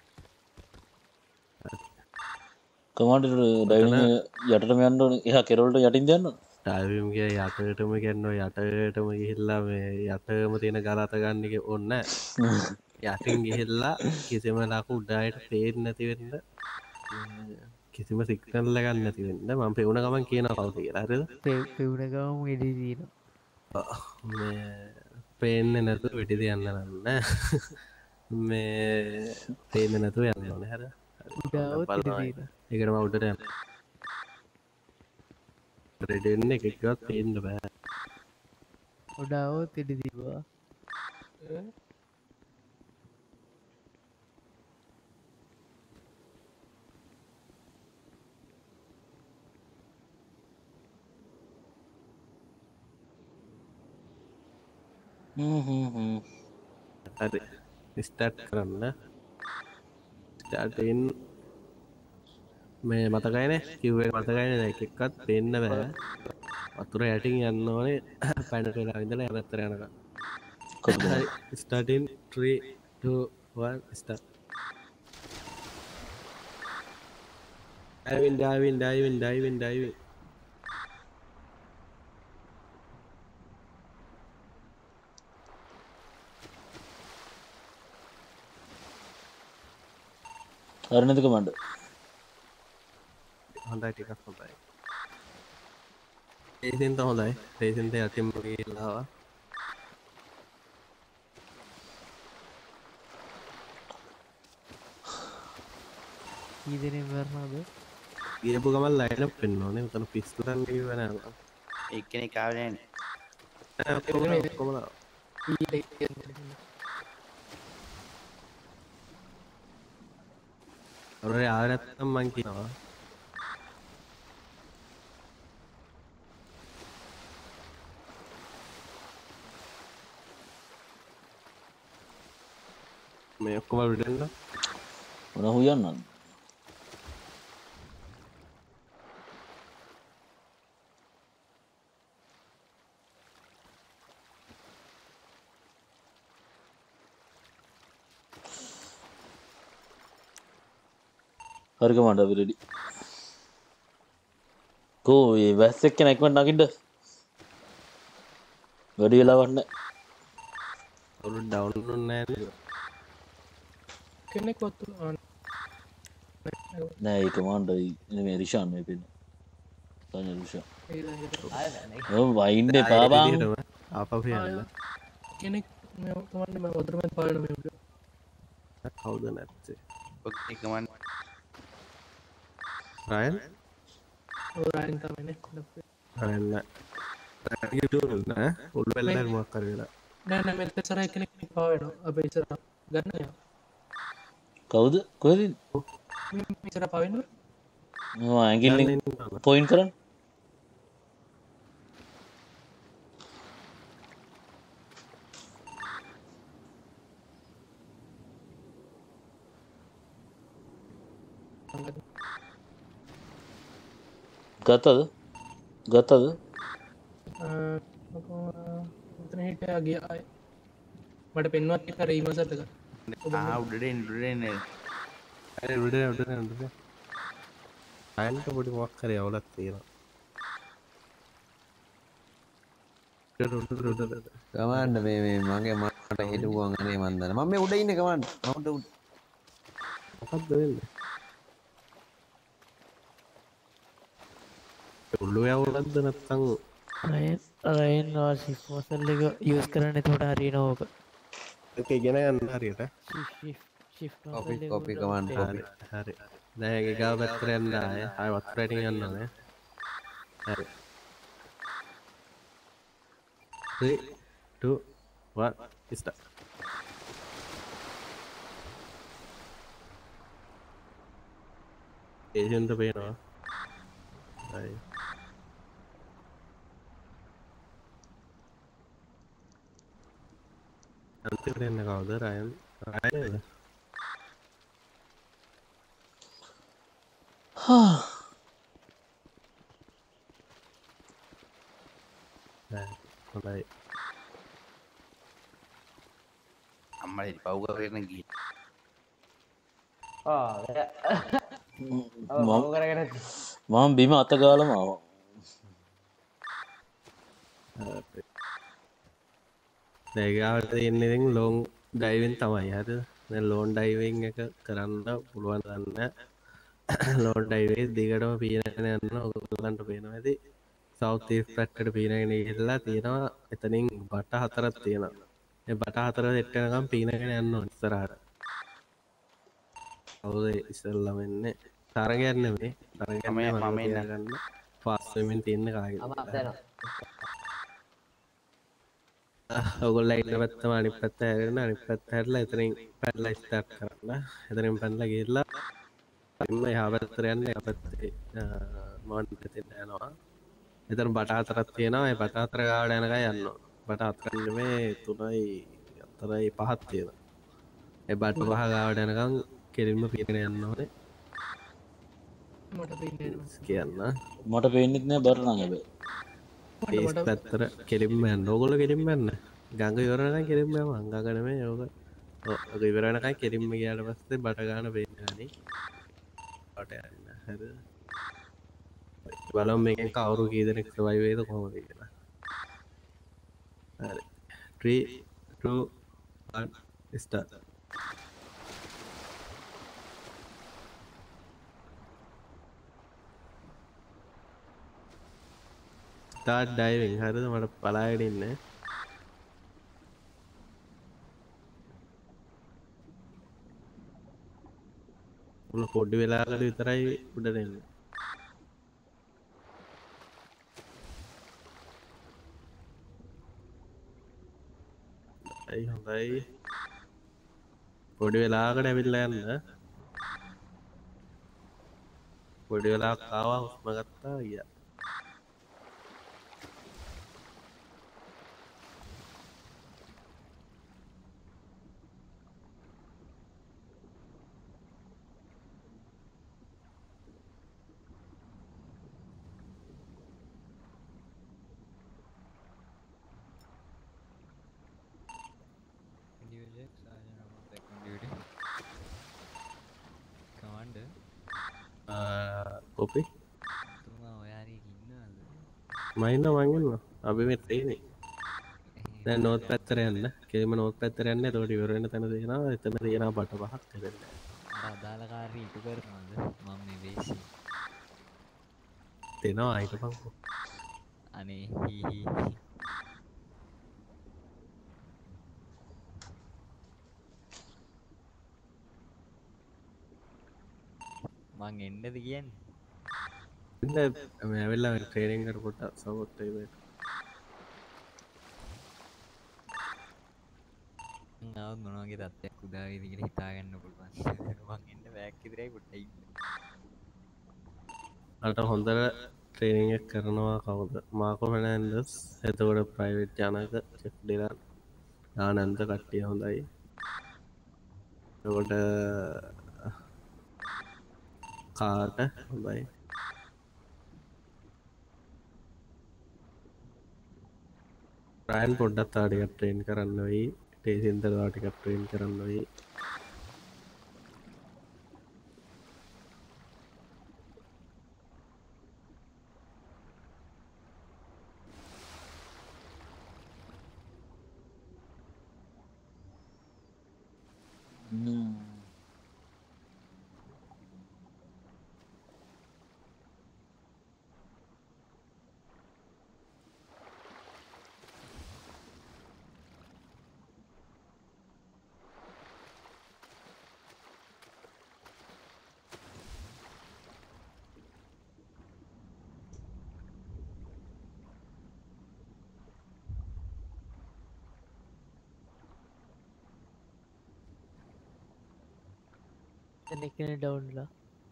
කමාන්ඩර් ඩයිවිං යටටම යන්න ඕනේ එහා කෙරෝල්ට යටින්ද යන්න ඕනේ ඩයිවිං ගිය යටටම යනවා යටටම ගිහිල්ලා මේ යටම තියෙන ගරත ගන්න එක ඕනේ නැහැ යටින් ගිහිල්ලා කිසිම ලකු උඩයට පේන්නේ නැති වෙන්න කිසිම සිග්නල් එකක් නැති වෙන්න මම පෙවුන ගමන් කියනවා කවුද කියලා හරිද පෙවුන ගමන් වෙඩි දිනවා මේ පේන්නේ නැතුව වෙඩි තියන්න නෑ මේ පේන්නේ නැතුව යන්න ඕනේ හරිද උඩාවොත් වෙඩි දිනවා ඒකට මම උඩට යන්න රෙඩි වෙන්න එකෙක්වත් පේන්න බෑ උඩාවොත් වෙඩි දිනවා හරි ස්ටාර්ට් කරන්න ස්ටාර්ට් ඉන් මේ මතකයිනේ කිව්වේ මතකයිනේ දැන් එකක්වත් පේන්න බෑ වතුර යටින් යන්න ඕනේ පැනට වෙලා ඉඳලා යනතර යනකම් හරි start in three two one start diving diving diving diving diving හරිනද කමාන්ඩර් හොඳයි ටිකක් හොඳයි ඒසෙන්ට හොඳයි ඒසෙන්ට යටින් ගිහිල්ලා කී දෙනෙක් මරනවද ගියපු ගමන් ලයින් අප් වෙන්න ඕනේ උතන පිස්තුලන් ගිහුව නෑ එක්කෙනෙක් ආවේ නෑනේ ඔක්කොම ඔක්කොම ඔරේ ආව නැත්තම් මං කියනවා මේ ඔක්කොම රිටර්න් මොන හුයන්නද හරි කමාන්ඩර් අපි රෙඩි කෝ ඒ වැස් එක්ක නැක්මන් නගින්න වැඩි වෙලාවක් නැහැ ඔරු ඩවුන්ලෝඩ් නැහැ කෙනෙක් වතු නෑ ඒ කමාන්ඩර් මේ රිෂාන් මේ පින්න සාජන් රිෂාන් ඔව් වයින් එපා බං ආපහු යන්න කෙනෙක් මේ කමන්න මම වතුර මැද පාරන මේ උඩ කවුද නැත්තේ ඔක්කේ කමන්න රයන් ඔව් රයන් තමයිනේ රයන් නෑ YouTube නෑ උල් වෙල්ලක් මොකක් කර වෙලා නෑ නෑ මෙතන සරයි කෙනෙක් පාව වෙනවා අපේ ඉස්සර ගන්න යා කවුද කොහෙද මේ ඉස්සර පාව වෙනවා මම ඇඟිල්ලෙන් පොයින්ට් කරන්න ගතද ගතද උතන හිටයා ගියා ආයේ මට පෙන්වත් එක රීමසට් එක ආ උඩට එන්න උඩට එන්න අර උඩට උඩට උඩට අයන්ට පොඩි මොකක් හරි අවුලක් තියෙනවා කමාන්ඩ් මේ මේ මගේ මට හිටුවන් අනේ මන් දන්න මම මේ උඩ ඉන්නේ කමාන්ඩ් මම උඩ උඩ මොකක්ද වෙන්නේ උල්ලු යවුලක්ද නැත්තම් රයන් රයන් වාසි මොසල් එක යූස් කරන්න එතකොට හරියනවා ඕක ඒක ඉගෙන ගන්න හරියට කොපි කොපි කමාන්ඩ් කොපි හරි දැන් ඒක ගාව පැත්තට යන්න ආයේ ආයෙ වතුර රටින් යන්න ඕනේ හරි three two one start ඒජන්ට පේනවා හරි අන්තිමට එන්න කවුද රයන් රයන් හා හොඳයි අම්මලා පව් කරගෙන ගිහින් ආ මම කරගෙන මම බිම අත ගාලම ආවා දැගාවට එන්නේ ඉතින් ලොන් ඩයිවින් තමයි හරිද දැන් ලොන් ඩයිවින් එක කරන්න පුළුවන් දන්න ලොන් ඩයිවේ දිගටම පීනගෙන යන්න ඔයගොල්ලන්ට පේනවා ඇති සවුත් ඊස්ට් පැත්තට පීනගෙන ගිහලා තියෙනවා එතනින් බට හතරක් තියෙනවා මේ බට හතර දෙට යනකම් පීනගෙන යන්න ඕන ඉස්සරහට කවුද ඉස්සෙල්ලාම එන්නේ තරගයක් නෙමෙයි තරගයක් මම මම එන්න ගන්න ෆාස්ට් ස්විමින් තියෙන කාගෙද ඔයගොල්ලෝ ඉන්න පැත්තම අනිත් පැත්ත හැරෙන්න අනිත් පැත්ත හැරලා එතනින් පැනලා ස්ටාර්ට් කරන්න එතනින් පැනලා ගිහලා ඉන්න එහා පැත්තට යන්න එහා පැත්තේ මොන් පැත්තට යනවා එතන බට හතරක් තියෙනවා ඒ බට හතර ගාවට යනකම් යන්න ඕන බට හතර නෙමේ තුනයි හතරයි පහක් තියෙනවා ඒ බට පහ ගාවට යනකම් කෙලින්ම පිටගෙන යන්න ඕනේ මට පේන්නේ කියන්න මට පේන්නෙත් නෑ බර නම් හැබැයි ඒස් පැත්තට කෙලින්ම යන්න ඕගොල්ලෝ කෙලින්ම යන්න ගඟ ඉවර වෙනකන් කෙලින්ම යමු ගඟ නෙමෙයි ඕක ඔක ඉවර වෙනකන් කෙලින්ම ගියාට පස්සේ බට ගන්න වෙන්නේ නැණි බට යන්න හරිද බලමු මේකෙන් කවුරු කී දෙනෙක් සර්වයිව් වෙයිද කොහොමද කියලා හරි three two one start start diving හරිද මට පලාගෙන ඉන්න උල පොඩි වෙලාවකට විතරයි උඩට එන්නේ අයි හොඳයි පොඩි වෙලාවකට ඇවිල්ලා යන්න පොඩි වෙලාවක් ආවා හුස්ම ගත්තා ගියා කොපි මයින්න මංගන්න අපි මෙ තේනේ දැන් නෝත් පැත්තර යන්න කෙම නෝත් පැත්තර යන්න තොට ඉවරෙන තැන තියෙනවා එතන තියෙන බට පහක් කරන්න අදාලකාරී ඉටු කරනද මම මේ වේසි තෙනවා අයිට පංකු අනේ හිහි මං එන්නද කියන්නේ ඇවෙල්ලා ට්‍රේනිංකට කොට සවොත්තයිවට නවත් මොනවගේ තත්ත්වයක් උදාවිදිකට හිතාගන්න පුළුවන් මං එන්න බෑක් ඉදිරයි පොට්ටයි අට හොඳර ට්‍රේනිං එක කරනවා කවුද? මාකෝ ෆර්නෑන්ඩස්, එතකොට ප්‍රයිවට් ජනක, චෙෆ් ඩිලන්, ආනන්ද කට්ටිය හොඳයි. එතකොට කාට හොඳයි. රයන් පොඩ්ඩක් තව ටිකක් ට්‍රේන් කරන්න වෙයි. ටේසින්ද තව ටිකක් ට්‍රේන් කරන්න වෙයි. එකනේ ඩවුන්ලා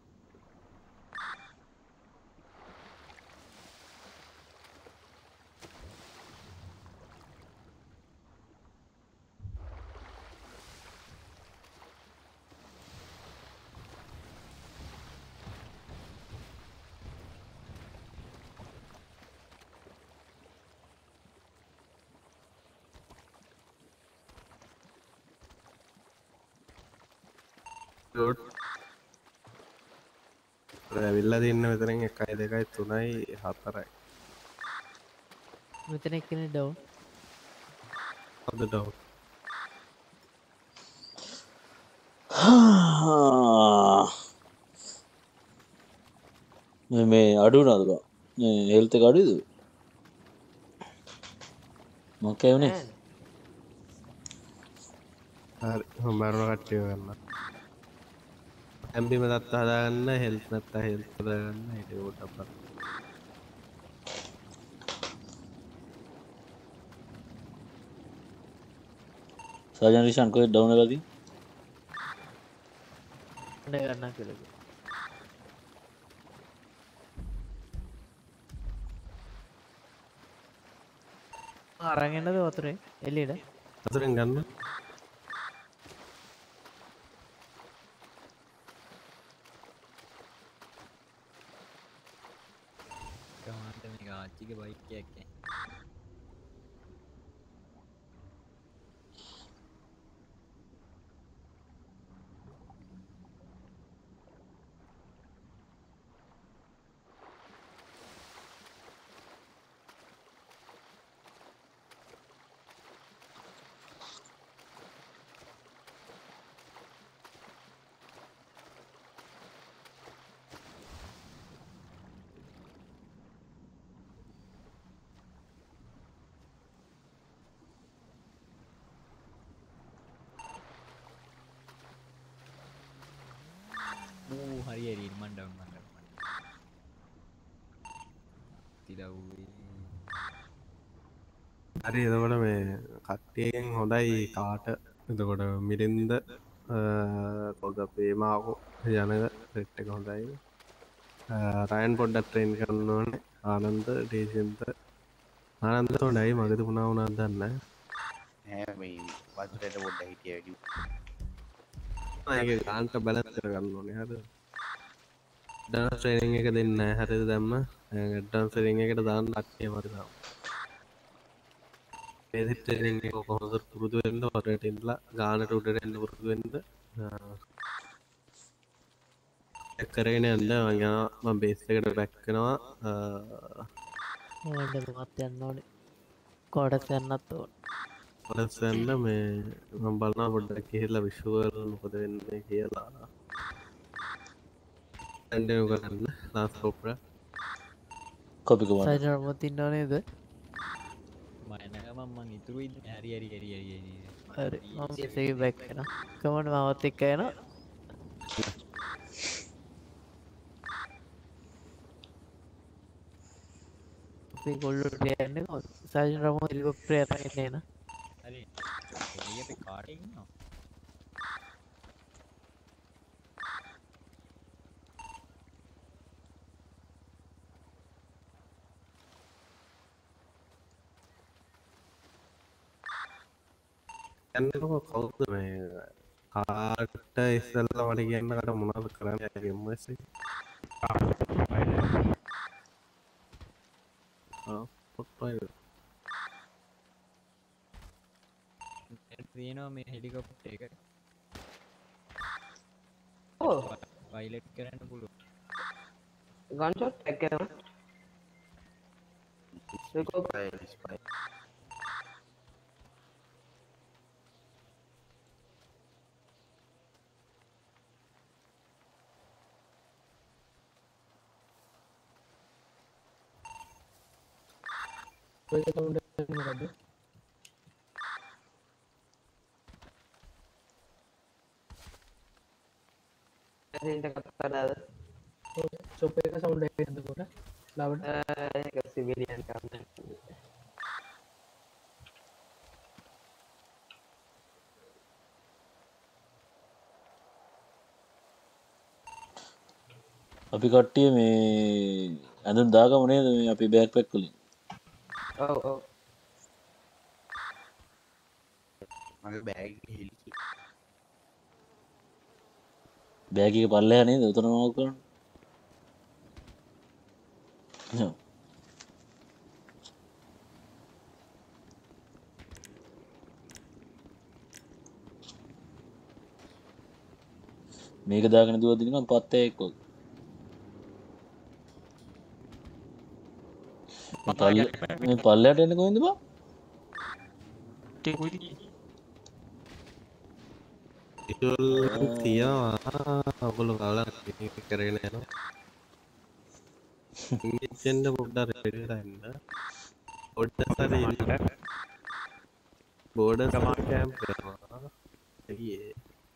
Good. ඇවිල්ලා තින්න මෙතනින් එකයි දෙකයි තුනයි හතරයි. මෙතන එක්කනේ ඩවුන්. අද ඩවුන්. මේ අඩු වුණාද බං? මේ හෙල්ත් එක අඩුයිද? මොකේ වුනේ? හරි මරණ කට්ටිය ගන්න. ඇම්බිම දත්ත හදාගන්න හෙල්ත් නැත්තා හෙල්ත් හදාගන්න හිට කොට අපත්. සාජන් රිෂාන් කොහෙද ඩවුන් වෙලා තියෙන්නේ? නේ ගන්න කියලා. අරන් එන්නද වතුරේ එළියට? වතුරෙන් ගන්න. ආච්චිගේ බයික් එකක් ඈ. හරි හරි මන් ඩවුන් මන් ඩවුන් තිලව්වේ හරි එතකොට මේ කට්ටියෙන් හොඳයි කාට එතකොට මිරින්ද කොද පේමාකෝ යනක සෙට් එක හොඳයි. රයන් පොඩ්ඩක් ට්‍රේන් කරන්න ඕනේ. ආනන්ද ඩේසින්ද ආනන්ද හොඳයි මගද පුණා වුණාද දන්නේ නැහැ මේ වතුරේට පොඩ්ඩක් හිටියා වැඩි. ඒක ගාන්ට බැලන්ස් කරගන්න ඕනේ හරිද? ඩාන්ස් ට්‍රේනින් එක දෙන්න නැහැ හරිද දැම්ම? ඩාන්ස් ට්‍රේනින් එකට දාන්න ලක්ෂය මරිනවා. බේසික් ට්‍රේනින් එක කොහොමද පුරුදු වෙන්න වටේට ඉඳලා ගානට උඩට එන්න පුරුදු වෙන්න. ඒක කරගෙන යන්න මම යනවා මම බේස් එකට බැක් වෙනවා. මොකද මොකක්ද යන්න ඕනේ? කොටස් යන්නත් ඕනේ. කොටස් යන්න මේ මම බලනවා පොඩ්ඩක් ගිහිල්ලා විෂුවල් මොකද වෙන්නේ කියලා. කන්ටිනියු කරන්න ලාස්ට් කොප්‍ර. කොපි කොමද? සයිඩර් මොකද ඉන්නව නේද? මම එනකම් මම ඉතුරු ඉන්නේ හරි හරි හරි හරි හරි. හරි මම බේස් එකේ බැක් වෙනවා. කමන්න මාවත් එක්ක යනවා. අපි ගොල්ලෝ යන්නේ කොහොමද? සයිඩර් රමෝ හෙලිකොප්ටර් යටගෙන එන්නේ නා. හරි. එළිය අපි කාටේ ඉන්නවා? කියන්නකො කවුද මේ කාට ඉස්සෙල්ලා මට කියන්න කට මොනවද කරන්න එම්එස් එක ආ පොට්ටයි තියෙනවා මේ හෙලිකොප්ටර් එක ඔව් පයිලට් කරන්න පුළුවන් ගන් ෂොට් එක කරනවා ඔය කවුන්ට් එක මොකද්ද? ඇසින්ට කතාවද? ඔය චොප් එක සවුන්ඩ් එක එතකොට ලාවට ඒක සිවිලියන් කවුන්ට් අපි කට්ටිය මේ ඇඳුම් දාගමු නේද මේ අපි බෑග් පැක් වලින් ඔව් ඔව් මගේ බෑග් හෙලි බෑග් එක පල්ලෙහා නේද උතන මොකක් කරන්නේ ඔව් මේක දාගෙන දුවද්දි නිකන් පත්තෑයෙක් වගේ මේ පල්ලයට එන්නේ කොහෙන්ද බා ටේ කොයිද ඉතල් තියනවා ඔගොල්ලෝ කාලා කරගෙන යනවා ඉන්ජෙක්ෂන් පොඩ්ඩක් රෙඩි කරන්න පොඩ්ඩක් හරි ඉන්න බෝඩර් කැම්ප් කරනවා එළියේ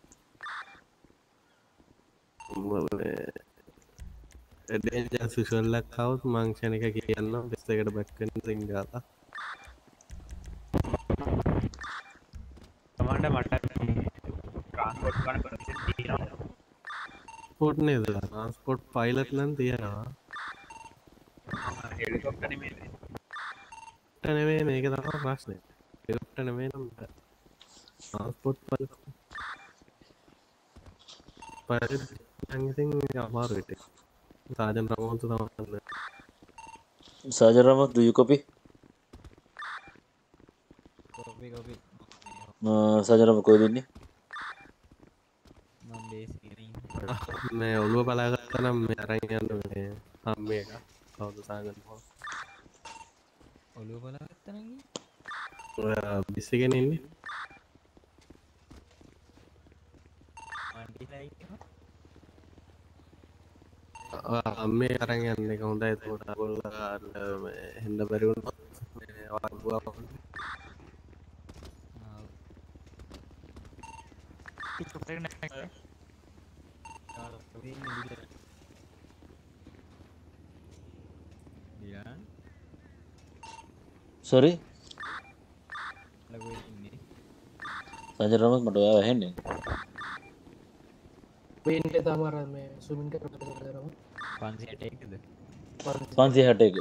එඩෙන්ජර් සිෂල්ලක් આવුත් මං ක්ෂණික කියන්නම් බෙස් එකට බැක් වෙන්න සිංගාලා කමාන්ඩර් මට ට්‍රාන්ස්පෝර්ට් කරන පර්මිෂන් තියෙනවා ස්පෝර්ට් නේද ට්‍රාන්ස්පෝර්ට් පයිලට් නම් තියෙනවා හෙලිකොප්ටර් නෙමෙයි නෙමෙයි මේක තමයි ප්‍රශ්නේ හෙලිකොප්ටර් නෙමෙයි නම් ට්‍රාන්ස්පෝර්ට් පයිලට් පයිලට් නම් ඉතින් අමාරු වෙටේ සාජන් රමෝන්ත තමයි සාජන් රමෝන්ත do you copy copy copy සාජන් රමෝන්ත කොහෙද ඉන්නේ මම බේස් එකේ මේ ඔළුව බලාගත්තා නම් මේ අරන් යන්න මේ හම්බේ එක කවුද සාජන් ඔළුව බලාගත්තා නම් ඔය බිස් එකේ ඉන්නේ ආන්ටිලා ඉන්නවා මේ අරන් යන්න එක හොඳයි එතකොට ඔයගොල්ලෝ මේ හෙන්න බැරි වුණොත් මේ වරුවා වුණා චොප්ටර් නැහැ දියන් sorry ලගෝ ඉන්නේ සාජන් රමෝන්ත මට ඔයාව ඇහෙන්නේ වෙන්නේ තාම අර මේ ස්විමින් එක කරලා කරනවා පන්සිය හැට එකද පන්සිය හැට එක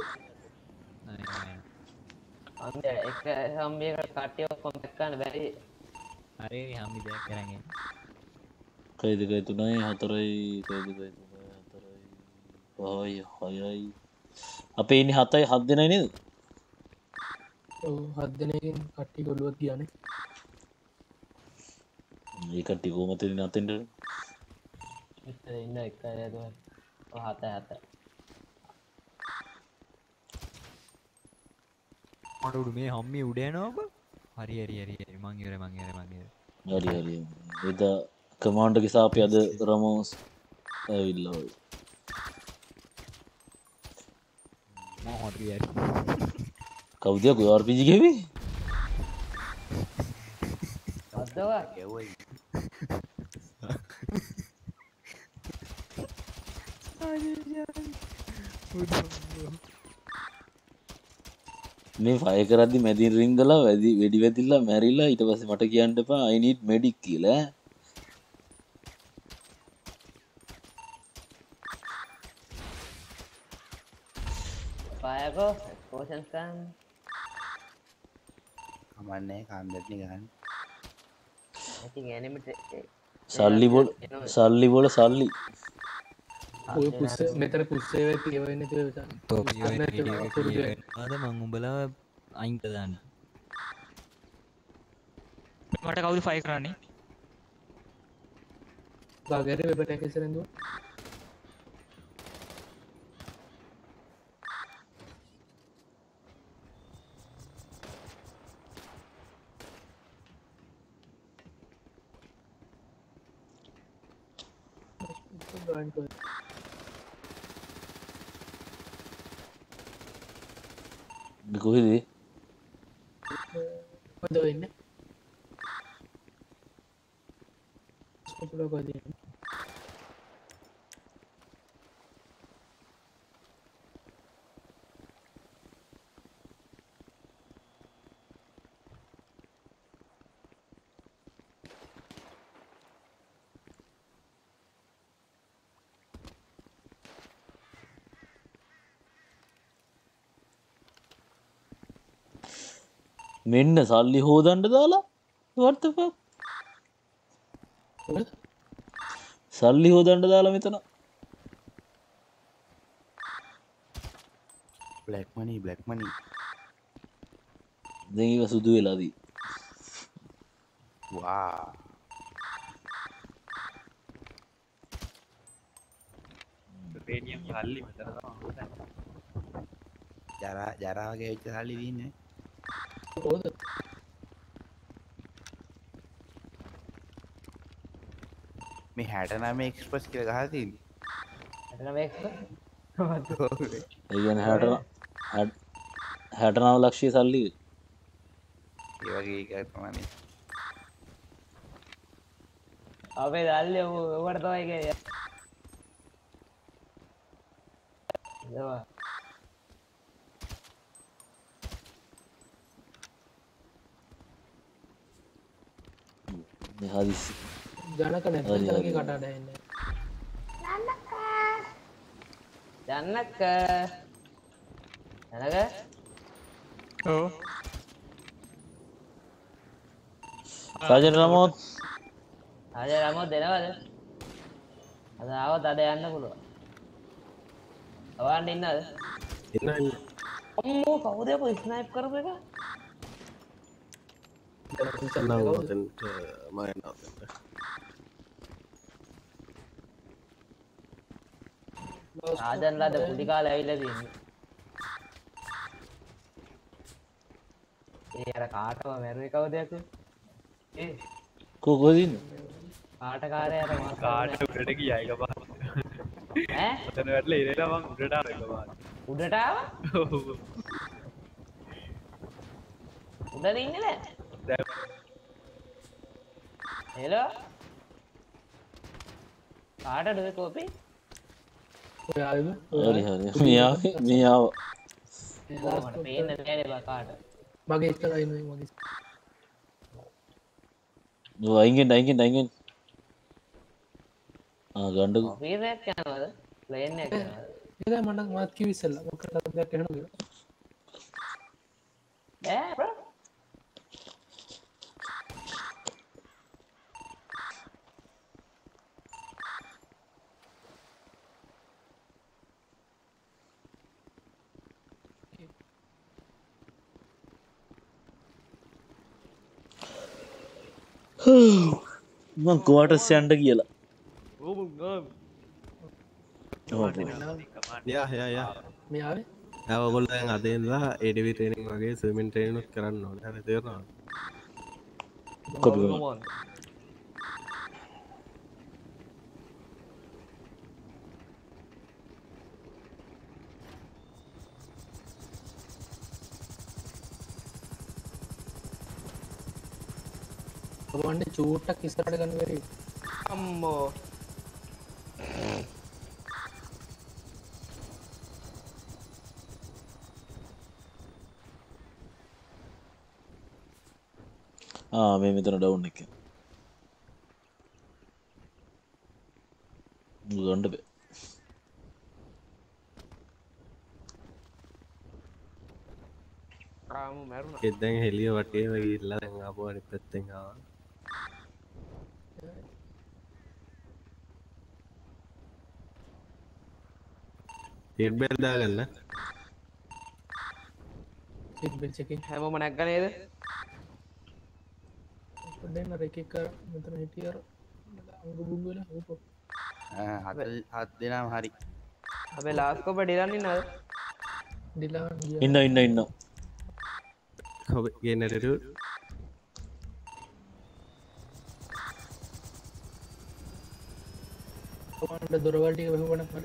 අන්ද එක සම්බියකට කට්ටිය ඔක්කොම එක්කන්න බැරි හරි හම්බි දෙයක් කරන් එන්න කයිද කයි තුනයි හතරයි කයිද කයි තුනයි හතරයි පහයි හයයි අපේ ඉන්නේ හතයි හත් දෙනයි නේද ඔව් හත් දෙනෙකින් කට්ටිය ගොළුවක් ගියානේ මේ කට්ටිය කොහමද ඉන්නේ අතෙන්ද ඉතින් ඉන්න එක නේද ඔය හත හත මට උඩ මේ හම්මි උඩ යනවා බ හරි හරි හරි හරි මං ඉවරයි මං ඉවරයි මං ඉවරයි හරි හරි එදා කමාන්ඩර් ගේ සාපේ අද රමෝස් ඇවිල්ලා ඔය මම හරි හරි කවුද ඔය ආර් පී ජී ගෙවි අදවා ගෙවයි මේ ෆයර් කරද්දි මැදින් රින්ගලා වැඩි වෙඩි වැදිලා මැරිලා ඊට පස්සේ මට කියන්න එපා I need medic කියලා පායකෝ පෝෂන් ගන්න කමන්නේ කන්දට්නි ගන්න ඉතින් ඇනිමේට් සල්ලි බොල සල්ලි බොල සල්ලි ඔය පුස්ස මෙතර පුස්සේ කියවන්න තොපි ඔය වීඩියෝ එක කියවනවාද මං උඹලා අයින් කළාන්න මට කවුද ෆයි කරන්නේ ගාගර වෙබට ඇකසරඳුව කොහෙද හොඳ වෙන්න මෙන්න සල්ලි හෝදන්ඩ දාලා වර්තක සල්ලි හෝදන්ඩ දාලා මෙතන බ්ලක්මනි බ්ලක්මනි දෙව සුදු වෙලාදී වා රේනියම් සල්ලි මෙතන ජරා ජරාගේ වෙච්ච සල්ලි දීන්නේ මේ හැටනම එක්ස්ප්‍රස් කියල ගහතින් ඒගන හැට හැටනාව ලක්ෂය සල්ලි ඒවගේ එකමන අපේ දල්ල ඔවට තමයික හදිස් ජනක නැගේ කටාට එන්න ජන්නක ජනක ඕ සාජන රමෝත් ආජ රමෝ දෙනවද අද ආවත් අද යන්න පුළුවන් අවාන්න ඉන්නද අම්මෝ කවුද අප ස්නයිප් කරපු එක ආජන්ලාද පුඩිකාල ඇවිල්ල තින්නේ ඒ අර කාටව මැරුවේ කවුදයක ඒ කොකොදින්න කාටකාරය අර කාට උඩට ගිය අයක බා ඈ ඔතන වැටලා ඉරේලා මං උඩට ආවා එක බා උඩට ආවා උඩට ඉන්නේ නෑ හෙලෝ කාටද ඔය කෝපි හරි හරි මියා මියාව මට පේන්න නෑනේ බා කාට මගේ ඉස්සරහා ඉන්නේ මගේ අයිගෙන් අයිගෙන් අයිගෙන් ආ ගණ්ඩකෝ පීරයක් යනවද ප්ලේන් එක යනවද ඒක මට මාත් කිව්ව ඉස්සෙල්ලා මොකටද දෙයක් එහෙම කියලා ඈ බ්‍රෝ මං කෝටස් යන්ඩ කියලා මේ ආවේ ඇවගොල්ල අදලා එඩවි ටේනික් වගේ සමින් ටේනුත් කරන්න ඕන හ තේරවා කොපි ඔබන්ට චූට්ටක් ඉස්සරට ගන්න වෙරි අම්මෝ ආ මේ මෙතන ඩවුන් එක ගොන්ඩ බේ එදැන් හෙලිය වටේ වගේ ඉල්ලා දැන් ආපුවනි පැත්තෙන් ආවා සීට් බෙල්ට් දාගන්න. සීට් බෙල්ට් එකේ හැමෝම නැග්ග නේද? පොඩ්ඩෙන් අර එක එක මෙතන හිටිය අර අංගු බුංගු වෙලා හොපො. හත හත් දෙනාම හරි. අපේ ලාස්කෝප ඩිලන් ඉන්නවද? ඩිලන් ඉන්න ඉන්න ඉන්න. ඔබ ගේන්නට කමාන්ඩර් දොරවල් ටික වහුවන හරි.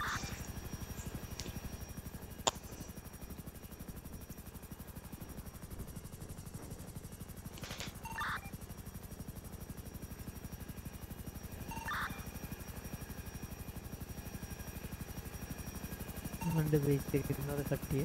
මන්ඩ බේස් එක ඉන්නවද කට්ටිය?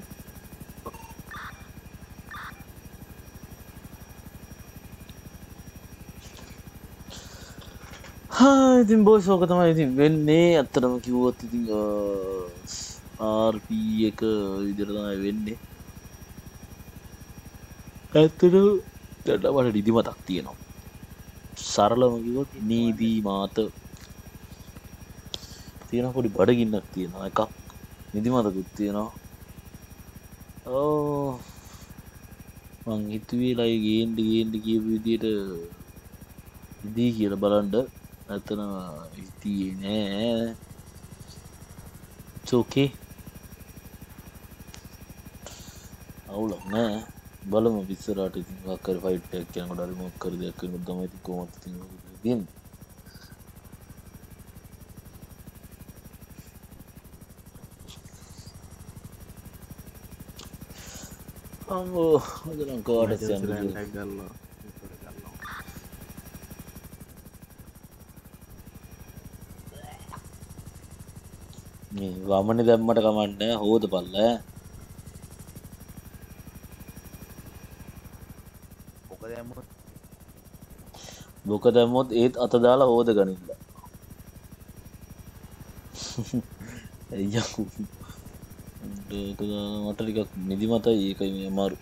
හා ඉතින් බොයිස් ඕක තමයි ඉතින් වෙන්නේ. ඇත්තටම කිව්වොත් ඉතින් ආර් පී එක විදිහට තමයි වෙන්නේ. ඇත්තටම දැන් අපට නිදිමතක් තියෙනවා. සරලව කිව්වොත් නීදී මාත තියෙන පොඩි බඩගින්නක් තියෙනවා එකක්. නිදිමතකුත් තියෙනවා. ඕ මං හිතුවේ ලයි ගේන්න ගේන්න කියපු විදිහට ඉදී කියලා බලන්න. ඇත්තන ඉතියේ නෑ. it's okay. අවුලක් නෑ. බලමු ඉස්සරහට ඉතින් මොකක් හරි ෆයිට් එකක් යනකොට හරි මොකක් හරි දෙයක් වෙනකොට තමයි ඉතින් කොහොමද ඉතින් දෙන්නේ. අම්මෝ හදනම් කාටද යන්නේ ගන්නවා. මේ වමනේ දැම්මට කමක් නැහැ. හොදපල්ල ඈ. මොක දැම්මොත් බොක දැම්මොත් ඒත් අත දාලා හොද ගනින්න. අයියෝ. ඒක මට ටිකක් නිදිමතයි. ඒකයි මේ අමාරු.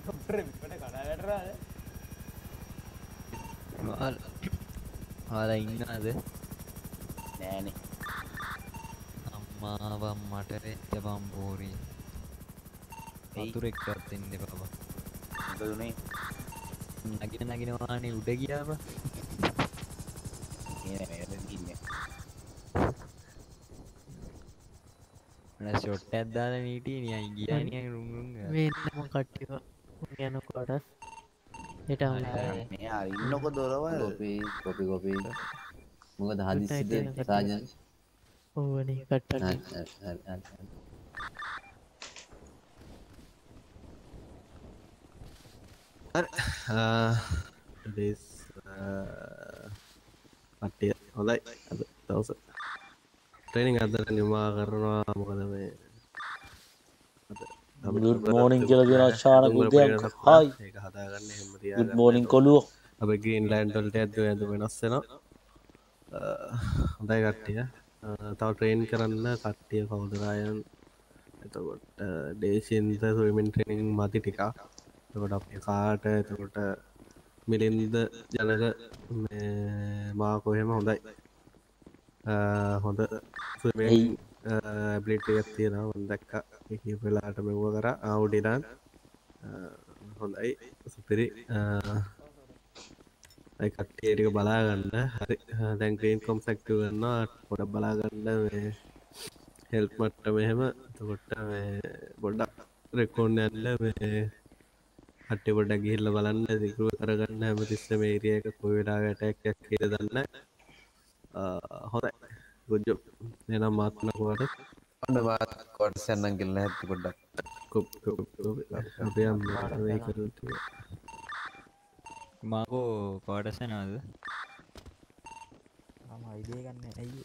ආලා ඉන්නවද? නෑනේ. අම්මාව මට වෙච්ච බම්බෝරිය. වතුරෙක්වත් දෙන්න බබා. මොකද උනේ? නගින නගින වාහනේ උඩ ගියා බා. නෑ නෑ දැන් ඉන්නේ. මම ෂොට් එකක් දාලා නීටියේ නියයි ගියා නියයි රුම් රුම් ගා. මේ නම කට්ටිය යන කොටස් හෙට මේ හරි ඉන්නකො දොරවල්. Copy copy copy. මොකද හදිස්සියද සාජන්? ඕවනේ කට්ටක්. හරි හරි හරි හරි. හරි. ඩේස් කට්ටිය හොඳයි. අද දවස ට්‍රේනින් අදට නිමා කරනවා. මොකද මේ good morning කියලා දෙනවා ශාන ගුඩයක්. hi ඒක හදාගන්න හැම good morning කොළුව. අපි ග්‍රීන්ලෑන්ඩ් වලට යද්දී වෙනද වෙනස් වෙනවා. හොඳයි කට්ටිය. තව ට්‍රේන් කරන්න කට්ටිය කවුද රයන්. එතකොට ඩේෂින්ද ස්විමින් ට්‍රේනින් මදි ටිකක්. එතකොට අපේ කාට එතකොට මිලින්ද ජනක මේ මාකෝ එහෙම හොඳයි. හොඳ ස්විමින් ඇබිලිටි එකක් තියෙනවා. මම දැක්කා මේ කියපු වෙලාවට මෙව්ව කරා ආවුඩිරන්. හොඳයි සුපිරි. ඒ කට්ටිය ටික බලා ගන්න. හරි දැන් ග්‍රීන් කොම්ස් ඇක්ටිව් කරනවා. පොඩක් බලා ගන්න මේ හෙල්ප් මට්ටම එහෙම. එතකොට මේ පොඩක් රෙකෝඩ් යන්න මේ කට්ටිය පොඩක් ගිහිල්ලා බලන්න රිකවර් කරගන්න හැමතිස්සෙම ඒරියා එක කොයි වෙලාවක ඇටැක් එකක් කියලා දන්න. හොඳයි good job. එහෙනම් මාත්න කොහොමද? ඔන්න මාත් කොටස් යන්නම් කියලා හැටි පොඩ්ඩක්. කොප් කොප් කොප් අපි යම් මේ කරුත් මාකෝ කොටස් යනවද? මම අයිඩියා ගන්න ඇයි?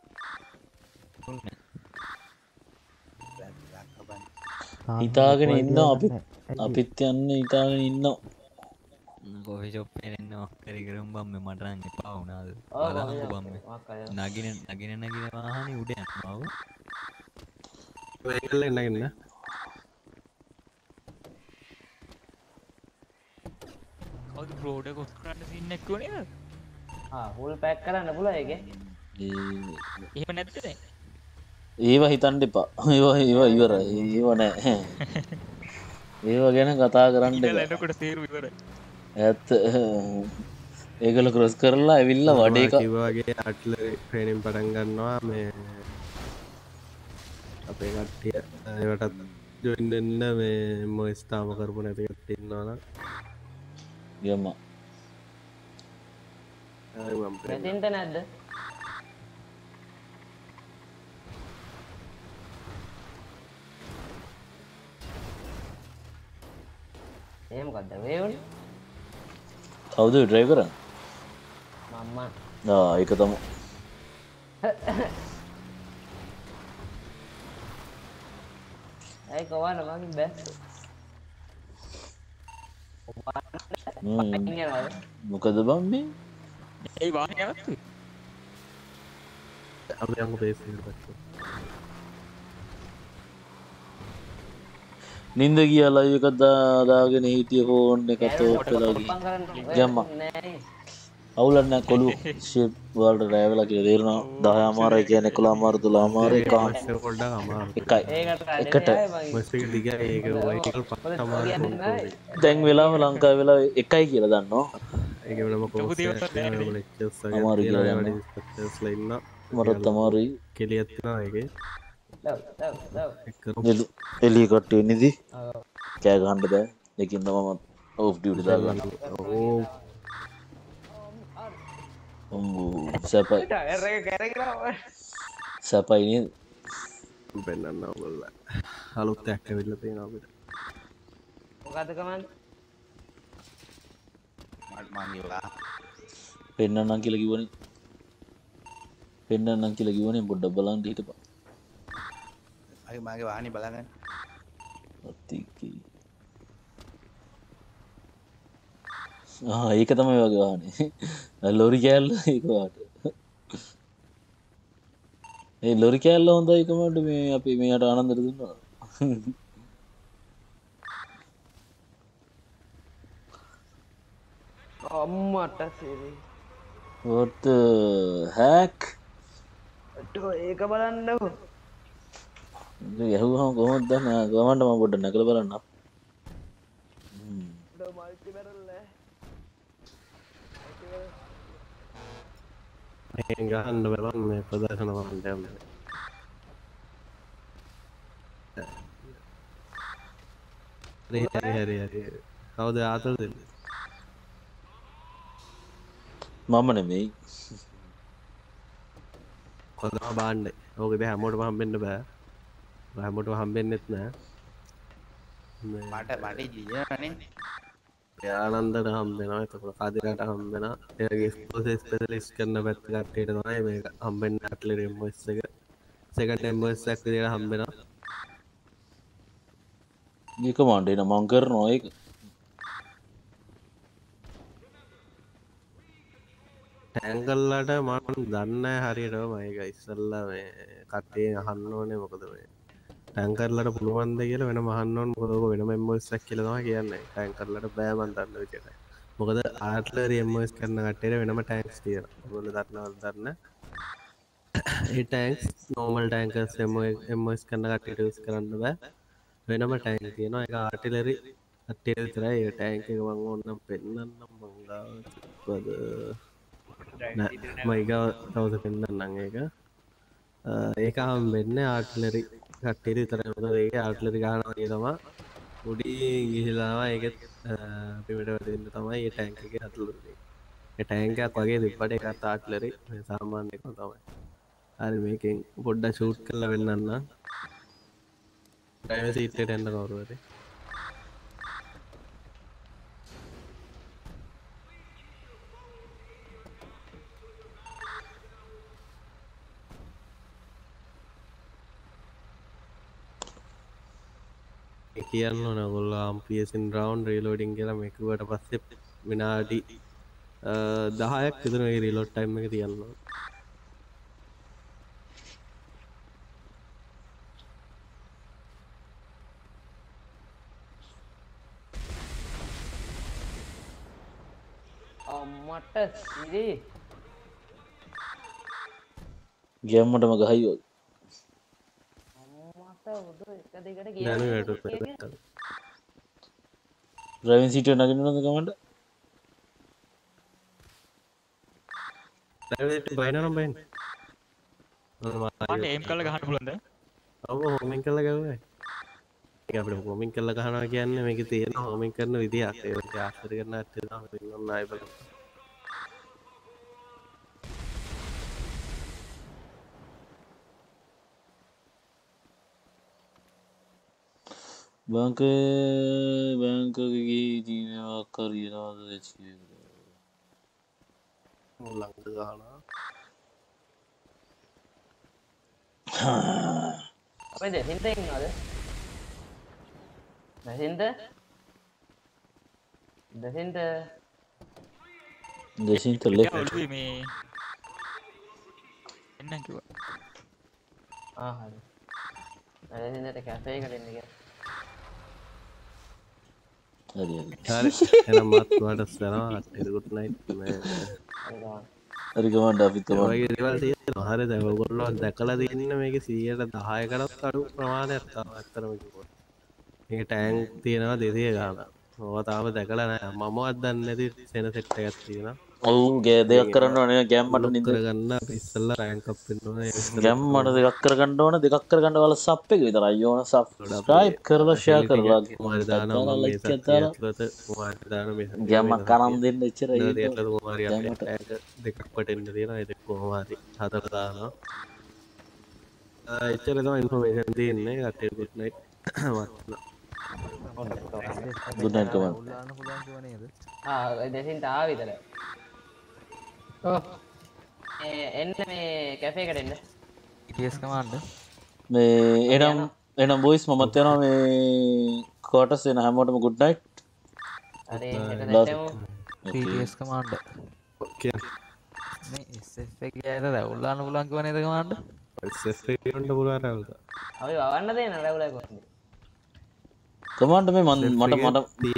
හිතාගෙන ඉන්නවා අපිත් අපිත් යන්න හිතාගෙන ඉන්නවා. කොෆි ෂොප් එකේ එන්න ඔක්කරි කරමු බම්මේ මට නම් එපා වුණාද? බලන්නකෝ බම්මේ. නගින නගින නගින වාහනේ උඩ යනවා. මේකල නගින්න. කවුද බ්‍රෝඩ් එක ඔෆ් කරන්න සීන් එකක් කිව්ව නේද? ආ හෝල් පැක් කරන්න පුළුවන් ඒකේ. ඒ එහෙම නැද්ද දැන්? ඒව හිතන්න එපා. ඒවා ඒවා ඉවරයි. ඒව නෑ. ඒව ගැන කතා කරන්න එපා. එනකොට තේරු ඉවරයි. ඇත්ත. ඒගොල්ලෝ ක්‍රොස් කරලා ඇවිල්ලා වඩේ එක කිව්වාගේ ආට්ලරි ට්‍රේනින් පටන් ගන්නවා මේ අපේ කට්ටිය ඒවටත් ජොයින් වෙන්න මේ මොයිස් තාම කරපු නැති කට්ටිය ඉන්නවා නම් යම්මා. මෙතින්ට නැද්ද? එහෙම මොකද්ද වේ උනේ? කවුද ඩ්‍රයිව් කරන්නේ? මම්ම. ආ ඒක තමයි. ඒ කවන්න මං බැස්. මොකද බම් මේ? ඒ වාහනේ යවත්තු. අපි යමු බේස් එකට පස්සේ. නින්ද ගියා ලයිව් එකක් දාගෙන හිටිය ෆෝන් එකත් ඕෆ් වෙලා ගියා. යම්මා. අවුලක් නැහැ කොළු ෂිප් වලට රෑ වෙලා කියලා තේරෙනවා. දහ අමාරයි කියන්නේ එකොළහ අමාර දොළහ අමාරයි කාම පොඩ්ඩක් අමාරුයි. එකයි. එකට. බස් එක දිගයි ඒක වයිකල් පහ අමාරුයි. දැන් වෙලාව ලංකාවේ වෙලාව එකයි කියලා දන්නවා. ඒක වෙනම කෝස් එකක් ලෙක්චර්ස් අමාරු කියලා දන්නවා. ඉන්ස්ට්‍රක්ටර්ස්ලා ඉන්න මටත් අමාරුයි. කෙලියක් තියෙනවා ඒකේ. එළිය කට්ටිය නිදි. කෑ ගහන්න බෑ. ඒකින්ද මම ඕෆ් ඩියුටි දාගන්න. ඕ ඔම්බෝ සපයි. සපයි නේද? පෙන්නන්න ඔයගොල්ලෝ. අලුත් එකක් ඇවිල්ලා තියෙනවා අපිට. මොකද්ද කමන්න? මම ගිහලා පෙන්නන්නම් කියලා කිව්වනේ. පෙන්නන්නම් කියලා කිව්වනේ පොඩ්ඩක් බලන්න හිටපන්. මගේ මගේ වාහනේ බලගන්න. අතිකි. ආ ඒක තමයි වගේ වාහනේ. ලොරි කෑල්ල ඒක වාට. ඒ ලොරි කෑල්ල හොඳයි කමඩ මේ අපි මෙයාට ආනන්දට දුන්නා. අම්මට සිරි. what the heck? අටෝ ඒක බලන්නකො. යහුවම කොහොමද දන්නේ? කොහොමද මම පොඩ්ඩක් නැගලා බලන්න. හ්ම්. මල්ටි බැරල් නෑ. මේ ගහන්න බලන්න මේ ප්‍රදර්ශන වලට යන්න. හරි හරි හරි හරි. කවුද ආතල් දෙන්නේ? මම නෙමෙයි. කොහොමද බාන්නේ? ඕක ඉතින් හැමෝටම හම්බෙන්න බෑ. හැමෝටම හම්බෙන්නෙත් නෑ. මට මට ජීජානේ. ආනන්දට හම්බෙනවා. එතකොට කාදිරට හම්බෙනවා. එයාගේ ස්පෝර්ට්ස් ස්පෙෂලිස්ට් කරන පැත්ත කට්ටියට තමයි මේක හම්බෙන්නේ ඇට්ලරි එම්එස් එක. සෙකන්ඩ් එම්එස් එකක් විදියට හම්බෙනවා. මේ කමාන්ඩ් එන මං කරනවා ඒක. ටැංගල්ලට මම දන්නේ හරියටම මේක ඉස්සල්ලා මේ කට්ටිය අහන්න ඕනේ මොකද මේ ටැංකර්ලට පුළුවන්ද කියලා වෙනම අහන්න ඕනේ මොකද ඔක වෙනම එම්එස් එකක් කියලා තමයි කියන්නේ ටැංකර්ලට බෑ මන් දන්න විදියට මොකද ආර්ට්ලරි එම්එස් කරන කට්ටියට වෙනම ටැංක්ස් තියෙනවා ඔයගොල්ලෝ දන්නවද දන්න ඒ ටැංක්ස් නෝමල් ටැංකර්ස් එම්එස් කරන කට්ටියට යූස් කරන්න බෑ වෙනම ටැංක් තියෙනවා ඒක ආර්ටිලරි කට්ටියට විතරයි ඒ ටැංක් එක මම ඕනනම් පෙන්නන්නම් මං ගාව තිබ්බද මයිගාව තවස පෙන්න්නන්නම් ඒක ඒක හම්බෙන්න ආටලරි කට්ටේරි විතරයි මොකද ඒක ආටලරි ගහනවා වගේ තමයි උඩි ගිහිලාම ඒකත් පිමට වැටෙන්න තමයි ඒ ටැංක් එකේ හදලුනේ ඒ ටැංක් එකක් වගේ තිබ්බට ඒකත් ආටලරි මේ සාමාන්‍ය එක තමයි හරි මේකෙන් පොඩ්ඩක් ෂූට් කරලා වෙන්නන්න ඩ්‍රයිවර් සීට් එකට එන්න කවුරු හරි කියන්න ඕන ඔයගොල්ලෝ ආම්පියසින් රවුන්ඩ් රීලෝඩින් කියලා මේක කිව්වට පස්සේ විනාඩි දහයක් විතර මේ රීලෝඩ් ටයිම් එක තියන්න ඕන. අම්මට සිරි. ගියම්මටම ගහයි වගේ. අම්මත්තා බුදු එක දිගට දැනු ගියා වැටුණා. ඩ්‍රයිවිං සීට් එක නගින්නවද කමන්ඩ? Driving seat බයිනනම් බයින්. මට එම් කරලා ගහන්න පුළුවන්ද? ඔව් හෝමින් කරලා ගවුවා. ඒක අපිට හෝමින් කරලා ගහනවා කියන්නේ මේකේ තියෙන හෝමින් කරන විදිහක්. ඒක ආශ්චර්ය කරන ඇත්තේ තමයි මම ආයෙ බලමු. බංකේ බංකගේ ජීවයක් කරියනවාද දෙච්චි ළඟට ගහනවා. අපේ දෙහින්ද ඉන්නවද? දෙහින්ද? දෙහින්ද? දෙහින්ද එයා ලෙෆ්ට්. ඔළුවේ මේ එන්නම් කිව්වා. ආ හරි. දෙහින්දට කැෆේ එකට එන්න කියලා. හරි හරි. හරි. එහෙනම් මාත් වඩස් කරනවා. good night. මේ හරි කමන්ඩ අපිත් කමන්ඩ. ඔයගේ දේවල් තියෙනවා. හරි දැන් ඔයගොල්ලෝ දැකලා තියෙන මේකේ සීයට දහයකටත් අඩු ප්‍රමාණයක් තමයි අත්‍තරම කිව්වොත්. මේක ටැංක් තියෙනවා දෙසිය ගානක්. ඕවා තාම දැකලා නැහැ. මමවත් දන්නේ නැති සෙන සෙට් එකක් තියෙනවා. ඔව් ගේ දෙකක් කරන්න ඕනේ ගෑම් මට නින්ද කරගන්න අපි ඉස්සෙල්ලා රෑන්ක් අප් වෙන්න ඕනේ. ගෑම් මට දෙකක් කරගන්න ඕනේ දෙකක් කරගන්න වල සබ් එක විතරයි ඕන සබ්ස්ක්‍රයිබ් කරලා ෂෙයා කරලා කුමාරි දානවා මම මේ සත්‍යයත් කුමාරි දානවා මේ ගෑම් කරන් දෙන්න එච්චරයි ඒක කුමාරි අපිට ටැග් දෙකක් වටෙන්න තියෙනවා ඒ දෙක කොහොම හරි හතර දානවා ආ එච්චර තමයි ඉන්ෆෝමේෂන් තියෙන්නේ කට්ටිය good night වත්න good night කමන් උල්ලාන්න පුළුවන් කිව්ව නේද? ආ දෙහින්ද ආව විතර. ඔව්. ඒ එන්න මේ කැෆේ එකට එන්න. ඊටීඑස් කමාන්ඩ් මේ එනම් එනම් බොයිස් මමත් යනවා මේ කෝටස් එන හැමෝටම good night. හරි හෙට දැක්කමු. ඊටීඑස් කමාන්ඩ් ඔකේ මේ එස්එෆ් එකේ ඇයිද දැන් උල්ලාන්න පුළුවන් කිව්ව නේද කමාන්ඩ්? එස්එෆ් එකේ උන්න පුළුවන් රවුල. අපි වවන්න දෙන්න රැවුලයි කොහොමද? කමාන්ඩ් මේ මට මට මට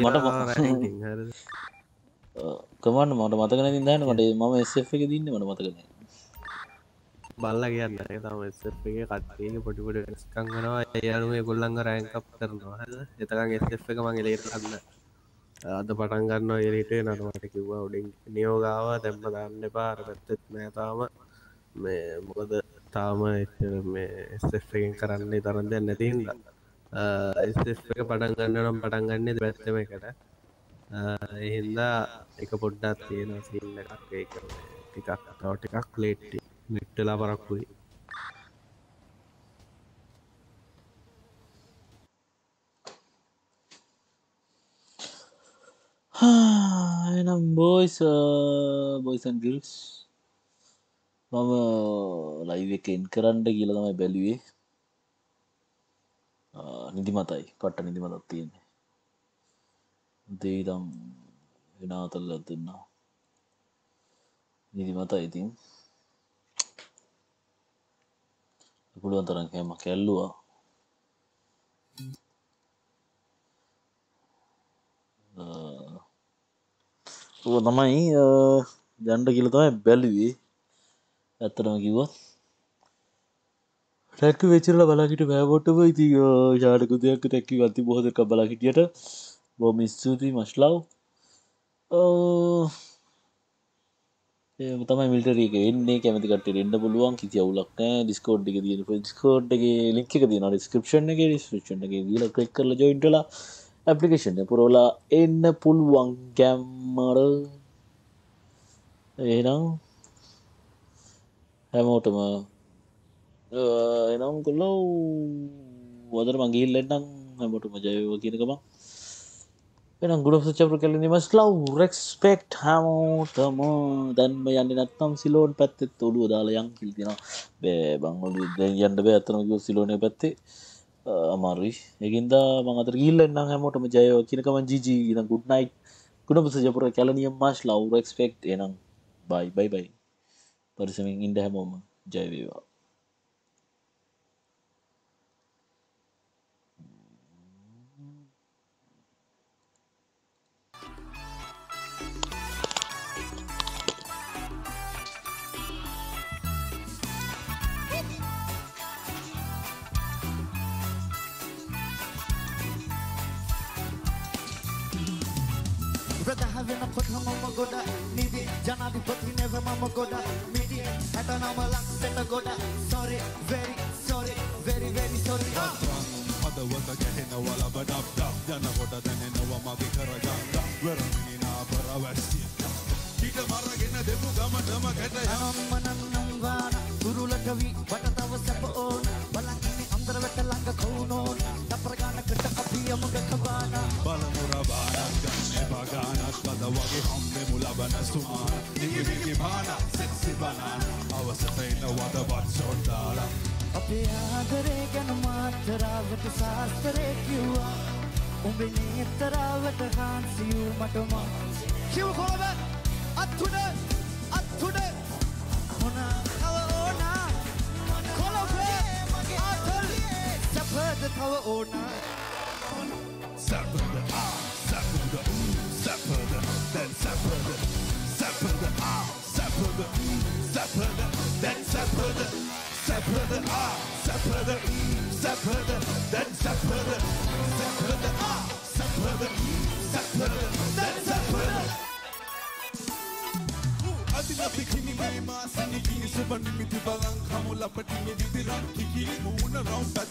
කමාන්ඩ් මට මතක නැති ඉඳන් මට මම එස්එෆ් එකේ දින්නේ මට මතක නැහැ. බල්ලා කියන්නේ ඒක තමයි එස්එෆ් එකේ කට්ටියගේ පොඩි පොඩි වෙනස්කම් වෙනවා. ඒ අනුව ඒගොල්ලන්ව රෑන්ක් අප් කරනවා. හරිද? එතකන් එස්එෆ් එක මම එලෙට ගන්න. අද පටන් ගන්නවා එලෙට එනට මට කිව්වා උඩින් නියෝග ආවා දැම්ම දාන්න එපා. අර පැත්තෙත් නෑ තාම. මේ මොකද තාම මේ එස්එෆ් එකෙන් කරන්නේ තරම් දෙයක් නැති හින්දා. එස්එෆ් එක පටන් ගන්න නම් පටන් ගන්නේ දෙපැත්තම එකට. ඒ හින්දා එක පොඩ්ඩක් තියෙනවා සීන් එකක් ඒක ටිකක් තව ටිකක් ලේට් නෙට් වෙලා පරක්කුයි. එනම් බොයිස් බොයිස් ඇන්ඩ් ගර්ල්ස් මම ලයිව් එක එන් කරන්න කියලා තමයි බැලුවේ. නිදිමතයි කට නිදිමතක් තියෙන්නේ. දෙයිදම් වෙනතල්ලත් දෙන්නා නිදිමතයි ඉතින් පුළුවන් තරම් කෑම කැල්ලුවා. ඔය තමයි යන්න කියලා තමයි බැලුවේ. ඇත්තටම කිව්වොත් ටැක්කු වෙච්චරලා බලා හිටිය බෑවොට්ටම ඉතින් ෂාඩ කුදයක් ටැක්කි ගත්ති බොහෝ දෙනෙක් බලා හිටියට බොහොම ස්තුතියි මච් ලව්. ඒ තමයි මිලිටරි එක එන්නේ කැමති කට්ටියට එන්න පුළුවන් කිසි අවුලක් නැහැ. Discord එකේ තියෙන Discord එකේ link එක තියෙනවා description එකේ description එකේ ගිහලා click කරලා join වෙලා application එක පුරවලා එන්න පුළුවන් ගැම්මර. එහෙනම් හැමෝටම එනම් කොල්ලෝ වදර මං ගිහිල්ලා එන්නම් හැමෝටම ජය වේවා කියන එක මං එහෙනම් good of the chapter කැලේ මස් ලව් respect හැමෝටම දැන්ම යන්නේ නැත්නම් සිලෝන් පැත්තෙත් ඔළුව දාලා යන් කියලා තියෙනවා. බෑ බං ඔළුව දැන් යන්න බෑ අතන කිව්ව සිලෝනේ පැත්තේ අමාරුයි. ඒකින්ද මං අතට ගිහිල්ලා එන්නම් හැමෝටම ජය වේවා කියන එක මං ජීජී එහෙනම් good night good of the chapter කැලේ මස් ලව් respect එහෙනම් bye bye bye පරිස්සමින් ඉන්න හැමෝම ජය වේවා. ප්‍රදහ වෙනකොට මම ගොඩ නිදි ජනාධිපති නෙව මම ගොඩ මිදි හැටනම ලක්සෙට ගොඩ sorry very sorry very very sorry හදවත ගැහෙනවා ලබඩක් ඩක් යනකොට දැනෙනවා මගේ කරගන්න වෙරමිනි නාබර වැස්සිය ඊට මරගෙන දෙමු ගමනම ගැට යනම්මනන්නම් වාන ගුරුලට වී වට තව සැප ඕන බලන්නේ අන්දර වැට ළඟ කවුනෝන තප්පර ගානකට අපි යමුග කබාන බලමු රබානක් ගන්නේ බගානක් ලද වගේ හම්බෙමු ලබන සුමාන නිගි නිගි බාන සෙක්සි බනාන අවසත එනවද වත්සොත් දාලා අපේ ආදරේ ගැන මාතරාවට සාස්තරේ කිව්වා උඹේ නේතරාවට හාන්සියු මට මා කිව් කොළඹ අත්තුඩ අත්තුඩ මොනා තව ඕනා කොළඹ ආතල් සැපද තව ඕනා සැපද ආ සැපද සැපද දැන් සැපද සැපද ආ සැපද සැපද දැන් සැපද සැපද ආ සැපද සැපද දැන් සැපද සැපද ආ සැපද සැපද දැන් සැපද Adila bikini me ma sini ki suban mi ti balang khamu lapati mi di ran ki ki muna round